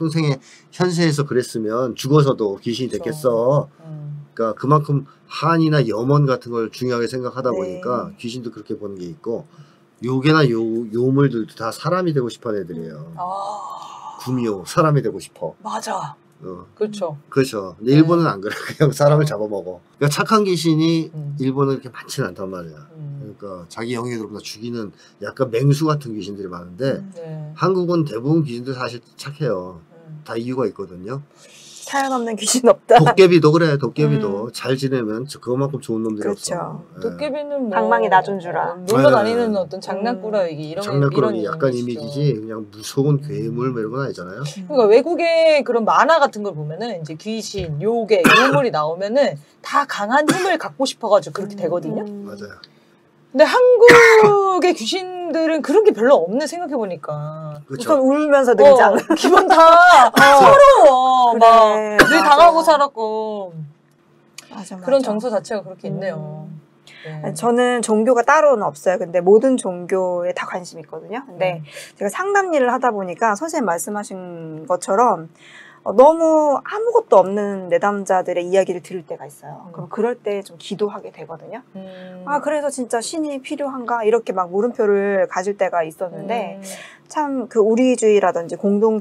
Speaker 2: 현세에서 그랬으면 죽어서도 귀신이 됐겠어. 그러니까 그만큼 한이나 염원 같은 걸 중요하게 생각하다 보니까 귀신도 그렇게 보는 게 있고 요괴나 요물들도 다 사람이 되고 싶어하는 애들이에요. 구미호 사람이 되고 싶어.
Speaker 1: 맞아. 그렇죠.
Speaker 2: 그렇죠. 근데 일본은 안 그래. 그냥 사람을 잡아먹어. 그러니까 착한 귀신이 일본은 그렇게 많지는 않단 말이야. 그러니까 자기 영역으로 죽이는 약간 맹수 같은 귀신들이 많은데 한국은 대부분 귀신들 사실 착해요. 다 이유가 있거든요.
Speaker 3: 사연 없는 귀신 없다.
Speaker 2: 도깨비도 그래. 도깨비도 잘 지내면 그만큼 좋은 놈들이
Speaker 3: 그렇죠.
Speaker 2: 없어.
Speaker 1: 도깨비는 뭐
Speaker 3: 방망이 놔준 주라.
Speaker 1: 놀러 다니는 어떤 장난꾸러 이런
Speaker 2: 장난꾸러기 약간
Speaker 1: 이미지죠.
Speaker 2: 이미지지 그냥 무서운 괴물 뭐 이런 건 아니잖아요.
Speaker 1: 그러니까 외국의 그런 만화 같은 걸 보면은 이제 귀신, 요괴, 요물이 나오면은 다 강한 힘을 갖고 싶어가지고 그렇게 되거든요.
Speaker 2: 맞아요.
Speaker 1: 근데 한국의 귀신들은 그런 게 별로 없네 생각해보니까.
Speaker 2: 그렇죠.
Speaker 3: 우선 울면서 등장.
Speaker 1: 기분 다 서러워.
Speaker 3: 그래,
Speaker 1: 막 늘
Speaker 3: 맞아.
Speaker 1: 당하고 살았고.
Speaker 3: 맞아.
Speaker 1: 그런 정서 자체가 그렇게 있네요. 네.
Speaker 3: 저는 종교가 따로는 없어요. 근데 모든 종교에 다 관심이 있거든요. 근데 제가 상담 일을 하다 보니까 선생님 말씀하신 것처럼 너무 아무것도 없는 내담자들의 이야기를 들을 때가 있어요. 그럼 그럴 때 좀 기도하게 되거든요. 그래서 진짜 신이 필요한가? 이렇게 막 물음표를 가질 때가 있었는데 참 그 우리주의라든지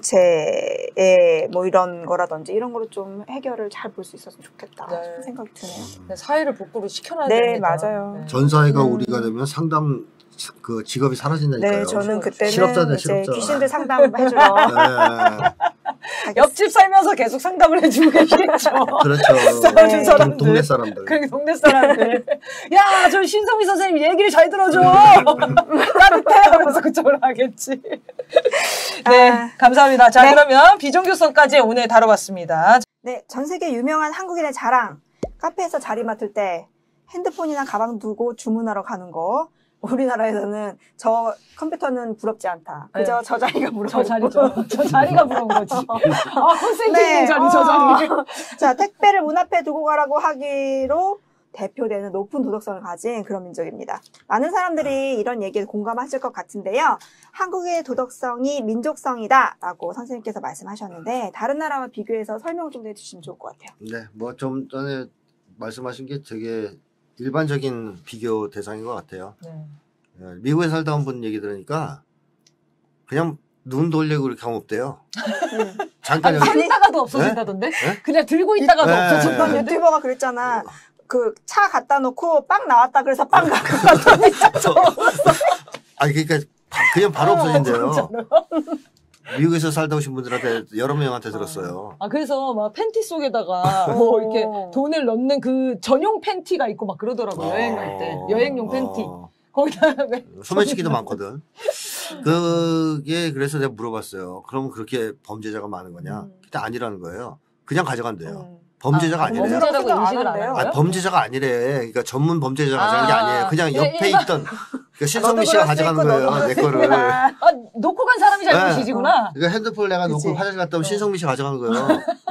Speaker 3: 공동체의 뭐 이런 거라든지 이런 거를 좀 해결을 잘 볼 수 있었으면 좋겠다 생각이 드네요.
Speaker 1: 사회를 복구를 시켜놔야
Speaker 3: 네,
Speaker 1: 됩니다.
Speaker 3: 맞아요.
Speaker 1: 네.
Speaker 2: 전사회가 우리가 되면 상담 그 직업이 사라진다니까요.
Speaker 3: 네, 저는 그때는
Speaker 2: 실업자네,
Speaker 3: 이제
Speaker 2: 실업자.
Speaker 3: 귀신들 상담해주러
Speaker 1: 옆집 살면서 계속 상담을 해주고 계시겠죠.
Speaker 2: 그렇죠.
Speaker 1: 싸워준 사람들.
Speaker 2: 동네 사람들.
Speaker 1: 그리고 동네 사람들. 야, 저 신성미 선생님 얘기를 잘 들어줘. 따뜻해 하면서 그쪽으로 하겠지. 네, 감사합니다. 자,
Speaker 3: 네.
Speaker 1: 그러면 비종교성까지 오늘 다뤄봤습니다.
Speaker 3: 네, 전 세계 유명한 한국인의 자랑. 카페에서 자리 맡을 때 핸드폰이나 가방 두고 주문하러 가는 거. 우리나라에서는 저 컴퓨터는 부럽지 않다. 그저 저 자리가 부러워.
Speaker 1: 저 자리죠. 저 자리가 부러운 거지. 콘센트
Speaker 3: 네,
Speaker 1: 있는 자리, 저 자리.
Speaker 3: 자, 택배를 문 앞에 두고 가라고 하기로 대표되는 높은 도덕성을 가진 그런 민족입니다. 많은 사람들이 이런 얘기에 공감하실 것 같은데요. 한국의 도덕성이 민족성이다 라고 선생님께서 말씀하셨는데 다른 나라와 비교해서 설명 좀 해주시면 좋을 것 같아요.
Speaker 2: 네, 뭐 좀 전에 말씀하신 게 되게 일반적인 비교 대상인 것 같아요.
Speaker 1: 네.
Speaker 2: 미국에 살다 온 분 얘기 들으니까 그냥 눈 돌리고 이렇게 하면 없대요. 잠깐 여기
Speaker 1: 있다가도 없어진다던데?
Speaker 2: 네?
Speaker 1: 그냥 들고 있다가도
Speaker 2: 네.
Speaker 1: 없어졌다는데?
Speaker 3: 유튜버가 그랬잖아. 그 차 갖다 놓고 빵 나왔다 그래서 빵 갖고 갔더니
Speaker 2: 아니 그러니까 그냥 바로 없어진대요. 미국에서 살다 오신 분들한테 여러 명한테 들었어요.
Speaker 1: 그래서 막 팬티 속에다가 뭐 이렇게 돈을 넣는 그 전용 팬티가 있고 막 그러더라고요. 여행 갈 때. 여행용 팬티. 거기다
Speaker 2: 소매치기도 많거든. 그게 그래서 내가 물어봤어요. 그럼 그렇게 범죄자가 많은 거냐? 그때 아니라는 거예요. 그냥 가져간대요. 범죄자가 아니래요.
Speaker 1: 범죄라고
Speaker 3: 생각 안
Speaker 1: 인식을 안
Speaker 3: 한대요.
Speaker 1: 한대요?
Speaker 2: 범죄자가 아니래. 그러니까 전문 범죄자가 가져간 게 아니에요. 그냥 옆에 있던 그러니까 신성미 씨가 가져가는 거예요. 내 거를.
Speaker 1: 놓고 간 사람이 잘못이지구나.
Speaker 2: 그러니까 핸드폰을 내가 놓고
Speaker 1: 그치.
Speaker 2: 화장실 갔다 오면 신성미 씨가 가져간 거예요.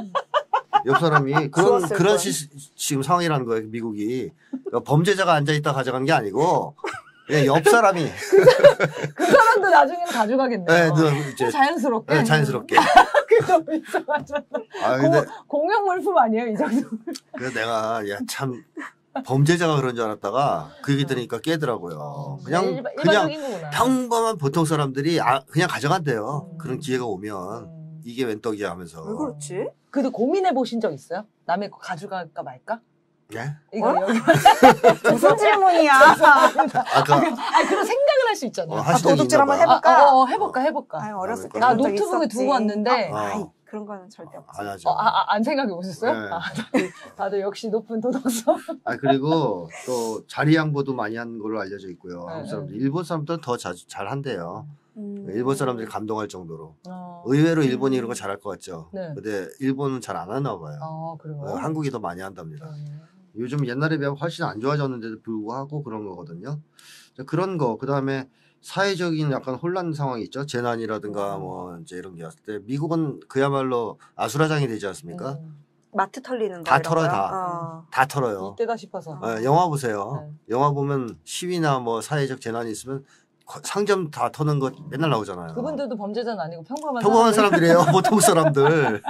Speaker 2: 옆 사람이 그런 지금 상황이라는 거예요. 미국이 그러니까 범죄자가 앉아 있다 가져간 게 아니고 그냥 옆 사람이
Speaker 1: 그 사람도 나중에는 가져가겠네요.
Speaker 2: 이제
Speaker 1: 자연스럽게.
Speaker 2: 네, 자연스럽게.
Speaker 1: 그게 너무 이상하잖아.
Speaker 2: 근데
Speaker 1: 공용 물품 아니에요, 이 정도?
Speaker 2: 그래서 내가 참 범죄자가 그런 줄 알았다가 그 얘기 들으니까 깨더라고요. 그냥
Speaker 1: 일반적인 거구나.
Speaker 2: 평범한 보통 사람들이 그냥 가져간대요. 그런 기회가 오면 이게 웬 떡이야 하면서.
Speaker 3: 왜 그렇지?
Speaker 1: 그래도 고민해 보신 적 있어요? 남의 거 가져갈까 말까?
Speaker 2: 네?
Speaker 1: 이거 여기
Speaker 3: 무슨 질문이야?
Speaker 2: 아까
Speaker 1: 그런 생각을 할 수 있잖아요.
Speaker 2: 하신 적이
Speaker 3: 도둑질
Speaker 2: 있나
Speaker 3: 한번
Speaker 2: 봐.
Speaker 3: 해볼까?
Speaker 1: 해볼까.
Speaker 3: 아유, 어렸을 때
Speaker 1: 나
Speaker 3: 그런 적
Speaker 1: 노트북에
Speaker 3: 있었지.
Speaker 1: 두고 왔는데
Speaker 3: 아이, 그런 거는 절대 없지.
Speaker 2: 안 하죠.
Speaker 1: 안 생각해 보셨어요?
Speaker 2: 네.
Speaker 1: 다들 역시 높은 도덕성.
Speaker 2: 그리고 또 자리 양보도 많이 한 걸로 알려져 있고요.
Speaker 1: 네,
Speaker 2: 한국 사람들, 일본 사람들은 더 잘 한대요. 일본 사람들이 감동할 정도로. 의외로 일본이 이런 거 잘할 것 같죠.
Speaker 1: 네.
Speaker 2: 근데 일본은 잘 안 하나 봐요.
Speaker 1: 그래요?
Speaker 2: 한국이 더 많이 한답니다. 요즘 옛날에 비하면 훨씬 안 좋아졌는데도 불구하고 그런 거거든요. 그런 거, 그 다음에 사회적인 약간 혼란 상황이 있죠. 재난이라든가 뭐 이제 이런 게 왔을 때 미국은 그야말로 아수라장이 되지 않습니까?
Speaker 3: 마트 털리는 거
Speaker 2: 다
Speaker 3: 이런
Speaker 2: 털어요,
Speaker 3: 거요?
Speaker 2: 다 털어요.
Speaker 1: 이때다 싶어서.
Speaker 2: 영화 보세요.
Speaker 1: 네.
Speaker 2: 영화 보면 시위나 뭐 사회적 재난이 있으면 상점 다 터는 거 맨날 나오잖아요.
Speaker 1: 그분들도 범죄자는 아니고
Speaker 2: 평범한 사람들이에요. 보통 사람들.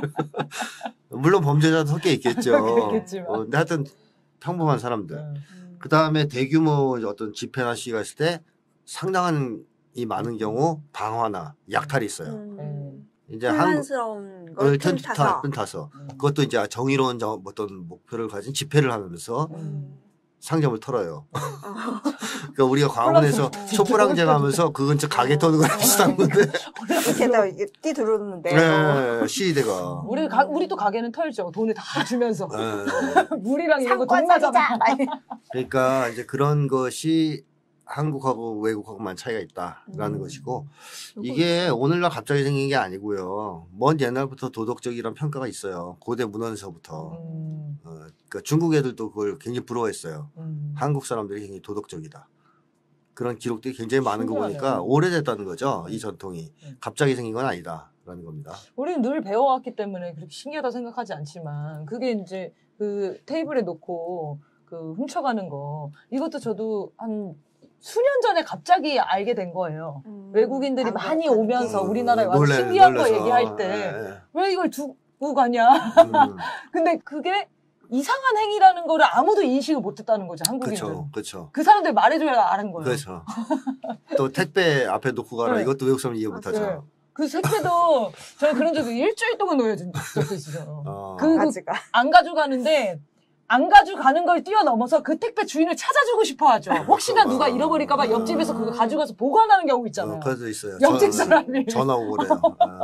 Speaker 2: 물론 범죄자도 섞여 있겠죠.
Speaker 1: 그렇겠지만.
Speaker 2: 근데 하여튼 평범한 사람들. 그 다음에 대규모 어떤 집회나 시위가 있을 때 상당한 이 많은 경우 방화나 약탈이 있어요. 이제
Speaker 3: 혼란스러운 걸
Speaker 2: 틈타서 그것도 이제 정의로운 어떤 목표를 가진 집회를 하면서 상점을 털어요. 그러니까 우리가 광화문에서 촛불항쟁 하면서 그 근처 가게 터는 거랑 비슷한 건데.
Speaker 3: 이렇게다 뛰 들어오는데.
Speaker 2: 네, 시위대가.
Speaker 1: 우리도 가게는 털죠. 돈을 다 주면서.
Speaker 2: 네.
Speaker 1: 물이랑 이런 거 동나잖아.
Speaker 2: 그러니까 이제 그런 것이 한국하고 외국하고만 차이가 있다라는 것이고 이게 오늘날 갑자기 생긴 게 아니고요. 먼 옛날부터 도덕적이란 평가가 있어요. 고대 문헌에서부터. 그러니까 중국 애들도 그걸 굉장히 부러워했어요. 한국 사람들이 굉장히 도덕적이다. 그런 기록들이 굉장히 많은 거
Speaker 1: 신기하네요.
Speaker 2: 보니까 오래됐다는 거죠. 이 전통이. 갑자기 생긴 건 아니다라는 겁니다.
Speaker 1: 우리는 늘 배워왔기 때문에 그렇게 신기하다 생각하지 않지만 그게 이제 그 테이블에 놓고 그 훔쳐가는 거 이것도 저도 한 수년 전에 갑자기 알게 된 거예요. 외국인들이 많이 오면서 우리나라에 와서 신기한 거 얘기할 때 왜 이걸 두고 가냐. 근데 그게 이상한 행위라는 거를 아무도 인식을 못했다는 거죠, 한국인들은.
Speaker 2: 그렇죠.
Speaker 1: 그 사람들 말해줘야 아는 거예요.
Speaker 2: 그렇죠. 또 택배 앞에 놓고 가라.
Speaker 1: 네.
Speaker 2: 이것도 외국 사람 이해 못하죠.
Speaker 1: 네. 그 택배도 저는 그런 적도 일주일 동안 놓여준 적도 있어요.
Speaker 3: 가지가.
Speaker 1: 안 가져가는데 안 가져가는 걸 뛰어넘어서 그 택배 주인을 찾아주고 싶어 하죠. 혹시나 누가 잃어버릴까봐 옆집에서 그거 가져가서 보관하는 경우 있잖아요.
Speaker 2: 그래도 있어요.
Speaker 1: 옆집 사람이.
Speaker 2: 전화 오고 그래요.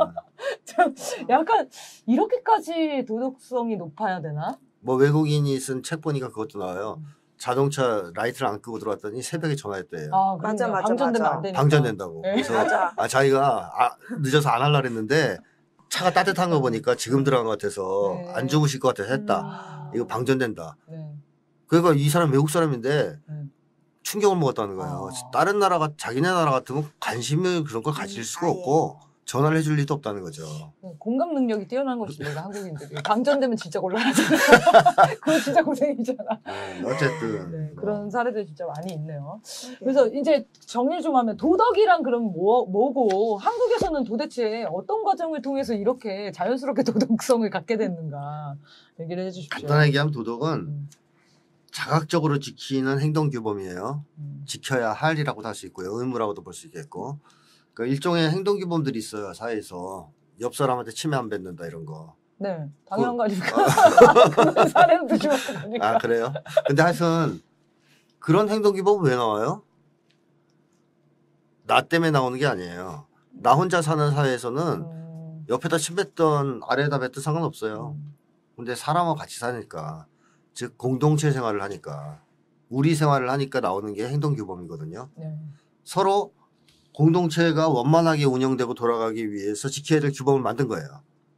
Speaker 1: 약간 이렇게까지 도덕성이 높아야 되나?
Speaker 2: 뭐 외국인이 쓴 책 보니까 그것도 나와요. 자동차 라이트를 안 끄고 들어왔더니 새벽에 전화했대요.
Speaker 3: 맞아.
Speaker 1: 방전되면 안 되니까.
Speaker 2: 방전된다고.
Speaker 1: 네.
Speaker 2: 그래서
Speaker 3: 맞아.
Speaker 2: 자기가 늦어서 안 하려고 했는데 차가 따뜻한 거 보니까 지금 들어간 것 같아서
Speaker 1: 네.
Speaker 2: 안 죽으실 것 같아서 했다. 이거 방전된다.
Speaker 1: 네.
Speaker 2: 그러니까 이 사람 외국 사람인데 충격을 먹었다는 거예요.
Speaker 1: 아.
Speaker 2: 다른 나라가 자기네 나라 같으면 관심을 그런 걸 가질 수가 없고 전화를 해줄 리도 없다는 거죠.
Speaker 1: 공감 능력이 뛰어난 것이죠, 내가 한국인들이. 방전되면 진짜 곤란하잖아요. 그거 진짜 고생이잖아.
Speaker 2: 어쨌든
Speaker 1: 네, 그런 사례들 진짜 많이 있네요. 그래서 이제 정리 좀 하면 도덕이란 그럼 뭐고 한국에서는 도대체 어떤 과정을 통해서 이렇게 자연스럽게 도덕성을 갖게 됐는가 얘기를 해주십시오.
Speaker 2: 간단하게 얘기하면 도덕은 자각적으로 지키는 행동 규범이에요. 지켜야 할이라고도 할 수 있고요. 의무라고도 볼 수 있겠고. 그러니까 일종의 행동 규범들이 있어요. 사회에서. 옆 사람한테 침해 안 뱉는다 이런 거.
Speaker 1: 네, 당연한 거 아닙니까? 그런 사례도 주었으니까.
Speaker 2: 그래요? 근데 하여튼 그런 행동 규범은 왜 나와요? 나 때문에 나오는 게 아니에요. 나 혼자 사는 사회에서는 옆에다 침 뱉던 아래에다 뱉던 상관없어요. 근데 사람하고 같이 사니까 즉 공동체 생활을 하니까 우리 생활을 하니까 나오는 게 행동 규범이거든요.
Speaker 1: 네.
Speaker 2: 서로 공동체가 원만하게 운영되고 돌아가기 위해서 지켜야 될 규범을 만든 거예요.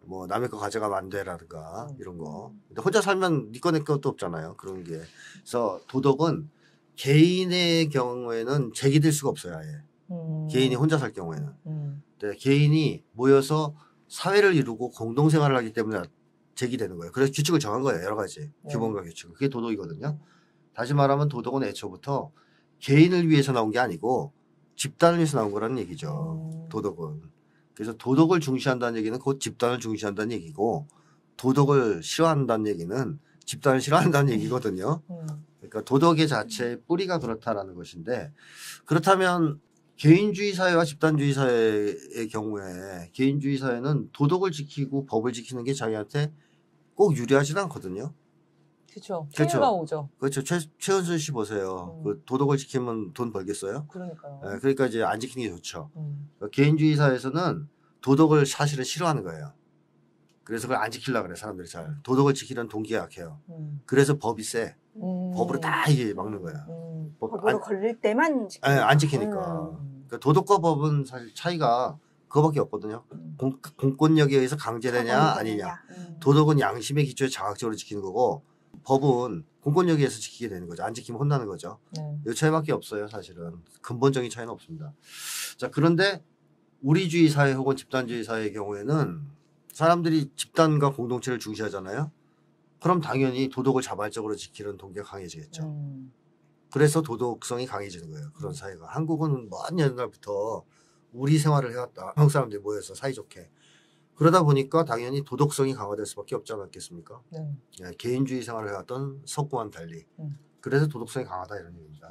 Speaker 2: 뭐 남의 거 가져가면 안 돼라든가 이런 거. 근데 혼자 살면 네 거 내 것도 없잖아요. 그런 게. 그래서 도덕은 개인의 경우에는 제기될 수가 없어요. 아예. 개인이 혼자 살 경우에는. 근데 개인이 모여서 사회를 이루고 공동생활을 하기 때문에 제기되는 거예요. 그래서 규칙을 정한 거예요. 여러 가지. 규범과 규칙. 그게 도덕이거든요. 다시 말하면 도덕은 애초부터 개인을 위해서 나온 게 아니고 집단을 위해서 나온 거라는 얘기죠. 도덕은. 그래서 도덕을 중시한다는 얘기는 곧 집단을 중시한다는 얘기고 도덕을 싫어한다는 얘기는 집단을 싫어한다는 얘기거든요. 그러니까 도덕의 자체의 뿌리가 그렇다라는 것인데 그렇다면 개인주의 사회와 집단주의 사회의 경우에 개인주의 사회는 도덕을 지키고 법을 지키는 게 자기한테 꼭 유리하지는 않거든요.
Speaker 1: 그렇죠.
Speaker 2: 그렇죠.
Speaker 1: 피해가 오죠.
Speaker 2: 그렇죠. 최은순 씨 보세요. 그 도덕을 지키면 돈 벌겠어요?
Speaker 1: 그러니까요.
Speaker 2: 네, 그러니까 이제 안 지키는 게 좋죠. 그러니까 개인주의 사회에서는 도덕을 사실은 싫어하는 거예요. 그래서 그걸 안 지키려고 그래 사람들이 잘. 도덕을 지키려는 동기가 약해요. 그래서 법이 세. 법으로 다 이게 막는 거야.
Speaker 3: 법으로 걸릴 때만
Speaker 2: 안 지키니까. 그러니까 도덕과 법은 사실 차이가 그거밖에 없거든요. 공권력에 의해서 강제되냐 아니냐. 도덕은 양심의 기초에 자각적으로 지키는 거고 법은 공권력에 의해서 지키게 되는 거죠. 안 지키면 혼나는 거죠. 이 차이밖에 없어요. 사실은. 근본적인 차이는 없습니다. 자, 그런데 우리주의 사회 혹은 집단주의 사회의 경우에는 사람들이 집단과 공동체를 중시하잖아요. 그럼 당연히 도덕을 자발적으로 지키는 동기가 강해지겠죠. 그래서 도덕성이 강해지는 거예요. 그런 사회가. 한국은 먼 옛날부터 우리 생활을 해왔다. 한국 사람들이 모여서 사이좋게. 그러다 보니까 당연히 도덕성이 강화될 수밖에 없지 않았겠습니까? 예, 개인주의 생활을 해왔던 석구와는 달리. 그래서 도덕성이 강하다 이런 얘기입니다.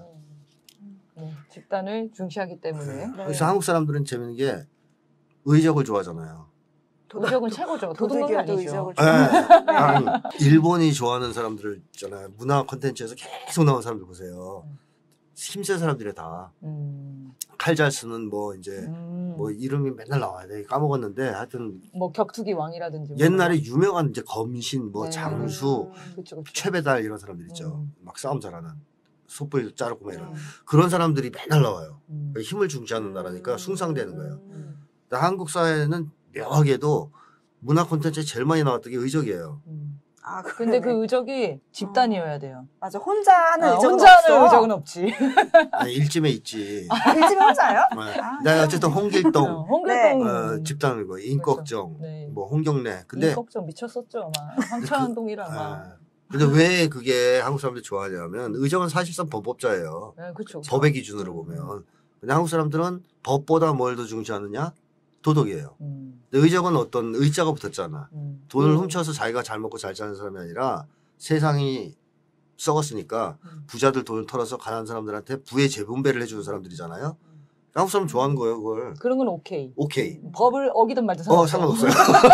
Speaker 1: 집단을 중시하기 때문에.
Speaker 2: 그래서 한국 사람들은 재밌는 게 의적을 좋아하잖아요.
Speaker 1: 의적은 최고죠. 도덕은 아니죠.
Speaker 3: 의적을
Speaker 2: 아니, 일본이 좋아하는 사람들 있잖아요. 문화 콘텐츠에서 계속 나온 사람들 보세요. 힘센 사람들이 다. 칼 잘 쓰는 뭐 이제 뭐 이름이 맨날 나와야 돼. 까먹었는데 하여튼
Speaker 1: 뭐 격투기 왕이라든지
Speaker 2: 옛날에 유명한 이제 검신 뭐
Speaker 1: 네.
Speaker 2: 장수
Speaker 1: 그쵸.
Speaker 2: 최배달 이런 사람들 있죠. 막 싸움 잘하는 솥불 자르고 막 이런 그런 사람들이 맨날 나와요. 그러니까 힘을 중시하는 나라니까 숭상되는 거예요. 근데 한국 사회는 묘하게도 문화 콘텐츠에 제일 많이 나왔던 게 의적이에요.
Speaker 3: 아,
Speaker 1: 근데 그 의적이 집단이어야 돼요.
Speaker 3: 맞아. 혼자 하는 의적은
Speaker 1: 혼자 하는
Speaker 3: 없어.
Speaker 1: 의적은 없지.
Speaker 2: 아니, 일찜에 있지.
Speaker 3: 일집에 혼자요?
Speaker 2: 네.
Speaker 3: 아,
Speaker 2: 나 어쨌든 홍길동
Speaker 1: 홍길동
Speaker 2: 집단이고 인꺽정,
Speaker 1: 그렇죠. 네.
Speaker 2: 뭐 홍경래. 근데
Speaker 1: 인꺽정 미쳤었죠. 막 황천동이랑 막.
Speaker 2: 근데 왜 그게 한국 사람들이 좋아하냐면 의적은 사실상 법법자예요.
Speaker 1: 네, 그렇죠.
Speaker 2: 법의 기준으로 보면. 근데 한국 사람들은 법보다 뭘 더 중시하느냐? 도덕이에요. 근데 의적은 어떤 의자가 붙었잖아. 돈을 훔쳐서 자기가 잘 먹고 잘 사는 사람이 아니라 세상이 썩었으니까 부자들 돈을 털어서 가난한 사람들한테 부의 재분배를 해주는 사람들이잖아요. 한국 사람 좋아하는 거예요, 그걸.
Speaker 1: 그런 건 오케이.
Speaker 2: 오케이.
Speaker 1: 법을 어기든 말든
Speaker 2: 상관없어요.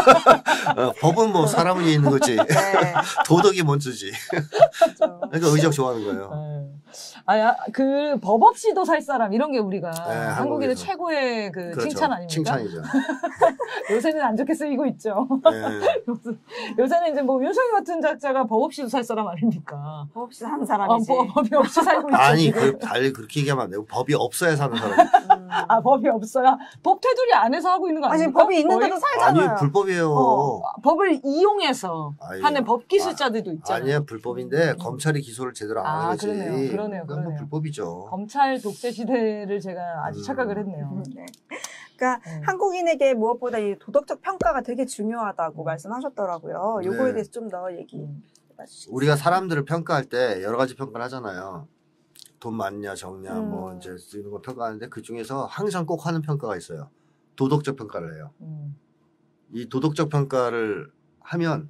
Speaker 2: 법은 뭐 사람 위에 있는 거지.
Speaker 3: 네.
Speaker 2: 도덕이 먼저지. 그러니까 의적 좋아하는 거예요.
Speaker 1: 네. 아야 그 법 없이도 살 사람 이런 게 우리가
Speaker 2: 네,
Speaker 1: 한국인의
Speaker 2: 한국에서.
Speaker 1: 최고의 그
Speaker 2: 그렇죠.
Speaker 1: 칭찬 아닙니까?
Speaker 2: 칭찬이죠.
Speaker 1: 요새는 안 좋게 쓰이고 있죠.
Speaker 2: 네.
Speaker 1: 요새는 이제 뭐 윤석열 같은 작자가 법 없이도 살 사람 아닙니까?
Speaker 3: 법 없이 사는 사람이지.
Speaker 1: 법이 없이 살고 있죠.
Speaker 2: 아니,
Speaker 1: 지금.
Speaker 2: 달리 그렇게 얘기하면 안 되고 법이 없어야 사는 사람.
Speaker 1: 법이 없어야 법 테두리 안에서 하고 있는 거
Speaker 3: 아니,
Speaker 1: 아닙니까?
Speaker 3: 법이 있는데도
Speaker 1: 거의?
Speaker 3: 살잖아요.
Speaker 2: 아니, 불법이에요.
Speaker 1: 법을 이용해서
Speaker 2: 아니,
Speaker 1: 하는 법 기술자들도 있잖아요.
Speaker 2: 아니에요. 불법인데 검찰이 기소를 제대로 안 하는 거지.
Speaker 1: 그러네요.
Speaker 2: 그건 뭐
Speaker 1: 그러네요.
Speaker 2: 불법이죠.
Speaker 1: 검찰 독재 시대를 제가 아주 착각을 했네요.
Speaker 3: 네. 그러니까 한국인에게 무엇보다 이 도덕적 평가가 되게 중요하다고 말씀하셨더라고요. 요거에
Speaker 2: 네.
Speaker 3: 대해서 좀 더 얘기 해주시죠.
Speaker 2: 우리가 사람들을 평가할 때 여러 가지 평가를 하잖아요. 돈 많냐 적냐 뭐 이제 이런 거 평가하는데 그 중에서 항상 꼭 하는 평가가 있어요. 도덕적 평가를 해요. 이 도덕적 평가를 하면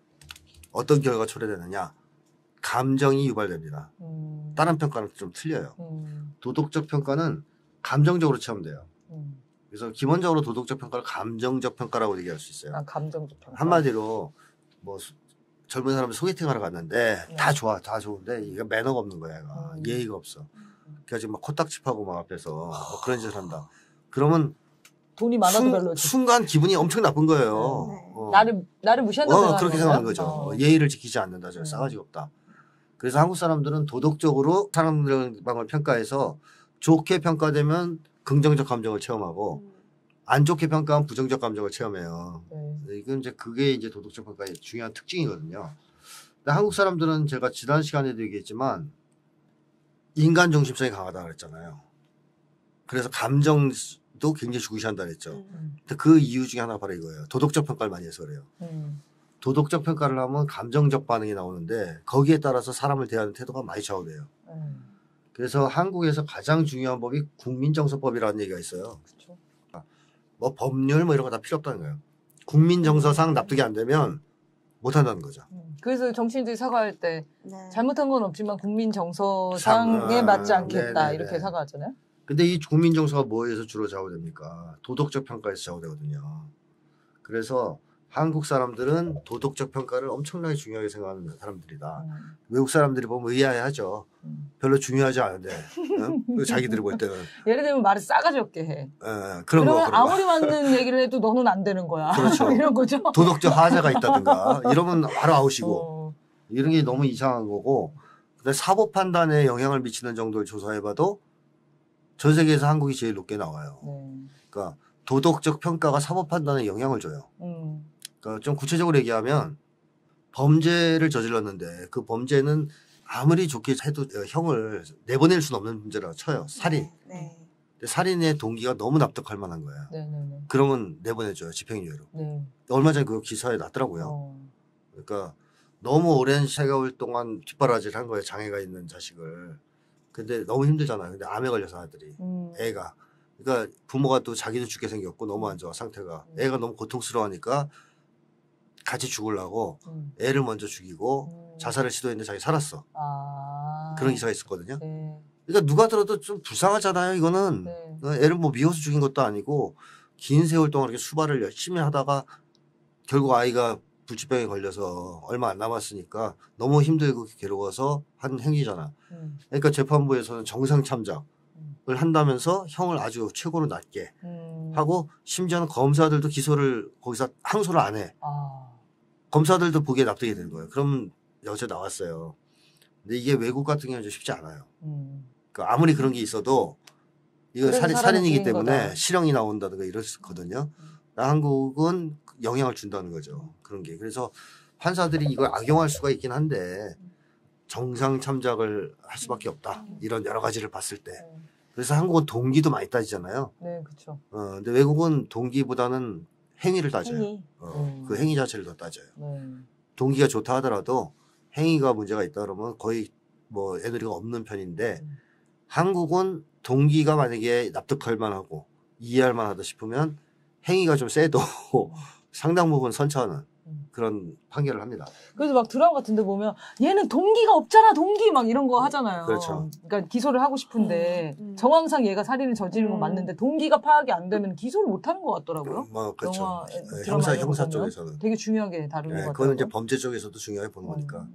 Speaker 2: 어떤 결과가 초래되느냐? 감정이 유발됩니다. 다른 평가는 좀 틀려요. 도덕적 평가는 감정적으로 체험돼요. 그래서 기본적으로 도덕적 평가를 감정적 평가라고 얘기할 수 있어요.
Speaker 1: 감정적 평가.
Speaker 2: 한마디로 뭐 젊은 사람이 소개팅하러 갔는데 다 좋아, 다 좋은데 이게 매너가 없는 거야, 얘가. 예의가 없어. 그래가지고 막 코딱지파고 막 앞에서 뭐 그런 짓을 한다. 그러면
Speaker 1: 돈이 많아도 별로지.
Speaker 2: 순간 기분이 엄청 나쁜 거예요.
Speaker 1: 나를 무시한다고 생각하는
Speaker 2: 그렇게 생각하는 거죠. 예의를 지키지 않는다. 저 싸가지가 없다. 그래서 한국 사람들은 도덕적으로 사람들을 평가해서 좋게 평가되면 긍정적 감정을 체험하고 안 좋게 평가하면 부정적 감정을 체험해요.
Speaker 1: 네.
Speaker 2: 이건 이제 그게 이제 도덕적 평가의 중요한 특징이거든요. 근데 한국 사람들은 제가 지난 시간에도 얘기했지만 인간 중심성이 강하다 그랬잖아요. 그래서 감정도 굉장히 중시한다 그랬죠. 근데 그 이유 중에 하나가 바로 이거예요. 도덕적 평가를 많이 해서 그래요. 도덕적 평가를 하면 감정적 반응이 나오는데 거기에 따라서 사람을 대하는 태도가 많이 좌우돼요. 그래서 한국에서 가장 중요한 법이 국민정서법이라는 얘기가 있어요.
Speaker 1: 그렇죠.
Speaker 2: 뭐 법률 뭐 이런 거 다 필요 없다는 거예요. 국민정서상 납득이 안 되면 못 한다는 거죠.
Speaker 1: 그래서 정치인들이 사과할 때
Speaker 3: 네.
Speaker 1: 잘못한 건 없지만 국민 정서상에 맞지 않겠다
Speaker 2: 네네네.
Speaker 1: 이렇게 사과하잖아요.
Speaker 2: 근데 이 국민정서가 뭐에서 주로 좌우됩니까? 도덕적 평가에서 좌우되거든요. 그래서 한국 사람들은 도덕적 평가를 엄청나게 중요하게 생각하는 사람들이다. 외국 사람들이 보면 의아해하죠. 별로 중요하지 않은데 자기들이 볼 때는
Speaker 1: 예를 들면 말을 싸가지 없게 해.
Speaker 2: 그런 거.
Speaker 1: 그러면 아무리 맞는 얘기를 해도 너는 안 되는 거야.
Speaker 2: 그렇죠.
Speaker 1: 이런 거죠.
Speaker 2: 도덕적 하자가 있다든가 이러면 바로 아웃이고 이런 게 너무 이상한 거고. 근데 사법 판단에 영향을 미치는 정도를 조사해봐도 전 세계에서 한국이 제일 높게 나와요. 그러니까 도덕적 평가가 사법 판단에 영향을 줘요. 그러니까 좀 구체적으로 얘기하면 범죄를 저질렀는데 그 범죄는 아무리 좋게 해도 형을 내보낼 수는 없는 문제라고 쳐요. 살인.
Speaker 3: 네.
Speaker 2: 근데 살인의 동기가 너무 납득할 만한 거예요.
Speaker 1: 네네네.
Speaker 2: 그러면 내보내줘요. 집행유예로.
Speaker 1: 네.
Speaker 2: 얼마 전에 그 기사에 났더라고요. 그러니까 너무 오랜 세월 동안 뒷바라지를 한 거예요. 장애가 있는 자식을. 근데 너무 힘들잖아요. 근데 암에 걸려서 아들이. 애가. 그러니까 부모가 또 자기도 죽게 생겼고 너무 안 좋아 상태가. 애가 너무 고통스러워하니까 같이 죽으려고 애를 먼저 죽이고 자살을 시도했는데 자기 살았어. 그런 기사가 있었거든요.
Speaker 1: 네.
Speaker 2: 그러니까 누가 들어도 좀 불쌍하잖아요. 이거는
Speaker 1: 네.
Speaker 2: 애를 뭐 미워서 죽인 것도 아니고 긴 세월 동안 이렇게 수발을 열심히 하다가 결국 아이가 불치병에 걸려서 얼마 안 남았으니까 너무 힘들고 괴로워서 한 행위잖아. 그러니까 재판부에서는 정상 참작을 한다면서 형을 아주 최고로 낮게 하고 심지어는 검사들도 기소를 거기서 항소를 안 해. 검사들도 보기에 납득이 되는 거예요. 그럼 여기서 나왔어요. 근데 이게 외국 같은 경우는 좀 쉽지 않아요. 그러니까 아무리 그런 게 있어도 이거 살인이기 때문에
Speaker 1: 거다.
Speaker 2: 실형이 나온다든가 이렇거든요. 한국은 영향을 준다는 거죠. 그런 게. 그래서 판사들이 이걸 악용할 수가 있긴 한데 정상 참작을 할 수밖에 없다. 이런 여러 가지를 봤을 때. 그래서 한국은 동기도 많이 따지잖아요.
Speaker 1: 네, 그렇죠.
Speaker 2: 근데 외국은 동기보다는 행위를 따져요. 그 행위 자체를 더 따져요. 동기가 좋다 하더라도 행위가 문제가 있다 그러면 거의 뭐 애누리가 없는 편인데 한국은 동기가 만약에 납득할 만하고 이해할 만하다 싶으면 행위가 좀 세도 상당 부분 선처하는 그런 판결을 합니다.
Speaker 1: 그래서 막 드라마 같은데 보면 얘는 동기가 없잖아 동기 막 이런 거 하잖아요.
Speaker 2: 그렇죠.
Speaker 1: 그러니까 기소를 하고 싶은데 정황상 얘가 살인을 저지른 건 맞는데 동기가 파악이 안 되면 기소를 못 하는 것 같더라고요.
Speaker 2: 뭐 그렇죠.
Speaker 1: 영화,
Speaker 2: 네,
Speaker 1: 드라마 이런 거
Speaker 2: 형사
Speaker 1: 보면
Speaker 2: 쪽에서는
Speaker 1: 되게 중요하게 다루는 것 같아요.
Speaker 2: 그거는 이제 범죄 쪽에서도 중요하게 보는 거니까.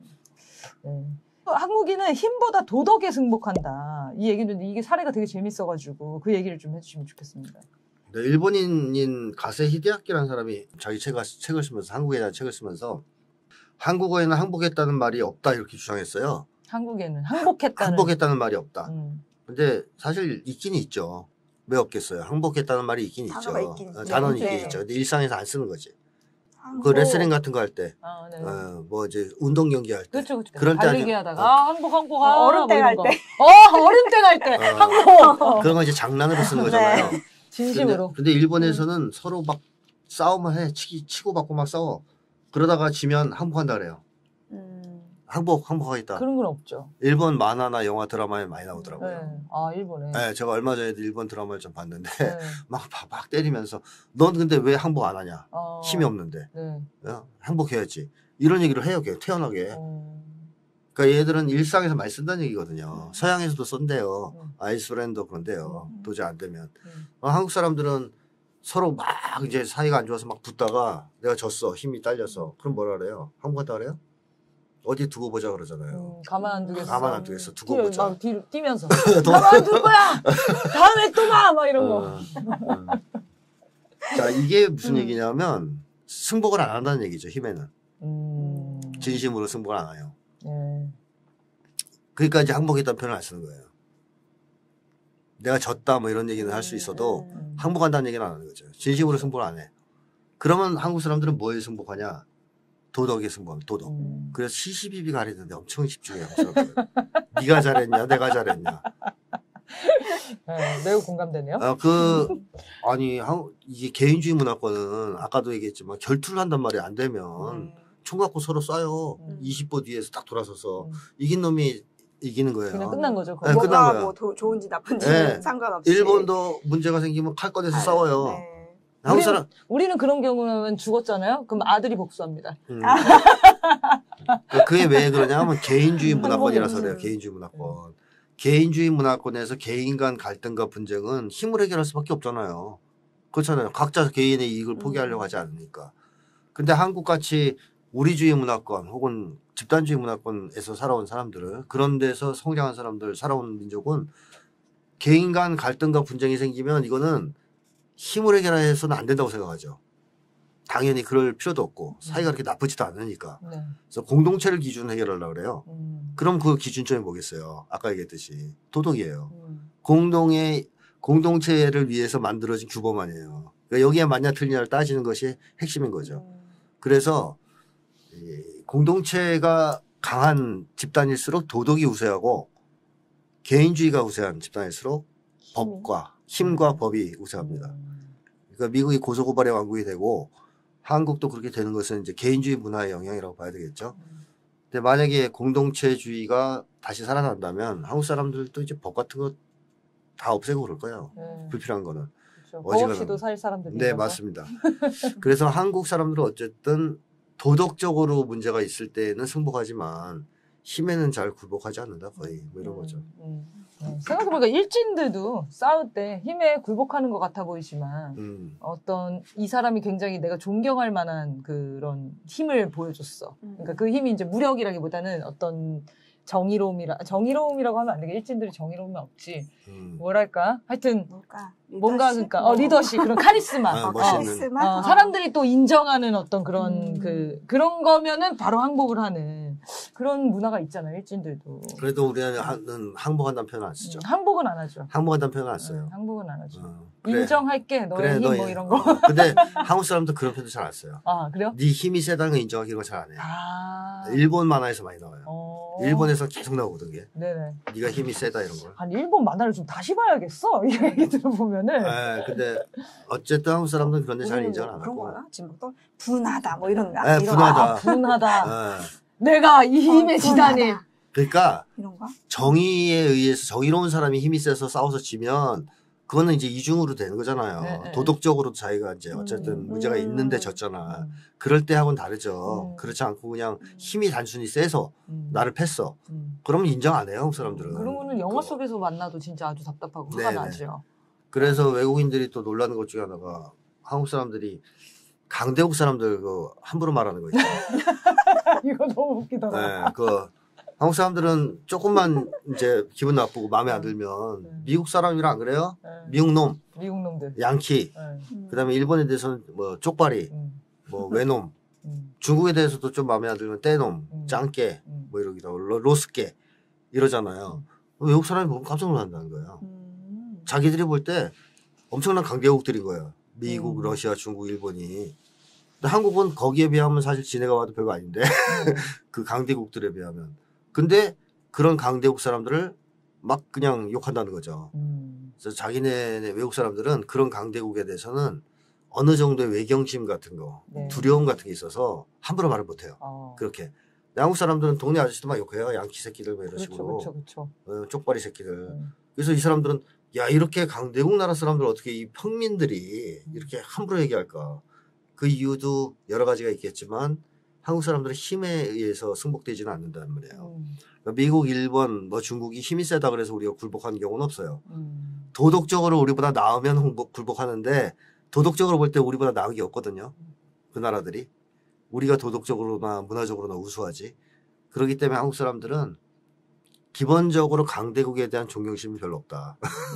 Speaker 1: 한국인은 힘보다 도덕에 승복한다. 이 얘기는 이게 사례가 되게 재밌어가지고 그 얘기를 좀 해주시면 좋겠습니다.
Speaker 2: 네, 일본인인 가세 히데아키라는 사람이 자기 책을 쓰면서 한국에 대한 책을 쓰면서 한국어에는 항복했다는 말이 없다 이렇게 주장했어요.
Speaker 1: 한국에는 항복했다는
Speaker 2: 말이 없다. 근데 사실 있긴 있죠. 왜 없겠어요? 항복했다는 말이 있긴 있죠. 단어는 있긴 있죠. 근데 일상에서 안 쓰는 거지. 그 레슬링 같은 거 할 때, 뭐 이제 운동 경기 할 때,
Speaker 1: 그렇죠.
Speaker 2: 그럴 때
Speaker 1: 달리기 하다가 항복
Speaker 3: 얼음땡 할 때,
Speaker 1: 얼음땡 할 때 항복.
Speaker 2: 그런 건 이제 장난으로 쓰는 거잖아요.
Speaker 1: 진심으로.
Speaker 2: 근데 일본에서는 서로 막 싸움을 해. 치고 받고 막 싸워. 그러다가 지면 항복한다 그래요. 항복하겠다.
Speaker 1: 그런 건 없죠.
Speaker 2: 일본 만화나 영화 드라마에 많이 나오더라고요.
Speaker 1: 일본에.
Speaker 2: 네, 제가 얼마 전에도 일본 드라마를 좀 봤는데 막 때리면서 넌 근데 왜 항복 안 하냐? 힘이 없는데. 항복해야지. 이런 얘기를 해요. 태연하게. 그러니까 얘들은 일상에서 많이 쓴다는 얘기거든요. 서양에서도 쓴대요. 아이스랜드 그런데요. 도저히 안 되면. 한국 사람들은 서로 막 이제 사이가 안 좋아서 막 붙다가 내가 졌어. 힘이 딸려서. 그럼 뭐라 그래요? 항복한다 그래요? 어디 두고 보자 그러잖아요.
Speaker 1: 가만 안 두겠어.
Speaker 2: 가만 안 두겠어. 두고 보자.
Speaker 1: 막 뒤로 뛰면서. 가만 안 둘 거야! 다음에 또 봐! 막 이런 거.
Speaker 2: 자, 이게 무슨 얘기냐면 승복을 안 한다는 얘기죠. 힘에는. 진심으로 승복을 안 해요. 그러니까 이제 항복했다는 표현을 안 쓰는 거예요. 내가 졌다 뭐 이런 얘기는 할 수 있어도 항복한다는 얘기는 안 하는 거죠. 진심으로 승복을 안 해. 그러면 한국 사람들은 뭐에 승복하냐? 도덕에 승복합니다. 도덕. 그래서 시시비비 가리는데 엄청 집중해요. 네가 잘했냐, 내가 잘했냐.
Speaker 1: 네, 매우 공감되네요.
Speaker 2: 아니 이게 개인주의 문화권은 아까도 얘기했지만 결투를 한단 말이야. 안 되면 총 갖고 서로 쏴요. 20보 뒤에서 딱 돌아서서 이긴 놈이 이기는 거예요.
Speaker 1: 그냥 끝난 거죠.
Speaker 2: 네, 끝난 거예요.
Speaker 3: 뭐 좋은지 나쁜지는 상관없이.
Speaker 2: 일본도 문제가 생기면 칼 꺼내서 싸워요.
Speaker 3: 네.
Speaker 2: 한국 사람
Speaker 1: 우리는 그런 경우는 죽었잖아요. 그럼 아들이 복수합니다.
Speaker 2: 그게 왜 그러냐 하면 개인주의 문화권이라서 그래요. 개인주의 문화권. 개인주의 문화권에서 개인 간 갈등과 분쟁은 힘으로 해결할 수밖에 없잖아요. 그렇잖아요. 각자 개인의 이익을 포기하려고 하지 않으니까. 근데 한국같이 우리주의 문화권 혹은 집단주의 문화권에서 살아온 사람들을 그런 데서 성장한 사람들 살아온 민족은 개인 간 갈등과 분쟁이 생기면 이거는 힘을 해결해서는 안 된다고 생각하죠. 당연히 그럴 필요도 없고 사이가 그렇게 나쁘지도 않으니까.
Speaker 1: 네.
Speaker 2: 그래서 공동체를 기준으로 해결하려고 그래요. 그럼 그 기준점이 뭐겠어요? 아까 얘기했듯이 도덕이에요. 공동체를 위해서 만들어진 규범아니에요. 그러니까 여기에 맞냐 틀리냐를 따지는 것이 핵심인 거죠. 그래서 공동체가 강한 집단일수록 도덕이 우세하고 개인주의가 우세한 집단일수록 법과 힘과 법이 우세합니다. 그러니까 미국이 고소고발의 왕국이 되고 한국도 그렇게 되는 것은 이제 개인주의 문화의 영향이라고 봐야 되겠죠. 근데 만약에 공동체주의가 다시 살아난다면 한국 사람들도 이제 법 같은 거 다 없애고 그럴 거예요. 불필요한 거는.
Speaker 1: 그렇죠. 법 없이도 살 사람들이.
Speaker 2: 네, 맞습니다. 그래서 한국 사람들은 어쨌든 도덕적으로 문제가 있을 때는 승복하지만 힘에는 잘 굴복하지 않는다 거의 뭐 이런 거죠.
Speaker 1: 생각해보니까 일진들도 싸울 때 힘에 굴복하는 것 같아 보이지만 어떤 이 사람이 굉장히 내가 존경할 만한 그런 힘을 보여줬어. 그러니까 그 힘이 이제 무력이라기보다는 어떤 정의로움이라고 하면 안 되게 일진들이 정의로움이 없지. 뭐랄까? 하여튼 뭔가 그러니까 리더십 그런 카리스마.
Speaker 2: 멋있는.
Speaker 1: 사람들이 또 인정하는 어떤 그런 그런 거면은 바로 항복을 하는 그런 문화가 있잖아요. 일진들도.
Speaker 2: 그래도 우리는 항복한다는 표현 안 쓰죠.
Speaker 1: 항복은 안 하죠.
Speaker 2: 항복한다는 표현 안 써요.
Speaker 1: 항복은 안 하죠.
Speaker 2: 그래.
Speaker 1: 인정할게 너의 힘 뭐 이런 거.
Speaker 2: 근데 한국 사람도 그런 표현도 잘 안 써요.
Speaker 1: 아 그래요?
Speaker 2: 네 힘이 세다는 거 인정하기 이런 거 잘 안 해요. 일본 만화에서 많이 나와요. 일본에서 계속 나오거든 게.
Speaker 1: 네네.
Speaker 2: 네가 힘이 세다 이런 걸.
Speaker 1: 아니 일본 만화를 좀 다시 봐야겠어. 이 얘기 들어보면은.
Speaker 2: 네, 근데 어쨌든 한국 사람들은 그런데 잘 인정 안 하고.
Speaker 3: 그런 거야? 지금 또 분하다 뭐 이런 거.
Speaker 2: 네, 분하다.
Speaker 1: 분하다. 내가 이 힘에 지다니.
Speaker 2: 그러니까
Speaker 3: 이런가?
Speaker 2: 정의에 의해서 정의로운 사람이 힘이 세서 싸워서 지면 그거는 이제 이중으로 되는 거잖아요.
Speaker 1: 네.
Speaker 2: 도덕적으로 자기가 이제 어쨌든 문제가 있는데 졌잖아. 그럴 때하고는 다르죠. 그렇지 않고 그냥 힘이 단순히 세서 나를 팼어. 그러면 인정 안 해요, 한국 사람들은.
Speaker 1: 그러면은 영화 속에서 만나도 진짜 아주 답답하고 화가 나죠.
Speaker 2: 그래서 외국인들이 또 놀라는 것 중에 하나가 한국 사람들이 강대국 사람들 그 함부로 말하는 거 있죠.
Speaker 1: 이거 너무 웃기더라.
Speaker 2: 네, 한국 사람들은 조금만 이제 기분 나쁘고 마음에 안 들면 미국 사람이랑 안 그래요? 미국 놈,
Speaker 1: 미국 놈들,
Speaker 2: 양키, 그다음에 일본에 대해서는 뭐 쪽발이, 뭐 외놈, 중국에 대해서도 좀 마음에 안 들면 떼놈, 짱깨, 뭐 이러기도 하고 로스깨 이러잖아요. 외국 사람이 보면 깜짝 놀란다는 거예요. 자기들이 볼 때 엄청난 강대국들인 거예요. 미국, 러시아, 중국, 일본이. 근데 한국은 거기에 비하면 사실 지네가 와도 별거 아닌데 그 강대국들에 비하면. 근데 그런 강대국 사람들을 막 그냥 욕한다는 거죠. 그래서 자기네 외국 사람들은 그런 강대국에 대해서는 어느 정도의 외경심 같은 거, 두려움 같은 게 있어서 함부로 말을 못해요. 그렇게. 한국 사람들은 동네 아저씨도 막 욕해요. 양키 새끼들 뭐 이런 식으로.
Speaker 1: 그렇죠.
Speaker 2: 쪽발이 새끼들. 그래서 이 사람들은 야 이렇게 강대국 나라 사람들 어떻게 이 평민들이 이렇게 함부로 얘기할까. 그 이유도 여러 가지가 있겠지만 한국 사람들은 힘에 의해서 승복되지는 않는다는 말이에요. 그러니까 미국, 일본, 뭐 중국이 힘이 세다 그래서 우리가 굴복하는 경우는 없어요. 도덕적으로 우리보다 나으면 굴복하는데 도덕적으로 볼 때 우리보다 나은 게 없거든요. 그 나라들이. 우리가 도덕적으로나 문화적으로나 우수하지. 그렇기 때문에 한국 사람들은 기본적으로 강대국에 대한 존경심이 별로 없다.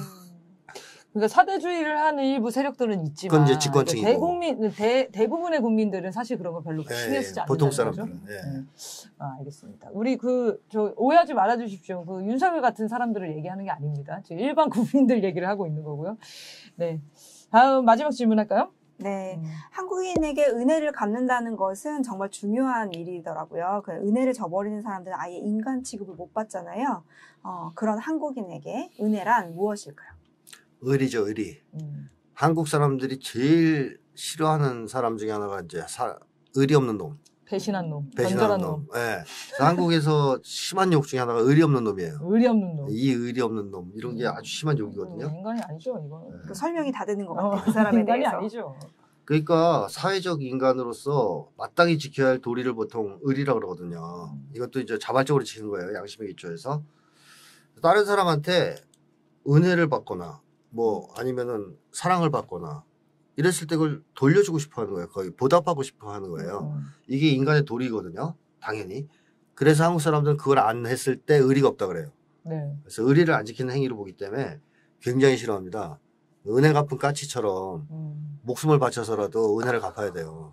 Speaker 1: 그러니까 사대주의를 하는 일부 세력들은 있지만
Speaker 2: 그건 이제 집권층이고
Speaker 1: 대부분의 국민들은 사실 그런 거 별로 신경 쓰지 않는다는
Speaker 2: 보통
Speaker 1: 거죠.
Speaker 2: 사람들은.
Speaker 1: 알겠습니다. 우리 오해하지 말아주십시오. 그 윤석열 같은 사람들을 얘기하는 게 아닙니다. 지금 일반 국민들 얘기를 하고 있는 거고요. 네. 다음 마지막 질문할까요?
Speaker 3: 네. 한국인에게 은혜를 갚는다는 것은 정말 중요한 일이더라고요. 그 은혜를 저버리는 사람들은 아예 인간 취급을 못 받잖아요. 그런 한국인에게 은혜란 무엇일까요?
Speaker 2: 의리죠, 의리. 한국 사람들이 제일 싫어하는 사람 중에 하나가 이제 의리 없는 놈.
Speaker 1: 배신한 놈,
Speaker 2: 배신한
Speaker 1: 건전한
Speaker 2: 놈. 예. 한국에서 심한 욕 중에 하나가 의리 없는 놈이에요.
Speaker 1: 의리 없는 놈.
Speaker 2: 이 의리 없는 놈. 이런 게 아주 심한 욕이거든요.
Speaker 1: 인간이 아니죠, 이거는.
Speaker 3: 그 설명이 다 되는 것 같아요. 그 사람에
Speaker 1: 인간이
Speaker 3: 대해서.
Speaker 1: 아니죠.
Speaker 2: 그러니까 사회적 인간으로서 마땅히 지켜야 할 도리를 보통 의리라고 그러거든요. 이것도 이제 자발적으로 지키는 거예요. 양심의 기초에서. 다른 사람한테 은혜를 받거나 뭐 아니면은 사랑을 받거나 이랬을 때 그걸 돌려주고 싶어 하는 거예요. 거의 보답하고 싶어 하는 거예요. 이게 인간의 도리거든요. 당연히. 그래서 한국 사람들은 그걸 안 했을 때 의리가 없다 그래요.
Speaker 1: 네.
Speaker 2: 그래서 의리를 안 지키는 행위로 보기 때문에 굉장히 싫어합니다. 은혜 갚은 까치처럼 목숨을 바쳐서라도 은혜를 갚아야 돼요.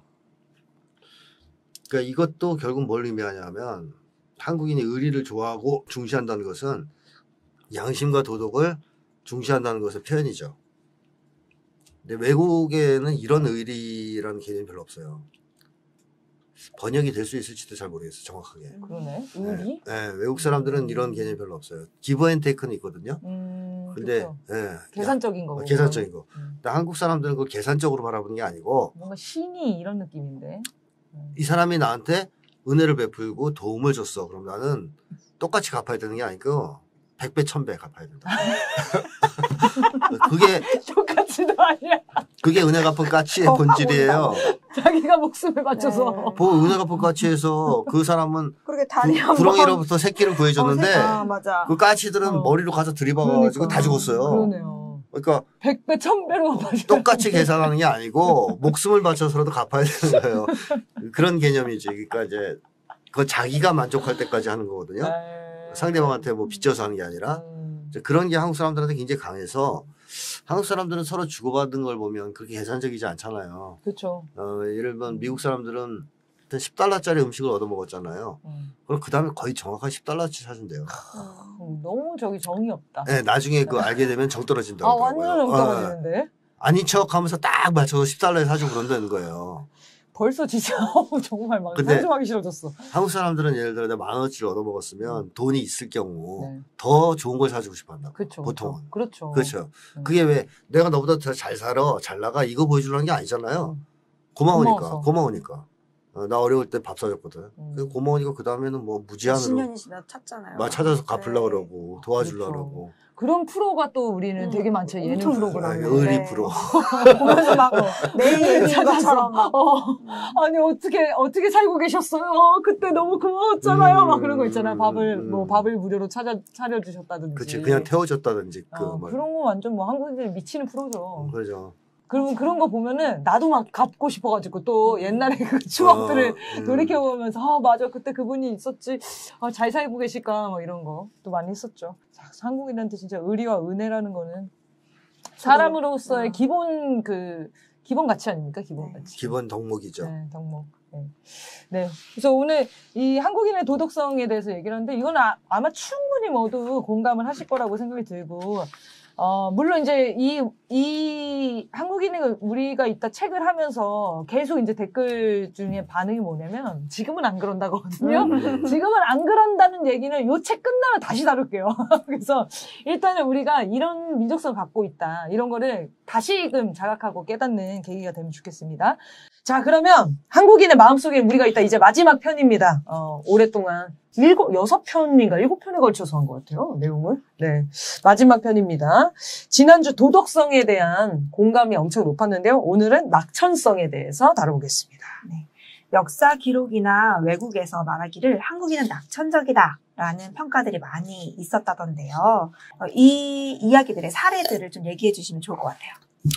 Speaker 2: 그러니까 이것도 결국 뭘 의미하냐면 한국인이 의리를 좋아하고 중시한다는 것은 양심과 도덕을 중시한다는 것의 표현이죠. 근데 외국에는 이런 의리라는 개념이 별로 없어요. 번역이 될 수 있을지도 잘 모르겠어요. 정확하게.
Speaker 1: 그러네. 의리?
Speaker 2: 네, 외국 사람들은 이런 개념이 별로 없어요. 기브 앤 테이크는 있거든요. 근데
Speaker 1: 그렇죠.
Speaker 2: 예,
Speaker 1: 계산적인 거고.
Speaker 2: 계산적인 거. 근데 한국 사람들은 그걸 계산적으로 바라보는 게 아니고
Speaker 1: 뭔가 신이 이런 느낌인데.
Speaker 2: 이 사람이 나한테 은혜를 베풀고 도움을 줬어. 그럼 나는 똑같이 갚아야 되는 게 아니고 100배, 1000배 갚아야 된다.
Speaker 1: 똑같지도 아니야.
Speaker 2: 그게 은혜 갚은 까치의 본질이에요.
Speaker 1: 자기가 목숨을 바쳐서.
Speaker 3: 네.
Speaker 2: 은혜 갚은 까치에서 그 사람은
Speaker 3: 그렇게 다리 한번
Speaker 2: 구렁이로부터 새끼를 구해줬는데
Speaker 3: 맞아.
Speaker 2: 그 까치들은 머리로 가서 들이박아가지고 다 죽었어요.
Speaker 1: 그러네요.
Speaker 2: 그러니까
Speaker 1: 100배, 1000배로 갚아줘야
Speaker 2: 똑같이 계산하는 게 아니고 목숨을 바쳐서라도 갚아야 되는 거예요. 그런 개념이지. 그러니까 이제 그건 자기가 만족할 때까지 하는 거거든요. 상대방한테 뭐 빚져서 하는 게 아니라 이제 그런 게 한국 사람들한테 굉장히 강해서 한국 사람들은 서로 주고받은 걸 보면 그렇게 계산적이지 않잖아요.
Speaker 1: 그렇죠.
Speaker 2: 예를 들면 미국 사람들은 10달러짜리 음식을 얻어먹었잖아요. 그럼 그 다음에 거의 정확한 10달러치 사준대요.
Speaker 1: 너무 저기 정이 없다.
Speaker 2: 네, 나중에 그 알게 되면 정 떨어진다고
Speaker 1: 완전 정 떨어지는데?
Speaker 2: 아닌 척 하면서 딱 맞춰서 10달러에 사주고 그런다는 거예요.
Speaker 1: 벌써 진짜 정말 막
Speaker 2: 근데
Speaker 1: 상상하기 싫어졌어.
Speaker 2: 한국 사람들은 예를 들어 10,000원어치를 얻어먹었으면 돈이 있을 경우
Speaker 1: 네.
Speaker 2: 더 좋은 걸 사주고 싶어 한다.
Speaker 1: 그렇죠.
Speaker 2: 보통은.
Speaker 1: 그렇죠.
Speaker 2: 그렇죠. 그게 왜 내가 너보다 더 잘 살아, 잘 나가 이거 보여주려는 게 아니잖아요. 고마우니까. 나 어려울 때 밥 사줬거든. 고마우니까 그 다음에는 뭐 무제한으로.
Speaker 3: 10년이 지나 찾잖아요.
Speaker 2: 막 찾아서 갚으려고 그러고 도와주려고
Speaker 1: 그렇죠.
Speaker 2: 그러고.
Speaker 1: 그런 프로가 또 우리는 되게 많죠. 예능 프로그램.
Speaker 2: 의리 프로.
Speaker 3: 보면서 막 내 얘기인 것처럼 막.
Speaker 1: 아니 어떻게 살고 계셨어요? 그때 너무 고마웠잖아요. 막 그런 거 있잖아요. 밥을 무료로 차려주셨다든지.
Speaker 2: 그치, 그냥 태워줬다든지.
Speaker 1: 그런 거 완전 뭐 한국인들이 미치는 프로죠.
Speaker 2: 그렇죠.
Speaker 1: 그러면 그런 거 보면은 나도 막 갚고 싶어가지고 또 옛날에 그 추억들을 돌이켜보면서 맞아 그때 그분이 있었지 잘 살고 계실까 뭐 이런 거 또 많이 했었죠. 한국인한테 진짜 의리와 은혜라는 거는 사람으로서의 기본 가치 아닙니까? 기본 가치.
Speaker 2: 기본 덕목이죠.
Speaker 1: 네, 덕목. 네. 그래서 오늘 이 한국인의 도덕성에 대해서 얘기를 하는데 이건 아마 충분히 모두 공감을 하실 거라고 생각이 들고 물론 이제 이 한국인의 우리가 이따 책을 하면서 계속 이제 댓글 중에 반응이 뭐냐면 지금은 안 그런다거든요. 지금은 안 그런다는 얘기는 요 책 끝나면 다시 다룰게요. 그래서 일단은 우리가 이런 민족성을 갖고 있다. 이런 거를 다시금 자각하고 깨닫는 계기가 되면 좋겠습니다. 자, 그러면 한국인의 마음속에 우리가 이따 이제 마지막 편입니다. 오랫동안 6편인가 7편에 걸쳐서 한 것 같아요. 내용을. 네. 마지막 편입니다. 지난주 도덕성에 대한 공감이 엄청 높았는데요. 오늘은 낙천성에 대해서 다뤄보겠습니다.
Speaker 3: 네. 역사 기록이나 외국에서 말하기를 한국인은 낙천적이다라는 평가들이 많이 있었다던데요. 이 이야기들의 사례들을 좀 얘기해 주시면 좋을 것 같아요.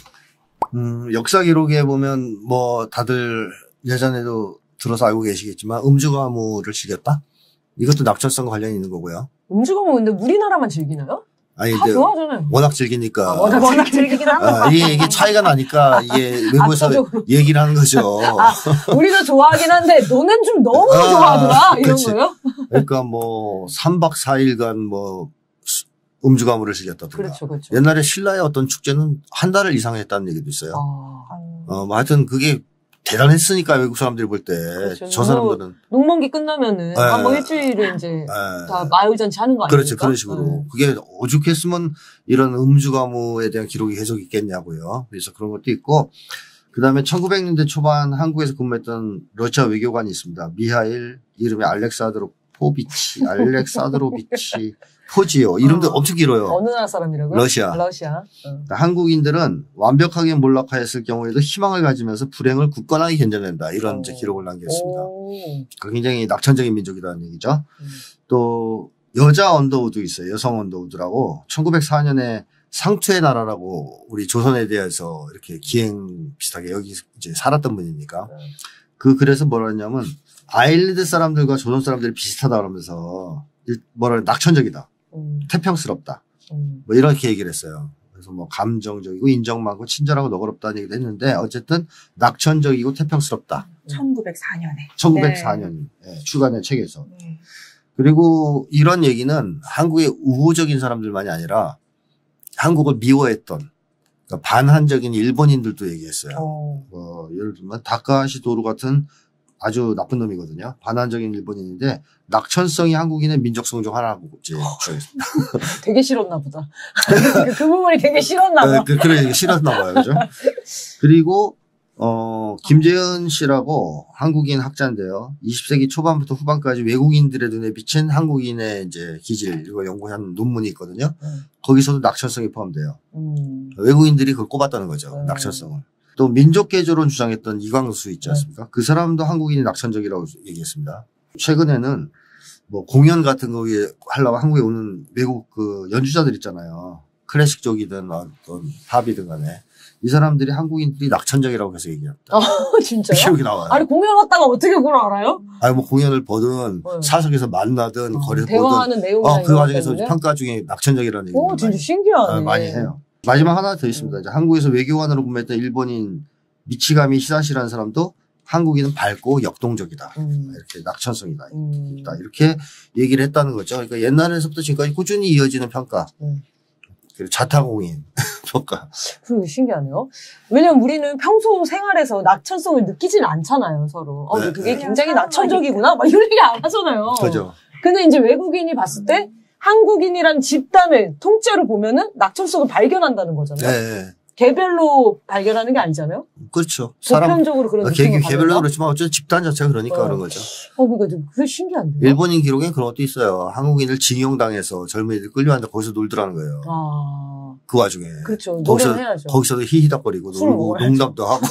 Speaker 2: 역사 기록에 보면 뭐 다들 예전에도 들어서 알고 계시겠지만 음주가무를 즐겼다? 이것도 낙천성과 관련이 있는 거고요.
Speaker 1: 음주가무 근데 우리나라만 즐기나요?
Speaker 2: 아니,
Speaker 1: 다 좋아하잖아요.
Speaker 2: 워낙 즐기니까.
Speaker 3: 워낙 즐기긴 하는
Speaker 2: 이게 차이가 나니까 이게 외부에서 얘기를 하는 거죠.
Speaker 1: 우리도 좋아하긴 한데 너는 좀 너무 좋아하더라 이런
Speaker 2: 그치.
Speaker 1: 거예요?
Speaker 2: 그러니까 뭐 3박 4일간 뭐 음주 가무를 즐겼다든가.
Speaker 1: 그렇죠, 그렇죠.
Speaker 2: 옛날에 신라의 어떤 축제는 한 달을 이상 했다는 얘기도 있어요. 뭐 하여튼 그게 대단했으니까 외국 사람들이 볼 때 저
Speaker 1: 그렇죠.
Speaker 2: 사람들은
Speaker 1: 농번기 끝나면은 한번 일주일을 이제 다 마을잔치 하는 거 아닙니까?
Speaker 2: 그렇죠. 그런 식으로. 그게 오죽했으면 이런 음주 가무에 대한 기록이 계속 있겠냐고요. 그래서 그런 것도 있고 그다음에 1900년대 초반 한국에서 근무했던 러시아 외교관이 있습니다. 미하일 이름이 알렉사드로비치 포지오 이름도 엄청 길어요.
Speaker 1: 어느 나라 사람이라고요?
Speaker 2: 러시아. 그러니까 한국인들은 완벽하게 몰락하였을 경우에도 희망을 가지면서 불행을 굳건하게 견뎌낸다. 이런 이제 기록을 남겼습니다. 그러니까 굉장히 낙천적인 민족이라는 얘기죠. 또 여자 언더우드 있어요. 여성 언더우드라고 1904년에 상투의 나라라고 우리 조선에 대해서 이렇게 기행 비슷하게 여기 이제 살았던 분이니까 그래서 뭐라 했냐면 아일랜드 사람들과 조선 사람들이 비슷하다 그러면서 뭐라 낙천적이다. 태평스럽다. 뭐 이렇게 얘기를 했어요. 그래서 뭐 감정적이고 인정 많고 친절하고 너그럽다는 얘기도 했는데 어쨌든 낙천적이고 태평스럽다.
Speaker 3: 1904년에.
Speaker 2: 1904년 출간된 책에서. 그리고 이런 얘기는 한국의 우호적인 사람들만이 아니라 한국을 미워했던 그러니까 반한적인 일본인들도 얘기했어요. 뭐 예를 들면 다카시 도루 같은 아주 나쁜 놈이거든요. 반환적인 일본인인데 낙천성이 한국인의 민족성 중 하나라고 주장했습니다.
Speaker 1: 되게 싫었나 보다. 그 부분이 되게 싫었나 봐.
Speaker 2: 그래 싫었나 봐요. 그죠? 그리고 김재현 씨라고 한국인 학자인데요. 20세기 초반부터 후반까지 외국인들의 눈에 비친 한국인의 이제 기질 이거 연구한 논문이 있거든요. 거기서도 낙천성이 포함돼요. 외국인들이 그걸 꼽았다는 거죠. 낙천성을. 또 민족개조론 주장했던 이광수 있지 않습니까? 그 사람도 한국인이 낙천적이라고 얘기했습니다. 최근에는 뭐 공연 같은 거 하려고 한국에 오는 외국 그 연주자들 있잖아요. 클래식 쪽이든 어떤 팝이든 간에 이 사람들이 한국인들이 낙천적이라고 해서 얘기했다.
Speaker 1: 진짜요?
Speaker 2: 기록이 나와요.
Speaker 1: 아니 공연 왔다가 어떻게 그걸 알아요?
Speaker 2: 아니 뭐 공연을 보든 사석에서 만나든 거리에서
Speaker 1: 대화하는
Speaker 2: 보든
Speaker 1: 내용이
Speaker 2: 그 과정에서 평가 중에 낙천적이라는 얘기를
Speaker 1: 진짜 신기하네.
Speaker 2: 많이 해요. 마지막 하나 더 있습니다. 이제 한국에서 외교관으로 근무했던 일본인 미치가미 히사시라는 사람도 한국인은 밝고 역동적이다. 이렇게 낙천성이다. 이렇게 얘기를 했다는 거죠. 그러니까 옛날에서부터 지금까지 꾸준히 이어지는 평가. 그리고 자타공인 평가.
Speaker 1: 그리고 신기하네요. 왜냐면 우리는 평소 생활에서 낙천성을 느끼진 않잖아요, 서로. 너 되게 굉장히 낙천적이구나. 막 이런 얘기 안 하잖아요.
Speaker 2: 그죠.
Speaker 1: 근데 이제 외국인이 봤을 때 한국인이란 집단을 통째로 보면은 낙천성을 발견한다는 거잖아요.
Speaker 2: 네.
Speaker 1: 개별로 발견하는 게 아니잖아요.
Speaker 2: 그렇죠.
Speaker 1: 보편적으로 그런 느낌을
Speaker 2: 개별로 그렇지만 어쨌든 집단 자체가 그러니까 그런 거죠.
Speaker 1: 그러니까 그게 신기한데요.
Speaker 2: 일본인 기록엔 그런 것도 있어요. 한국인을 징용당해서 젊은이들 끌려앉아 거기서 놀더라는 거예요. 그 와중에.
Speaker 1: 그렇죠. 노래를 해야죠.
Speaker 2: 거기서도 히히덕거리고 놀고 농담도 하고.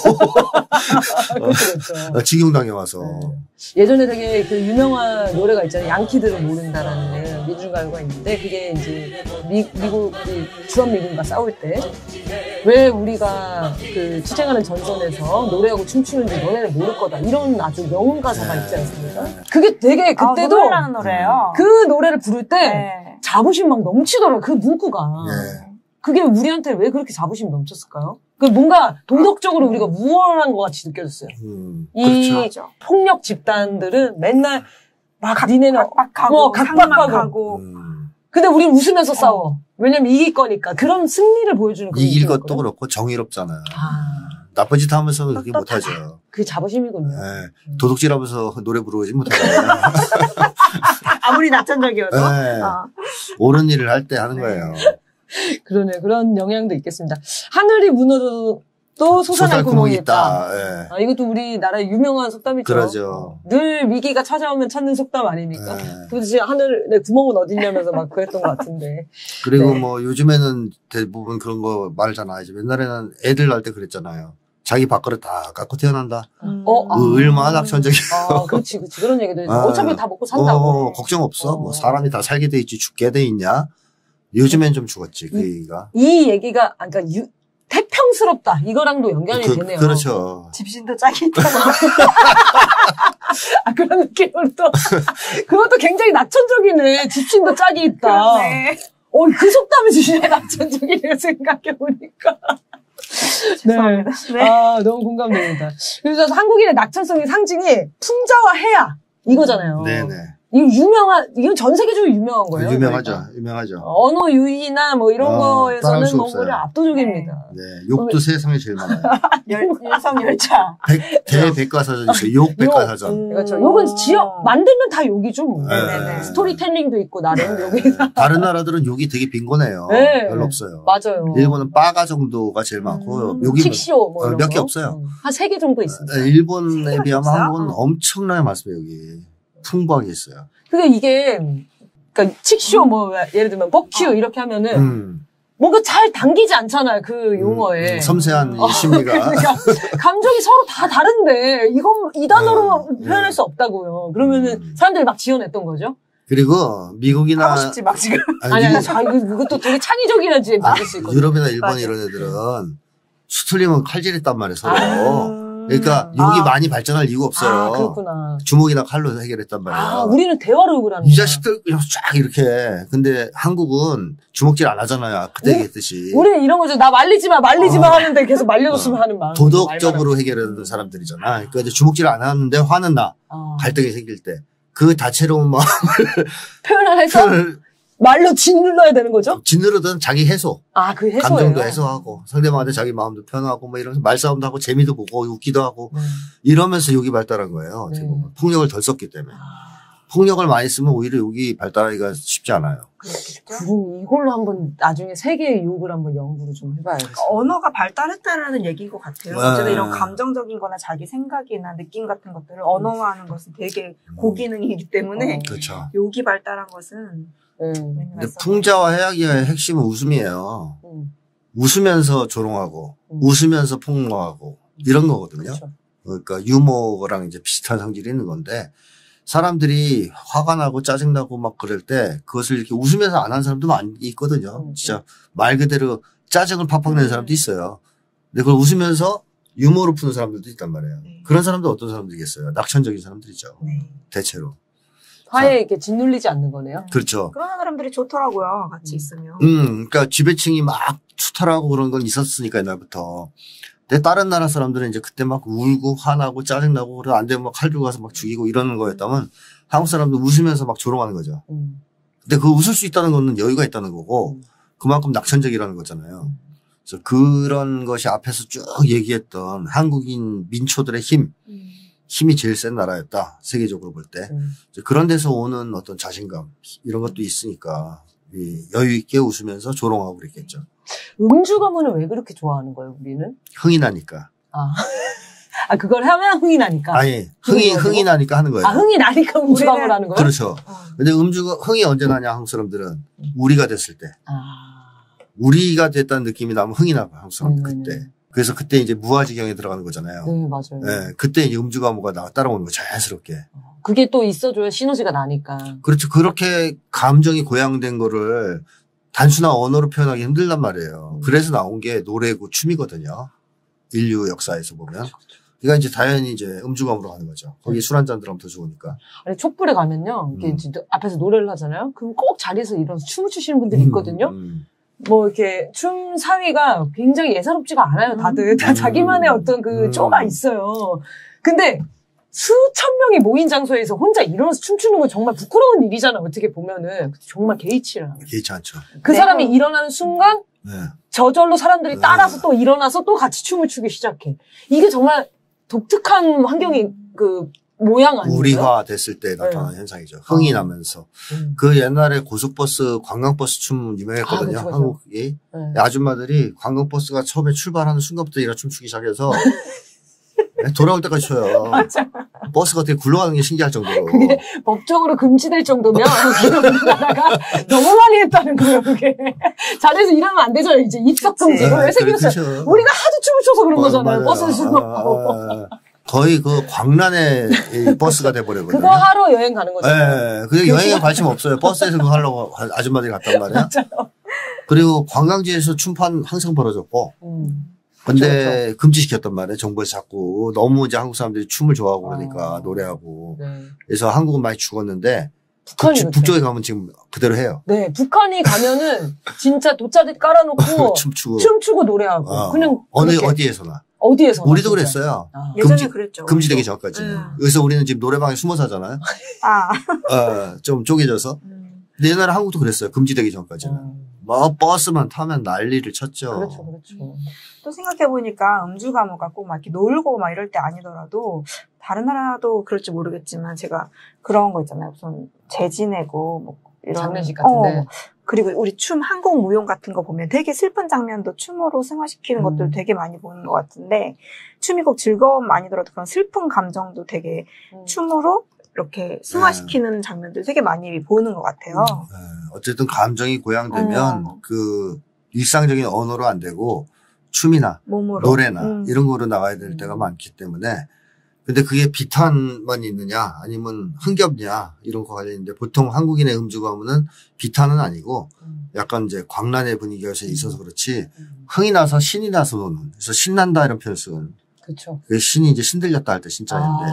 Speaker 1: 그렇죠.
Speaker 2: 징용당해 와서.
Speaker 1: 예전에 되게 그 유명한 노래가 있잖아요. 양키들은 모른다라는 미술가요가 있는데 그게 이제 미국 주한미군과 싸울 때 왜 우리가 그 투쟁하는 전선에서 노래하고 춤추는지 너네는 모를 거다. 이런 아주 명언 가사가 있지 않습니까? 그게 되게 그때도
Speaker 3: 노래라는 노래예요.
Speaker 1: 그 노래를 부를 때 자부심 막 넘치더라고요. 그 문구가. 그게 우리한테 왜 그렇게 자부심이 넘쳤을까요? 그 뭔가 도덕적으로 우리가 우월한 것 같이 느껴졌어요. 이
Speaker 2: 그렇죠.
Speaker 1: 폭력 집단들은 맨날 막 니네는
Speaker 3: 각박하고
Speaker 1: 근데 우리는 웃으면서 싸워. 왜냐면 이길 거니까. 그런 승리를 보여주는 그런
Speaker 2: 이길 것도 그렇고 정의롭잖아요. 나쁜 짓 하면서는 그렇게 못하죠.
Speaker 1: 그게 자부심이군요.
Speaker 2: 네. 도둑질하면서 노래 부르지 못하잖아요.
Speaker 3: 아무리 낙천적이어도.
Speaker 2: 네. 옳은 일을 할 때 하는 거예요.
Speaker 1: 그러네. 그런 영향도 있겠습니다. 하늘이 무너져도 솟아날 구멍이 있다.
Speaker 2: 네.
Speaker 1: 이것도 우리나라의 유명한 속담이죠.
Speaker 2: 그러죠.
Speaker 1: 늘 위기가 찾아오면 찾는 속담 아닙니까? 도대체 하늘의 구멍은 어딨냐면서 막 그랬던 것 같은데.
Speaker 2: 그리고 뭐 요즘에는 대부분 그런 거 말잖아. 이제 옛날에는 애들 낳을 때 그랬잖아요. 자기 밥그릇 다 깎고 태어난다. 얼마나 낙천적이야.
Speaker 1: 그렇지. 그런 얘기도 해요. 어차피 다 먹고 산다고.
Speaker 2: 걱정 없어. 뭐 사람이 다 살게 돼 있지 죽게 돼 있냐. 요즘엔 좀 죽었지 그 얘기가.
Speaker 1: 이 얘기가 그러니까 태평스럽다. 이거랑도 연관이 되네요.
Speaker 2: 그렇죠.
Speaker 3: 집신도 짝이 있다.
Speaker 1: 그런 느낌으로 또 그것도 굉장히 낙천적이네. 집신도 짝이 있다.
Speaker 3: 그러네.
Speaker 1: 그 속담이 진짜 낙천적이네요. 생각해보니까.
Speaker 3: 죄송합니다.
Speaker 1: 네. 너무 공감됩니다. 그래서 한국인의 낙천성의 상징이 풍자와 해야 이거잖아요.
Speaker 2: 네네.
Speaker 1: 이건 전 세계적으로 유명한 거예요.
Speaker 2: 유명하죠.
Speaker 1: 그러니까.
Speaker 2: 유명하죠.
Speaker 1: 언어 유희나 뭐 이런
Speaker 2: 따라할
Speaker 1: 거에서는
Speaker 2: 수
Speaker 1: 몽골이
Speaker 2: 없어요.
Speaker 1: 압도적입니다.
Speaker 2: 네, 욕도 세상에 제일 많아요.
Speaker 3: 윤석열차.
Speaker 2: 대백과사전 있어요. 욕 백과사전.
Speaker 1: 그렇죠. 욕은 지역 만들면 다 욕이죠. 뭐.
Speaker 2: 네네.
Speaker 1: 스토리텔링도 있고 나름 욕이.
Speaker 2: 다른 나라들은 욕이 되게 빈곤해요.
Speaker 1: 네.
Speaker 2: 별로 없어요.
Speaker 1: 맞아요.
Speaker 2: 일본은 빠가 정도가 제일 많고 여기
Speaker 1: 칙시오 뭐 이런
Speaker 2: 몇 개
Speaker 1: 거.
Speaker 2: 없어요.
Speaker 1: 한 3개 정도 있습니다.
Speaker 2: 일본에 비하면
Speaker 3: 없어요?
Speaker 2: 한국은 엄청나게 많습니다. 여기 풍부하게 있어요.
Speaker 1: 그러니까 이게 그러니까 칙쇼 뭐 예를 들면 버큐 이렇게 하면은 뭔가 잘 당기지 않잖아요. 그 용어에.
Speaker 2: 섬세한 이 심리가.
Speaker 1: 그러니까 감정이 서로 다 다른데 이 단어로 표현할 수 없다고요. 그러면은 사람들이 막 지어냈던 거죠.
Speaker 2: 그리고 미국이나
Speaker 3: 하고 싶지 막 지금.
Speaker 1: 아니 이것도 되게 창의적이라지 만들 수 있거든요.
Speaker 2: 유럽이나 일본
Speaker 3: 맞아.
Speaker 2: 이런 애들은 수틀리면 칼질했단 말이에요. 서로. 그러니까 욕이 많이 발전할 이유가 없어요.
Speaker 1: 아, 그렇구나.
Speaker 2: 주먹이나 칼로 해결했단 말이에요.
Speaker 1: 아, 우리는 대화로 욕을 하는
Speaker 2: 이
Speaker 1: 거야.
Speaker 2: 자식들 그냥 쫙 이렇게. 근데 한국은 주먹질 안 하잖아요. 그때 얘기했듯이.
Speaker 1: 우리는 이런 거죠. 나 말리지 마 하는데 계속 말려줬으면 하는 마음.
Speaker 2: 도덕적으로 해결하는 사람들이잖아. 그러니까 이제 주먹질 안 하는데 화는 나. 갈등이 생길 때. 그 다채로운 마음을
Speaker 1: 표현을 해서 말로 짓눌러야 되는 거죠?
Speaker 2: 짓누르든 자기 해소.
Speaker 1: 아, 그 해소예요.
Speaker 2: 감정도 해소하고 상대방한테 자기 마음도 표현하고 뭐 이러면서 말싸움도 하고 재미도 보고 웃기도 하고 이러면서 욕이 발달한 거예요. 어떻게 보면. 폭력을 덜 썼기 때문에. 폭력을 많이 쓰면 오히려 욕이 발달하기가 쉽지 않아요.
Speaker 1: 그럼 이걸로 한번 나중에 세계의 욕을 한번 연구를 좀 해봐야겠어요.
Speaker 3: 언어가 발달했다라는 얘기인 것 같아요. 어쨌든 이런 감정적인 거나 자기 생각이나 느낌 같은 것들을 언어화하는 것은 되게 고기능이기 때문에
Speaker 2: 그렇죠.
Speaker 3: 욕이 발달한 것은
Speaker 2: 근데 풍자와 해악의 핵심은 웃음이에요. 웃으면서 조롱하고 웃으면서 폭로하고 이런 거거든요.
Speaker 1: 그렇죠.
Speaker 2: 그러니까 유머랑 이제 비슷한 성질이 있는 건데 사람들이 화가 나고 짜증나고 막 그럴 때 그것을 이렇게 웃으면서 안 하는 사람도 많이 있거든요. 진짜 말 그대로 짜증을 팍팍 내는 사람도 있어요. 근데 그걸 웃으면서 유머로 푸는 사람들도 있단 말이에요. 그런 사람들 어떤 사람들이겠어요? 낙천적인 사람들이죠. 대체로.
Speaker 1: 화에 이렇게 짓눌리지 않는 거네요.
Speaker 2: 그렇죠.
Speaker 3: 그런 사람들이 좋더라고요. 같이 있으면.
Speaker 2: 그러니까 지배층이 막 투탈하고 그런 건 있었으니까 옛날부터. 근데 다른 나라 사람들은 이제 그때 막 울고 화나고 짜증나고 그래서 안 되면 막 칼 들고 가서 막 죽이고 이러는 거였다면 한국 사람들 웃으면서 막 조롱하는 거죠. 근데 그 웃을 수 있다는 거는 여유가 있다는 거고 그만큼 낙천적이라는 거잖아요. 그래서 그런 것이 앞에서 쭉 얘기했던 한국인 민초들의 힘이 제일 센 나라였다. 세계적으로 볼 때. 그런 데서 오는 어떤 자신감 이런 것도 있으니까 여유 있게 웃으면서 조롱하고 그랬겠죠.
Speaker 1: 음주 가문을 왜 그렇게 좋아하는 거예요, 우리는?
Speaker 2: 흥이 나니까.
Speaker 1: 아, 그걸 하면 흥이 나니까?
Speaker 2: 아니, 흥이 나니까 하는 거예요.
Speaker 1: 아, 흥이 나니까 음주 가문을 하는 거예요?
Speaker 2: 그렇죠. 근데 흥이 언제 나냐, 한국 사람들은. 우리가 됐을 때. 우리가 됐다는 느낌이 나면 흥이 나고, 한국 사람들 그때. 그래서 그때 이제 무아지경에 들어가는 거잖아요.
Speaker 1: 네, 맞아요.
Speaker 2: 네, 그때 이제 음주 가무가 따라오는 거 자연스럽게.
Speaker 1: 그게 또 있어줘야 시너지가 나니까.
Speaker 2: 그렇죠. 그렇게 감정이 고양된 거를 단순한 언어로 표현하기 힘들단 말이에요. 그래서 나온 게 노래고 춤이거든요. 인류 역사에서 보면. 그러니까 이제 당연히 이제 음주감으로 가는 거죠. 거기 술 한잔 들으면 더 좋으니까.
Speaker 1: 아니, 촛불에 가면요. 이렇게 앞에서 노래를 하잖아요. 그럼 꼭 자리에서 일어나서 춤을 추시는 분들이 있거든요. 뭐 이렇게 춤 사위가 굉장히 예사롭지가 않아요. 다들 다 자기만의 어떤 그 쪼가 있어요. 근데 수천 명이 모인 장소에서 혼자 일어나서 춤추는 건 정말 부끄러운 일이잖아. 어떻게 보면은 정말 개의치를 하는.
Speaker 2: 개의치 않죠.
Speaker 1: 그 사람이 일어나는 순간 저절로 사람들이 따라서 또 일어나서 또 같이 춤을 추기 시작해. 이게 정말 독특한 환경이 그 모양 아니에요?
Speaker 2: 우리화 됐을 때 나타나는 현상이죠. 흥이 나면서. 그 옛날에 고속버스, 관광버스 춤 유명했거든요.
Speaker 1: 그쵸.
Speaker 2: 한국이. 아줌마들이 관광버스가 처음에 출발하는 순간부터 일어나 춤추기 시작해서 돌아올 때까지 춰요.
Speaker 1: 맞아.
Speaker 2: 버스가 되게 굴러가는 게 신기할 정도로.
Speaker 1: 그게 법적으로 금지될 정도면 우리나라가 너무 많이 했다는 거예요. 그게 자리에서 일하면 안 되잖아요. 이제 입석 금지로 왜 생겼어요?
Speaker 2: 그렇죠.
Speaker 1: 우리가 하도 춤을 춰서 그런 거잖아요.
Speaker 2: 맞아요.
Speaker 1: 버스에서 술 먹고.
Speaker 2: 거의 그 광란의 버스가 돼버렸거든요.
Speaker 1: 그거 하러 여행 가는 거잖아요.
Speaker 2: 네, 그게 여행에 관심 없어요. 버스에서 그거 하려고 아줌마들이 갔단 말이야.
Speaker 1: 맞아요.
Speaker 2: 그리고 관광지에서 춤판 항상 벌어졌고. 근데
Speaker 1: 그쵸.
Speaker 2: 금지시켰단 말이에요. 정부에서 자꾸 너무 이제 한국 사람들이 춤을 좋아하고 그러니까 노래하고.
Speaker 1: 네.
Speaker 2: 그래서 한국은 많이 죽었는데
Speaker 1: 북한이
Speaker 2: 북쪽에 가면 지금 그대로 해요.
Speaker 1: 네, 북한이 가면은 진짜 돗자리 깔아놓고
Speaker 2: 춤추고
Speaker 1: 노래하고 그냥
Speaker 2: 어느
Speaker 1: 그렇게.
Speaker 2: 어디에서나.
Speaker 1: 어디에서?
Speaker 2: 우리도 그랬어요.
Speaker 3: 예전에 그랬죠.
Speaker 2: 금지되기 전까지는. 그래서 우리는 지금 노래방에 숨어 사잖아요. 좀 쪼개져서. 근데 옛날에 한국도 그랬어요. 금지되기 전까지는. 뭐 버스만 타면 난리를 쳤죠.
Speaker 1: 그렇죠, 그렇죠.
Speaker 3: 또 생각해보니까 음주 가무가 꼭 막 이렇게 놀고 막 이럴 때 아니더라도 다른 나라도 그럴지 모르겠지만 제가 그런 거 있잖아요. 무슨 재지내고 뭐 이런
Speaker 1: 장례식 같은데.
Speaker 3: 그리고 우리 춤 한국 무용 같은 거 보면 되게 슬픈 장면도 춤으로 승화시키는 것들 되게 많이 보는 것 같은데 춤이 꼭 즐거움 아니더라도 그런 슬픈 감정도 되게 춤으로 이렇게 승화시키는 장면들 되게 많이 보는 것 같아요.
Speaker 2: 어쨌든 감정이 고양되면 그 일상적인 언어로 안 되고 춤이나
Speaker 3: 몸으로.
Speaker 2: 노래나 이런 거로 나가야 될 때가 많기 때문에 근데 그게 비탄만 있느냐 아니면 흥겹냐 이런 거 관련인데 보통 한국인의 음주 가무는 비탄은 아니고 약간 이제 광란의 분위기가 있어서 그렇지 흥이 나서 신이 나서 노는 그래서 신난다 이런 표현을 쓰거든요.
Speaker 1: 그렇죠.
Speaker 2: 신이 이제 신들렸다 할 때 신자인데.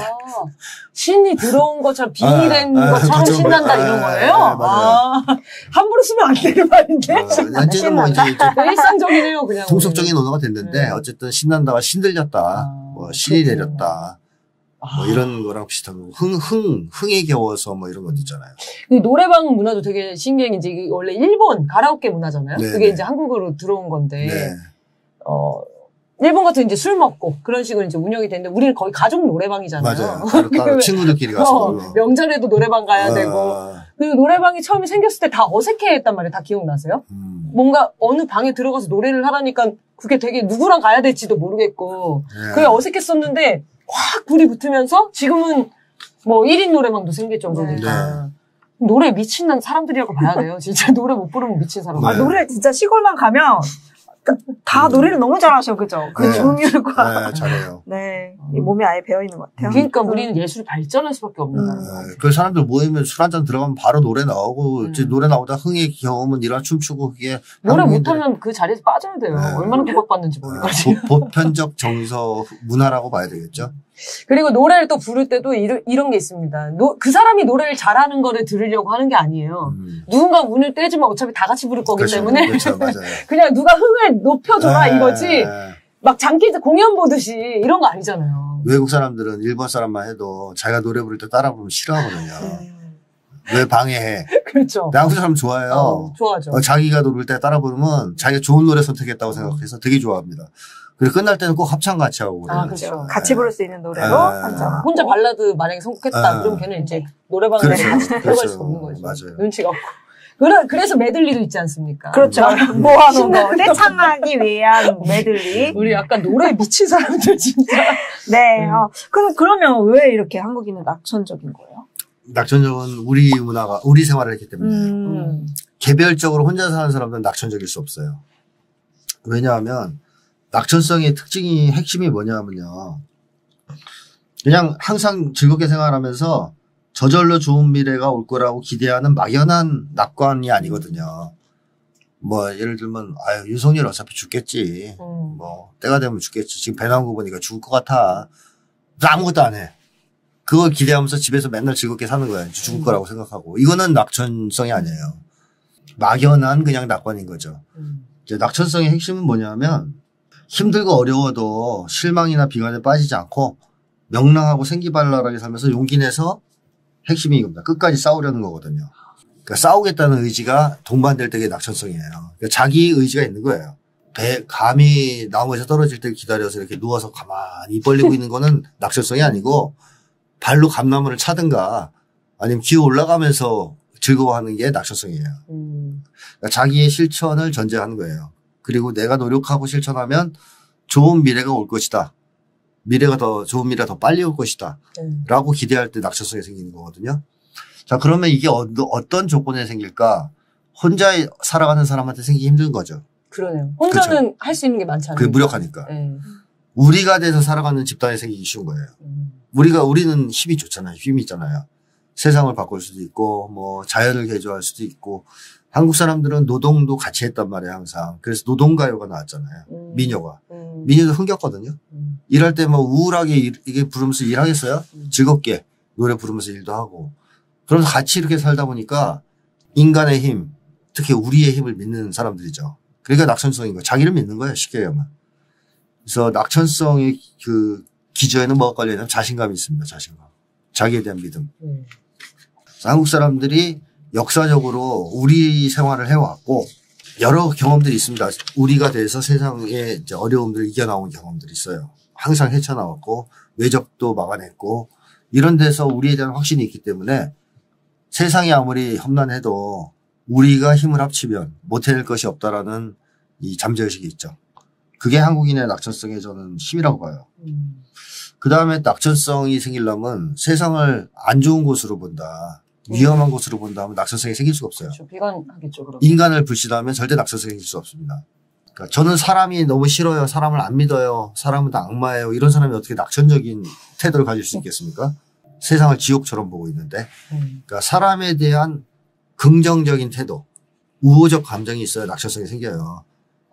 Speaker 1: 신이 들어온 것처럼 빙의된 것처럼 신난다 이런 거예요?
Speaker 2: 맞아요.
Speaker 1: 함부로 쓰면 안 되는 말인데?
Speaker 2: 현재는 뭐 이제
Speaker 1: 일상적이네요, 그냥.
Speaker 2: 통속적인 언어가 됐는데 어쨌든 신난다가 신들렸다, 뭐 신이 내렸다. 뭐 이런 거랑 비슷한 거고 흥에 겨워서 뭐 이런 것도 있잖아요.
Speaker 1: 그 노래방 문화도 되게 신기한 게 이제 원래 일본 가라오케 문화잖아요.
Speaker 2: 네,
Speaker 1: 그게
Speaker 2: 네.
Speaker 1: 이제 한국으로 들어온 건데
Speaker 2: 네.
Speaker 1: 일본 같은 이제 술 먹고 그런 식으로 이제 운영이 되는데 우리는 거의 가족 노래방이잖아요.
Speaker 2: 맞아요. 따로 친구들끼리 가서
Speaker 1: 명절에도 노래방 가야 되고 그리고 노래방이 처음에 생겼을 때 다 어색해했단 말이에요. 다 기억나세요? 뭔가 어느 방에 들어가서 노래를 하라니까 그게 되게 누구랑 가야 될지도 모르겠고 그게 어색했었는데 확 불이 붙으면서 지금은 뭐 1인 노래방도 생길 정도니까 노래 미친 사람들이라고 봐야 돼요. 진짜 노래 못 부르면 미친 사람.
Speaker 3: 노래 진짜 시골만 가면 다 노래를 너무 잘하셔, 그죠? 그 조율과.
Speaker 2: 네, 잘해요.
Speaker 3: 네. 이 몸이 아예 배어있는 것 같아요.
Speaker 1: 그러니까 우리는 예술이 발전할 수밖에 없는 거예요.
Speaker 2: 그 사람들 모이면 술 한잔 들어가면 바로 노래 나오고, 노래 나오다 흥에 겨우면 일어나 춤추고, 그게.
Speaker 1: 노래 못하면 그 자리에서 빠져야 돼요. 얼마나 구박받는지 모르겠지.
Speaker 2: 보편적 정서 문화라고 봐야 되겠죠.
Speaker 1: 그리고 노래를 또 부를 때도 이런 게 있습니다. 그 사람이 노래를 잘하는 거를 들으려고 하는 게 아니에요. 누군가 운을 떼주면 어차피 다 같이 부를 거기 때문에.
Speaker 2: 그렇죠, 맞아요.
Speaker 1: 그냥 누가 흥을 높여줘라 이거지. 막 장기 공연 보듯이 이런 거 아니잖아요.
Speaker 2: 외국 사람들은 일본 사람만 해도 자기가 노래 부를 때 따라 부르면 싫어하거든요. 왜 방해해?
Speaker 1: 그렇죠.
Speaker 2: 한국 사람 좋아해요.
Speaker 1: 좋아하죠.
Speaker 2: 자기가 노래 때 따라 부르면 자기가 좋은 노래 선택했다고 생각해서 되게 좋아합니다. 그리고 끝날 때는 꼭 합창 같이 하고 그래요.
Speaker 3: 그렇죠. 같이 부를 수 있는 노래로 한잔.
Speaker 1: 혼자 발라드 만약에 선곡했다. 그럼 걔는 이제 노래방에 들어갈 수가 없는 거죠.
Speaker 2: 맞아요.
Speaker 1: 눈치가 없고. 그래서 메들리도 있지 않습니까?
Speaker 3: 그렇죠. 모아놓은 거. 떼창하기 위한 메들리.
Speaker 1: 우리 약간 노래에 미친 사람들 진짜.
Speaker 3: 네. 그러면 왜 이렇게 한국인은 낙천적인 거예요?
Speaker 2: 낙천적은 우리 문화가, 우리 생활을 했기 때문에. 개별적으로 혼자 사는 사람들은 낙천적일 수 없어요. 왜냐하면 낙천성의 특징이 핵심이 뭐냐면요. 그냥 항상 즐겁게 생활하면서 저절로 좋은 미래가 올 거라고 기대하는 막연한 낙관이 아니거든요. 뭐 예를 들면 윤석열 어차피 죽겠지. 뭐 때가 되면 죽겠지. 지금 배 나온 거 보니까 죽을 것 같아. 아무것도 안 해. 그걸 기대하면서 집에서 맨날 즐겁게 사는 거야. 죽을 거라고 생각하고. 이거는 낙천성이 아니에요. 막연한 그냥 낙관인 거죠. 이제 낙천성의 핵심은 뭐냐면 힘들고 어려워도 실망이나 비관에 빠지지 않고 명랑하고 생기발랄하게 살면서 용기 내서 핵심이 이겁니다. 끝까지 싸우려는 거거든요. 그러니까 싸우겠다는 의지가 동반될 때가 낙천성이에요. 그러니까 자기 의지가 있는 거예요. 감이 나무에서 떨어질 때 기다려서 이렇게 누워서 가만히 입 벌리고 있는 거는 낙천성이 아니고 발로 감나무를 차든가 아니면 기어 올라가면서 즐거워하는 게 낙천성이에요. 그러니까 자기의 실천을 전제하는 거예요. 그리고 내가 노력하고 실천하면 좋은 미래가 올 것이다. 좋은 미래가 더 빨리 올 것이다. 라고 기대할 때 낙천성이 생기는 거거든요. 자, 그러면 이게 어떤 조건에 생길까? 혼자 살아가는 사람한테 생기기 힘든 거죠.
Speaker 1: 그러네요. 혼자는 할 수 있는 게 많지 않아요.
Speaker 2: 그게 무력하니까. 우리가 돼서 살아가는 집단에 생기기 쉬운 거예요. 우리는 힘이 좋잖아요. 힘이 있잖아요. 세상을 바꿀 수도 있고, 뭐, 자연을 개조할 수도 있고, 한국 사람들은 노동도 같이 했단 말이에요, 항상. 그래서 노동가요가 나왔잖아요. 미녀가. 미녀도 흥겼거든요. 일할 때 뭐 우울하게 이게 부르면서 일하겠어요? 즐겁게 노래 부르면서 일도 하고. 그러면서 같이 이렇게 살다 보니까 인간의 힘, 특히 우리의 힘을 믿는 사람들이죠. 그러니까 낙천성인 거예요. 자기를 믿는 거예요, 쉽게 얘기하면. 그래서 낙천성의 그 기저에는 뭐가 걸려있냐면 자신감이 있습니다. 자신감. 자기에 대한 믿음. 그래서 한국 사람들이 역사적으로 우리 생활을 해왔고 여러 경험들이 있습니다. 우리가 돼서 세상의 이제 어려움들을 이겨나온 경험들이 있어요. 항상 헤쳐나왔고 외적도 막아냈고 이런 데서 우리에 대한 확신이 있기 때문에 세상이 아무리 험난해도 우리가 힘을 합치면 못 해낼 것이 없다라는 이 잠재의식이 있죠. 그게 한국인의 낙천성의 저는 힘이라고 봐요. 그 다음에 낙천성이 생기려면 세상을 안 좋은 곳으로 본다. 위험한 곳으로 본다 하면 낙천성이 생길 수가 없어요.
Speaker 1: 그렇죠. 비관하겠죠. 그럼.
Speaker 2: 인간을 불신하면 절대 낙천성이 생길 수 없습니다. 그러니까 저는 사람이 너무 싫어요. 사람을 안 믿어요. 사람은 다 악마예요. 이런 사람이 어떻게 낙천적인 태도를 가질 수 있겠습니까? 세상을 지옥처럼 보고 있는데. 그러니까 사람에 대한 긍정적인 태도, 우호적 감정이 있어야 낙천성이 생겨요.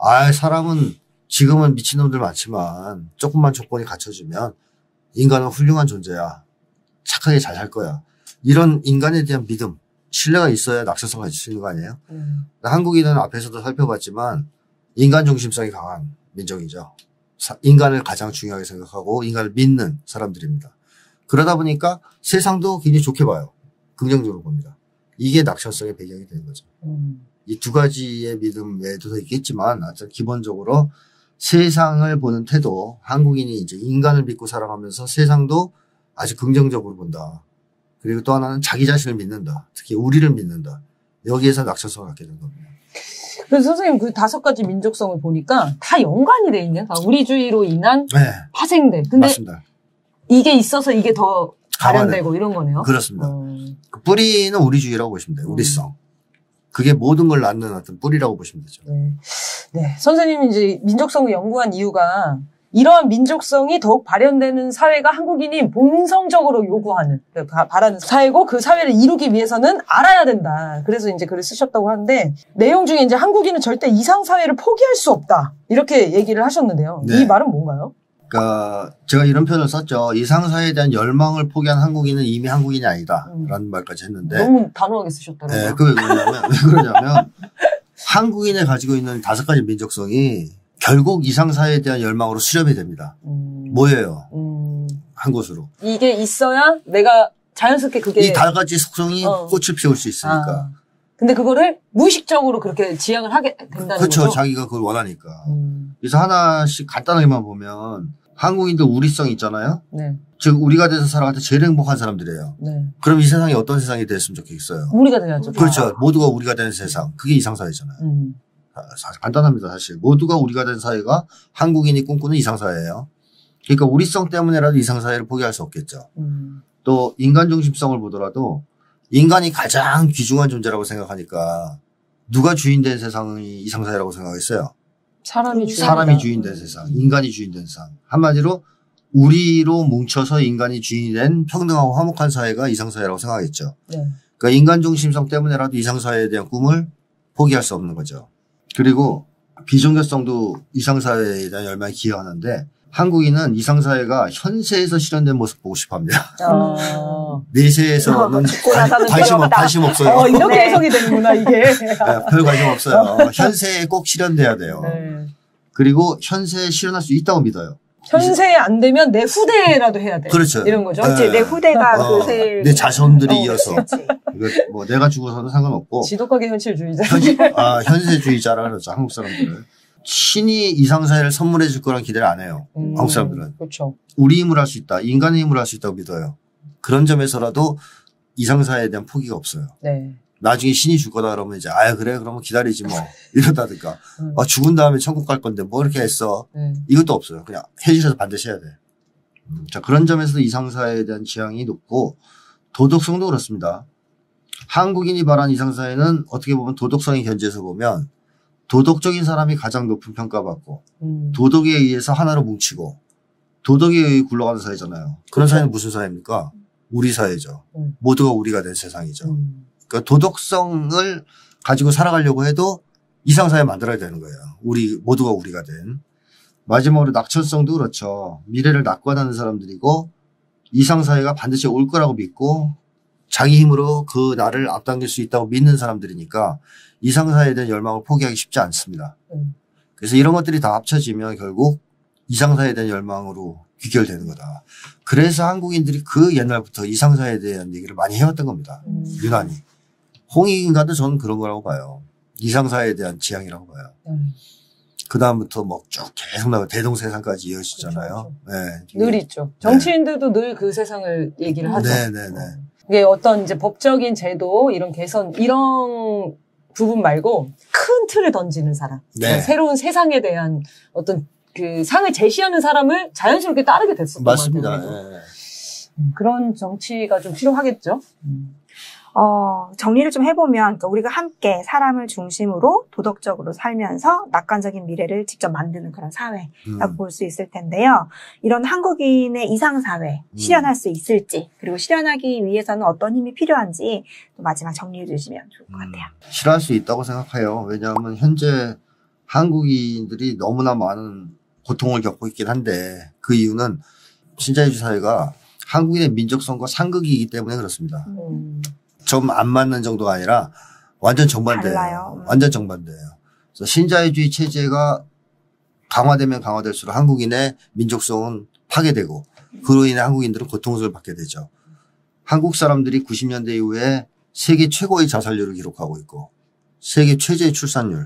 Speaker 2: 사람은 지금은 미친놈들 많지만 조금만 조건이 갖춰지면 인간은 훌륭한 존재야. 착하게 잘 살 거야. 이런 인간에 대한 믿음, 신뢰가 있어야 낙천성 가질 수 있는 거 아니에요? 한국인은 앞에서도 살펴봤지만 인간 중심성이 강한 민족이죠. 인간을 가장 중요하게 생각하고 인간을 믿는 사람들입니다. 그러다 보니까 세상도 굉장히 좋게 봐요. 긍정적으로 봅니다. 이게 낙천성의 배경이 되는 거죠. 이 두 가지의 믿음 외에도 더 있겠지만 기본적으로 세상을 보는 태도, 한국인이 이제 인간을 믿고 살아가면서 세상도 아주 긍정적으로 본다. 그리고 또 하나는 자기 자신을 믿는다. 특히 우리를 믿는다. 여기에서 낙천성을 갖게 된 겁니다.
Speaker 1: 그래서 선생님 그 5가지 민족성을 보니까 다 연관이 돼 있네요. 다 우리주의로 인한
Speaker 2: 네.
Speaker 1: 파생된. 근데
Speaker 2: 맞습니다.
Speaker 1: 이게 있어서 이게 더 발현되고 이런 거네요.
Speaker 2: 그렇습니다. 그 뿌리는 우리주의라고 보시면 돼요. 우리성. 그게 모든 걸 낳는 어떤 뿌리라고 보시면 되죠.
Speaker 1: 네. 선생님이 이제 민족성을 연구한 이유가 이러한 민족성이 더욱 발현되는 사회가 한국인이 본성적으로 요구하는, 바라는 사회고 그 사회를 이루기 위해서는 알아야 된다. 그래서 이제 글을 쓰셨다고 하는데 내용 중에 이제 한국인은 절대 이상 사회를 포기할 수 없다. 이렇게 얘기를 하셨는데요.
Speaker 2: 네.
Speaker 1: 이 말은 뭔가요?
Speaker 2: 그러니까 제가 이런 표현을 썼죠. 이상 사회에 대한 열망을 포기한 한국인은 이미 한국인이 아니다라는 말까지 했는데
Speaker 1: 너무 단호하게 쓰셨더라고요.
Speaker 2: 네, 왜 그러냐면 한국인이 가지고 있는 5가지 민족성이 결국 이상 사회에 대한 열망으로 수렴이 됩니다. 뭐예요? 한 곳으로.
Speaker 1: 이게 있어야 내가 자연스럽게 그게
Speaker 2: 이 5가지 속성이 꽃을 피울 수 있으니까.
Speaker 1: 근데 그거를 무의식적으로 그렇게 지향을 하게 된다는
Speaker 2: 그렇죠.
Speaker 1: 거죠?
Speaker 2: 자기가 그걸 원하니까. 그래서 하나씩 간단하게만 보면 한국인들 우리성이 있잖아요.
Speaker 1: 네.
Speaker 2: 즉 우리가 돼서 살아갈 때 제일 행복한 사람들이에요.
Speaker 1: 네.
Speaker 2: 그럼 이 세상이 어떤 세상이 됐으면 좋겠어요?
Speaker 1: 우리가 돼야죠.
Speaker 2: 그렇죠. 모두가 우리가 되는 세상. 그게 이상사회잖아요. 간단합니다. 사실. 모두가 우리가 된 사회가 한국인이 꿈꾸는 이상사회예요. 그러니까 우리성 때문에라도 이상사회를 포기할 수 없겠죠. 또 인간 중심성을 보더라도 인간이 가장 귀중한 존재라고 생각하니까 누가 주인된 세상이 이상사회라고 생각했어요? 사람이 주인된 세상, 인간이 주인된 세상. 한마디로 우리로 뭉쳐서 인간이 주인이 된 평등하고 화목한 사회가 이상사회라고 생각했죠.
Speaker 1: 네.
Speaker 2: 그러니까 인간 중심성 때문에라도 이상사회에 대한 꿈을 포기할 수 없는 거죠. 그리고 비종교성도 이상사회에 대한 열망에 기여하는데 한국인은 이상사회가 현세에서 실현된 모습 보고 싶어 합니다. 내세에서는 관심 없어요.
Speaker 1: 이렇게
Speaker 3: 네.
Speaker 1: 해석이 되는구나, 이게.
Speaker 2: 네, 별 관심 없어요. 현세에 꼭 실현돼야 돼요.
Speaker 1: 네.
Speaker 2: 그리고 현세에 실현할 수 있다고 믿어요.
Speaker 1: 현세에 안 되면 내 후대라도 해야 돼.
Speaker 2: 그렇죠.
Speaker 1: 이런 거죠.
Speaker 3: 그렇지. 내 후대가 그 세일.
Speaker 2: 내 자손들이 이어서. 이거 뭐 내가 죽어서는 상관없고.
Speaker 1: 지독하게 현실주의자.
Speaker 2: 현세주의자라 그러죠. 한국 사람들은. 신이 이상사회를 선물해 줄 거란 기대를 안 해요. 한국 사람들은.
Speaker 1: 그렇죠.
Speaker 2: 우리 힘으로 할 수 있다. 인간의 힘으로 할 수 있다고 믿어요. 그런 점에서라도 이상사회에 대한 포기가 없어요.
Speaker 1: 네.
Speaker 2: 나중에 신이 줄 거다 그러면 이제 그래 그러면 기다리지 뭐 이러다든가 죽은 다음에 천국 갈 건데 뭐 이렇게 했어. 이것도 없어요. 그냥 현실에서 반드시 해야 돼. 자, 그런 점에서도 이상사회에 대한 지향이 높고 도덕성도 그렇습니다. 한국인이 바란 이상사회는 어떻게 보면 도덕성의 견지에서 보면 도덕적인 사람이 가장 높은 평가받고 도덕에 의해서 하나로 뭉치고 도덕에 의해 굴러가는 사회잖아요. 그런 사회는 무슨 사회입니까? 우리 사회죠. 모두가 우리가 된 세상이죠. 그러니까 도덕성을 가지고 살아가려고 해도 이상사회 만들어야 되는 거예요. 모두가 우리가 된. 마지막으로 낙천성도 그렇죠. 미래를 낙관하는 사람들이고 이상사회가 반드시 올 거라고 믿고 자기 힘으로 그 나를 앞당길 수 있다고 믿는 사람들이니까 이상사회에 대한 열망을 포기하기 쉽지 않습니다. 그래서 이런 것들이 다 합쳐지면 결국 이상사에 대한 열망으로 귀결되는 거다. 그래서 한국인들이 그 옛날부터 이상사에 대한 얘기를 많이 해왔던 겁니다. 유난히. 홍익인가도 저는 그런 거라고 봐요. 이상사에 대한 지향이라고 봐요. 그 다음부터 뭐 쭉 계속 나가 대동세상까지 이어지잖아요.
Speaker 1: 그렇죠.
Speaker 2: 네.
Speaker 1: 늘 있죠. 정치인들도 늘 그 세상을 얘기를 하죠.
Speaker 2: 네네네.
Speaker 1: 이게 어떤 이제 법적인 제도, 이런 개선, 이런 부분 말고 큰 틀을 던지는 사람.
Speaker 2: 네.
Speaker 1: 그러니까 새로운 세상에 대한 어떤 그 상을 제시하는 사람을 자연스럽게 따르게 됐었던 것
Speaker 2: 맞습니다.
Speaker 1: 같아요.
Speaker 2: 네.
Speaker 1: 그런 정치가 좀 필요하겠죠.
Speaker 3: 정리를 좀 해보면, 그러니까 우리가 함께 사람을 중심으로 도덕적으로 살면서 낙관적인 미래를 직접 만드는 그런 사회라고 볼 수 있을 텐데요. 이런 한국인의 이상사회 실현할 수 있을지, 그리고 실현하기 위해서는 어떤 힘이 필요한지 또 마지막 정리해 주시면 좋을 것 같아요.
Speaker 2: 실현할 수 있다고 생각해요. 왜냐하면 현재 한국인들이 너무나 많은 고통을 겪고 있긴 한데 그 이유는 신자유주의 사회가 한국인의 민족성과 상극이기 때문에 그렇습니다. 좀 안 맞는 정도가 아니라 완전 정반대예요.
Speaker 3: 달라요.
Speaker 2: 완전 정반대예요. 그래서 신자유주의 체제가 강화되면 강화될수록 한국인의 민족성은 파괴되고 그로 인해 한국인들은 고통을 받게 되죠. 한국 사람들이 90년대 이후에 세계 최고의 자살률을 기록하고 있고 세계 최저의 출산율,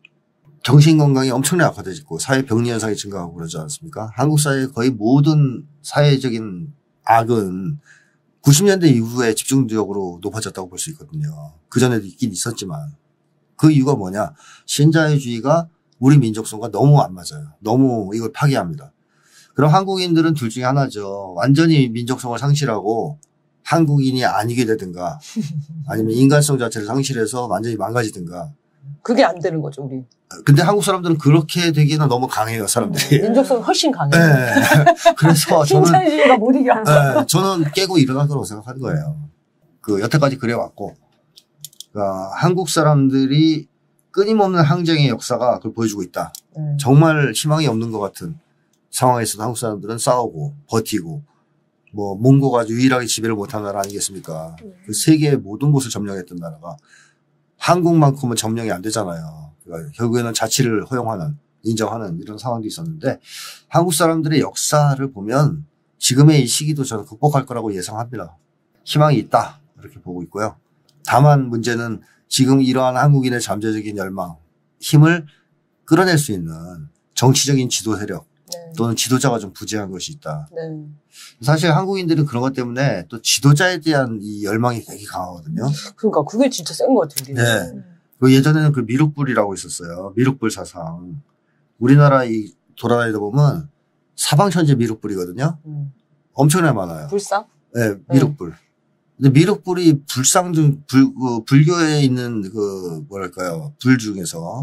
Speaker 2: 정신건강이 엄청나게 악화되고 사회 병리 현상이 증가하고 그러지 않습니까? 한국 사회의 거의 모든 사회적인 악은 90년대 이후에 집중적으로 높아졌다고 볼 수 있거든요. 그전에도 있긴 있었지만 그 이유가 뭐냐? 신자유주의가 우리 민족성과 너무 안 맞아요. 너무 이걸 파괴합니다. 그럼 한국인들은 둘 중에 하나죠. 완전히 민족성을 상실하고 한국인이 아니게 되든가 아니면 인간성 자체를 상실해서 완전히 망가지든가.
Speaker 1: 그게 안 되는 거죠, 우리.
Speaker 2: 근데 한국 사람들은 그렇게 되기는 너무 강해요, 사람들이.
Speaker 1: 민족성이 훨씬 강해요.
Speaker 2: 네. 그래서 저는
Speaker 1: 신자유주의가 못 이겨.
Speaker 2: 네, 저는 깨고 일어날 거라고 생각하는 거예요. 여태까지 그래왔고, 그러니까 한국 사람들이 끊임없는 항쟁의 역사가 그걸 보여주고 있다. 정말 희망이 없는 것 같은 상황에서도 한국 사람들은 싸우고 버티고, 뭐 몽고가 유일하게 지배를 못한 나라 아니겠습니까? 그 세계의 모든 곳을 점령했던 나라가 한국만큼은 점령이 안 되잖아요. 그러니까 결국에는 자치를 허용하는, 인정하는 이런 상황도 있었는데 한국 사람들의 역사를 보면 지금의 이 시기도 저는 극복할 거라고 예상합니다. 희망이 있다 이렇게 보고 있고요. 다만 문제는 지금 이러한 한국인의 잠재적인 열망, 힘을 끌어낼 수 있는 정치적인 지도 세력 또는 지도자가 좀 부재한 것이 있다.
Speaker 1: 네.
Speaker 2: 사실 한국인들은 그런 것 때문에 또 지도자에 대한 이 열망이 되게 강하거든요.
Speaker 1: 그러니까 그게 진짜 센 것 같아요. 우리는.
Speaker 2: 네. 예전에는 그 미륵불이라고 있었어요. 미륵불 사상. 우리나라 이 돌아다니다 보면 사방천지 미륵불이거든요. 엄청나게 많아요.
Speaker 1: 불상?
Speaker 2: 네, 미륵불. 근데 미륵불이 불상 중 불교에 있는 그 뭐랄까요 불 중에서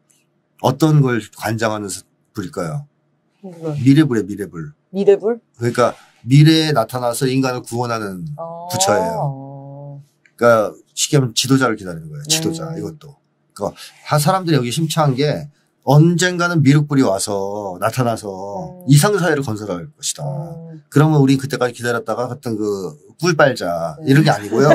Speaker 2: 어떤 걸 관장하는 불일까요? 미래불이에요, 미래불.
Speaker 1: 미래불?
Speaker 2: 그러니까 미래에 나타나서 인간을 구원하는 부처예요. 그러니까 쉽게 하면 지도자를 기다리는 거예요. 지도자 이것도. 그러니까 사람들이 여기 심취한 게 언젠가는 미륵불이 와서 나타나서 이상사회를 건설할 것이다. 그러면 우리 그때까지 기다렸다가 어떤 그 꿀 빨자 이런 게 아니고요.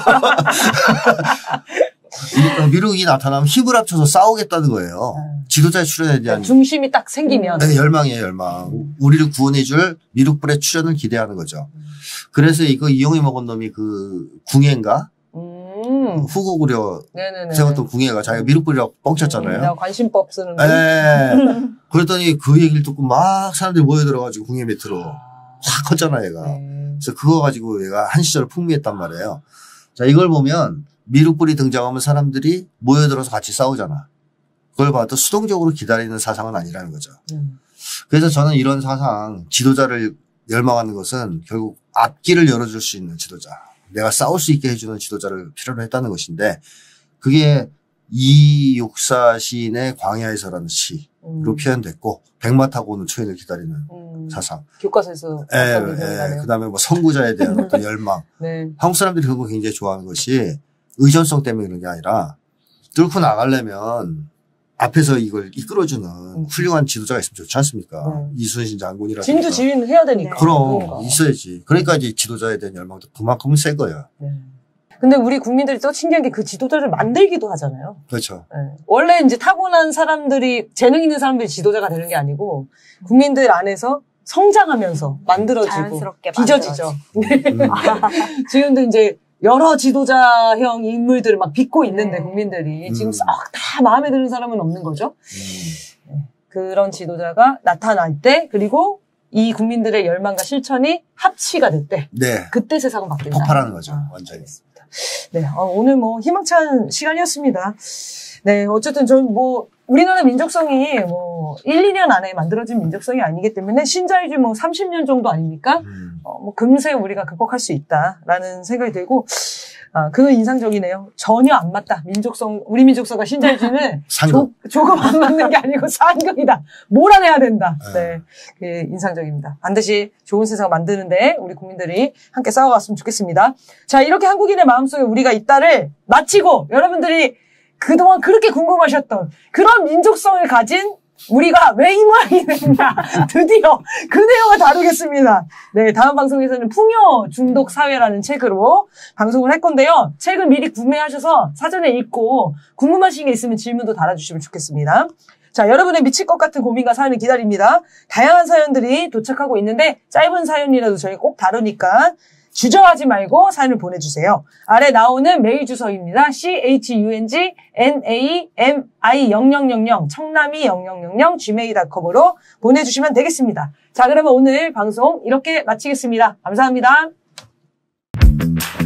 Speaker 2: 미륵이 나타나면 힘을 합쳐서 싸우겠다는 거예요. 지도자의 출현에 대한
Speaker 1: 중심이 딱 생기면
Speaker 2: 네, 열망이에요, 열망. 우리를 구원해줄 미륵불의 출현을 기대하는 거죠. 그래서 이거 이용해 먹은 놈이 그 궁예인가? 후고구려 세웠던 궁예가 자기가 미륵불이라고 뻥쳤잖아요.
Speaker 1: 내가 관심법 쓰는 거.
Speaker 2: 네. 그랬더니 그 얘기를 듣고 막 사람들이 모여들어가지고 궁예 밑으로 확 컸잖아, 얘가. 그래서 그거 가지고 얘가 한 시절 풍미했단 말이에요. 자, 이걸 보면 미륵불이 등장하면 사람들이 모여들어서 같이 싸우잖아. 그걸 봐도 수동적으로 기다리는 사상은 아니라는 거죠. 그래서 저는 이런 사상, 지도자를 열망하는 것은 결국 앞길을 열어줄 수 있는 지도자, 내가 싸울 수 있게 해주는 지도자를 필요로 했다는 것인데 그게 이육사 시인의 광야에서라는 시로 표현됐고 백마 타고 오는 초인을 기다리는 사상.
Speaker 1: 교과서에서.
Speaker 2: 그다음에 뭐 선구자에 대한 어떤 열망. 한국 사람들이 그런 거 굉장히 좋아하는 것이 의존성 때문에 그런 게 아니라 뚫고 나가려면 앞에서 이걸 이끌어주는 훌륭한 지도자가 있으면 좋지 않습니까? 이순신 장군이라든가.
Speaker 1: 진두 지휘는 해야 되니까.
Speaker 2: 그럼 있어야지. 그러니까 이제 지도자에 대한 열망도 그만큼 센 거예요.
Speaker 1: 근데 우리 국민들이 또 신기한 게 그 지도자를 만들기도 하잖아요.
Speaker 2: 그렇죠.
Speaker 1: 네. 원래 이제 타고난 사람들이, 재능 있는 사람들이 지도자가 되는 게 아니고, 국민들 안에서 성장하면서 만들어지고,
Speaker 3: 자연스럽게
Speaker 1: 빚어지죠. 지금도 이제 여러 지도자형 인물들을 막 빚고 있는데, 국민들이. 지금 썩 다 마음에 드는 사람은 없는 거죠. 네. 그런 지도자가 나타날 때, 그리고 이 국민들의 열망과 실천이 합치가 될 때,
Speaker 2: 네.
Speaker 1: 그때 세상은 바뀐다.
Speaker 2: 폭발하는 거죠. 완전히.
Speaker 1: 네, 오늘 뭐 희망찬 시간이었습니다. 네, 어쨌든 저는 뭐 우리나라 민족성이 뭐 1, 2년 안에 만들어진 민족성이 아니기 때문에 신자유주의 뭐 30년 정도 아닙니까? 뭐 금세 우리가 극복할 수 있다라는 생각이 들고, 그거 인상적이네요. 전혀 안 맞다. 민족성, 우리 민족성과 신자유주의는 조금 안 맞는 게 아니고 상극이다. 몰아내야 된다. 네, 그게 인상적입니다. 반드시 좋은 세상을 만드는데 우리 국민들이 함께 싸워갔으면 좋겠습니다. 자, 이렇게 한국인의 마음속에 우리가 있다를 마치고 여러분들이 그동안 그렇게 궁금하셨던 그런 민족성을 가진 우리가 왜 이 모양이 됐냐. 드디어 그 내용을 다루겠습니다. 네, 다음 방송에서는 풍요 중독 사회라는 책으로 방송을 할 건데요. 책을 미리 구매하셔서 사전에 읽고 궁금하신 게 있으면 질문도 달아주시면 좋겠습니다. 자, 여러분의 미칠 것 같은 고민과 사연을 기다립니다. 다양한 사연들이 도착하고 있는데 짧은 사연이라도 저희가 꼭 다루니까 주저하지 말고 사연을 보내주세요. 아래 나오는 메일 주소입니다. CHUNGNAMI0000 청남이 0000 gmail.com으로 보내주시면 되겠습니다. 자, 그러면 오늘 방송 이렇게 마치겠습니다. 감사합니다.